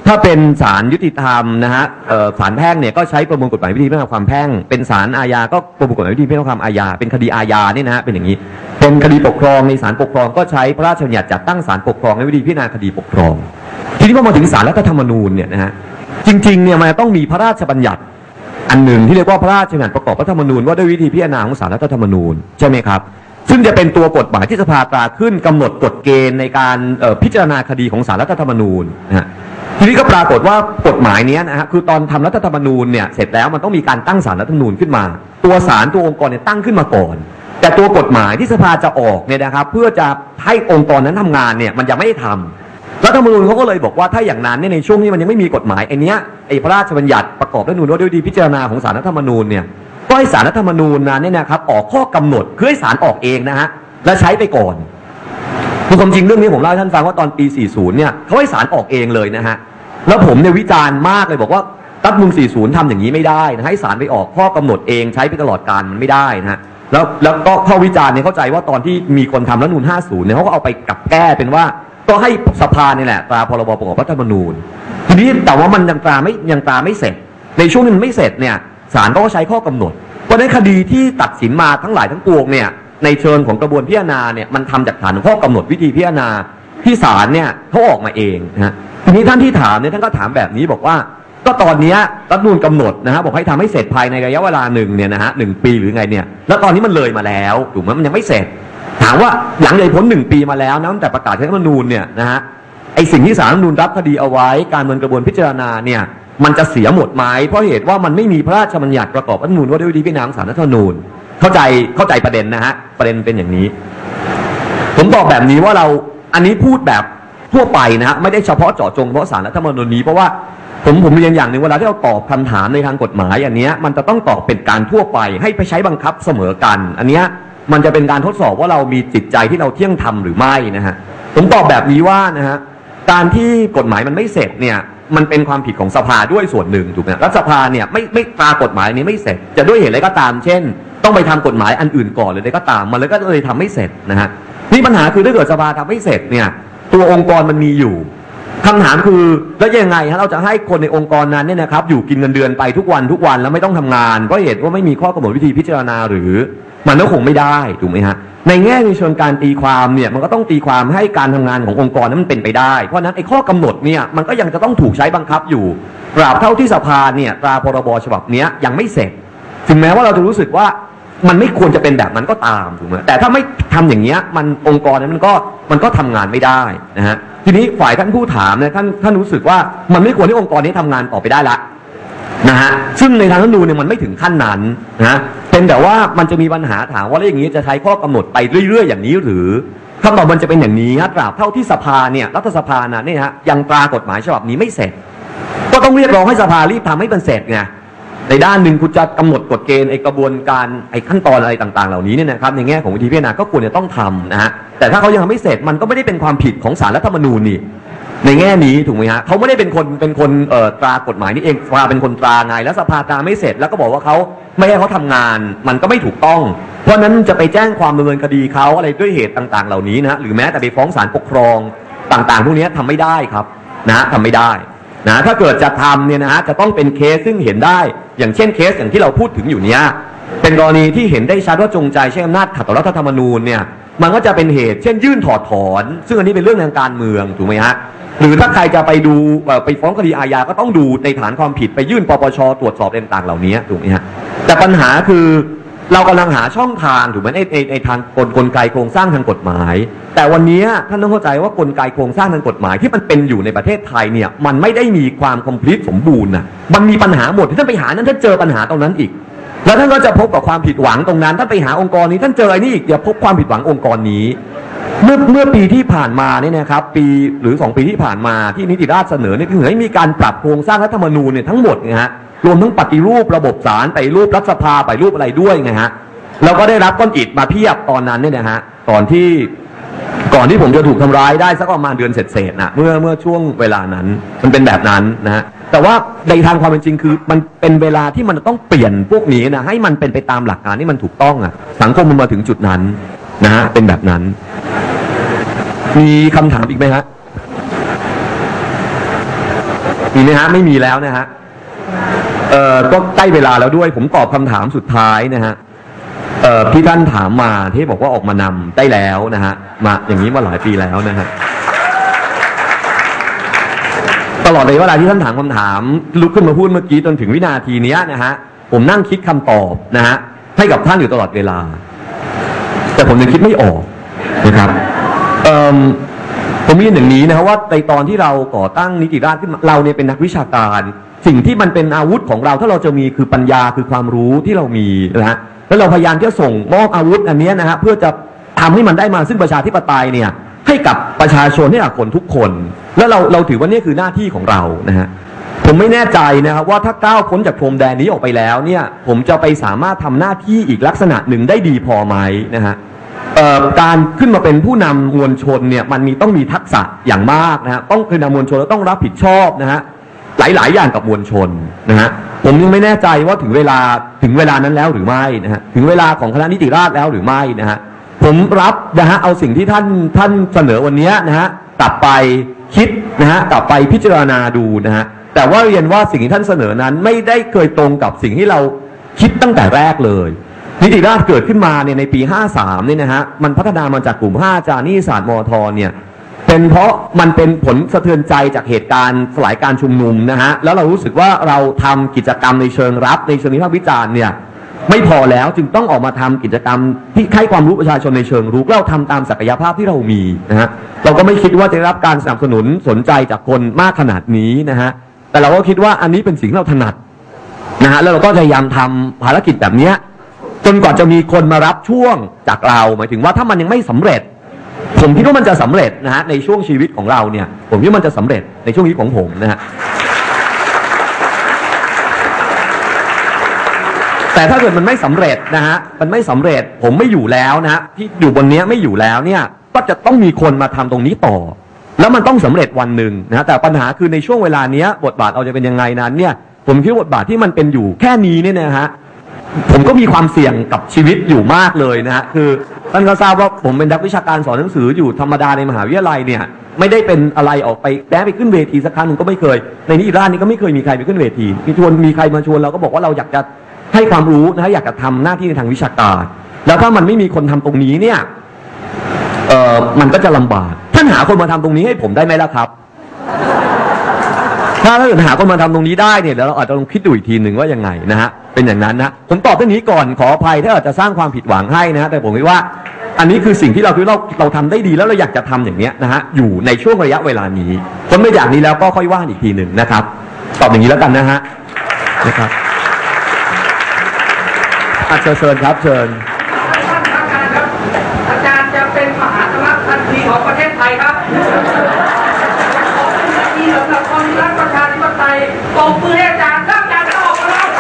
ถ้าเป็นศาลยุติธรรมนะฮะเอ่อศาลแพ่งเนี่ยก็ใช้ประมวลกฎหมายวิธีพิจารณาความแพ่งเป็นศาลอาญาก็ประมวลกฎหมายวิธีพิจารณาความอาญาเป็นคดีอาญาเนี่ยนะฮะเป็นอย่างนี้เป็นคดีปกครองในศาลปกครองก็ใช้พระราชบัญญัติจัดตั้งศาลปกครองในวิธีพิจารณาคดีปกครองทีนี้พอมาถึงศาลรัฐธรรมนูญเนี่ยนะฮะจริงๆเนี่ยมันต้องมีพระราชบัญญัติอันหนึ่งที่เรียกว่าพระราชบัญญัติประกอบรัฐธรรมนูญว่าด้วยวิธีพิจารณาของศาลรัฐธรรมนูญใช่ไหมครับซึ่งจะเป็นตัวกฎหมายที่สภาตราขึ้นกำหนดกฎเกณฑ์ในการพิจารณาคดีของศาลรัฐธรรมนูญนะฮะทีนี้ก็ปรากฏว่ากฎหมายนี้นะฮะคือตอนทำรัฐธรรมนูญเนี่ยเสร็จแล้วมันต้องมีการตั้งศาลรัฐธรรมนูญขึ้นมาตัวศาลตัวองค์กรเนี่ยตั้งขึ้นมาก่อนแต่ตัวกฎหมายที่สภาจะออกเนี่ยนะครับเพื่อจะให้องค์กรนั้นทำงานเนี่ยมันยังไม่ได้ทำรัฐธรรมนูญเขาก็เลยบอกว่าถ้าอย่างนั้นเนี่ยในช่วงที่มันยังไม่มีกฎหมายไอ้นี้ไอ้พระราชบัญญัติประกอบรัฐธรรมนูญว่าด้วยวิธีพิจารณาของศาลรัฐธรรมนูญเนี่ยก็ให้ศาลรัฐธรรมนูญนั้นเนี่ยนะครับออกข้อกำหนดคือให้ศาลออกเองนะฮะและใช้ไปก่อนคือความจริงเรื่องนี้ผมเล่าให้ท่านฟังว่าตอนปี สี่สิบ เนี่ยเขาให้ศาลออกเองเลยนะฮะแล้วผมเนี่ยวิจารณ์มากเลยบอกว่ารัฐธรรมนูญ สี่สิบ ทำอย่างนี้ไม่ได้นะให้ศาลไปออกข้อกำหนดเองใช้ไปตลอดกาลมันไม่ได้นะฮะแล้วแล้วก็เข้าวิจารณ์เนี่ยเข้าใจว่าตอนที่มีคนทำรัฐธรรมนูญ ห้าสิบ เนี่ยเขาก็เอาไปกลับแก้เป็นว่าก็ให้สภาเนี่ยแหละตราพรบประกอบรัฐธรรมนูญทีนี้แต่ว่ามันยังตราไม่ยังตราไม่เสร็จในช่วงนี้มันไม่เสร็จเนี่ยศาลก็ใช้ข้อกำหนดเพราะในคดีที่ตัดสินมาทั้งหลายทั้งปวงเนี่ยในเชิงของกระบวนพิจารณาเนี่ยมันทำจากฐานข้อกำหนดวิธีพิจารณาที่ศาลเนี่ยเขาออกมาเองนะฮะทีนี้ท่านที่ถามเนี่ยท่านก็ถามแบบนี้บอกว่าก็ตอนนี้รัฐธรรมนูญกำหนดนะฮะบอกให้ทำให้เสร็จภายในระยะเวลาหนึ่งเนี่ยนะฮะหนึ่งปีหรือไงเนี่ยแล้วตอนนี้มันเลยมาแล้วถูกไหมมันยังไม่เสร็จถามว่าหลังเลยพ้นหนึ่งปีมาแล้วนะตั้งแต่ประกาศใช้รัฐธรรมนูญเนี่ยนะฮะไอสิ่งที่ศาลรัฐธรรมนูญรับคดีเอาไว้การดำเนินกระบวนพิจารณาเนี่ยมันจะเสียหมดไหมเพราะเหตุว่ามันไม่มีพระราชบัญญัติประกอบรัฐธรรมนูญว่าด้วยวิธีพิจารณาของศาลรัฐธรรมนูญเข้าใจเข้าใจประเด็นนะฮะประเด็นเป็นอย่างนี้ผมบอกแบบนี้ว่าเราอันนี้พูดแบบทั่วไปนะฮะไม่ได้เฉพาะเจาะจงเพราะศาลรัฐธรรมนูญนี้เพราะว่าผมผมเรียนอย่างหนึ่งเวลาที่เราตอบคำถามในทางกฎหมายอันนี้มันจะต้องตอบเป็นการทั่วไปให้ไปใช้บังคับเสมอกันอันนี้มันจะเป็นการทดสอบว่าเรามีจิตใจที่เราเที่ยงธรรมหรือไม่นะฮะผมตอบแบบนี้ว่านะฮะการที่กฎหมายมันไม่เสร็จเนี่ยมันเป็นความผิดของสภาด้วยส่วนหนึ่งถูกไหมรัฐสภาเนี่ยไม่ไม่ตรากฎหมายนี้ไม่เสร็จจะด้วยเหตุอะไรก็ตามเช่นต้องไปทำกฎหมายอันอื่นก่อนหรืออะไรก็ตามมันเลยก็เลยทำไม่เสร็จนะฮะนี่ปัญหาคือถ้าเกิดสภาทำไม่เสร็จเนี่ยตัวองค์กรมันมีอยู่คำถามคือแล้วยังไงฮะเราจะให้คนในองค์กรนั้นเนี่ยนะครับอยู่กินเงินเดือนไปทุกวันทุกวันแล้วไม่ต้องทำงานเพราะเหตุว่าไม่มีข้อกำหนดวิธีพิจารณาหรือมันก็คงไม่ได้ถูกไหมฮะในแง่ในเชิงการตีความเนี่ยมันก็ต้องตีความให้การทำงานขององค์กรนั้นมันเป็นไปได้เพราะนั้นไอ้ข้อกำหนดเนี่ยมันก็ยังจะต้องถูกใช้บังคับอยู่ตราบเท่าที่สภาเนี่ยตราพรบฉบับนี้ยังไม่เสร็จถึงแม้ว่าเราจะรู้สึกว่ามันไม่ควรจะเป็นแบบนั้นก็ตามถูกไหมแต่ถ้าไม่ทำอย่างเงี้ยมันองค์กรนั้นมันก็มันก็ทำงานไม่ได้นะฮะทีนี้ฝ่ายท่านผู้ถามเนี่ยท่านท่านรู้สึกว่ามันไม่ควรที่องค์กรนี้ทำงานต่อไปได้ละนะฮะซึ่งในทางรัฐธรรมนูญเนี่ยมันไม่ถึงขั้นนั้นนะเป็นแต่ว่ามันจะมีปัญหาถามว่าแล้วอย่างนี้จะใช้ข้อกำหนดไปเรื่อยๆอย่างนี้หรือคำตอบมันจะเป็นอย่างนี้ครับตราบเท่าที่สภาเนี่ยรัฐสภานะเนี่ยฮะยังตรากฎหมายฉบับนี้ไม่เสร็จก็ต้องเรียกร้องให้สภารีบทำให้มันเสร็จไงในด้านหนึ่งคุณจะกำหนดกฎเกณฑ์ไอ้กระบวนการไอ้ขั้นตอนอะไรต่างๆเหล่านี้เนี่ยนะครับในแง่ของวิธีพิจารณาก็ควรจะต้องทำนะฮะแต่ถ้าเขายังทำไม่เสร็จมันก็ไม่ได้เป็นความผิดของศาลรัฐธรรมนูญนี่ในแง่นี้ถูกไหมฮะเขาไม่ได้เป็นคนเป็นคนเอ่อตรากฎหมายนี่เองสภาเป็นคนตราไงแล้วสภาตราไม่เสร็จแล้วก็บอกว่าเขาไม่ให้เขาทำงานมันก็ไม่ถูกต้องเพราะนั้นจะไปแจ้งความดำเนินคดีเขาอะไรด้วยเหตุต่างๆเหล่านี้นะหรือแม้แต่ไปฟ้องศาลปกครองต่างๆพวกนี้ทำไม่ได้ครับนะทำไม่ได้นะถ้าเกิดจะทำเนี่ยนะฮะจะต้องเป็นเคสซึ่งเห็นได้อย่างเช่นเคสอย่างที่เราพูดถึงอยู่เนี้ยเป็นกรณีที่เห็นได้ชัดว่าจงใจใช้อำนาจขัดต่อรัฐธรรมนูญเนี่ยมันก็จะเป็นเหตุเช่นยื่นถอดถอนซึ่งอันนี้เป็นเรื่องทางการเมืองถูกไหมฮะหรือถ้าใครจะไปดูไปฟ้องคดีอาญาก็ต้องดูในฐานความผิดไปยื่นปปชตรวจสอบต่างๆเหล่านี้ถูกไหมฮะแต่ปัญหาคือเรากำลังหาช่องทางถูกไหมในในในทางกลกลไกโครงสร้างทางกฎหมายแต่วันนี้ท่านต้องเข้าใจว่ากลไกโครงสร้างทางกฎหมายที่มันเป็นอยู่ในประเทศไทยเนี่ยมันไม่ได้มีความคอมพลีทสมบูรณ์นะมันมีปัญหาหมดที่ท่านไปหานั้นท่านเจอปัญหาตรงนั้นอีกแล้วท่านก็จะพบกับความผิดหวังตรงนั้นท่านไปหาองค์กรนี้ท่านเจอไอ้นี่อีกเดี๋ยวพบความผิดหวังองค์กรนี้เมื่อเมื่อปีที่ผ่านมาเนี่ยนะครับปีหรือสองปีที่ผ่านมาที่นิติราษฎร์เสนอเนี่ยคือให้มีการปรับโครงสร้างรัฐธรรมนูญเนี่ยทั้งหมดนะฮะรวมทั้งปฏิรูประบบศาลไปรูปรัฐสภาไปรูปอะไรด้วยไงฮะเราก็ได้รับก้อนอิฐมาเพียบตอนนั้นเนี่ยนะฮะตอนที่ก่อนที่ผมจะถูกทำร้ายได้สักประมาณเดือนเศษๆนะเมื่อเมื่อช่วงเวลานั้นมันเป็นแบบนั้นนะฮะแต่ว่าในทางความเป็นจริงคือมันเป็นเวลาที่มันต้องเปลี่ยนพวกนี้นะให้มันเป็นไปตามหลักการที่มันถูกต้องอ่ะสังคมมันมาถึงจุดนั้นนะฮะเป็นแบบนั้นมีคำถามอีกไหมฮะมีไหมฮะไม่มีแล้วนะฮะเอ่อก็ใกล้เวลาแล้วด้วยผมตอบคำถามสุดท้ายนะฮะเอ่อที่ท่านถามมาที่บอกว่าออกมานำได้แล้วนะฮะมาอย่างนี้มาหลายปีแล้วนะฮะตลอดเลยเวลาที่ท่านถามคำถามลุกขึ้นมาพูดเมื่อกี้จนถึงวินาทีนี้นะฮะผมนั่งคิดคำตอบนะฮะให้กับท่านอยู่ตลอดเวลาแต่ผมยังคิดไม่ออกนะครับเอ่อผมมีอย่างนี้นะครับว่าในตอนที่เราก่อตั้งนิติราษฎร์ขึ้นมาเราเนี่ยเป็นนักวิชาการสิ่งที่มันเป็นอาวุธของเราถ้าเราจะมีคือปัญญาคือความรู้ที่เรามีนะฮะแล้วเราพยายามที่จะส่งมอบอาวุธอันนี้นะฮะเพื่อจะทำให้มันได้มาซึ่งประชาธิปไตยเนี่ยให้กับประชาชนให้กับคนทุกคนแล้วเราเราถือว่านี่คือหน้าที่ของเรานะฮะผมไม่แน่ใจนะครับว่าถ้าก้าวพ้นจากพรมแดนนี้ออกไปแล้วเนี่ยผมจะไปสามารถทำหน้าที่อีกลักษณะหนึ่งได้ดีพอไหมนะฮะการขึ้นมาเป็นผู้นำมวลชนเนี่ยมันมีต้องมีทักษะอย่างมากนะฮะต้องคือนำมวลชนแล้วต้องรับผิดชอบนะฮะหลายๆอย่างกับมวลชนนะฮะผมยังไม่แน่ใจว่าถึงเวลาถึงเวลานั้นแล้วหรือไม่นะฮะถึงเวลาของคณะนิติราษฎร์แล้วหรือไม่นะฮะผมรับนะฮะเอาสิ่งที่ท่านท่านเสนอวันนี้นะฮะกลับไปคิดนะฮะกลับไปพิจารณาดูนะฮะแต่ว่าเรียนว่าสิ่งที่ท่านเสนอนั้นไม่ได้เคยตรงกับสิ่งที่เราคิดตั้งแต่แรกเลยนิติราษฎร์เกิดขึ้นมาเนี่ยในปีห้าสามเนี่ยนะฮะมันพัฒนามาจากกลุ่มห้าอาจารย์นิติศาสตร์มอทเนี่ยเป็นเพราะมันเป็นผลสะเทือนใจจากเหตุการณ์สลายการชุมนุมนะฮะแล้วเรารู้สึกว่าเราทำกิจกรรมในเชิงรับในเชิงวิพากษ์วิจารณ์เนี่ยไม่พอแล้วจึงต้องออกมาทำกิจกรรมที่ให้ความรู้ประชาชนในเชิงรุกเราทำตามศักยภาพที่เรามีนะฮะเราก็ไม่คิดว่าจะได้รับการสนับสนุนสนใจจากคนมากขนาดนี้นะฮะแต่เราก็คิดว่าอันนี้เป็นสิ่งที่เราถนัดนะฮะแล้วเราก็พยายามทำภารกิจแบบนี้จนกว่าจะมีคนมารับช่วงจากเราหมายถึงว่าถ้ามันยังไม่สำเร็จผมคิดว่ามันจะสำเร็จนะฮะในช่วงชีวิตของเราเนี่ยผมคิดว่ามันจะสำเร็จในช่วงชีวิตของผมนะฮะแต่ถ้าเกิดมันไม่สำเร็จนะฮะมันไม่สำเร็จผมไม่อยู่แล้วนะฮะที่อยู่บนนี้ไม่อยู่แล้วเนี่ยก็จะต้องมีคนมาทำตรงนี้ต่อแล้วมันต้องสำเร็จวันหนึ่งนะฮะแต่ปัญหาคือในช่วงเวลานี้บทบาทเราจะเป็นยังไงนั้นเนี่ยผมคิดว่าบทบาทที่มันเป็นอยู่แค่นี้เนี่ยนะฮะผมก็มีความเสี่ยงกับชีวิตอยู่มากเลยนะฮะคือท่านก็ทราบว่าผมเป็นนักวิชาการสอนหนังสืออยู่ธรรมดาในมหาวิทยาลัยเนี่ยไม่ได้เป็นอะไรออกไปแด้ไปขึ้นเวทีสักครั้งหนึ่งก็ไม่เคยในนิติราษฎร์นี้ก็ไม่เคยมีใครไปขึ้นเวทีมีชวนมีใครมาชวนเราก็บอกว่าเราอยากจะให้ความรู้นะฮะอยากจะทำหน้าที่ในทางวิชาการแล้วถ้ามันไม่มีคนทำตรงนี้เนี่ยเอ่อมันก็จะลำบากท่านหาคนมาทำตรงนี้ให้ผมได้ไหมล่ะครับถ้าเราหาคนมาทำตรงนี้ได้เนี่ยเดี๋ยวเราอาจจะลองคิดดูอีกทีหนึ่งว่ายังไงนะฮะเป็นอย่างนั้นนะผมตอบเรื่องนี้ก่อนขออภัยถ้าอาจจะสร้างความผิดหวังให้นะฮะแต่ผมคิดว่าอันนี้คือสิ่งที่เราคิดเราเราทำได้ดีแล้วเราอยากจะทำอย่างเนี้ยนะฮะอยู่ในช่วงระยะเวลานี้คนไม่อย่างนี้แล้วก็ค่อยว่าอีกทีหนึ่งนะครับตอบอย่างนี้แล้วกันนะฮะนะครับอาจารย์เชิญครับเชิญอาจารย์จะเป็นมหาสมัครทันทีของประเทศไทยครับที่สำหรับคนรักประชาธิปไตยตบมือให้อาจารย์ครับอาจารย์จะออกมาแล้ว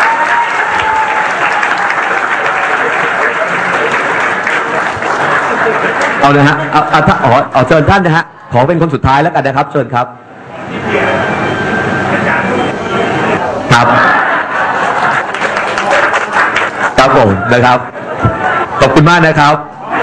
เอานะฮะเอาเอาเอาเอาเชิญท่านนะฮะขอเป็นคนสุดท้ายแล้วกันนะครับเชิญครับครับครับผมนะครับขอบคุณมากนะครับ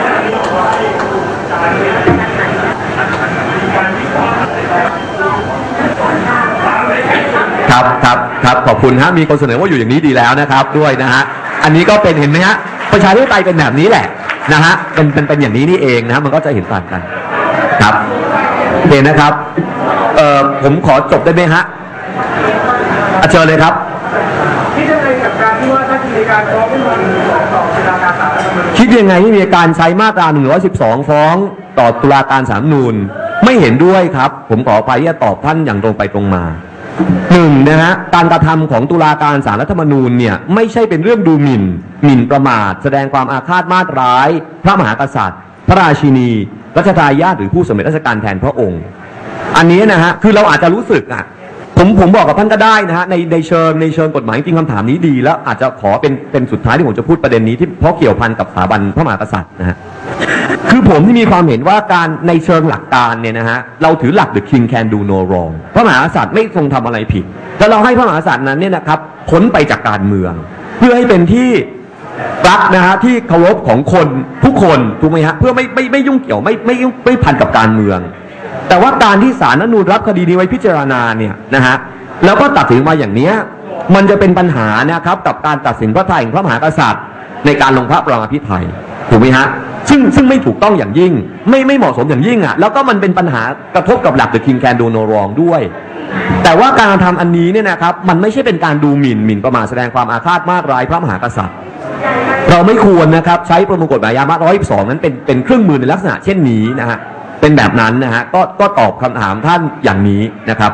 ครับครับครับขอบคุณฮะมีคนเสนอว่าอยู่อย่างนี้ดีแล้วนะครับด้วยนะฮะอันนี้ก็เป็นเห็นไหมฮะประชาธิปไตยเป็นแบบนี้แหละนะฮะเป็นเป็นเป็นอย่างนี้นี่เองนะมันก็จะเห็นต่างกันครับเห็นนะครับเอ่อผมขอจบได้ไหมฮะเชิญเลยครับคิดยังไงกับการที่ว่าถ้ามีการฟ้องขึ้นมาต่อตุลาการศาลรัฐธรรมนูญคิดยังไงที่มีการใช้มาตราหนึ่งร้อยสิบสองฟ้องต่อตุลาการศาลรัฐธรรมนูญไม่เห็นด้วยครับผมขออภัยที่จะตอบท่านอย่างตรงไปตรงมาหนึ่งนะฮะการกระทำของตุลาการศาลรัฐธรรมนูญเนี่ยไม่ใช่เป็นเรื่องดูหมิ่นหมิ่นประมาทแสดงความอาฆาตมาตร้ายพระมหากษัตริย์พระราชินีรัชทายาทหรือผู้สำเร็จราชการแทนพระองค์อันนี้นะฮะคือเราอาจจะรู้สึกอ่ะผมผมบอกกับท่านก็ได้นะฮะในในเชิงในเชิงกฎหมายจริงคำถามนี้ดีแล้วอาจจะขอเป็นเป็นสุดท้ายที่ผมจะพูดประเด็นนี้ที่เพราะเกี่ยวพันกับสถาบันพระมหากษัตริย์นะฮะคือผมที่มีความเห็นว่าการในเชิงหลักการเนี่ยนะฮะเราถือหลัก the king can do no wrong พระมหากษัตริย์ไม่ทรงทำอะไรผิดแล้วเราให้พระมหากษัตริย์นั้นเนี่ยนะครับพ้นไปจากการเมืองเพื่อให้เป็นที่รักนะฮะที่เคารพของคนทุกคนถูกไหมฮะเพื่อไม่ไม่ไม่ยุ่งเกี่ยวไม่ไม่ไม่พันกับการเมืองแต่ว่าการที่ศาลรัฐธรรมนูญรับคดีนี้ไว้พิจารณาเนี่ยนะฮะแล้วก็ตัดสินมาอย่างเนี้ยมันจะเป็นปัญหานะครับกับการตัดสินพระทัยของพระมหากษัตริย์ในการลงพระปรมาภิไธยถูกไหมฮะซึ่งซึ่งไม่ถูกต้องอย่างยิ่งไม่ไม่เหมาะสมอย่างยิ่งอ่ะแล้วก็มันเป็นปัญหากระทบกับหลัก The King Can Do No Wrong ด้วยแต่ว่าการทำอันนี้เนี่ยนะครับมันไม่ใช่เป็นการดูหมิ่นหมิ่นประมาทแสดงความอาฆาตมาตร้ายพระมหากษัตริย์เราไม่ควรนะครับใช้ประมวลกฎหมายอาญามาตราหนึ่งร้อยยี่สิบสองนั้นเป็นเป็นเครื่องมือในลักษณะเช่นนี้นะฮะเป็นแบบนั้นนะฮะก็ก็ตอบคำถามท่านอย่างนี้นะครับ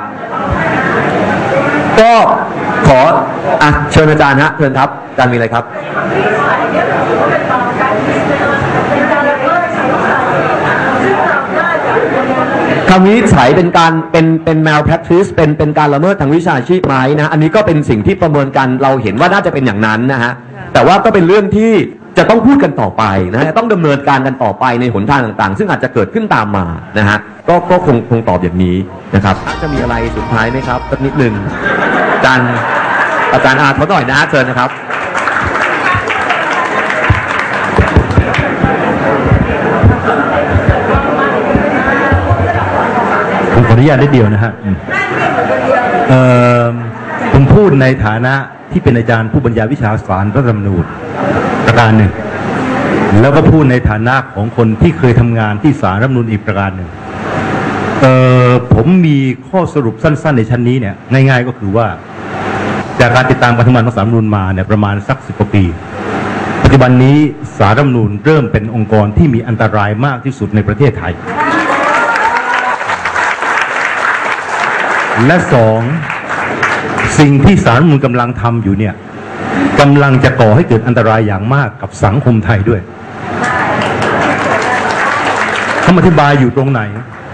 ก็ขออ่ะเชิญอาจารย์ฮะเชิญครับอาจารย์มีอะไรครับคำวินิจฉัยเป็นการเป็นเป็น malpractice เป็นเป็นการละเมิดทางวิชาชีพไหมนะอันนี้ก็เป็นสิ่งที่ประเมินกันเราเห็นว่าน่าจะเป็นอย่างนั้นนะฮะแต่ว่าก็เป็นเรื่องที่จะต้องพูดกันต่อไปนะฮะต้องดำเนินการกันต่อไปในหนทางต่างๆซึ่งอาจจะเกิดขึ้นตามมานะฮะก็ก็คงคงตอบอย่างนี้นะครับจะมีอะไรสุดท้ายไหมครับสักนิดหนึ่งอาจารย์อาจารย์อาร์ตเขาหน่อยนะเชิญนะครับผมขออนุญาตนิดเดียวนะฮะเอ่อผมพูดในฐานะที่เป็นอาจารย์ผู้บรรยายวิชาสารรัฐธรรมนูญประการหนึ่งแล้วก็พูดในฐานะของคนที่เคยทำงานที่ศาลรัฐธรรมนูญอีกประการหนึ่งเอ่อผมมีข้อสรุปสั้นๆในชั้นนี้เนี่ยง่ายๆก็คือว่าจากการติดตามการทำงานของศาลรัฐธรรมนูญมาเนี่ยประมาณสักสิบกว่าปีปัจจุบันนี้ศาลรัฐธรรมนูญเริ่มเป็นองค์กรที่มีอันตรายมากที่สุดในประเทศไทยและสองสิ่งที่ศาลรัฐธรรมนูญกำลังทำอยู่เนี่ยกำลังจะก่อให้เกิดอันตรายอย่างมากกับสังคมไทยด้วยคำอธิบายอยู่ตรงไหน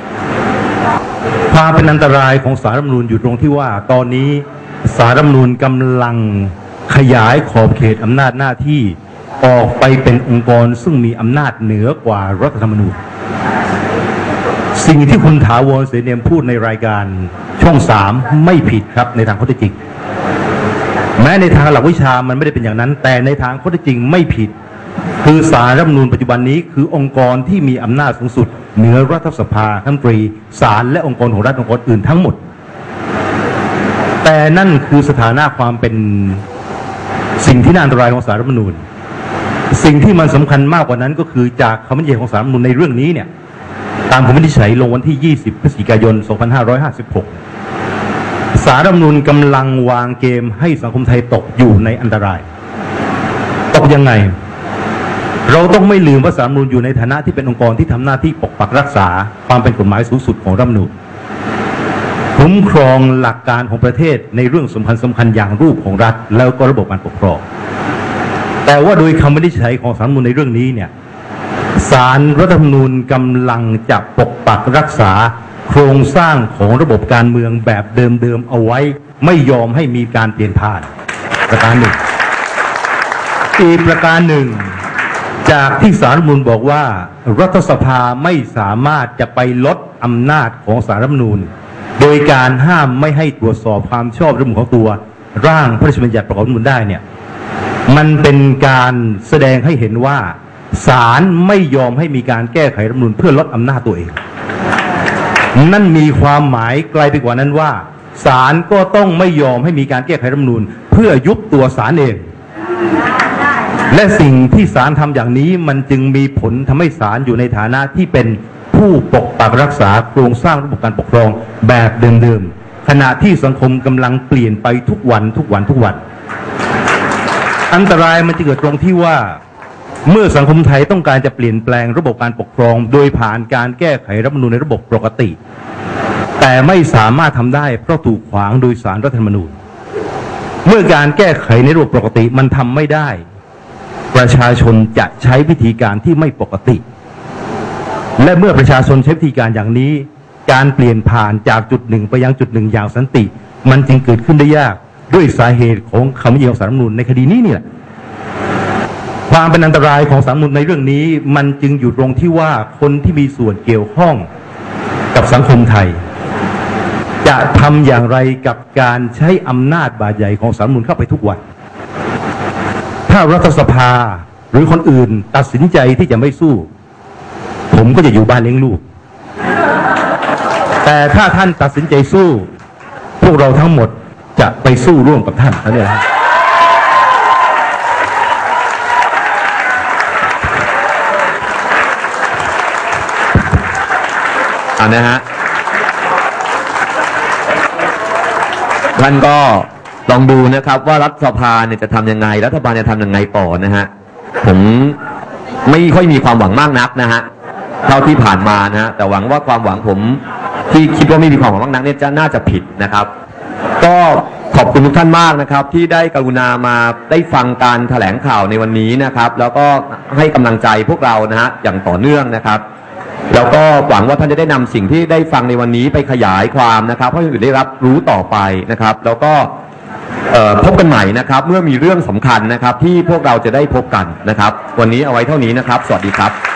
ความเป็นอันตรายของศาลรัฐธรรมนูญอยู่ตรงที่ว่าตอนนี้ศาลรัฐธรรมนูญกำลังขยายขอบเขตอำนาจหน้าที่ออกไปเป็นองค์กรซึ่งมีอำนาจเหนือกว่ารัฐธรรมนูญสิ่งที่คุณถาวร เสนียมพูดในรายการช่องสามไม่ผิดครับในทางข้อเท็จจริงแม้ในทางหลักวิชามันไม่ได้เป็นอย่างนั้นแต่ในทางข้อเท็จจริงไม่ผิดคือศาลรัฐธรรมนูญปัจจุบันนี้คือองค์กรที่มีอำนาจสูงสุดเหนือรัฐสภารัฐมนตรีศาลและองค์กรของรัฐองค์กรอื่นทั้งหมดแต่นั่นคือสถานะความเป็นสิ่งที่น่าอันตรายของศาลรัฐธรรมนูญสิ่งที่มันสำคัญมากกว่านั้นก็คือจากคำวินิจฉัยของศาลรัฐธรรมนูญในเรื่องนี้เนี่ยตามคำวินิจฉัยลงวันที่ยี่สิบพฤศจิกายนสองพันห้าร้อยห้าสิบหกศาลรัฐธรรมนูญกำลังวางเกมให้สังคมไทยตกอยู่ในอันตรายตกยังไงเราต้องไม่ลืมว่าศาลรัฐธรรมนูญอยู่ในฐานะที่เป็นองค์กรที่ทำหน้าที่ปกปักรักษาความเป็นกฎหมายสูงสุดของรัฐธรรมนูญคุ้มครองหลักการของประเทศในเรื่องสำคัญสำคัญอย่างรูปของรัฐแล้วก็ระบบการปกครองแต่ว่าโดยคำวินิจฉัยของศาลรัฐธรรมนูญในเรื่องนี้เนี่ยศาลรัฐธรรมนูญกำลังจะปกปักรักษาโครงสร้างของระบบการเมืองแบบเดิมๆเอาไว้ไม่ยอมให้มีการเปลี่ยนผ่านประการหนึ่งอีกประการหนึ่งจากที่ศาลรัฐธรรมนูญบอกว่ารัฐสภาไม่สามารถจะไปลดอำนาจของศาลรัฐธรรมนูญโดยการห้ามไม่ให้ตรวจสอบความชอบธรรมของตัวร่างพระราชบัญญัติประกอบรัฐธรรมนูญได้เนี่ยมันเป็นการแสดงให้เห็นว่าศาลไม่ยอมให้มีการแก้ไขรัฐธรรมนูญเพื่อลดอำนาจตัวเองนั่นมีความหมายไกลไปกว่านั้นว่าศาลก็ต้องไม่ยอมให้มีการแก้ไขรัฐธรรมนูญเพื่อยุบตัวศาลเองและสิ่งที่ศาลทำอย่างนี้มันจึงมีผลทำให้ศาลอยู่ในฐานะที่เป็นผู้ปกปักรักษาโครงสร้างระบบการปกครองแบบเดิมๆขณะที่สังคมกำลังเปลี่ยนไปทุกวันทุกวันทุกวันอันตรายมันจะเกิดตรงที่ว่าเมื่อสังคมไทยต้องการจะเปลี่ยนแปลงระบบการปกครองโดยผ่านการแก้ไขรัฐธรรมนูญในระบบปกติแต่ไม่สามารถทำได้เพราะถูกขวางโดยศาลรัฐธรรมนูญเมื่อการแก้ไขในระบบปกติมันทำไม่ได้ประชาชนจะใช้วิธีการที่ไม่ปกติและเมื่อประชาชนใช้วิธีการอย่างนี้การเปลี่ยนผ่านจากจุดหนึ่งไปยังจุดหนึ่งอย่างสันติมันจึงเกิดขึ้นได้ยากด้วยสาเหตุของคำวินิจฉัยของศาลรัฐธรรมนูญในคดีนี้เนี่ยความเป็นอันตรายของศาลรัฐธรรมนูญในเรื่องนี้มันจึงอยู่ตรงที่ว่าคนที่มีส่วนเกี่ยวข้องกับสังคมไทยจะทำอย่างไรกับการใช้อำนาจบาดใหญ่ของศาลรัฐธรรมนูญเข้าไปทุกวันถ้ารัฐสภาหรือคนอื่นตัดสินใจที่จะไม่สู้ผมก็จะอยู่บ้านเลี้ยงลูกแต่ถ้าท่านตัดสินใจสู้พวกเราทั้งหมดจะไปสู้ร่วมกับท่านนั่นเองครับอ่านะฮะท่านก็ลองดูนะครับว่ารัฐสภาเนี่ยจะทำยังไงรัฐบาลจะทำยังไงต่อนะฮะผมไม่ค่อยมีความหวังมากนักนะฮะเท่าที่ผ่านมานะฮะแต่หวังว่าความหวังผมที่คิดว่าไม่มีความหวังมากนักเนี่ยจะน่าจะผิดนะครับก็ขอบคุณทุกท่านมากนะครับที่ได้กรุณามาได้ฟังการแถลงข่าวในวันนี้นะครับแล้วก็ให้กำลังใจพวกเรานะฮะอย่างต่อเนื่องนะครับแล้วก็หวังว่าท่านจะได้นำสิ่งที่ได้ฟังในวันนี้ไปขยายความนะครับให้คนอื่นได้รับรู้ต่อไปนะครับแล้วก็พบกันใหม่นะครับเมื่อมีเรื่องสำคัญนะครับที่พวกเราจะได้พบกันนะครับวันนี้เอาไว้เท่านี้นะครับสวัสดีครับ